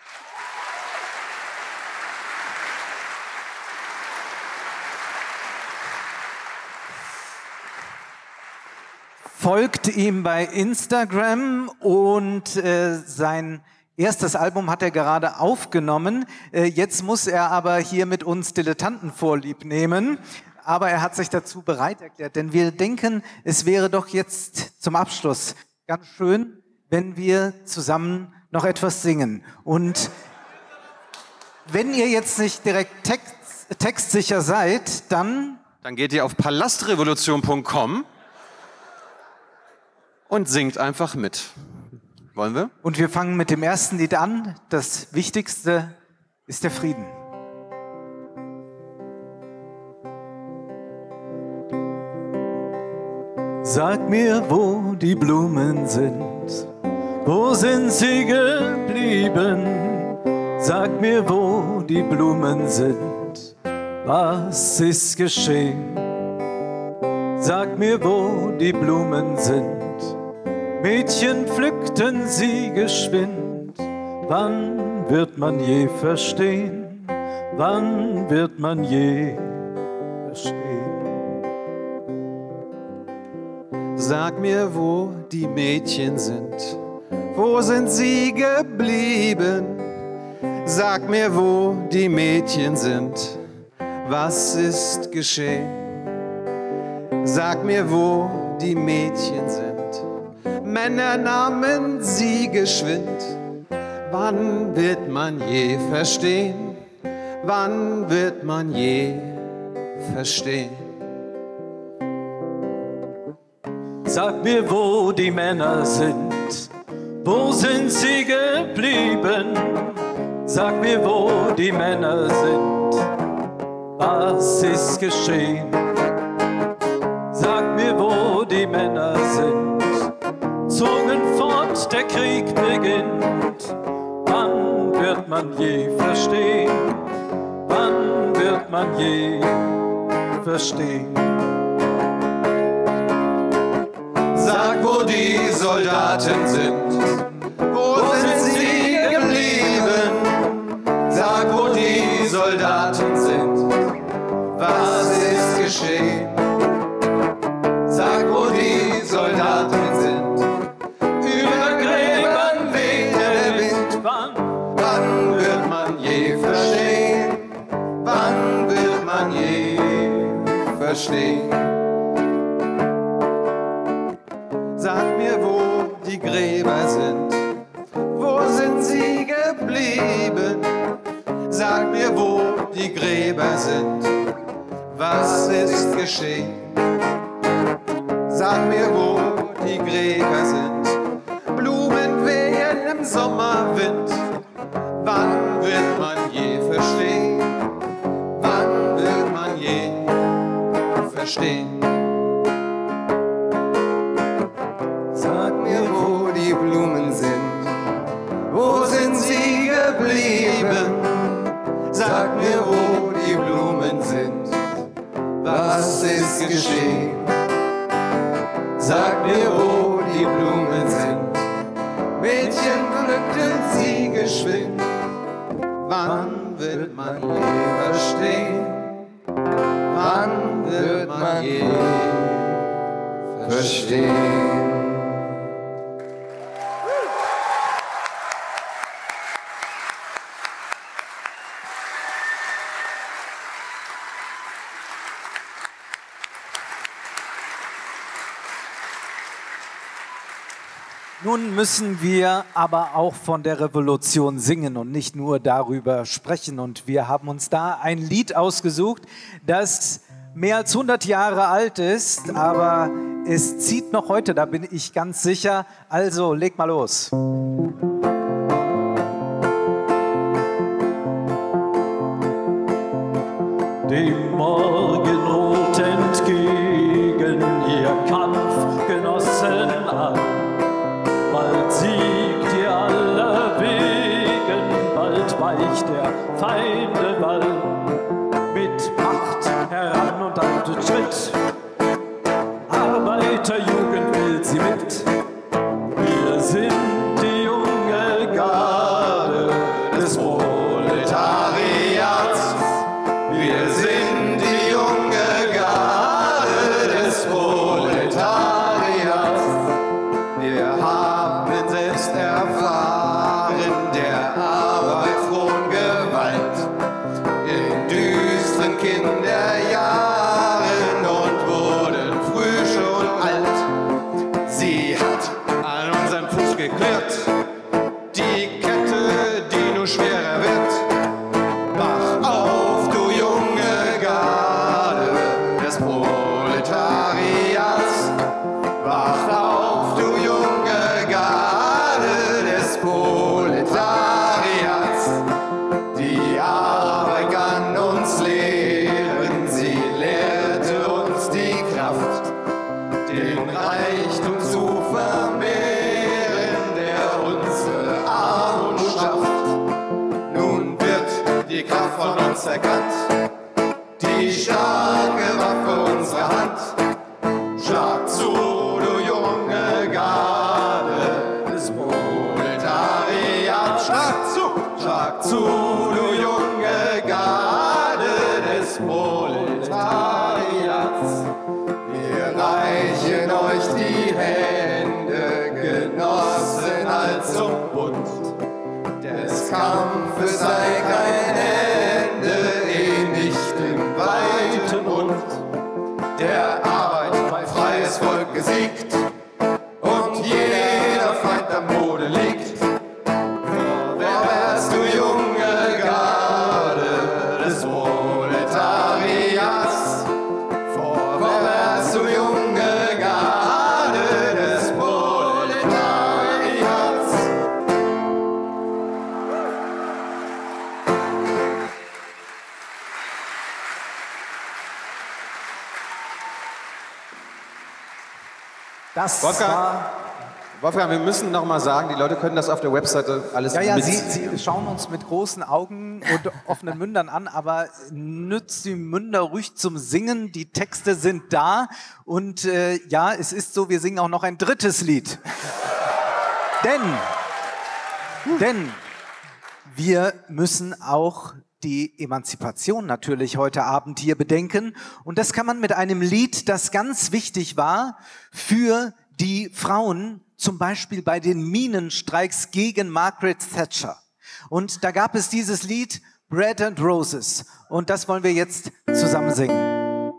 Folgt ihm bei Instagram und äh, sein erstes Album hat er gerade aufgenommen. Äh, jetzt muss er aber hier mit uns Dilettanten vorlieb nehmen. Aber er hat sich dazu bereit erklärt, denn wir denken, es wäre doch jetzt zum Abschluss ganz schön, wenn wir zusammen noch etwas singen. Und wenn ihr jetzt nicht direkt text, textsicher seid, dann... Dann geht ihr auf palastrevolution punkt com und singt einfach mit. Wollen wir? Und wir fangen mit dem ersten Lied an. Das Wichtigste ist der Frieden. Sag mir, wo die Blumen sind. Wo sind sie geblieben? Sag mir, wo die Blumen sind. Was ist geschehen? Sag mir, wo die Blumen sind. Mädchen pflückten sie geschwind. Wann wird man je verstehen? Wann wird man je verstehen? Sag mir, wo die Mädchen sind. Wo sind sie geblieben? Sag mir, wo die Mädchen sind. Was ist geschehen? Sag mir, wo die Mädchen sind. Männer nahmen sie geschwind. Wann wird man je verstehen? Wann wird man je verstehen? Sag mir, wo die Männer sind. Wo sind sie geblieben? Sag mir, wo die Männer sind, was ist geschehen? Sag mir, wo die Männer sind, zogen fort, der Krieg beginnt. Wann wird man je verstehen? Wann wird man je verstehen? Sag, wo die Soldaten sind, wo sind sie geblieben? Sag, wo die Soldaten sind, was ist geschehen? Sag, wo die Soldaten sind, über Gräbern weht der Wind. Wann, wann wird man je verstehen? Wann wird man je verstehen? Sag mir, wo die Gräber sind, wo sind sie geblieben? Sag mir, wo die Gräber sind, was ist geschehen? Sag mir, wo die Gräber sind, Blumen wehen im Sommerwind. Wann wird man je verstehen? Wann wird man je verstehen? Sag mir, wo die Blumen sind, wo sind sie geblieben? Sag mir, wo die Blumen sind, was ist geschehen? Sag mir, wo die Blumen sind, Mädchen pflückten sie geschwind. Wann wird man je verstehen? Wann wird man je verstehen? Nun müssen wir aber auch von der Revolution singen und nicht nur darüber sprechen. Und wir haben uns da ein Lied ausgesucht, das mehr als hundert Jahre alt ist, aber es zieht noch heute, da bin ich ganz sicher. Also, leg mal los. Dem Morgenrot entgegen ihr Kampfgenossen an. Bald siegt ihr aller Wegen, bald weicht der Feinde Wall. Mit Macht heran und haltet Schritt, Arbeiterjugend will sie mit. Wir sind die junge Garde des Proletariats. Wir sind die junge Garde des Proletariats. Wir haben selbst erfahren der Arbeit frohen Gewalt in düsteren Kinderjahren und wurden früh schon alt. Sie hat an unserem Fuß geklirrt, die Kette, die nur schwerer wird. Wach auf, du junge Garde des Proletariats. Wach auf, du junge Garde des Proletariats. Die Arbeit kann uns lehren, sie lehrte uns die Kraft, den Reichtum zu vermehren, der unsere Armut schafft. Nun wird die Kraft von uns erkannt, die starke Waffe unserer Hand. Schlag zu, du junge Garde des Proletariats. Schlag zu, schlag zu, du junge Garde des Proletariats. Wir reichen euch die Hände, Genossen, als zum Bund. Des Kampfes sei kein Ende, eh nicht im weiten Mund. Der Arbeit mein freies Volk gesiegt und jeder Feind am Boden liegt. Vorwärts, du junge Garde des Proletariats. Vorwärts, du junge Garde des Proletariats. Das Wolfgang, war Wolfgang, wir müssen noch mal sagen, die Leute können das auf der Webseite alles Ja, ja, Sie, mitziehen. Sie schauen uns mit großen Augen und offenen Mündern an, aber nützt die Münder ruhig zum Singen. Die Texte sind da und äh, ja, es ist so, wir singen auch noch ein drittes Lied. denn, denn wir müssen auch die Emanzipation natürlich heute Abend hier bedenken. Und das kann man mit einem Lied, das ganz wichtig war für die Frauen, zum Beispiel bei den Minenstreiks gegen Margaret Thatcher. Und da gab es dieses Lied Bread and Roses. Und das wollen wir jetzt zusammen singen.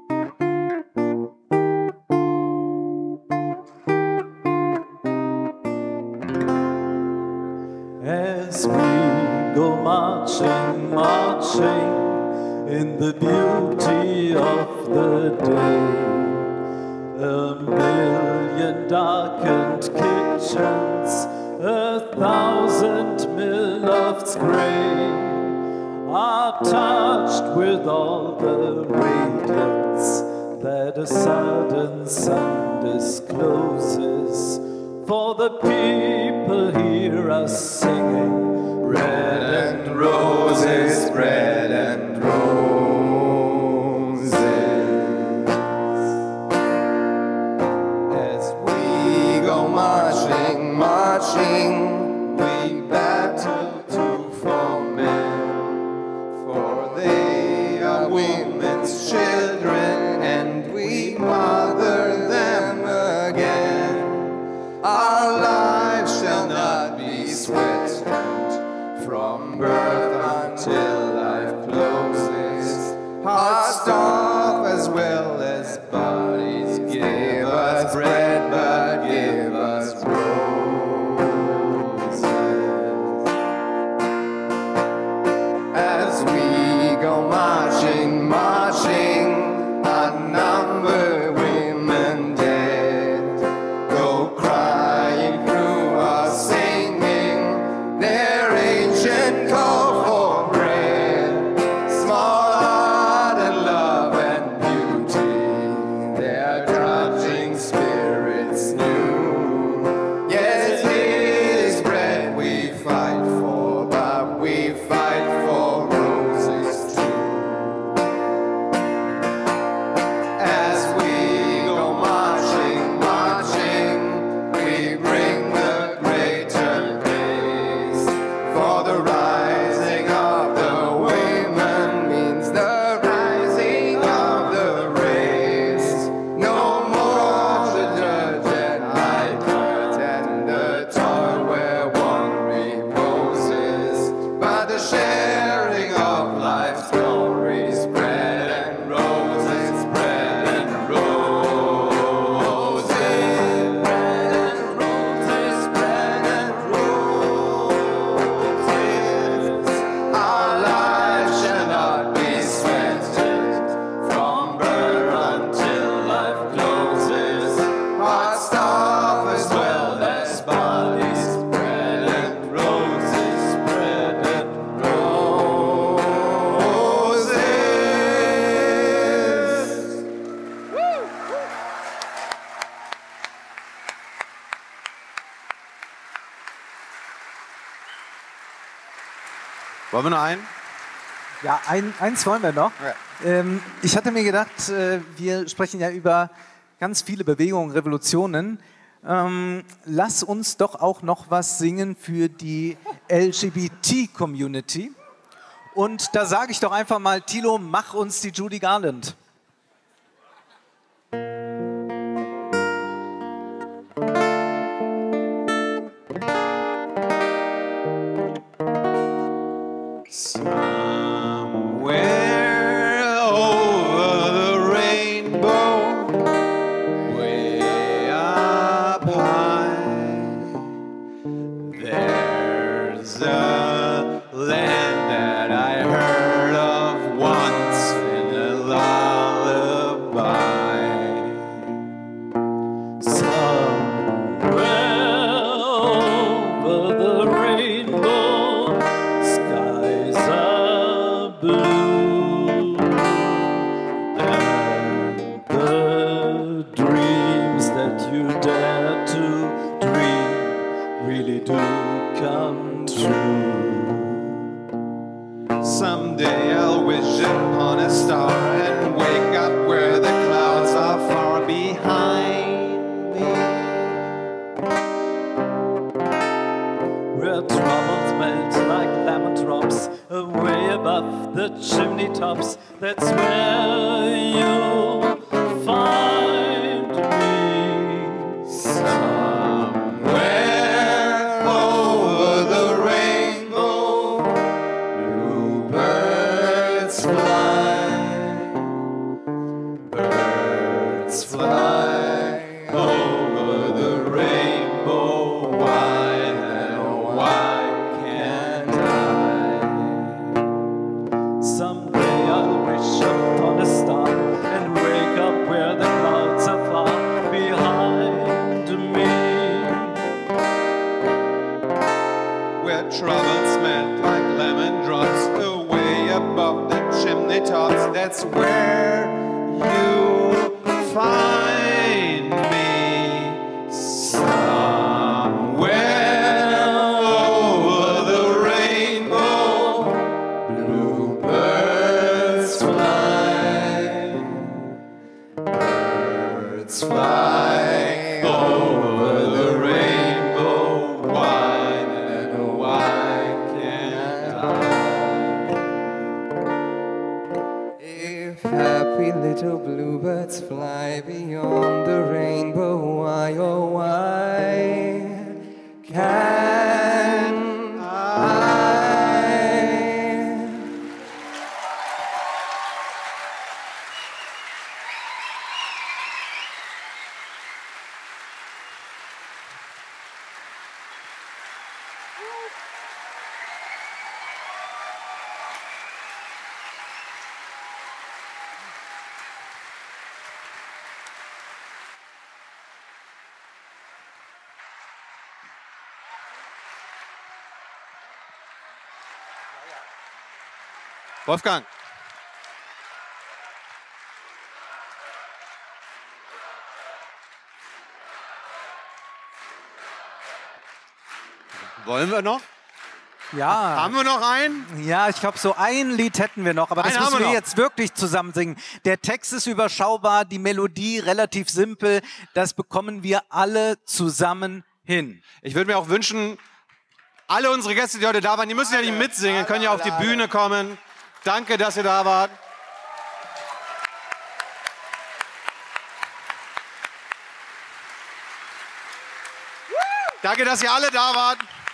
As we go marching, marching in the beauty of the day, a million darkened kitchens, a thousand millofts grey, are touched with all the radiance that a sudden sun discloses. For the people hear us singing, bread and roses, bread and roses. As we go marching, marching, we battle too for men, for they are women's children, and we mother them again. Our lives shall not be sweated from birth until life closes. Hearts starve as well as bodies. Give us bread, but give us roses. As we go marching, marching, outnumber women dead, go crying through our singing their ancient call for bread, small heart and love and beauty, their trudging spirits new. Yes, it is bread we fight for, but we fight for roses too. As we go marching, marching, we bring the greater days. For the rising of the women means the rising of the race. No more the dirge and hide and the toil where one reposes, but the sharing of life's glories, bread and roses, bread and roses, bread and roses, bread and roses. Our lives shall not be sweated from birth until life closes. Hearts starve as well as bodies, bread and roses, bread and roses. Wollen wir noch einen? Ja, ein, eins wollen wir noch. Ähm, ich hatte mir gedacht, äh, wir sprechen ja über ganz viele Bewegungen, Revolutionen. Ähm, lass uns doch auch noch was singen für die L G B T-Community. Und da sage ich doch einfach mal, Thilo, mach uns die Judy Garland. Somewhere over the rainbow, way up high, there's a land that I heard of once in a Someday I'll wish upon a star and wake up where the clouds are far behind me. Where troubles melt like lemon drops away above the chimney tops. That's where you'll find me. Somewhere over the rainbow, bluebirds fly. Birds fly over the rainbow. Why, oh, why can't I? Someday I'll wish upon a star and wake up where the clouds are far behind me. Where troubles melt like lemon drops away above the chimney tops. That's where you find me. Somewhere over the rainbow, bluebirds fly. Birds fly over the rainbow. Why, oh, why can't I? If happy little bluebirds fly beyond the rainbow, why, oh, why can I? Wolfgang. Wollen wir noch? Ja. Haben wir noch einen? Ja, ich glaube, so ein Lied hätten wir noch, aber das Einen haben müssen wir wir noch. jetzt wirklich zusammen singen. Der Text ist überschaubar, die Melodie relativ simpel. Das bekommen wir alle zusammen hin. Ich würde mir auch wünschen, alle unsere Gäste, die heute da waren, die müssen ja nicht mitsingen, können ja auf die Bühne kommen. Danke, dass ihr da wart. Danke, dass ihr alle da wart.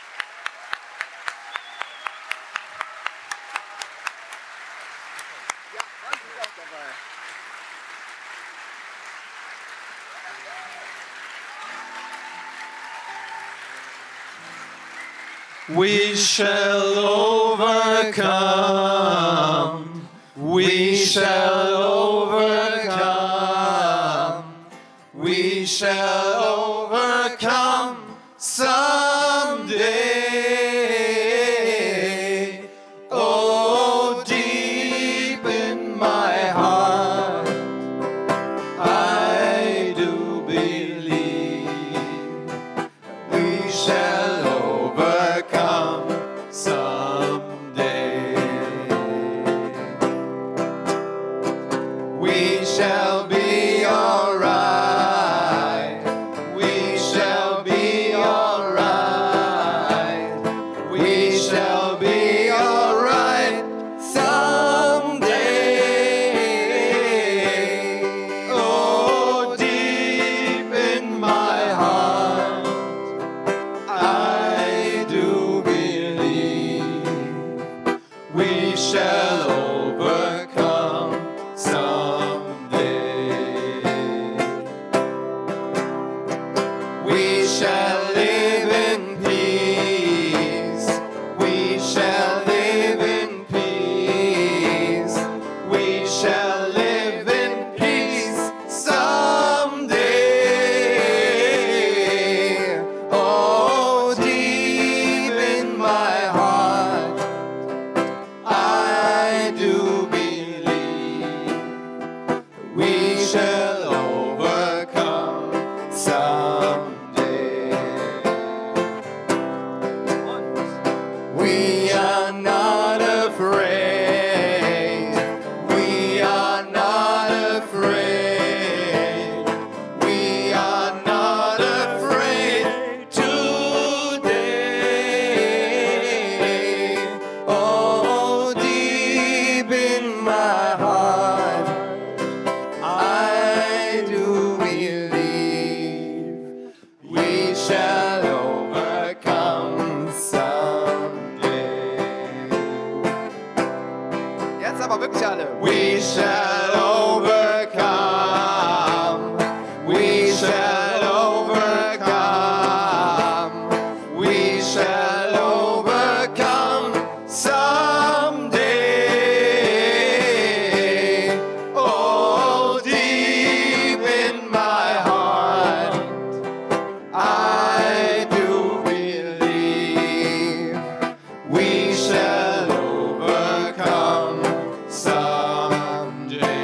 We shall overcome. We shall overcome. We shall overcome someday. Oh, deep in my heart, I do believe we shall overcome someday. We shall be alright. We shall be alright. We shall be alright someday. Oh, deep in my heart, I do believe we shall overcome someday. We shall live in peace. We shall live in peace. We shall live in peace someday. Oh, deep in my heart, I do believe Jetzt aber wirklich alle. We shall overcome. We shall overcome. We shall overcome someday. Oh, deep in my heart, I do believe we shall overcome someday.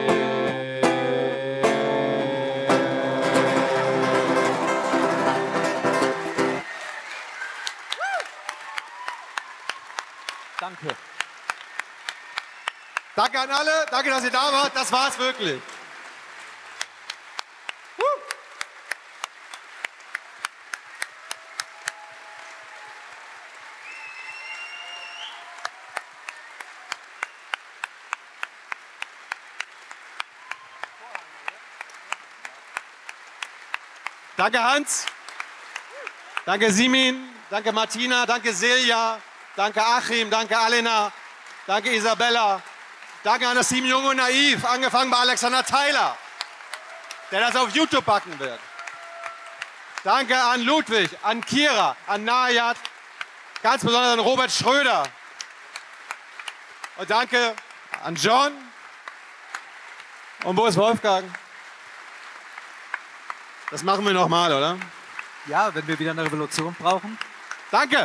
Danke. Danke an alle, danke, dass ihr da wart. Das war's wirklich. Danke Hans, danke Simin, danke Martina, danke Silja, danke Achim, danke Alena, danke Isabella, danke an das Team Jung und Naiv, angefangen bei Alexander Theiler, der das auf YouTube packen wird. Danke an Ludwig, an Kira, an Najat, ganz besonders an Robert Schröder. Und danke an John und Boris Wolfgang. Das machen wir nochmal, oder? Ja, wenn wir wieder eine Revolution brauchen. Danke.